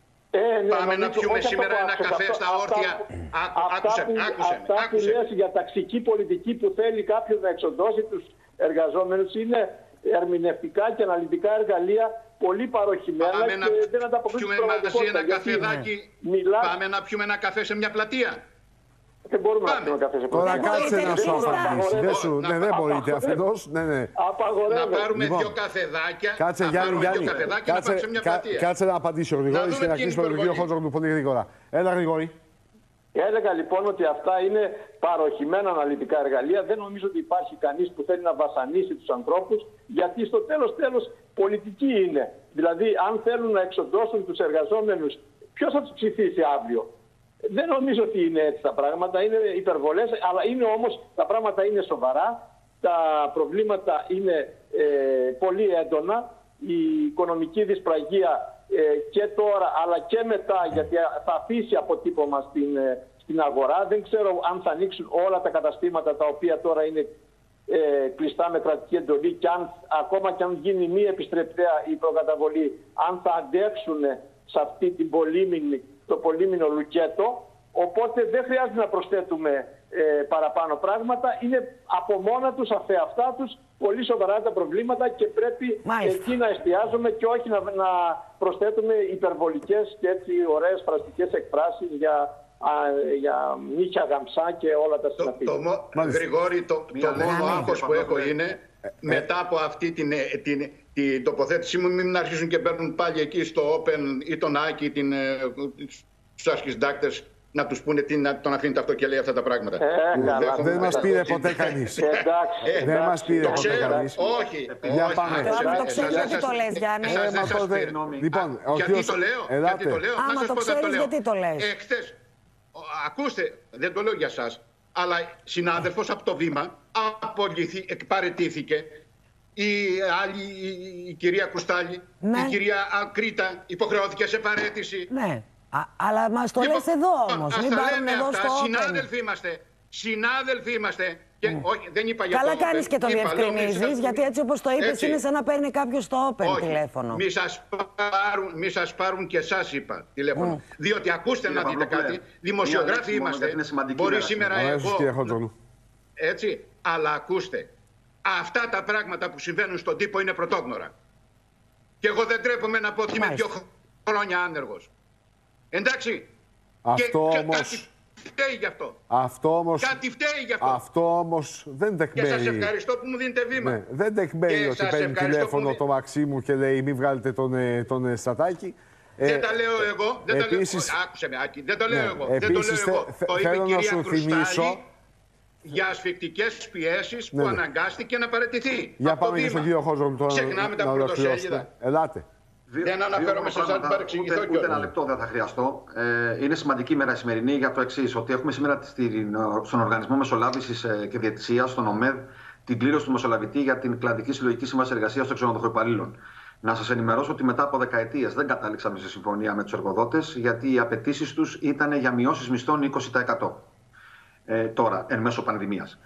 I: Ε, ναι,
J: Πάμε να πιούμε σήμερα ένα καφέ στα όρθια. Άκουσε, άκουσε.
I: Αυτά που λες για ταξική πολιτική που θέλει κάποιον να εξοντώσει τους εργαζόμενους είναι ερμηνευτικά και αναλυτικά εργαλεία πολύ παροχημένα.
J: Πάμε
I: και
J: να
I: δεν ανταποκρίνουν
J: πιούμε
I: στην
J: μαζί ένα
I: πραγματικότητα.
J: καφεδάκι.
I: Μιλά...
J: Πάμε να πιούμε ένα καφέ σε μια πλατεία.
I: Δεν μπορούμε Πάμε. να πιούμε καφέ σε πλατεία.
B: Τώρα κάτσε να σου απαντήσει. Δεν, σου, ναι, δεν μπορείτε αφενός. Ναι, ναι.
J: Να πάρουμε λοιπόν, δύο καφεδάκια.
B: Κάτσε Γιάννη, Γιάννη. Κάτσε,
J: να σε μια πλατεία.
B: Κάτσε να απαντήσει ο Γρηγόρης και να κλείσουμε τον κύριο Χότζογλου πολύ γρήγορα. Έλα Γρηγόρη.
I: Έλεγα λοιπόν ότι αυτά είναι παροχημένα αναλυτικά εργαλεία. Δεν νομίζω ότι υπάρχει κανείς που θέλει να βασανίσει τους ανθρώπους, γιατί στο τέλος τέλος πολιτική είναι. Δηλαδή, αν θέλουν να εξοντώσουν τους εργαζόμενους, ποιος θα τους ψηφίσει αύριο? Δεν νομίζω ότι είναι έτσι τα πράγματα. Είναι υπερβολές, αλλά είναι όμως, τα πράγματα είναι σοβαρά. Τα προβλήματα είναι ε, πολύ έντονα. Η οικονομική δυσπραγία Ε, και τώρα αλλά και μετά, γιατί θα αφήσει αποτύπωμα στην, στην αγορά. Δεν ξέρω αν θα ανοίξουν όλα τα καταστήματα τα οποία τώρα είναι ε, κλειστά με κρατική εντολή και αν, ακόμα και αν γίνει μη επιστρεπτέα η προκαταβολή, αν θα αντέξουν σε αυτή την πολύμηνη, το πολύμηνο λουκέτο. Οπότε δεν χρειάζεται να προσθέτουμε ε, παραπάνω πράγματα. Είναι από μόνα τους, αφεαυτά τους, πολύ σοβαρά τα προβλήματα και πρέπει Μάλιστα. εκεί να εστιάζουμε και όχι να, να προσθέτουμε υπερβολικές και έτσι ωραίες φραστικές εκφράσεις για, α, για νύχια γαμψά και όλα τα συναφή.
J: Γρηγόρη, το, το μόνο άγχος που έχω είναι ε, μετά από αυτή την, την, την τοποθέτησή μου μην αρχίσουν και παίρνουν πάλι εκεί στο Open ή τον Άκη, την, τους αρχισυντάκτες, να τους πούνε τι, να τον αφήνει αυτό και λέει αυτά τα πράγματα.
I: Ε, καλά,
B: δεν μας πήρε ποτέ κανείς.
I: Εντάξει.
B: Δεν μας πήρε ποτέ κανείς.
J: Όχι.
B: Για πάμε.
A: Άμα το ξέρεις γιατί το λες, Γιάννη.
B: Λοιπόν,
J: γιατί το λέω. Γιατί το λέω.
A: Άμα το ξέρεις γιατί το λες.
J: Χθες, ακούστε, δεν το λέω για σας, αλλά συνάδελφος από το Βήμα παραιτήθηκε. Η άλλη, η κυρία Κουστάλη, η κυρία Κρήτα υποχρεώθηκε σε παραίτηση.
A: Ναι. Α, αλλά μας το λες εδώ όμως, μην πάρουν εδώ στο Open.
J: Συνάδελφοι είμαστε, συνάδελφοι είμαστε. Και, mm. όχι, δεν είπα για
A: Καλά
J: το
A: κάνεις
J: Open.
A: και το διευκρινίζεις, γιατί έτσι όπως το είπες
J: έτσι.
A: είναι σαν να παίρνει κάποιος στο Open
J: όχι.
A: τηλέφωνο.
J: Μη σας πάρουν, μη σας πάρουν και εσάς είπα τηλέφωνο. Mm. Διότι ακούστε
F: Κύριε
J: να δείτε
F: Παυλόπουλε,
J: κάτι, δημοσιογράφοι
F: μόνο,
J: είμαστε, μπορεί
F: μέρα.
J: σήμερα
B: Αμέσως,
J: εγώ, έτσι, αλλά ακούστε, αυτά τα πράγματα που συμβαίνουν στον τύπο είναι πρωτόγνωρα. Και εγώ δεν τρέπομαι να πω ότι είμαι δύο χρόνια άνεργος. Εντάξει.
B: Αυτό
J: και,
B: όμως...
J: Κάτι φταίει γι' αυτό.
B: Αυτό όμως...
J: Κάτι φταίει γι' αυτό.
B: Αυτό όμως δεν τεκμέει.
J: Και σας ευχαριστώ που μου δίνετε βήμα.
B: Ναι, δεν τεκμέει ότι παίρνει τηλέφωνο μου... το Μαξίμου και λέει μην βγάλετε τον, τον Στρατάκη.
J: Δεν ε, τα λέω εγώ. Δεν επίσης... τα λέω... Άκουσε με, Άκη. Δεν το λέω ναι, εγώ. Δεν το λέω εγώ. Θε, το είπε η κυρία Κρουστάλη για ασφικτικές πιέσεις ναι, που ναι. αναγκάστηκε να παραιτηθεί.
B: Για πάμε και στον κύριο Χόζο.
J: Ξεχνάμε τα πρωτοσέλιδα.
B: Ελάτε.
J: Δεν αναφέρομαι σε εσάς, παρεξηγηθώ
F: ούτε, ούτε ένα λεπτό δεν θα χρειαστώ. Ε, είναι σημαντική ημέρα η σημερινή για το εξής, ότι έχουμε σήμερα στον Οργανισμό Μεσολάβησης και Διαιτησίας, στον ΟΜΕΔ, την κλήρωση του Μεσολαβητή για την κλαδική συλλογική σύμβαση εργασίας των ξενοδοχοϊπαλλήλων. Να σας ενημερώσω ότι μετά από δεκαετίες δεν καταλήξαμε σε συμφωνία με τους εργοδότες, γιατί οι απαιτήσεις τους ήταν για μειώσεις μισθών είκοσι τοις εκατό. Ε, τώρα, εν μέσω πανδημίας.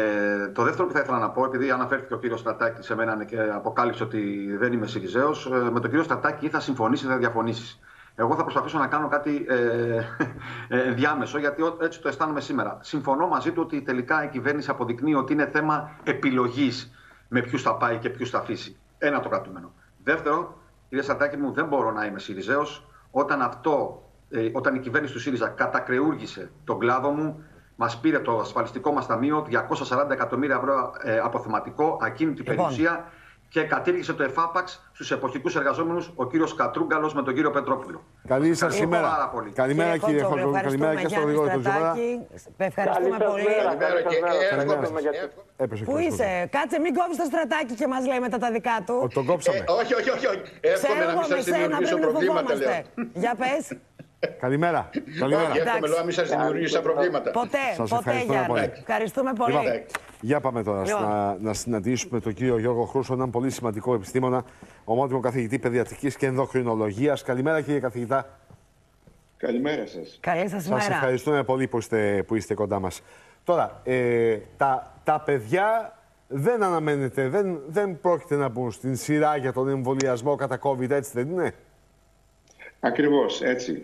F: Ε, το δεύτερο που θα ήθελα να πω, επειδή αναφέρθηκε ο κύριος Στρατάκη σε μένα και αποκάλυψε ότι δεν είμαι Συριζέος, ε, με τον κύριο Στρατάκη ή θα συμφωνήσει ή θα διαφωνήσει. Εγώ θα προσπαθήσω να κάνω κάτι ε, ε, διάμεσο, γιατί έτσι το αισθάνομαι σήμερα. Συμφωνώ μαζί του ότι τελικά η κυβέρνηση αποδεικνύει ότι είναι θέμα επιλογής με ποιους θα πάει και ποιους θα αφήσει. Ένα το κρατούμενο. Δεύτερο, κύριε Στρατάκη μου, δεν μπορώ να είμαι Συριζέος όταν, αυτό, ε, όταν η κυβέρνηση του ΣΥΡΙΖΑ κατακρεούργησε τον κλάδο μου. Μας πήρε το ασφαλιστικό μας ταμείο διακόσια σαράντα εκατομμύρια ευρώ ε, αποθεματικό, ακίνητη λοιπόν. περιουσία και κατήργησε το ΕΦΑΠΑΞ στους εποχικούς εργαζόμενους ο κύριος Κατρούγκαλος με τον κύριο Πετρόπουλο.
B: Καλή σας σήμερα. Καλημέρα κύριε Χόντζο. Καλημέρα και στον Γρηγόρη του Τζοβάρα.
A: Ευχαριστούμε πολύ.
B: Πού
A: είσαι, κάτσε μην κόβεις το Στρατάκη και μας λέει μετά τα δικά του.
B: Τον κόψαμε.
J: Όχι, όχι, όχι. Εύχομαι να μην σας δημιουργήσω προβλήματα, λέω.
A: Για πες.
B: Καλημέρα. Καλημέρα.
J: Όχι, εύχομαι λέω, μην σας δημιουργήσα προβλήματα.
A: Ποτέ,
B: Σας
A: ποτέ,
B: ευχαριστούμε πολύ.
A: Ευχαριστούμε πολύ.
B: Λοιπόν, για πάμε τώρα
A: Λοιπόν.
B: να, να συναντήσουμε τον κύριο Γιώργο Χρούσο, έναν πολύ σημαντικό επιστήμονα, ομότιμο καθηγητή παιδιατρικής και ενδοκρινολογίας. Καλημέρα, κύριε καθηγητά.
M: Καλημέρα σας.
A: Καλή σας ημέρα.
B: Σας ευχαριστούμε πολύ που είστε, που είστε κοντά μας. Τώρα, ε, τα, τα παιδιά δεν αναμένεται, δεν, δεν πρόκειται να μπουν στην σειρά για τον εμβολιασμό κατά COVID, έτσι δεν είναι?
M: Ακριβώς, έτσι.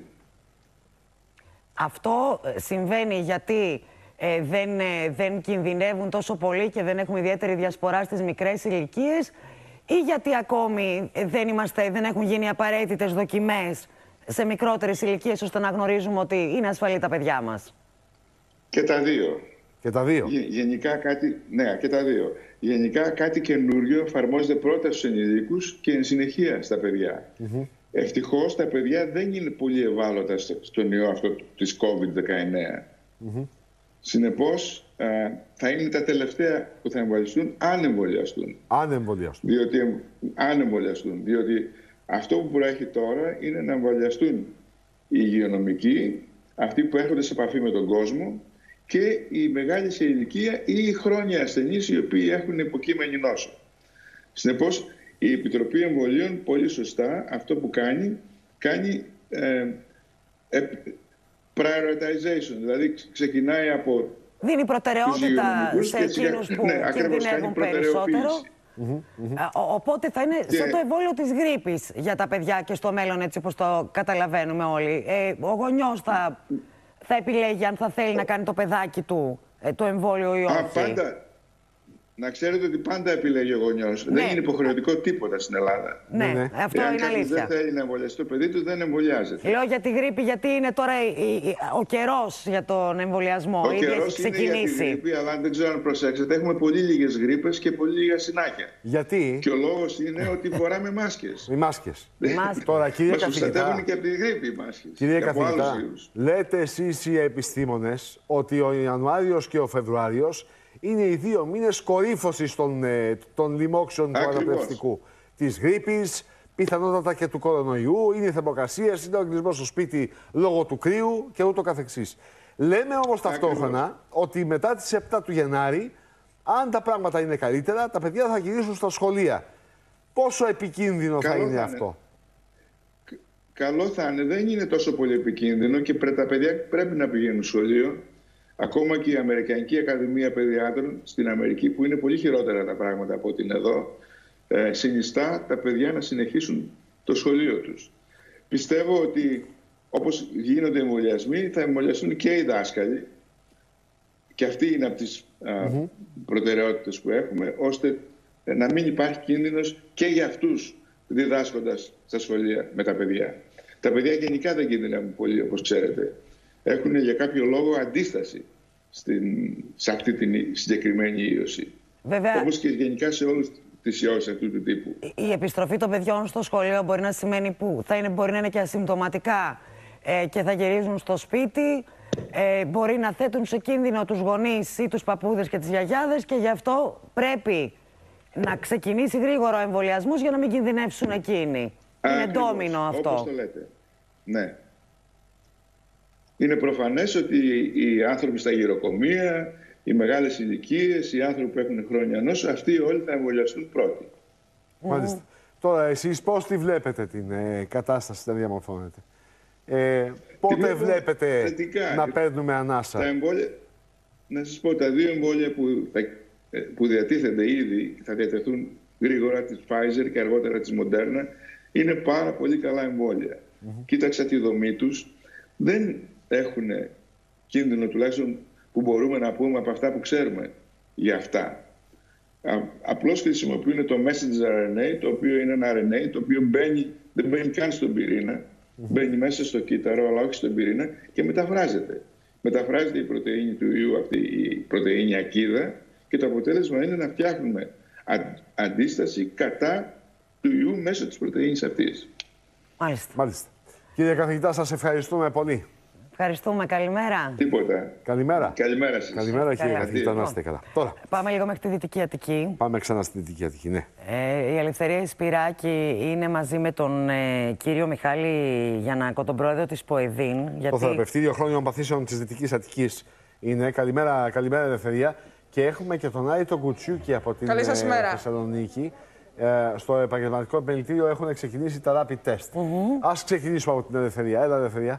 A: Αυτό συμβαίνει γιατί ε, δεν, ε, δεν κινδυνεύουν τόσο πολύ και δεν έχουμε ιδιαίτερη διασπορά στις μικρές ηλικίες, ή γιατί ακόμη δεν, είμαστε, δεν έχουν γίνει απαραίτητες δοκιμές σε μικρότερες ηλικίες ώστε να γνωρίζουμε ότι είναι ασφαλή τα παιδιά μας?
M: Και τα δύο.
B: Και τα δύο.
M: Γε, γενικά κάτι, ναι, και τα δύο. Γενικά κάτι καινούριο εφαρμόζεται πρώτα στους ενηλίκους και εν συνεχεία στα παιδιά. Mm-hmm. Ευτυχώς τα παιδιά δεν είναι πολύ ευάλωτα στον ιό αυτό της COVID δεκαεννέα. Mm-hmm. Συνεπώς, α, θα είναι τα τελευταία που θα εμβολιαστούν αν εμβολιαστούν.
B: Αν εμβολιαστούν.
M: Διότι, αν εμβολιαστούν. Διότι αυτό που προέχει τώρα είναι να εμβολιαστούν οι υγειονομικοί, αυτοί που έρχονται σε επαφή με τον κόσμο, και οι μεγάλοι σε ηλικία ή οι χρόνια ασθενείς οι οποίοι έχουν υποκείμενη νόσο. Συνεπώς, η Επιτροπή Εμβολίων πολύ σωστά αυτό που κάνει, κάνει ε, ε, prioritization, δηλαδή ξεκινάει από
A: δίνει προτεραιότητα σε εκείνους που
M: ναι,
A: κινδυνεύουν περισσότερο.
B: Mm-hmm, mm-hmm.
A: Ο, οπότε θα είναι και... σαν το εμβόλιο της γρίπης για τα παιδιά και στο μέλλον, έτσι όπως το καταλαβαίνουμε όλοι. Ε, ο γονιός θα, θα επιλέγει αν θα θέλει να κάνει το παιδάκι του ε, το εμβόλιο ή όχι.
M: Α, πάντα. Να ξέρετε ότι πάντα επιλέγει ο γονιός. Ναι. Δεν είναι υποχρεωτικό τίποτα στην Ελλάδα.
A: Ναι, ναι. Αυτό Εάν είναι αλήθεια.
M: Αν δεν θέλει να εμβολιαστεί το παιδί του, δεν εμβολιάζεται.
A: Λέω για τη γρίπη, γιατί είναι τώρα ο καιρός για τον εμβολιασμό.
M: Ο καιρός είναι για τη γρίπη, αλλά δεν ξέρω αν προσέξετε, έχουμε πολύ λίγες γρίπες και πολύ λίγα συνάχια.
B: Γιατί?
M: Και ο λόγος είναι ότι φοράμε μάσκες.
B: Οι μάσκες. Τώρα, κύριε
M: Μας
B: καθηγητά,
M: προστατεύουν και από τη γρίπη οι μάσκες.
B: Κύριε καθηγητά, λέτε εσείς οι επιστήμονες ότι ο Ιανουάριος και ο Φεβρουάριος είναι οι δύο μήνες κορύφωσης των, των λοιμόξεων του αναπνευστικού. Της γρίπης, πιθανότατα και του κορονοϊού, είναι οι θερμοκρασίες, είναι ο κλεισμός στο σπίτι λόγω του κρύου και ούτω καθεξής. Λέμε όμως ταυτόχρονα Ακριβώς. ότι μετά τις επτά του Γενάρη, αν τα πράγματα είναι καλύτερα, τα παιδιά θα γυρίσουν στα σχολεία. Πόσο επικίνδυνο Καλό θα είναι, είναι αυτό?
M: Καλό θα είναι. Δεν είναι τόσο πολύ επικίνδυνο και τα παιδιά πρέπει να πηγαίνουν σχολείο. Ακόμα και η Αμερικανική Ακαδημία Παιδιάτρων στην Αμερική, που είναι πολύ χειρότερα τα πράγματα από ό,τι είναι εδώ, ε, συνιστά τα παιδιά να συνεχίσουν το σχολείο τους. Πιστεύω ότι όπως γίνονται οι εμβολιασμοί, θα εμβολιαστούν και οι δάσκαλοι, και αυτή είναι από τις mm-hmm. προτεραιότητες που έχουμε, ώστε να μην υπάρχει κίνδυνος και για αυτούς διδάσκοντας στα σχολεία με τα παιδιά. Τα παιδιά γενικά δεν κινδυνεύουν πολύ, όπως ξέρετε. Έχουν για κάποιο λόγο αντίσταση στην, σε αυτή την συγκεκριμένη ίωση.
A: Βέβαια,
M: όπως και γενικά σε όλες τις ιώσεις αυτού του τύπου.
A: Η επιστροφή των παιδιών στο σχολείο μπορεί να σημαίνει που θα είναι, μπορεί να είναι και ασυμπτωματικά ε, και θα γυρίζουν στο σπίτι. Ε, μπορεί να θέτουν σε κίνδυνο τους γονείς ή τους παππούδες και τις γιαγιάδες, και γι' αυτό πρέπει να ξεκινήσει γρήγορα ο εμβολιασμός για να μην κινδυνεύσουν εκείνοι.
M: Ακριβώς,
A: είναι ντόμινο αυτό.
M: Όπως το λέτε. Ναι. Είναι προφανές ότι οι άνθρωποι στα γυροκομεία, οι μεγάλες ηλικίες, οι άνθρωποι που έχουν χρόνια νόσο, αυτοί όλοι θα εμβολιαστούν πρώτοι.
B: Μάλιστα. Mm. Τώρα, εσείς πώς τη βλέπετε την ε, κατάσταση να διαμορφώνεται? Ε, πότε βλέπετε θετικά να παίρνουμε ανάσα?
M: Τα εμβόλια, να σας πω, τα δύο εμβόλια που, θα, που διατίθενται ήδη, θα διατεθούν γρήγορα, της Pfizer και αργότερα της Moderna, είναι πάρα πολύ καλά εμβόλια. Mm-hmm. Κοίταξα τη δομή τους. Δεν έχουν κίνδυνο, τουλάχιστον που μπορούμε να πούμε από αυτά που ξέρουμε για αυτά. Α, απλώς χρησιμοποιούν το messenger αρ εν έι, το οποίο είναι ένα αρ εν έι, το οποίο μπαίνει, δεν μπαίνει καν στον πυρήνα, mm-hmm. μπαίνει μέσα στο κύτταρο, αλλά όχι στον πυρήνα, και μεταφράζεται. Μεταφράζεται η πρωτεΐνη του ιού, αυτή η πρωτεΐνη ακίδα, και το αποτέλεσμα είναι να φτιάχνουμε α, αντίσταση κατά του ιού μέσω της πρωτεΐνης αυτής.
A: Μάλιστα.
B: Μάλιστα. Κύριε καθηγητά, σας ευχαριστούμε πολύ.
A: Ευχαριστούμε. Καλημέρα.
M: Τίποτα.
B: Καλημέρα.
M: Καλημέρα σας.
B: Καλημέρα, κύριε
A: Καλά.
B: καθηγητά. Να είστε καλά. Τώρα.
A: Πάμε λίγο μέχρι τη Δυτική Αττική.
B: Πάμε ξανά στη Δυτική Αττική, ναι.
A: Ε, η Ελευθερία Σπυράκη είναι μαζί με τον ε, κύριο Μιχάλη Γιαννάκο, τον πρόεδρο της ΠΟΕΔΗΝ. Γιατί...
B: Το Θεραπευτήριο Χρόνιων Παθήσεων της Δυτικής Αττικής είναι. Καλημέρα, καλημέρα, Ελευθερία. Και έχουμε και τον Άρη τον Κουτσούκη από την ε, Θεσσαλονίκη. Ε, στο επαγγελματικό επιμελητήριο έχουν ξεκινήσει τα rapid test. Mm-hmm. Ας ξεκινήσουμε από την Ελευθερία. Έλα, Ελευθερία.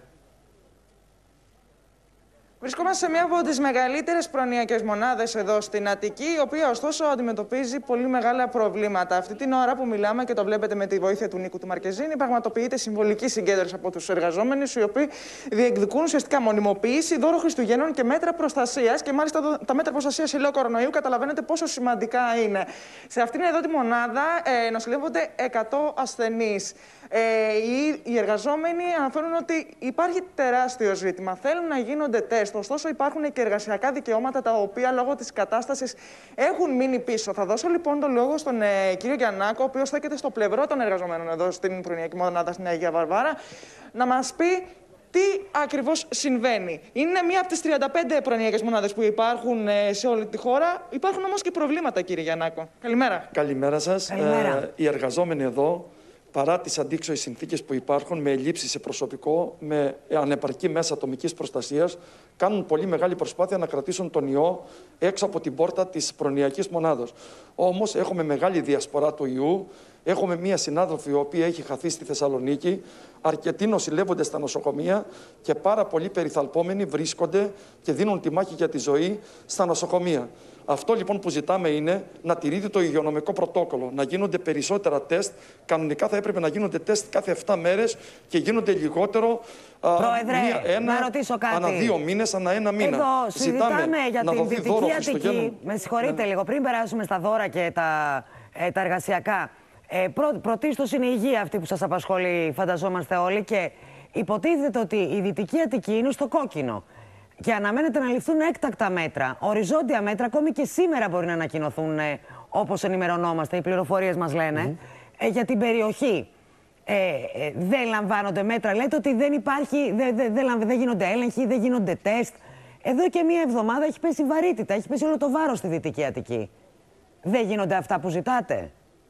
G: Βρισκόμαστε σε μία από τις μεγαλύτερες προνοιακές μονάδες εδώ στην Αττική, η οποία ωστόσο αντιμετωπίζει πολύ μεγάλα προβλήματα. Αυτή την ώρα που μιλάμε, και το βλέπετε με τη βοήθεια του Νίκου του Μαρκεζίνη, πραγματοποιείται συμβολική συγκέντρωση από τους εργαζόμενους, οι οποίοι διεκδικούν ουσιαστικά μονιμοποίηση, δώρο Χριστουγέννων και μέτρα προστασίας. Και μάλιστα τα μέτρα προστασίας σε λόγω κορονοϊού καταλαβαίνετε πόσο σημαντικά είναι. Σε αυτήν εδώ τη μονάδα ε, νοσηλεύονται εκατό ασθενείς. Ε, οι, οι εργαζόμενοι αναφέρουν ότι υπάρχει τεράστιο ζήτημα. Θέλουν να γίνονται τεστ, ωστόσο υπάρχουν και εργασιακά δικαιώματα τα οποία λόγω της κατάστασης έχουν μείνει πίσω. Θα δώσω λοιπόν τον λόγο στον ε, κύριο Γιαννάκο, ο οποίος στέκεται στο πλευρό των εργαζομένων εδώ στην προνοιακή μονάδα στην Αγία Βαρβάρα, να μας πει τι ακριβώς συμβαίνει. Είναι μία από τις τριάντα πέντε προνοιακές μονάδες που υπάρχουν ε, σε όλη τη χώρα. Υπάρχουν όμως και προβλήματα, κύριε Γιαννάκο. Καλημέρα.
N: Καλημέρα σας.
A: Καλημέρα.
N: Ε, οι εργαζόμενοι εδώ, παρά τις αντίξωες συνθήκες που υπάρχουν, με ελλείψεις σε προσωπικό, με ανεπαρκή μέσα ατομικής προστασίας, κάνουν πολύ μεγάλη προσπάθεια να κρατήσουν τον ιό έξω από την πόρτα της προνοιακής μονάδος. Όμως έχουμε μεγάλη διασπορά του ιού. Έχουμε μία συνάδελφη η οποία έχει χαθεί στη Θεσσαλονίκη. Αρκετοί νοσηλεύονται στα νοσοκομεία και πάρα πολλοί περιθαλπόμενοι βρίσκονται και δίνουν τη μάχη για τη ζωή στα νοσοκομεία. Αυτό λοιπόν που ζητάμε είναι να τηρείται το υγειονομικό πρωτόκολλο, να γίνονται περισσότερα τεστ. Κανονικά θα έπρεπε να γίνονται τεστ κάθε επτά μέρες και γίνονται λιγότερο.
A: Πρόεδρε,
N: μία, ένα,
A: να ρωτήσω κάτι.
N: Ανά δύο μήνες, ανά ένα μήνα.
A: Εδώ συζητάμε
N: Ζητάμε
A: για
N: να
A: την
N: δοθεί
A: Δυτική
N: δώρο
A: Αττική.
N: Χριστουγέννων.
A: Με συγχωρείτε ναι. λίγο, πριν περάσουμε στα δώρα και τα, ε, τα εργασιακά. Ε, πρω, πρωτίστως είναι η υγεία αυτή που σας απασχολεί, φανταζόμαστε όλοι, και υποτίθεται ότι η Δυτική Αττική είναι στο κόκκινο. Και αναμένεται να ληφθούν έκτακτα μέτρα, οριζόντια μέτρα, ακόμη και σήμερα μπορεί να ανακοινωθούν, ε, όπως ενημερωνόμαστε, οι πληροφορίες μας λένε, mm-hmm. ε, για την περιοχή. Ε, ε, δεν λαμβάνονται μέτρα, λέτε ότι δεν υπάρχει, δεν δε, δε, δε γίνονται έλεγχοι, δεν γίνονται τεστ. Εδώ και μία εβδομάδα έχει πέσει βαρύτητα, έχει πέσει όλο το βάρος στη Δυτική Αττική. Δεν γίνονται αυτά που ζητάτε.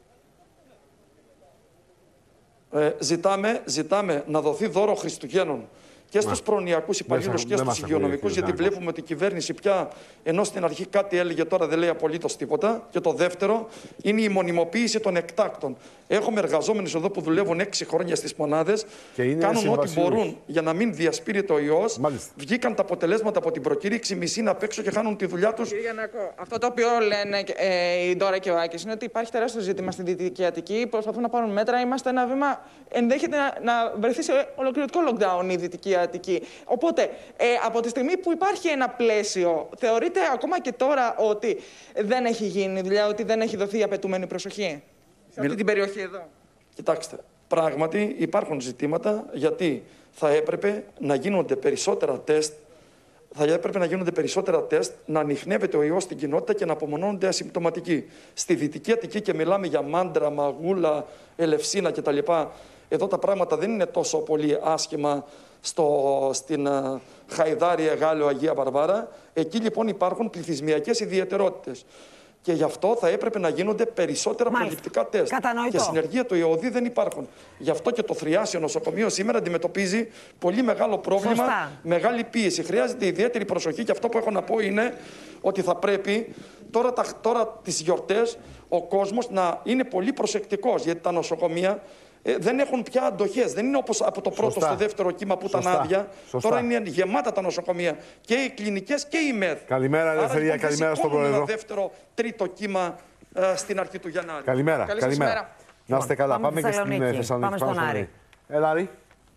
N: Ε, ζητάμε, ζητάμε να δοθεί δώρο Χριστουγέννων και στους προνοιακούς υπαλλήλους και στους υγειονομικούς, γιατί βλέπουμε ότι η κυβέρνηση πια, ενώ στην αρχή κάτι έλεγε, τώρα δεν λέει απολύτως τίποτα. Και το δεύτερο είναι η μονιμοποίηση των εκτάκτων. Έχουμε εργαζόμενους εδώ που δουλεύουν έξι χρόνια στις μονάδες, κάνουν ό,τι μπορούν για να μην διασπείρεται ο ιός. Μάλιστα. Βγήκαν τα αποτελέσματα από την προκήρυξη, μισή να απ' έξω και χάνουν τη δουλειά τους.
G: Κύριε Γιαννάκο, αυτό το οποίο λένε ε, η Ντόρα και ο Άκης είναι ότι υπάρχει τεράστιο ζήτημα στην Δυτική Αττική. Προσπαθούν να πάρουν μέτρα. Είμαστε ένα βήμα. Ενδέχεται να, να βρεθεί σε ολοκληρωτικό lockdown η Δυτική Αττική. Οπότε, ε, από τη στιγμή που υπάρχει ένα πλαίσιο, θεωρείτε ακόμα και τώρα ότι δεν έχει γίνει δουλειά, ότι δεν έχει δοθεί η απαιτούμενη προσοχή σε αυτή την περιοχή εδώ?
N: Κοιτάξτε, πράγματι υπάρχουν ζητήματα, γιατί θα έπρεπε να γίνονται περισσότερα τεστ, θα έπρεπε να γίνονται περισσότερα τεστ, να ανιχνεύεται ο ιός στην κοινότητα και να απομονώνονται ασυμπτωματικοί. Στη Δυτική Αττική, και μιλάμε για Μάντρα, Μαγούλα, Ελευσίνα κτλ., εδώ τα πράγματα δεν είναι τόσο πολύ άσχημα. Στο, στην uh, Χαϊδάρη, Εγάλεο, Αγία Βαρβάρα. Εκεί λοιπόν υπάρχουν πληθυσμιακές ιδιαιτερότητες. Και γι' αυτό θα έπρεπε να γίνονται περισσότερα προληπτικά τεστ.
A: Κατανοητό.
N: Και συνεργεία του ΕΟΔΗ δεν υπάρχουν. Γι' αυτό και το Θριάσιο νοσοκομείο σήμερα αντιμετωπίζει πολύ μεγάλο πρόβλημα, Σωστά. μεγάλη πίεση. Χρειάζεται ιδιαίτερη προσοχή, και αυτό που έχω να πω είναι ότι θα πρέπει τώρα, τα, τώρα τις γιορτές ο κόσμος να είναι πολύ προσεκτικός, γιατί τα νοσοκομεία Ε, δεν έχουν πια αντοχές. Δεν είναι όπως από το πρώτο Σωστά. στο δεύτερο κύμα που Σωστά. ήταν άδεια. Σωστά. Τώρα είναι γεμάτα τα νοσοκομεία. Και οι κλινικές και οι ΜΕΘ.
B: Καλημέρα, Ελευθερία. Λοιπόν, καλημέρα στον Πρόεδρο.
N: Ένα δεύτερο, τρίτο κύμα ε, στην αρχή του Γενάρη.
B: Καλημέρα.
N: Καλή
B: καλημέρα.
N: Σας μέρα.
B: Να είστε καλά. Πάμε, Πάμε και στην Θεσσαλονίκη.
A: Πάμε στον Άρη.
B: Έλα, Άρη.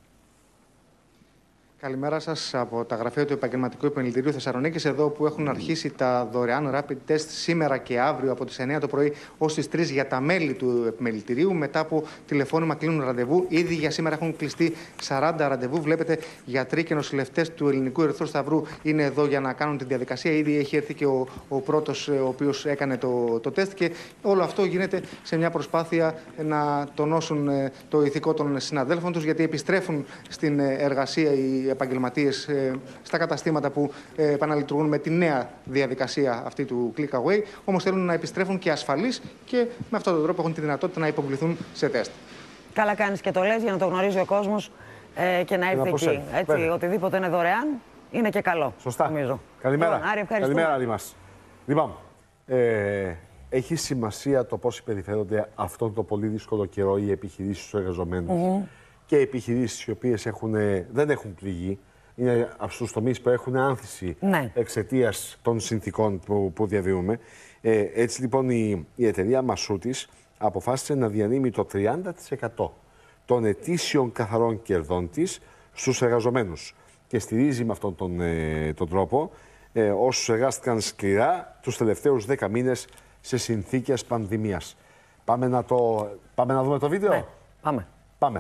O: Καλημέρα σας από τα γραφεία του Επαγγελματικού Επιμελητηρίου Θεσσαλονίκης, εδώ που έχουν αρχίσει τα δωρεάν rapid test σήμερα και αύριο από τις εννιά το πρωί ως τις τρεις για τα μέλη του Επιμελητηρίου. Μετά από τηλεφώνημα κλείνουν ραντεβού. Ήδη για σήμερα έχουν κλειστεί σαράντα ραντεβού. Βλέπετε, γιατροί και νοσηλευτές του Ελληνικού Ερυθρού Σταυρού είναι εδώ για να κάνουν τη διαδικασία. Ήδη έχει έρθει και ο, ο πρώτος ο οποίος έκανε το, το τεστ, και όλο αυτό γίνεται σε μια προσπάθεια να τονώσουν το ηθικό των συναδέλφων τους, γιατί επιστρέφουν στην εργασία οι οι επαγγελματίες στα καταστήματα που επαναλειτουργούν με τη νέα διαδικασία αυτή του click away. Όμως θέλουν να επιστρέφουν και ασφαλείς και με αυτόν τον τρόπο έχουν τη δυνατότητα να υποβληθούν σε τεστ.
A: Καλά κάνεις και το λες για να το γνωρίζει ο κόσμος ε, και να έρθει εκεί. Έτσι, Πέρα. Οτιδήποτε είναι δωρεάν είναι και καλό.
B: Σωστά.
A: Νομίζω.
B: Καλημέρα.
A: Λοιπόν, Άρη,
B: Καλημέρα, Άρη μας. Λοιπόν, ε, έχει σημασία το πώς συμπεριφέρονται αυτόν τον πολύ δύσκολο καιρό οι επιχειρήσεις στους εργαζομένους. Mm-hmm. Και οι επιχειρήσεις οι οποίες έχουν, δεν έχουν πληγεί, είναι στους τομείς που έχουν άνθηση ναι. εξαιτίας των συνθήκων που, που διαβιούμε. Ε, έτσι λοιπόν η, η εταιρεία Μασούτης αποφάσισε να διανύμει το τριάντα τοις εκατό των ετήσιων καθαρών κερδών της στους εργαζομένους και στηρίζει με αυτόν τον, ε, τον τρόπο ε, όσους εργάστηκαν σκληρά τους τελευταίους δέκα μήνες σε συνθήκες πανδημίας. Πάμε να, το, πάμε να δούμε το βίντεο.
A: Ναι, πάμε.
B: Πάμε.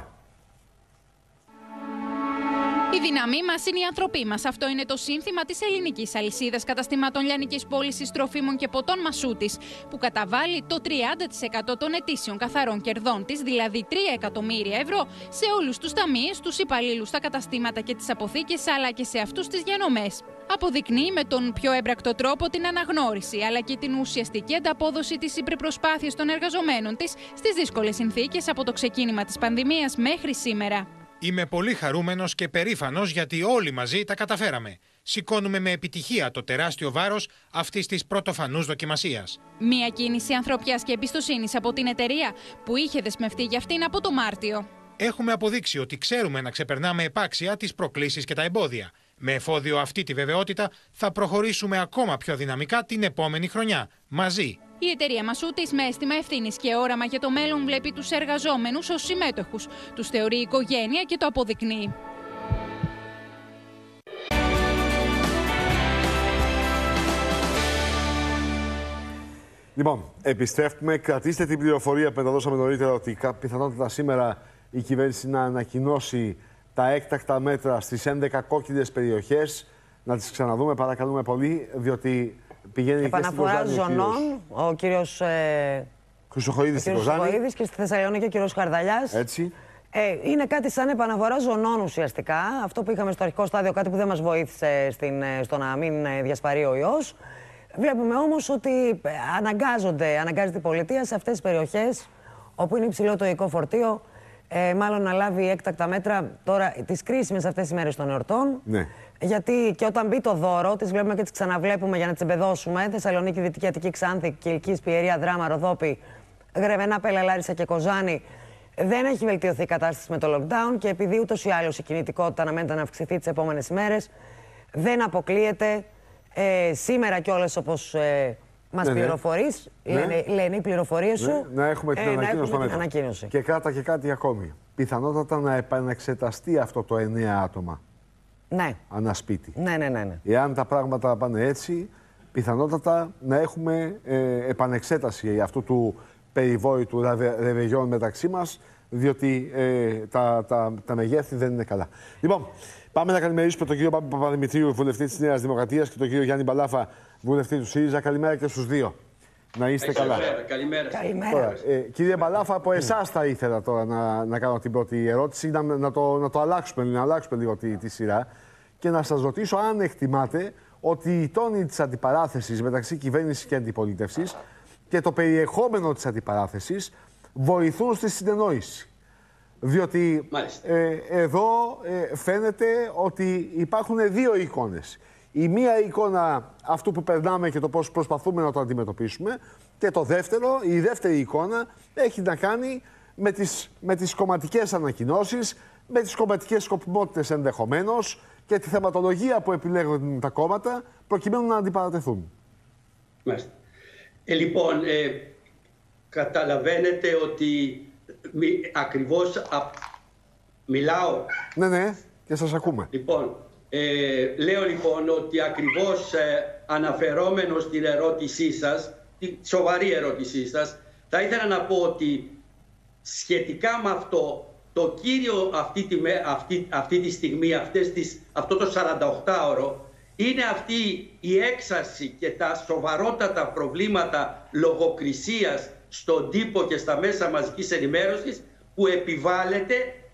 L: Η δύναμή μας είναι οι άνθρωποι μας. Αυτό είναι το σύνθημα της ελληνικής αλυσίδας καταστημάτων λιανικής πώλησης τροφίμων και ποτών Μασούτης, που καταβάλει το τριάντα τοις εκατό των ετήσιων καθαρών κερδών της, δηλαδή τρία εκατομμύρια ευρώ, σε όλους τους ταμείες, τους υπαλλήλους, τα καταστήματα και τις αποθήκες, αλλά και σε αυτούς τις διανομές. Αποδεικνύει με τον πιο έμπρακτο τρόπο την αναγνώριση, αλλά και την ουσιαστική ανταπόδοση της υπερπροσπάθειας των εργαζομένων της στις δύσκολες συνθήκες από το ξεκίνημα της πανδημίας μέχρι σήμερα.
V: Είμαι πολύ χαρούμενος και περήφανος γιατί όλοι μαζί τα καταφέραμε. Σηκώνουμε με επιτυχία το τεράστιο βάρος αυτής της πρωτοφανούς δοκιμασίας.
L: Μία κίνηση ανθρωπιάς και εμπιστοσύνης από την εταιρεία που είχε δεσμευτεί για αυτήν από το Μάρτιο.
V: Έχουμε αποδείξει ότι ξέρουμε να ξεπερνάμε επάξια τις προκλήσεις και τα εμπόδια. Με εφόδιο αυτή τη βεβαιότητα θα προχωρήσουμε ακόμα πιο δυναμικά την επόμενη χρονιά, μαζί.
L: Η εταιρεία Μασούτης, με αίσθημα ευθύνης και όραμα για το μέλλον, βλέπει τους εργαζόμενους ως συμμέτοχους. Τους θεωρεί οικογένεια και το αποδεικνύει.
B: Λοιπόν, επιστρέφουμε. Κρατήστε την πληροφορία που μεταδώσαμε νωρίτερα ότι πιθανότατα σήμερα η κυβέρνηση να ανακοινώσει τα έκτακτα μέτρα στις έντεκα κόκκινες περιοχές. Να τις ξαναδούμε, παρακαλούμε πολύ, διότι πηγαίνει
A: επαναφορά και στην Κοζάνη ζωνών, ο κύριος ε,
B: Χρυσοχοΐδης στην Κοζάνη
A: και στη Θεσσαλονίκη ο κύριος Χαρδαλιάς.
B: Έτσι.
A: Ε, είναι κάτι σαν επαναφορά ζωνών ουσιαστικά. Αυτό που είχαμε στο αρχικό στάδιο, κάτι που δεν μας βοήθησε στην, στο να μην διασπαρεί ο ιός. Βλέπουμε όμως ότι αναγκάζονται, αναγκάζεται η πολιτεία σε αυτές τις περιοχές όπου είναι υψηλό το οικό φορτίο, ε, μάλλον να λάβει έκτακτα μέτρα τώρα τις κρίσιμες αυτές τις μέρες των εορτών.
B: Ναι.
A: Γιατί και όταν μπει το δώρο, τις βλέπουμε και τις ξαναβλέπουμε για να τις εμπεδώσουμε. Θεσσαλονίκη, Δυτική Αττική, Ξάνθη, Κιλκής, Πιερία, Δράμα, Ροδόπη, Γρεβενά, Πέλα, Λάρισα και Κοζάνη. Δεν έχει βελτιωθεί η κατάσταση με το lockdown και επειδή ούτως ή άλλως η κινητικότητα αναμένεται να αυξηθεί τις επόμενες ημέρες, δεν αποκλείεται ε, σήμερα κιόλας όπως ε, μας ναι, πληροφορείς, ναι. Λένε, λένε οι πληροφορίες σου,
B: ναι, να έχουμε την, ε, ανακοίνωση,
A: να έχουμε την ανακοίνωση.
B: Και κράτα και κάτι ακόμη. Πιθανότατα να επανεξεταστεί αυτό το εννέα άτομα.
A: Ναι.
B: Ανασπίτι.
A: Ναι, ναι, ναι, ναι.
B: Εάν τα πράγματα πάνε έτσι, πιθανότατα να έχουμε ε, επανεξέταση αυτού του περιβόητου ρεβεγιών μεταξύ μας, διότι ε, τα, τα, τα μεγέθη δεν είναι καλά. Λοιπόν, πάμε να καλημερίσουμε τον κύριο Πάπη Παπαδημητρίου, βουλευτή της Νέας Δημοκρατίας, και τον κύριο Γιάννη Μπαλάφα, βουλευτή του ΣΥΡΙΖΑ. Καλημέρα και στους δύο. Να είστε καλά.
W: Καλημέρα.
A: Καλημέρα.
B: Τώρα, ε, κύριε Μπαλάφα, από εσάς θα ήθελα τώρα να, να κάνω την πρώτη ερώτηση, να, να, το, να το αλλάξουμε, να αλλάξουμε λίγο τη, τη σειρά και να σας ρωτήσω αν εκτιμάτε ότι η τόνη της αντιπαράθεσης μεταξύ κυβέρνησης και αντιπολίτευσης και το περιεχόμενο της αντιπαράθεσης βοηθούν στη συνεννόηση. Διότι ε, εδώ ε, φαίνεται ότι υπάρχουν δύο εικόνες. Η μία εικόνα αυτού που περνάμε και το πώς προσπαθούμε να το αντιμετωπίσουμε, και το δεύτερο, η δεύτερη εικόνα έχει να κάνει με τις, με τις κομματικές ανακοινώσεις, με τις κομματικές σκοπιμότητες ενδεχομένως και τη θεματολογία που επιλέγουν τα κόμματα προκειμένου να αντιπαρατεθούν.
W: Μάλιστα. Ε, λοιπόν, ε, καταλαβαίνετε ότι μη, ακριβώς α, μιλάω.
B: Ναι, ναι, και σας ακούμε.
W: Λοιπόν, ε, λέω λοιπόν ότι ακριβώς ε, αναφερόμενο στην ερώτησή σας, τη σοβαρή ερώτησή σας, θα ήθελα να πω ότι σχετικά με αυτό, το κύριο αυτή τη, αυτή, αυτή τη στιγμή, αυτές τις, αυτό το σαρανταοκτάωρο, είναι αυτή η έξαρση και τα σοβαρότατα προβλήματα λογοκρισίας στον τύπο και στα μέσα μαζικής ενημέρωσης που επιβάλλεται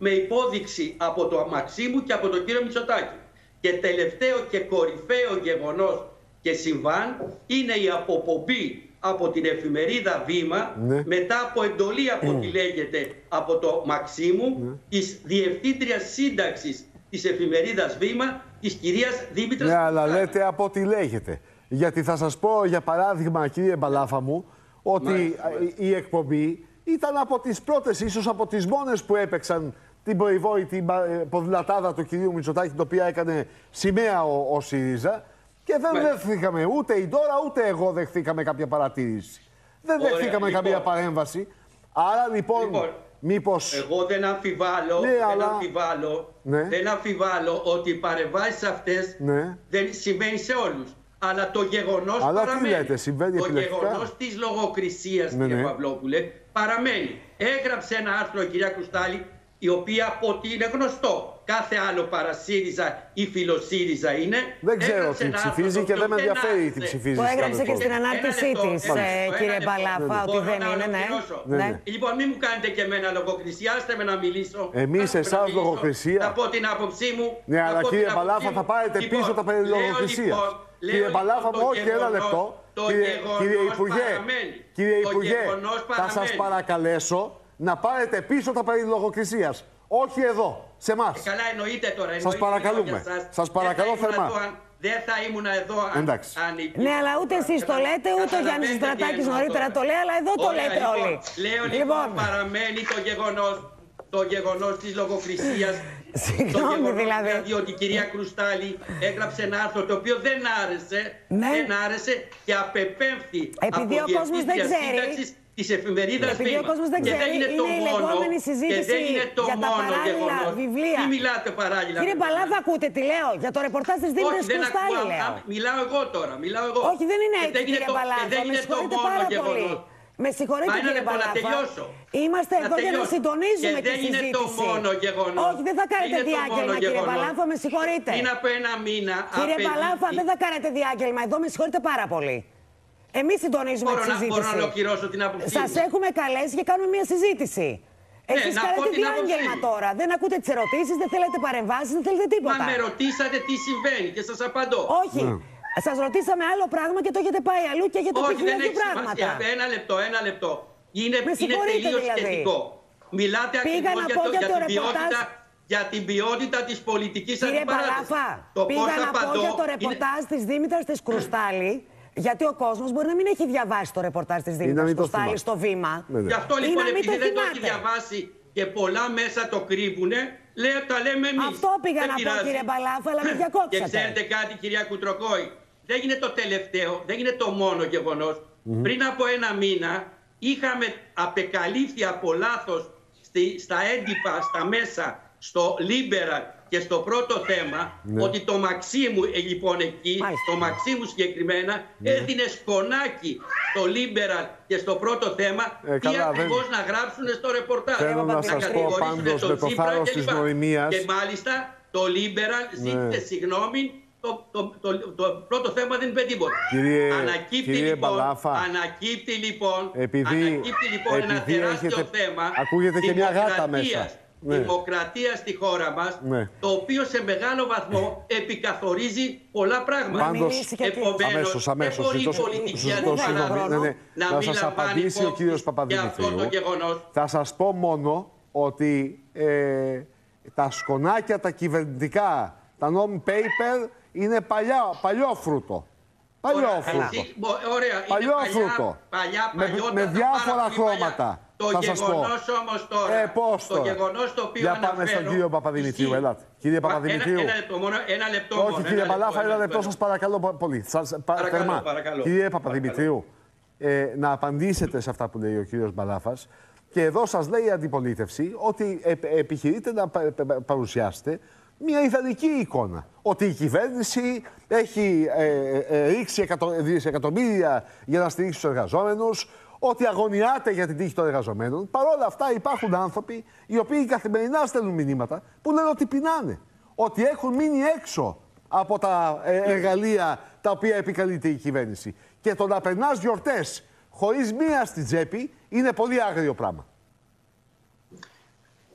W: με υπόδειξη από το Μαξίμου και από τον κύριο Μητσοτάκη. Και τελευταίο και κορυφαίο γεγονός και συμβάν είναι η αποπομπή από την εφημερίδα Βήμα, ναι. μετά από εντολή από ό,τι λέγεται από το Μαξίμου, ναι. της διευθύντριας σύνταξης της εφημερίδας Βήμα, της κυρίας Δήμητρας.
B: Ναι, αλλά λέτε από ό,τι λέγεται. Γιατί θα σας πω, για παράδειγμα, κύριε Μπαλάφα μου, ότι μάλιστα, μάλιστα. η εκπομπή ήταν από τις πρώτες, ίσως από τις μόνες που έπαιξαν την προϊβόητη ποδηλατάδα του κυρίου Μητσοτάκη, την οποία έκανε σημαία ο, ο ΣΥΡΙΖΑ. Και δεν Μάλιστα. δεχθήκαμε, ούτε η Ντόρα ούτε εγώ δεχθήκαμε κάποια παρατήρηση. Δεν Ωραία, δεχθήκαμε λοιπόν. καμία παρέμβαση. Άρα λοιπόν, λοιπόν μήπως...
W: Εγώ δεν αμφιβάλλω, ναι, δεν, αλλά... αμφιβάλλω ναι. δεν αμφιβάλλω ότι οι παρεμβάσεις αυτές ναι. δεν συμβαίνει σε όλους. Αλλά το γεγονός αλλά παραμένει.
B: Τι λέτε, συμβαίνει
W: το
B: επιλεκτικά.
W: γεγονός της λογοκρισίας, ναι, κύριε ναι. Παυλόπουλε, παραμένει. Έγραψε ένα άρθρο η κυρία Κρουστάλη, η οποία από ό,τι είναι γνωστό, κάθε άλλο παρασύριζα ή φιλοσύριζα είναι.
B: Δεν ξέρω τι ψηφίζει και δεν με ενδιαφέρει τι ψηφίζει.
A: Το έγραψε και στην ανάρτησή τη, κύριε Μπαλάφα, ότι δεν είναι, ναι.
W: Λοιπόν, μην μου κάνετε και εμένα λογοκρισία, άστε με να μιλήσω.
B: Εμείς εσάς λογοκρισία.
W: Θα πω την άποψή μου.
B: Ναι, αλλά κύριε Μπαλάφα, θα πάρετε πίσω τα περί λογοκρισίας. Κύριε Μπαλάφα μου, όχι ένα λεπτό. Κύριε Υπουργέ, κύριε Υπουργέ, θα σας παρακαλέσω να πάρετε πίσω τα περί λογοκρισίας. Όχι εδώ, σε εμάς.
W: Ε, καλά, εννοείται τώρα.
B: Σας παρακαλούμε. Σας παρακαλώ θερμά.
W: Δεν θα ήμουν εδώ αν, αν
A: Ναι, αλλά ούτε εσείς το λέτε, ούτε ο Γιάννης Στρατάκης νωρίτερα το λέει, αλλά εδώ το
W: Ωραία,
A: λέτε
W: λοιπόν,
A: όλοι.
W: Λέω λοιπόν, παραμένει το γεγονός, το γεγονός της λογοκρισίας.
A: Συγγνώμη δηλαδή.
W: Διότι η κυρία Κρουστάλη έγραψε ένα άρθρο το οποίο δεν άρεσε,
A: ναι. δεν
W: άρεσε και απεπέμφθη
A: επειδή
W: από
A: ο κόσμος δεν ξέρει.
W: Της εφημερίδας
A: Επειδή ο κόσμος δεν ξέρει, είναι, είναι η λεγόμενη συζήτηση για τα παράλληλα βιβλία.
W: Τι μιλάτε παράλληλα.
A: Κύριε Μπαλάφα, ακούτε τι λέω, για το ρεπορτάζ της Δήμητρας Κρουστάλη λέω.
W: Μιλάω εγώ τώρα, μιλάω εγώ.
A: Όχι, δεν είναι έτσι, κύριε Μπαλάφα, με συγχωρείτε πάρα πολύ. Με συγχωρείτε, κύριε Μπαλάφα. Είμαστε εδώ για να συντονίζουμε τη συζήτηση.
W: Δεν είναι το μόνο γεγονός.
A: Όχι, δεν θα κάνετε διάγγελμα, κύριε Μπαλάφα, με συγχωρείτε.
W: Είναι από ένα μήνα.
A: Κύριε Μπαλάφα, δεν θα κάνετε διάγγελμα εδώ, με συγχωρείτε πάρα πολύ. Εμείς συντονίζουμε
W: μπορώ
A: τη συζήτηση.
W: Να, μπορώ να ολοκληρώσω την άποψή μου.
A: Σας έχουμε καλέσει και κάνουμε μια συζήτηση.
W: Ναι,
A: εσείς κάνετε διάγγελμα τώρα. Δεν ακούτε τις ερωτήσεις, δεν θέλετε παρεμβάσεις, δεν θέλετε τίποτα.
W: Μα με ρωτήσατε τι συμβαίνει και σας απαντώ.
A: Όχι. Ναι. Σας ρωτήσαμε άλλο πράγμα και το έχετε πάει αλλού και έχετε πει χιλιάδες πράγματα.
W: Ένα λεπτό, ένα λεπτό. Είναι, είναι τελείως
A: δηλαδή.
W: σχετικό. Μιλάτε ακριβώς για, το, για, την ποιότητα, για την ποιότητα της πολιτικής αντιπαράθεσης.
A: Κύριε Μπαλάφα, πήγα να πω για το ρεπορτάζ είναι... της Δήμητρας της Κρουστάλη. Γιατί ο κόσμος μπορεί να μην έχει διαβάσει το ρεπορτάζ της Δήμητρας Κρουστάλη στο Βήμα.
W: Γι' αυτό λοιπόν, επειδή δεν το έχει διαβάσει και πολλά μέσα το κρύβουνε, λέω, τα λέμε εμείς.
A: Αυτό πήγα δεν να πειράζει. πω, κύριε Μπαλάφα, αλλά με διακόψατε.
W: Και ξέρετε κάτι, κυρία Κουτροκόη, δεν είναι το τελευταίο, δεν είναι το μόνο γεγονός. Mm-hmm. Πριν από ένα μήνα είχαμε απεκαλύφθει από λάθος στα έντυπα, στα μέσα, στο Liberal και στο πρώτο θέμα, ναι. ότι το Μαξίμου, ε, λοιπόν εκεί, Μάλιστα. το Μαξίμου συγκεκριμένα, ναι. έδινε σκονάκι στο Liberal και στο πρώτο θέμα, ε, τι ακριβώς δεν... να γράψουν στο ρεπορτάζ.
B: Θέλω να, να σας πω πάντως με το θάρρος της νοημίας.
W: Και μάλιστα το Liberal ναι. ζήτησε συγγνώμη. Το, το, το, το, το πρώτο θέμα δεν είπε τίποτα.
B: Κύριε,
W: ανακύπτει,
B: κύριε
W: λοιπόν,
B: Μπαλάφα,
W: ανακύπτει λοιπόν,
B: επειδή,
W: ανακύπτει, λοιπόν
B: επειδή
W: ένα τεράστιο
B: έχετε,
W: θέμα
B: ακούγεται και μια γάτα μέσα.
W: Δημοκρατία ναι. στη χώρα μας, ναι. το οποίο σε μεγάλο βαθμό επικαθορίζει πολλά πράγματα.
B: Πάντως,
W: επομένως,
B: αμέσως,
W: δεν μπορεί η πολιτική αντιπαράθεση
B: ναι, ναι.
W: να
B: θα
W: μην
B: σας
W: λαμβάνει
B: απαντήσει ο κύριος Παπαδημητρίου. Θα σας πω μόνο ότι ε, τα σκονάκια, τα κυβερνητικά, τα non-paper είναι παλιά, παλιό φρούτο. Παλιό
W: ωραία,
B: φρούτο.
W: εσύ, ωραία,
B: παλιό
W: παλιά,
B: φρούτο.
W: Παλιά,
B: με, με διάφορα χρώματα.
W: Το γεγονός όμως τώρα,
B: ε, πώς
W: το γεγονός το οποίο
B: Για
W: αναφέρω...
B: πάμε στον κύριο Παπαδημητρίου, ελάτε. Κύριε Παπαδημητρίου.
W: Ένα, ένα λεπτό μόνο, ένα λεπτό
B: Όχι,
W: μόνο,
B: κύριε
W: ένα
B: Μπαλάφα,
W: λεπτό,
B: ένα λεπτό, σας παρακαλώ πολύ. Σας,
W: παρακαλώ, παρακαλώ.
B: Κύριε Παπαδημητρίου, ε, να απαντήσετε σε αυτά που λέει ο κύριος Μπαλάφας. Και εδώ σας λέει η αντιπολίτευση ότι ε, επιχειρείτε να παρουσιάσετε μια ιδανική εικόνα. Ότι η κυβέρνηση έχει ε, ε, ρίξει δισεκατομμύρια για να στηρίξει τους εργαζόμενους, ότι αγωνιάται για την τύχη των εργαζομένων. Παρ' όλα αυτά υπάρχουν άνθρωποι οι οποίοι καθημερινά στέλνουν μηνύματα που λένε ότι πεινάνε. Ότι έχουν μείνει έξω από τα εργαλεία τα οποία επικαλείται η κυβέρνηση. Και το να περνάς γιορτές χωρίς μία στην τσέπη είναι πολύ άγριο πράγμα.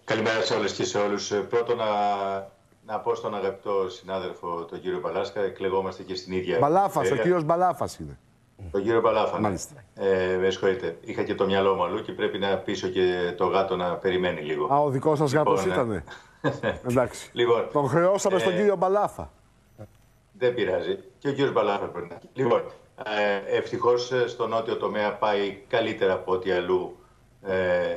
P: Καλημέρα σε όλες και σε όλους. Πρώτον, να, να πω στον αγαπητό συνάδελφο, τον κύριο Μπαλάσκα, εκλεγόμαστε και στην ίδια.
B: Μπαλάφας, ο κύριος Μπαλάφας είναι.
P: Τον κύριο Μπαλάφα.
B: Μάλιστα.
P: Ε, με συγχωρείτε. Είχα και το μυαλό μου αλλού και πρέπει να πείσω και το γάτο να περιμένει λίγο.
B: Α, ο δικός σας
P: λοιπόν,
B: γάτος ήτανε. Εντάξει.
P: Λοιπόν,
B: τον χρεώσαμε ε, στον κύριο Μπαλάφα.
P: Δεν πειράζει. Και ο κύριος Μπαλάφα πρέπει να. Λοιπόν, ε, ευτυχώς στο νότιο τομέα πάει καλύτερα από ό,τι αλλού. Ε,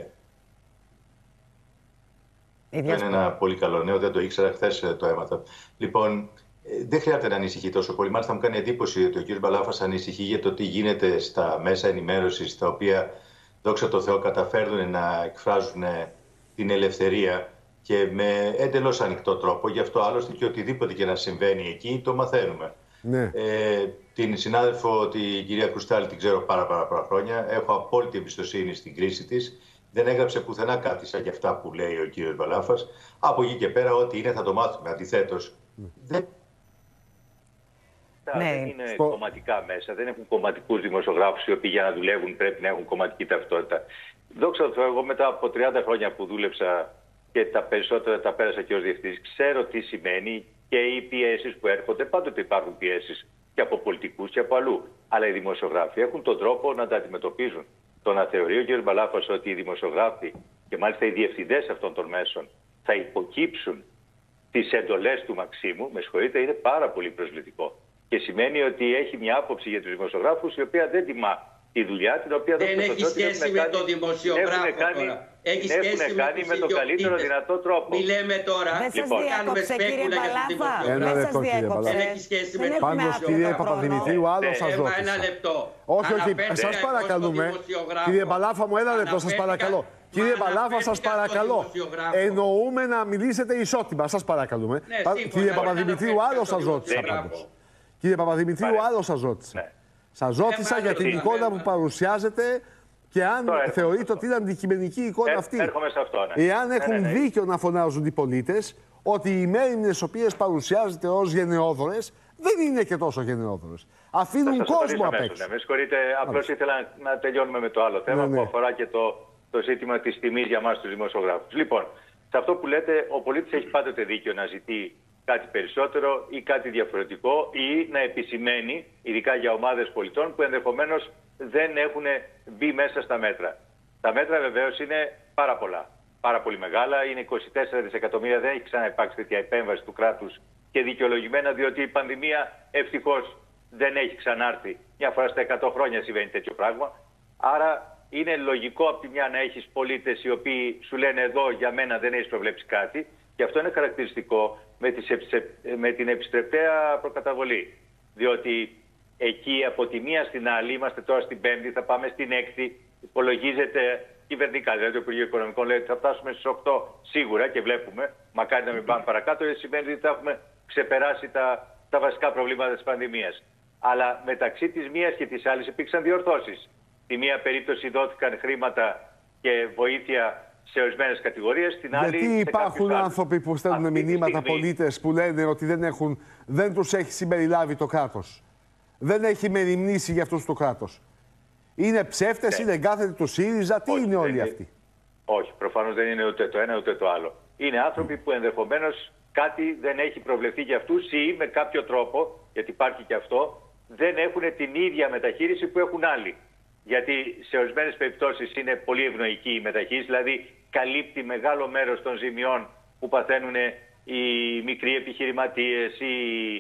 P: είναι ένα πολύ καλό νέο, δεν το ήξερα, χθες το έμαθα. Λοιπόν, δεν χρειάζεται να ανησυχεί τόσο πολύ. Μάλιστα, μου κάνει εντύπωση ότι ο κ. Μπαλάφας ανησυχεί για το τι γίνεται στα μέσα ενημέρωσης, τα οποία, δόξα τω Θεώ, καταφέρνουν να εκφράζουν την ελευθερία και με εντελώς ανοιχτό τρόπο. Γι' αυτό άλλωστε και οτιδήποτε και να συμβαίνει εκεί το μαθαίνουμε.
B: Ναι.
P: Ε, την συνάδελφο, την κυρία Κρουστάλη, την ξέρω πάρα, πάρα πολλά χρόνια. Έχω απόλυτη εμπιστοσύνη στην κρίση της. Δεν έγραψε πουθενά κάτι σαν και αυτά που λέει ο κύριος Μπαλάφας. Από εκεί και πέρα, ό,τι είναι θα το μάθουμε. Αντιθέτως, δεν...
B: Ναι.
Q: δεν είναι
B: Στο...
Q: κομματικά μέσα, δεν έχουν κομματικούς δημοσιογράφους οι οποίοι για να δουλεύουν πρέπει να έχουν κομματική ταυτότητα. Δόξα τω Θεώ, εγώ μετά από τριάντα χρόνια που δούλεψα και τα περισσότερα τα πέρασα και ως διευθυντής, ξέρω τι σημαίνει και οι πιέσεις που έρχονται. Πάντοτε υπάρχουν πιέσεις και από πολιτικούς και από αλλού. Αλλά οι δημοσιογράφοι έχουν τον τρόπο να τα αντιμετωπίζουν. Το να θεωρεί ο κ. Μπαλάφας ότι οι δημοσιογράφοι και μάλιστα οι διευθυντές αυτών των μέσων θα υποκύψουν τις εντολές του Μαξίμου, με συγχωρείτε, είναι πάρα πολύ προσβλητικό. Και σημαίνει ότι έχει μια άποψη για τους δημοσιογράφους η οποία δεν τιμά τη δουλειά την οποία
W: δεν έχει σχέση με τον δημοσιογράφο τώρα. Έχει σχέση με,
Q: κάνει με τον καλύτερο δυνατό τρόπο.
W: Μη λέμε τώρα,
A: δεν σας διέκοψε κύριε Μπαλάφα.
B: Ένα λεπτό κύριε Μπαλάφα.
W: Δεν έχει σχέση με τον
B: Πάνω κύριε Παπαδημητρίου, άλλο σας ρώτησα.
W: Ένα λεπτό.
B: Όχι, όχι, σας παρακαλούμε. Κύριε Μπαλάφα μου, ένα λεπτό, σας παρακαλώ. Κύριε Μπαλάφα, σας παρακαλώ. Εννοούμε να μιλήσετε ισότιμα, σας παρακαλούμε. Κύριε Παπαδημητρίου, άλλο σας ρώτησα πάντως. Κύριε Παπαδημητρίου, άλλο σας ρώτησα. Σας ρώτησα για την εικόνα που παρουσιάζετε και αν θεωρείτε ότι είναι αντικειμενική η εικόνα αυτή.
Q: Έρχομαι σε αυτό, ναι.
B: Εάν έχουν δίκιο να φωνάζουν οι πολίτες ότι οι μέρημνες οποίες παρουσιάζετε ως γενναιόδωρες δεν είναι και τόσο γενναιόδωρες. Αφήνουν κόσμο απ' έξω.
Q: Ναι, με συγχωρείτε, απλώς ήθελα να τελειώνουμε με το άλλο θέμα, ναι, ναι, που αφορά και το, το ζήτημα της τιμής για μας τους δημοσιογράφους. Λοιπόν, σε αυτό που λέτε, ο πολίτης έχει πάντοτε δίκιο να ζητεί κάτι περισσότερο ή κάτι διαφορετικό ή να επισημαίνει, ειδικά για ομάδες πολιτών που ενδεχομένως δεν έχουν μπει μέσα στα μέτρα. Τα μέτρα βεβαίως είναι πάρα πολλά, πάρα πολύ μεγάλα, είναι είκοσι τέσσερα δισεκατομμύρια, δεν έχει ξαναυπάρξει τέτοια επέμβαση του κράτους και δικαιολογημένα, διότι η πανδημία ευτυχώς δεν έχει ξανάρθει. Μια φορά στα εκατό χρόνια συμβαίνει τέτοιο πράγμα. Άρα είναι λογικό από τη μια να έχεις πολίτες οι οποίοι σου λένε εδώ για μένα δεν έχεις προβλέψει κάτι. Και αυτό είναι χαρακτηριστικό με, τις, με την επιστρεπτέα προκαταβολή. Διότι εκεί από τη μία στην άλλη, είμαστε τώρα στην Πέμπτη, θα πάμε στην Έκτη, υπολογίζεται κυβερνικά. Δηλαδή το Υπουργείο Οικονομικών λέει ότι θα φτάσουμε στις οκτώ σίγουρα και βλέπουμε, μακάρι να μην πάμε παρακάτω, γιατί σημαίνει ότι θα έχουμε ξεπεράσει τα, τα βασικά προβλήματα της πανδημίας. Αλλά μεταξύ της μίας και της άλλης υπήρξαν διορθώσεις. Στη μία περίπτωση δόθηκαν χρήματα και βοήθεια σε ορισμένες κατηγορίες, στην άλλη.
B: Γιατί υπάρχουν άνθρωποι που στέλνουν μηνύματα,
Q: στιγμή...
B: πολίτες που λένε ότι δεν, έχουν, δεν τους έχει συμπεριλάβει το κράτος. Δεν έχει μεριμνήσει για αυτούς το κράτος. Είναι ψεύτες, ναι, είναι εγκάθετοι του ΣΥΡΙΖΑ, τι όχι, είναι όλοι είναι... αυτοί.
Q: Όχι, προφανώς δεν είναι ούτε το ένα ούτε το άλλο. Είναι άνθρωποι που ενδεχομένως κάτι δεν έχει προβλεφθεί για αυτούς ή με κάποιο τρόπο, γιατί υπάρχει και αυτό, δεν έχουν την ίδια μεταχείριση που έχουν άλλοι. Γιατί σε ορισμένες περιπτώσεις είναι πολύ ευνοϊκή η μεταχείριση, δηλαδή καλύπτει μεγάλο μέρος των ζημιών που παθαίνουν οι μικροί επιχειρηματίες ή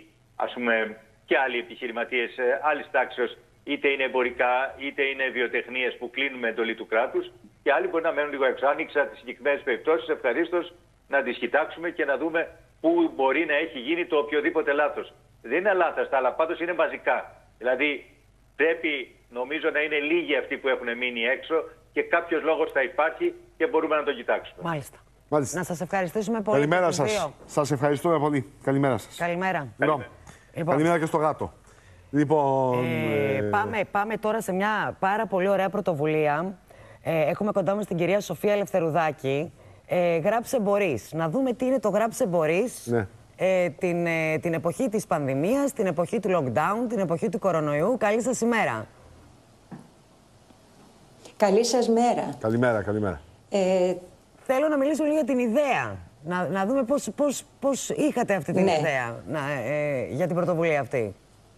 Q: ας πούμε και άλλοι επιχειρηματίες άλλης τάξεως, είτε είναι εμπορικά είτε είναι βιοτεχνίες που κλείνουν με εντολή του κράτους και άλλοι μπορεί να μένουν λίγο έξω. Αν ήξερα τις συγκεκριμένες περιπτώσεις, ευχαρίστως να τις κοιτάξουμε και να δούμε πού μπορεί να έχει γίνει το οποιοδήποτε λάθος. Δεν είναι λάθαστα, αλλά πάντως είναι μαζικά. Δηλαδή πρέπει, νομίζω, να είναι λίγοι αυτοί που έχουν μείνει έξω και κάποιος λόγος θα υπάρχει και μπορούμε να το κοιτάξουμε.
A: Μάλιστα.
B: Μάλιστα.
A: Να σας ευχαριστήσουμε πολύ.
B: Καλημέρα σας. Σας ευχαριστούμε πολύ. Καλημέρα σας.
A: Καλημέρα.
B: Λοιπόν, λοιπόν. Καλημέρα και στο γάτο. Λοιπόν,
A: ε, ε... Πάμε, πάμε τώρα σε μια πάρα πολύ ωραία πρωτοβουλία. Ε, έχουμε κοντά μας την κυρία Σοφία Ελευθερουδάκη. Ε, γράψε μπορείς. Να δούμε τι είναι το γράψε μπορείς.
B: Ναι.
A: Ε, την, ε, την εποχή της πανδημίας, την εποχή του lockdown, την εποχή του κορονοϊού. Καλή σας ημέρα.
R: Καλή σας μέρα.
B: Καλημέρα, καλημέρα.
R: Ε,
A: θέλω να μιλήσω λίγο για την ιδέα. Να, να δούμε πώς, πώς, πώς είχατε αυτή την ναι. ιδέα να, ε, για την πρωτοβουλία αυτή.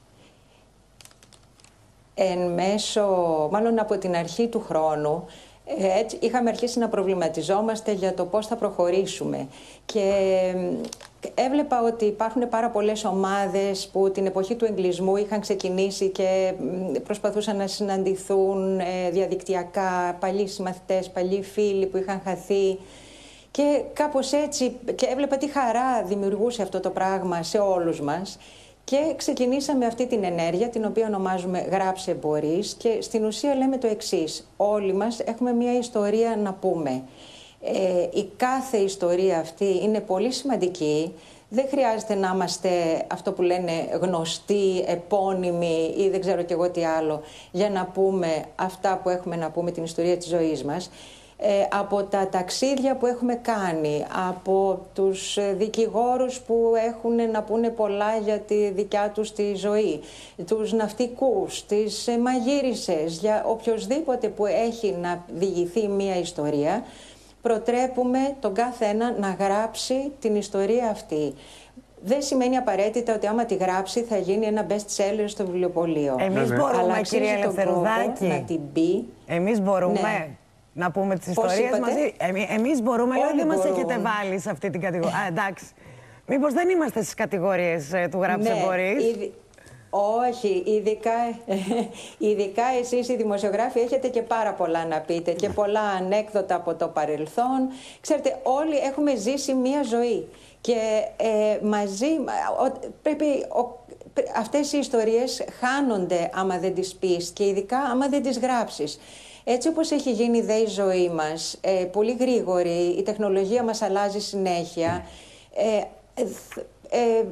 R: Εν μέσω, μάλλον από την αρχή του χρόνου, ε, έτσι, είχαμε αρχίσει να προβληματιζόμαστε για το πώς θα προχωρήσουμε. Και έβλεπα ότι υπάρχουν πάρα πολλές ομάδες που την εποχή του εγκλισμού είχαν ξεκινήσει και προσπαθούσαν να συναντηθούν ε, διαδικτυακά, παλιοί συμμαθητές, παλιοί φίλοι που είχαν χαθεί. Και κάπως έτσι, και έβλεπα τι χαρά δημιουργούσε αυτό το πράγμα σε όλους μας. Και ξεκινήσαμε αυτή την ενέργεια, την οποία ονομάζουμε «Γράψε μπορείς», και στην ουσία λέμε το εξής: όλοι μας έχουμε μια ιστορία να πούμε. Ε, η κάθε ιστορία αυτή είναι πολύ σημαντική. Δεν χρειάζεται να είμαστε αυτό που λένε γνωστοί, επώνυμοι ή δεν ξέρω κι εγώ τι άλλο, για να πούμε αυτά που έχουμε να πούμε, την ιστορία της ζωής μας. Ε, από τα ταξίδια που έχουμε κάνει, από τους δικηγόρους που έχουν να πούνε πολλά για τη δικιά τους τη ζωή, τους ναυτικούς, τις μαγείρισες, για οποιοσδήποτε που έχει να διηγηθεί μία ιστορία, προτρέπουμε τον κάθε ένα να γράψει την ιστορία αυτή. Δεν σημαίνει απαραίτητα ότι άμα τη γράψει θα γίνει ένα best seller στο βιβλιοπωλείο.
A: Εμείς
R: ναι,
A: μπορούμε,
R: αλλά
A: κυρία Ελευθερουδάκη,
R: να την πει.
A: Εμείς μπορούμε. Ναι. Να πούμε τις ιστορίες μαζί. Εμεί, εμείς μπορούμε, αλλά δεν μας έχετε βάλει σε αυτή την κατηγορία. Α, εντάξει. Μήπως δεν είμαστε στις κατηγορίες ε, του γράψε
R: ναι,
A: μπορείς.
R: Ήδη... Όχι, ειδικά, ειδικά εσείς οι δημοσιογράφοι έχετε και πάρα πολλά να πείτε και πολλά ανέκδοτα από το παρελθόν. Ξέρετε, όλοι έχουμε ζήσει μία ζωή και ε, μαζί ο, πρέπει... Ο, αυτές οι ιστορίες χάνονται άμα δεν τις πεις και ειδικά άμα δεν τις γράψεις. Έτσι όπως έχει γίνει δε η ζωή μας, ε, πολύ γρήγορη, η τεχνολογία μας αλλάζει συνέχεια, ε, ε, ε,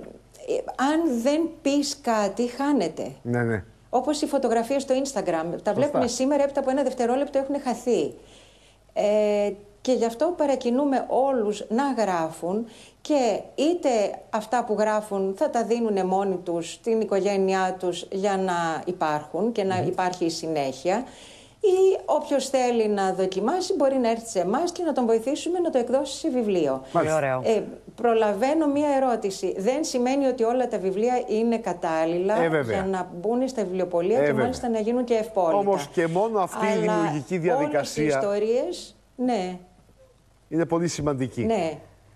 R: αν δεν πεις κάτι, χάνεται.
B: Ναι, ναι.
R: Όπως οι φωτογραφίες στο Instagram. Τα βλέπουμε σήμερα, έπειτα από ένα δευτερόλεπτο έχουν χαθεί. Ε, και γι' αυτό παρακινούμε όλους να γράφουν και είτε αυτά που γράφουν θα τα δίνουν μόνοι τους, την οικογένειά τους, για να υπάρχουν και να mm. υπάρχει η συνέχεια. Ή όποιος θέλει να δοκιμάσει μπορεί να έρθει σε εμάς και να τον βοηθήσουμε να το εκδώσει σε βιβλίο.
A: Πολύ ωραίο.
R: Ε, προλαβαίνω μία ερώτηση. Δεν σημαίνει ότι όλα τα βιβλία είναι κατάλληλα ε, για να μπουν στα βιβλιοπωλεία ε, και βέβαια. μάλιστα να γίνουν και ευπόλυτα.
B: Όμως και μόνο αυτή
R: Αλλά
B: η δημιουργική διαδικασία.
R: Όλες οι ιστορίες, ναι.
B: Είναι πολύ σημαντική.
R: Ναι.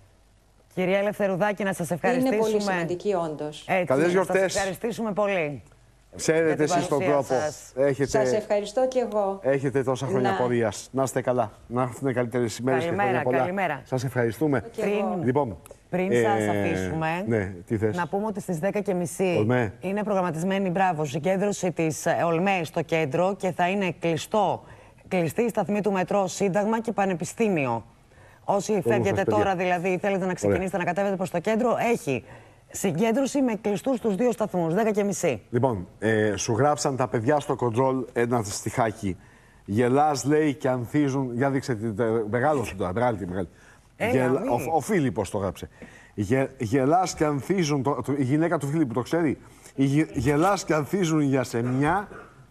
A: Κυρία Ελευθερουδάκη, να σας ευχαριστήσουμε.
R: Είναι πολύ σημαντική, όντως.
A: Έτσι,
B: Καλές γιορτές.
A: Να σας ευχαριστήσουμε πολύ.
B: Ξέρετε εσείς τον τρόπο. Έχετε...
R: Σας ευχαριστώ και εγώ.
B: Έχετε τόσα χρόνια
R: να...
B: πορείας. Να είστε καλά. Να έρθουν καλύτερες ημέρες και χρόνια πολλά.
A: Καλημέρα.
B: Σας ευχαριστούμε.
A: Πριν,
B: λοιπόν,
A: πριν
B: ε,
A: σας αφήσουμε,
B: ναι, τι θες?
A: να πούμε ότι στις δέκα και μισή
B: Ολμέ.
A: είναι προγραμματισμένη, μπράβο, συγκέντρωση της Ολμέ στο κέντρο και θα είναι κλειστό, κλειστή η σταθμή του μετρό, Σύνταγμα και Πανεπιστήμιο. Όσοι φεύγετε τώρα, δηλαδή, θέλετε να ξεκινήσετε Ωραία. να κατέβετε προς το κέντρο, έχει συγκέντρωση με κλειστούς τους δύο σταθμούς, δέκα και μισή.
B: Λοιπόν, ε, σου γράψαν τα παιδιά στο κοντρόλ ένα στιχάκι. Γελάς, λέει, και ανθίζουν. Για δείξε τη μεγάλο σου τώρα, μεγάλη τη μεγάλη.
A: Ε,
B: Γελ, ο, ο Φίλιππος το γράψε. Γε, γελάς και ανθίζουν, το, το, η γυναίκα του Φίλιππου το ξέρει. Γε, γελάς και ανθίζουν για σεμιά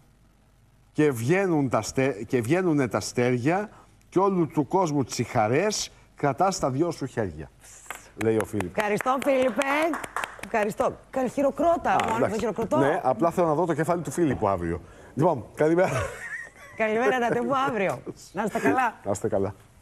B: και βγαίνουν τα, στε, και βγαίνουν τα στέρια και όλου του κόσμου τις χαρές κρατάς τα δυο σου χέρια. Λέει ο Φίλιππος.
A: Ευχαριστώ, Φίλιππε. Ευχαριστώ. Χειροκρότα. Μόνο το χειροκροτώ.
B: Ναι, απλά θέλω να δω το κεφάλι του Φίλιππου αύριο. Λοιπόν, καλημέρα.
A: Καλημέρα, ραντεβού αύριο. Να είστε καλά.
B: Να είστε καλά.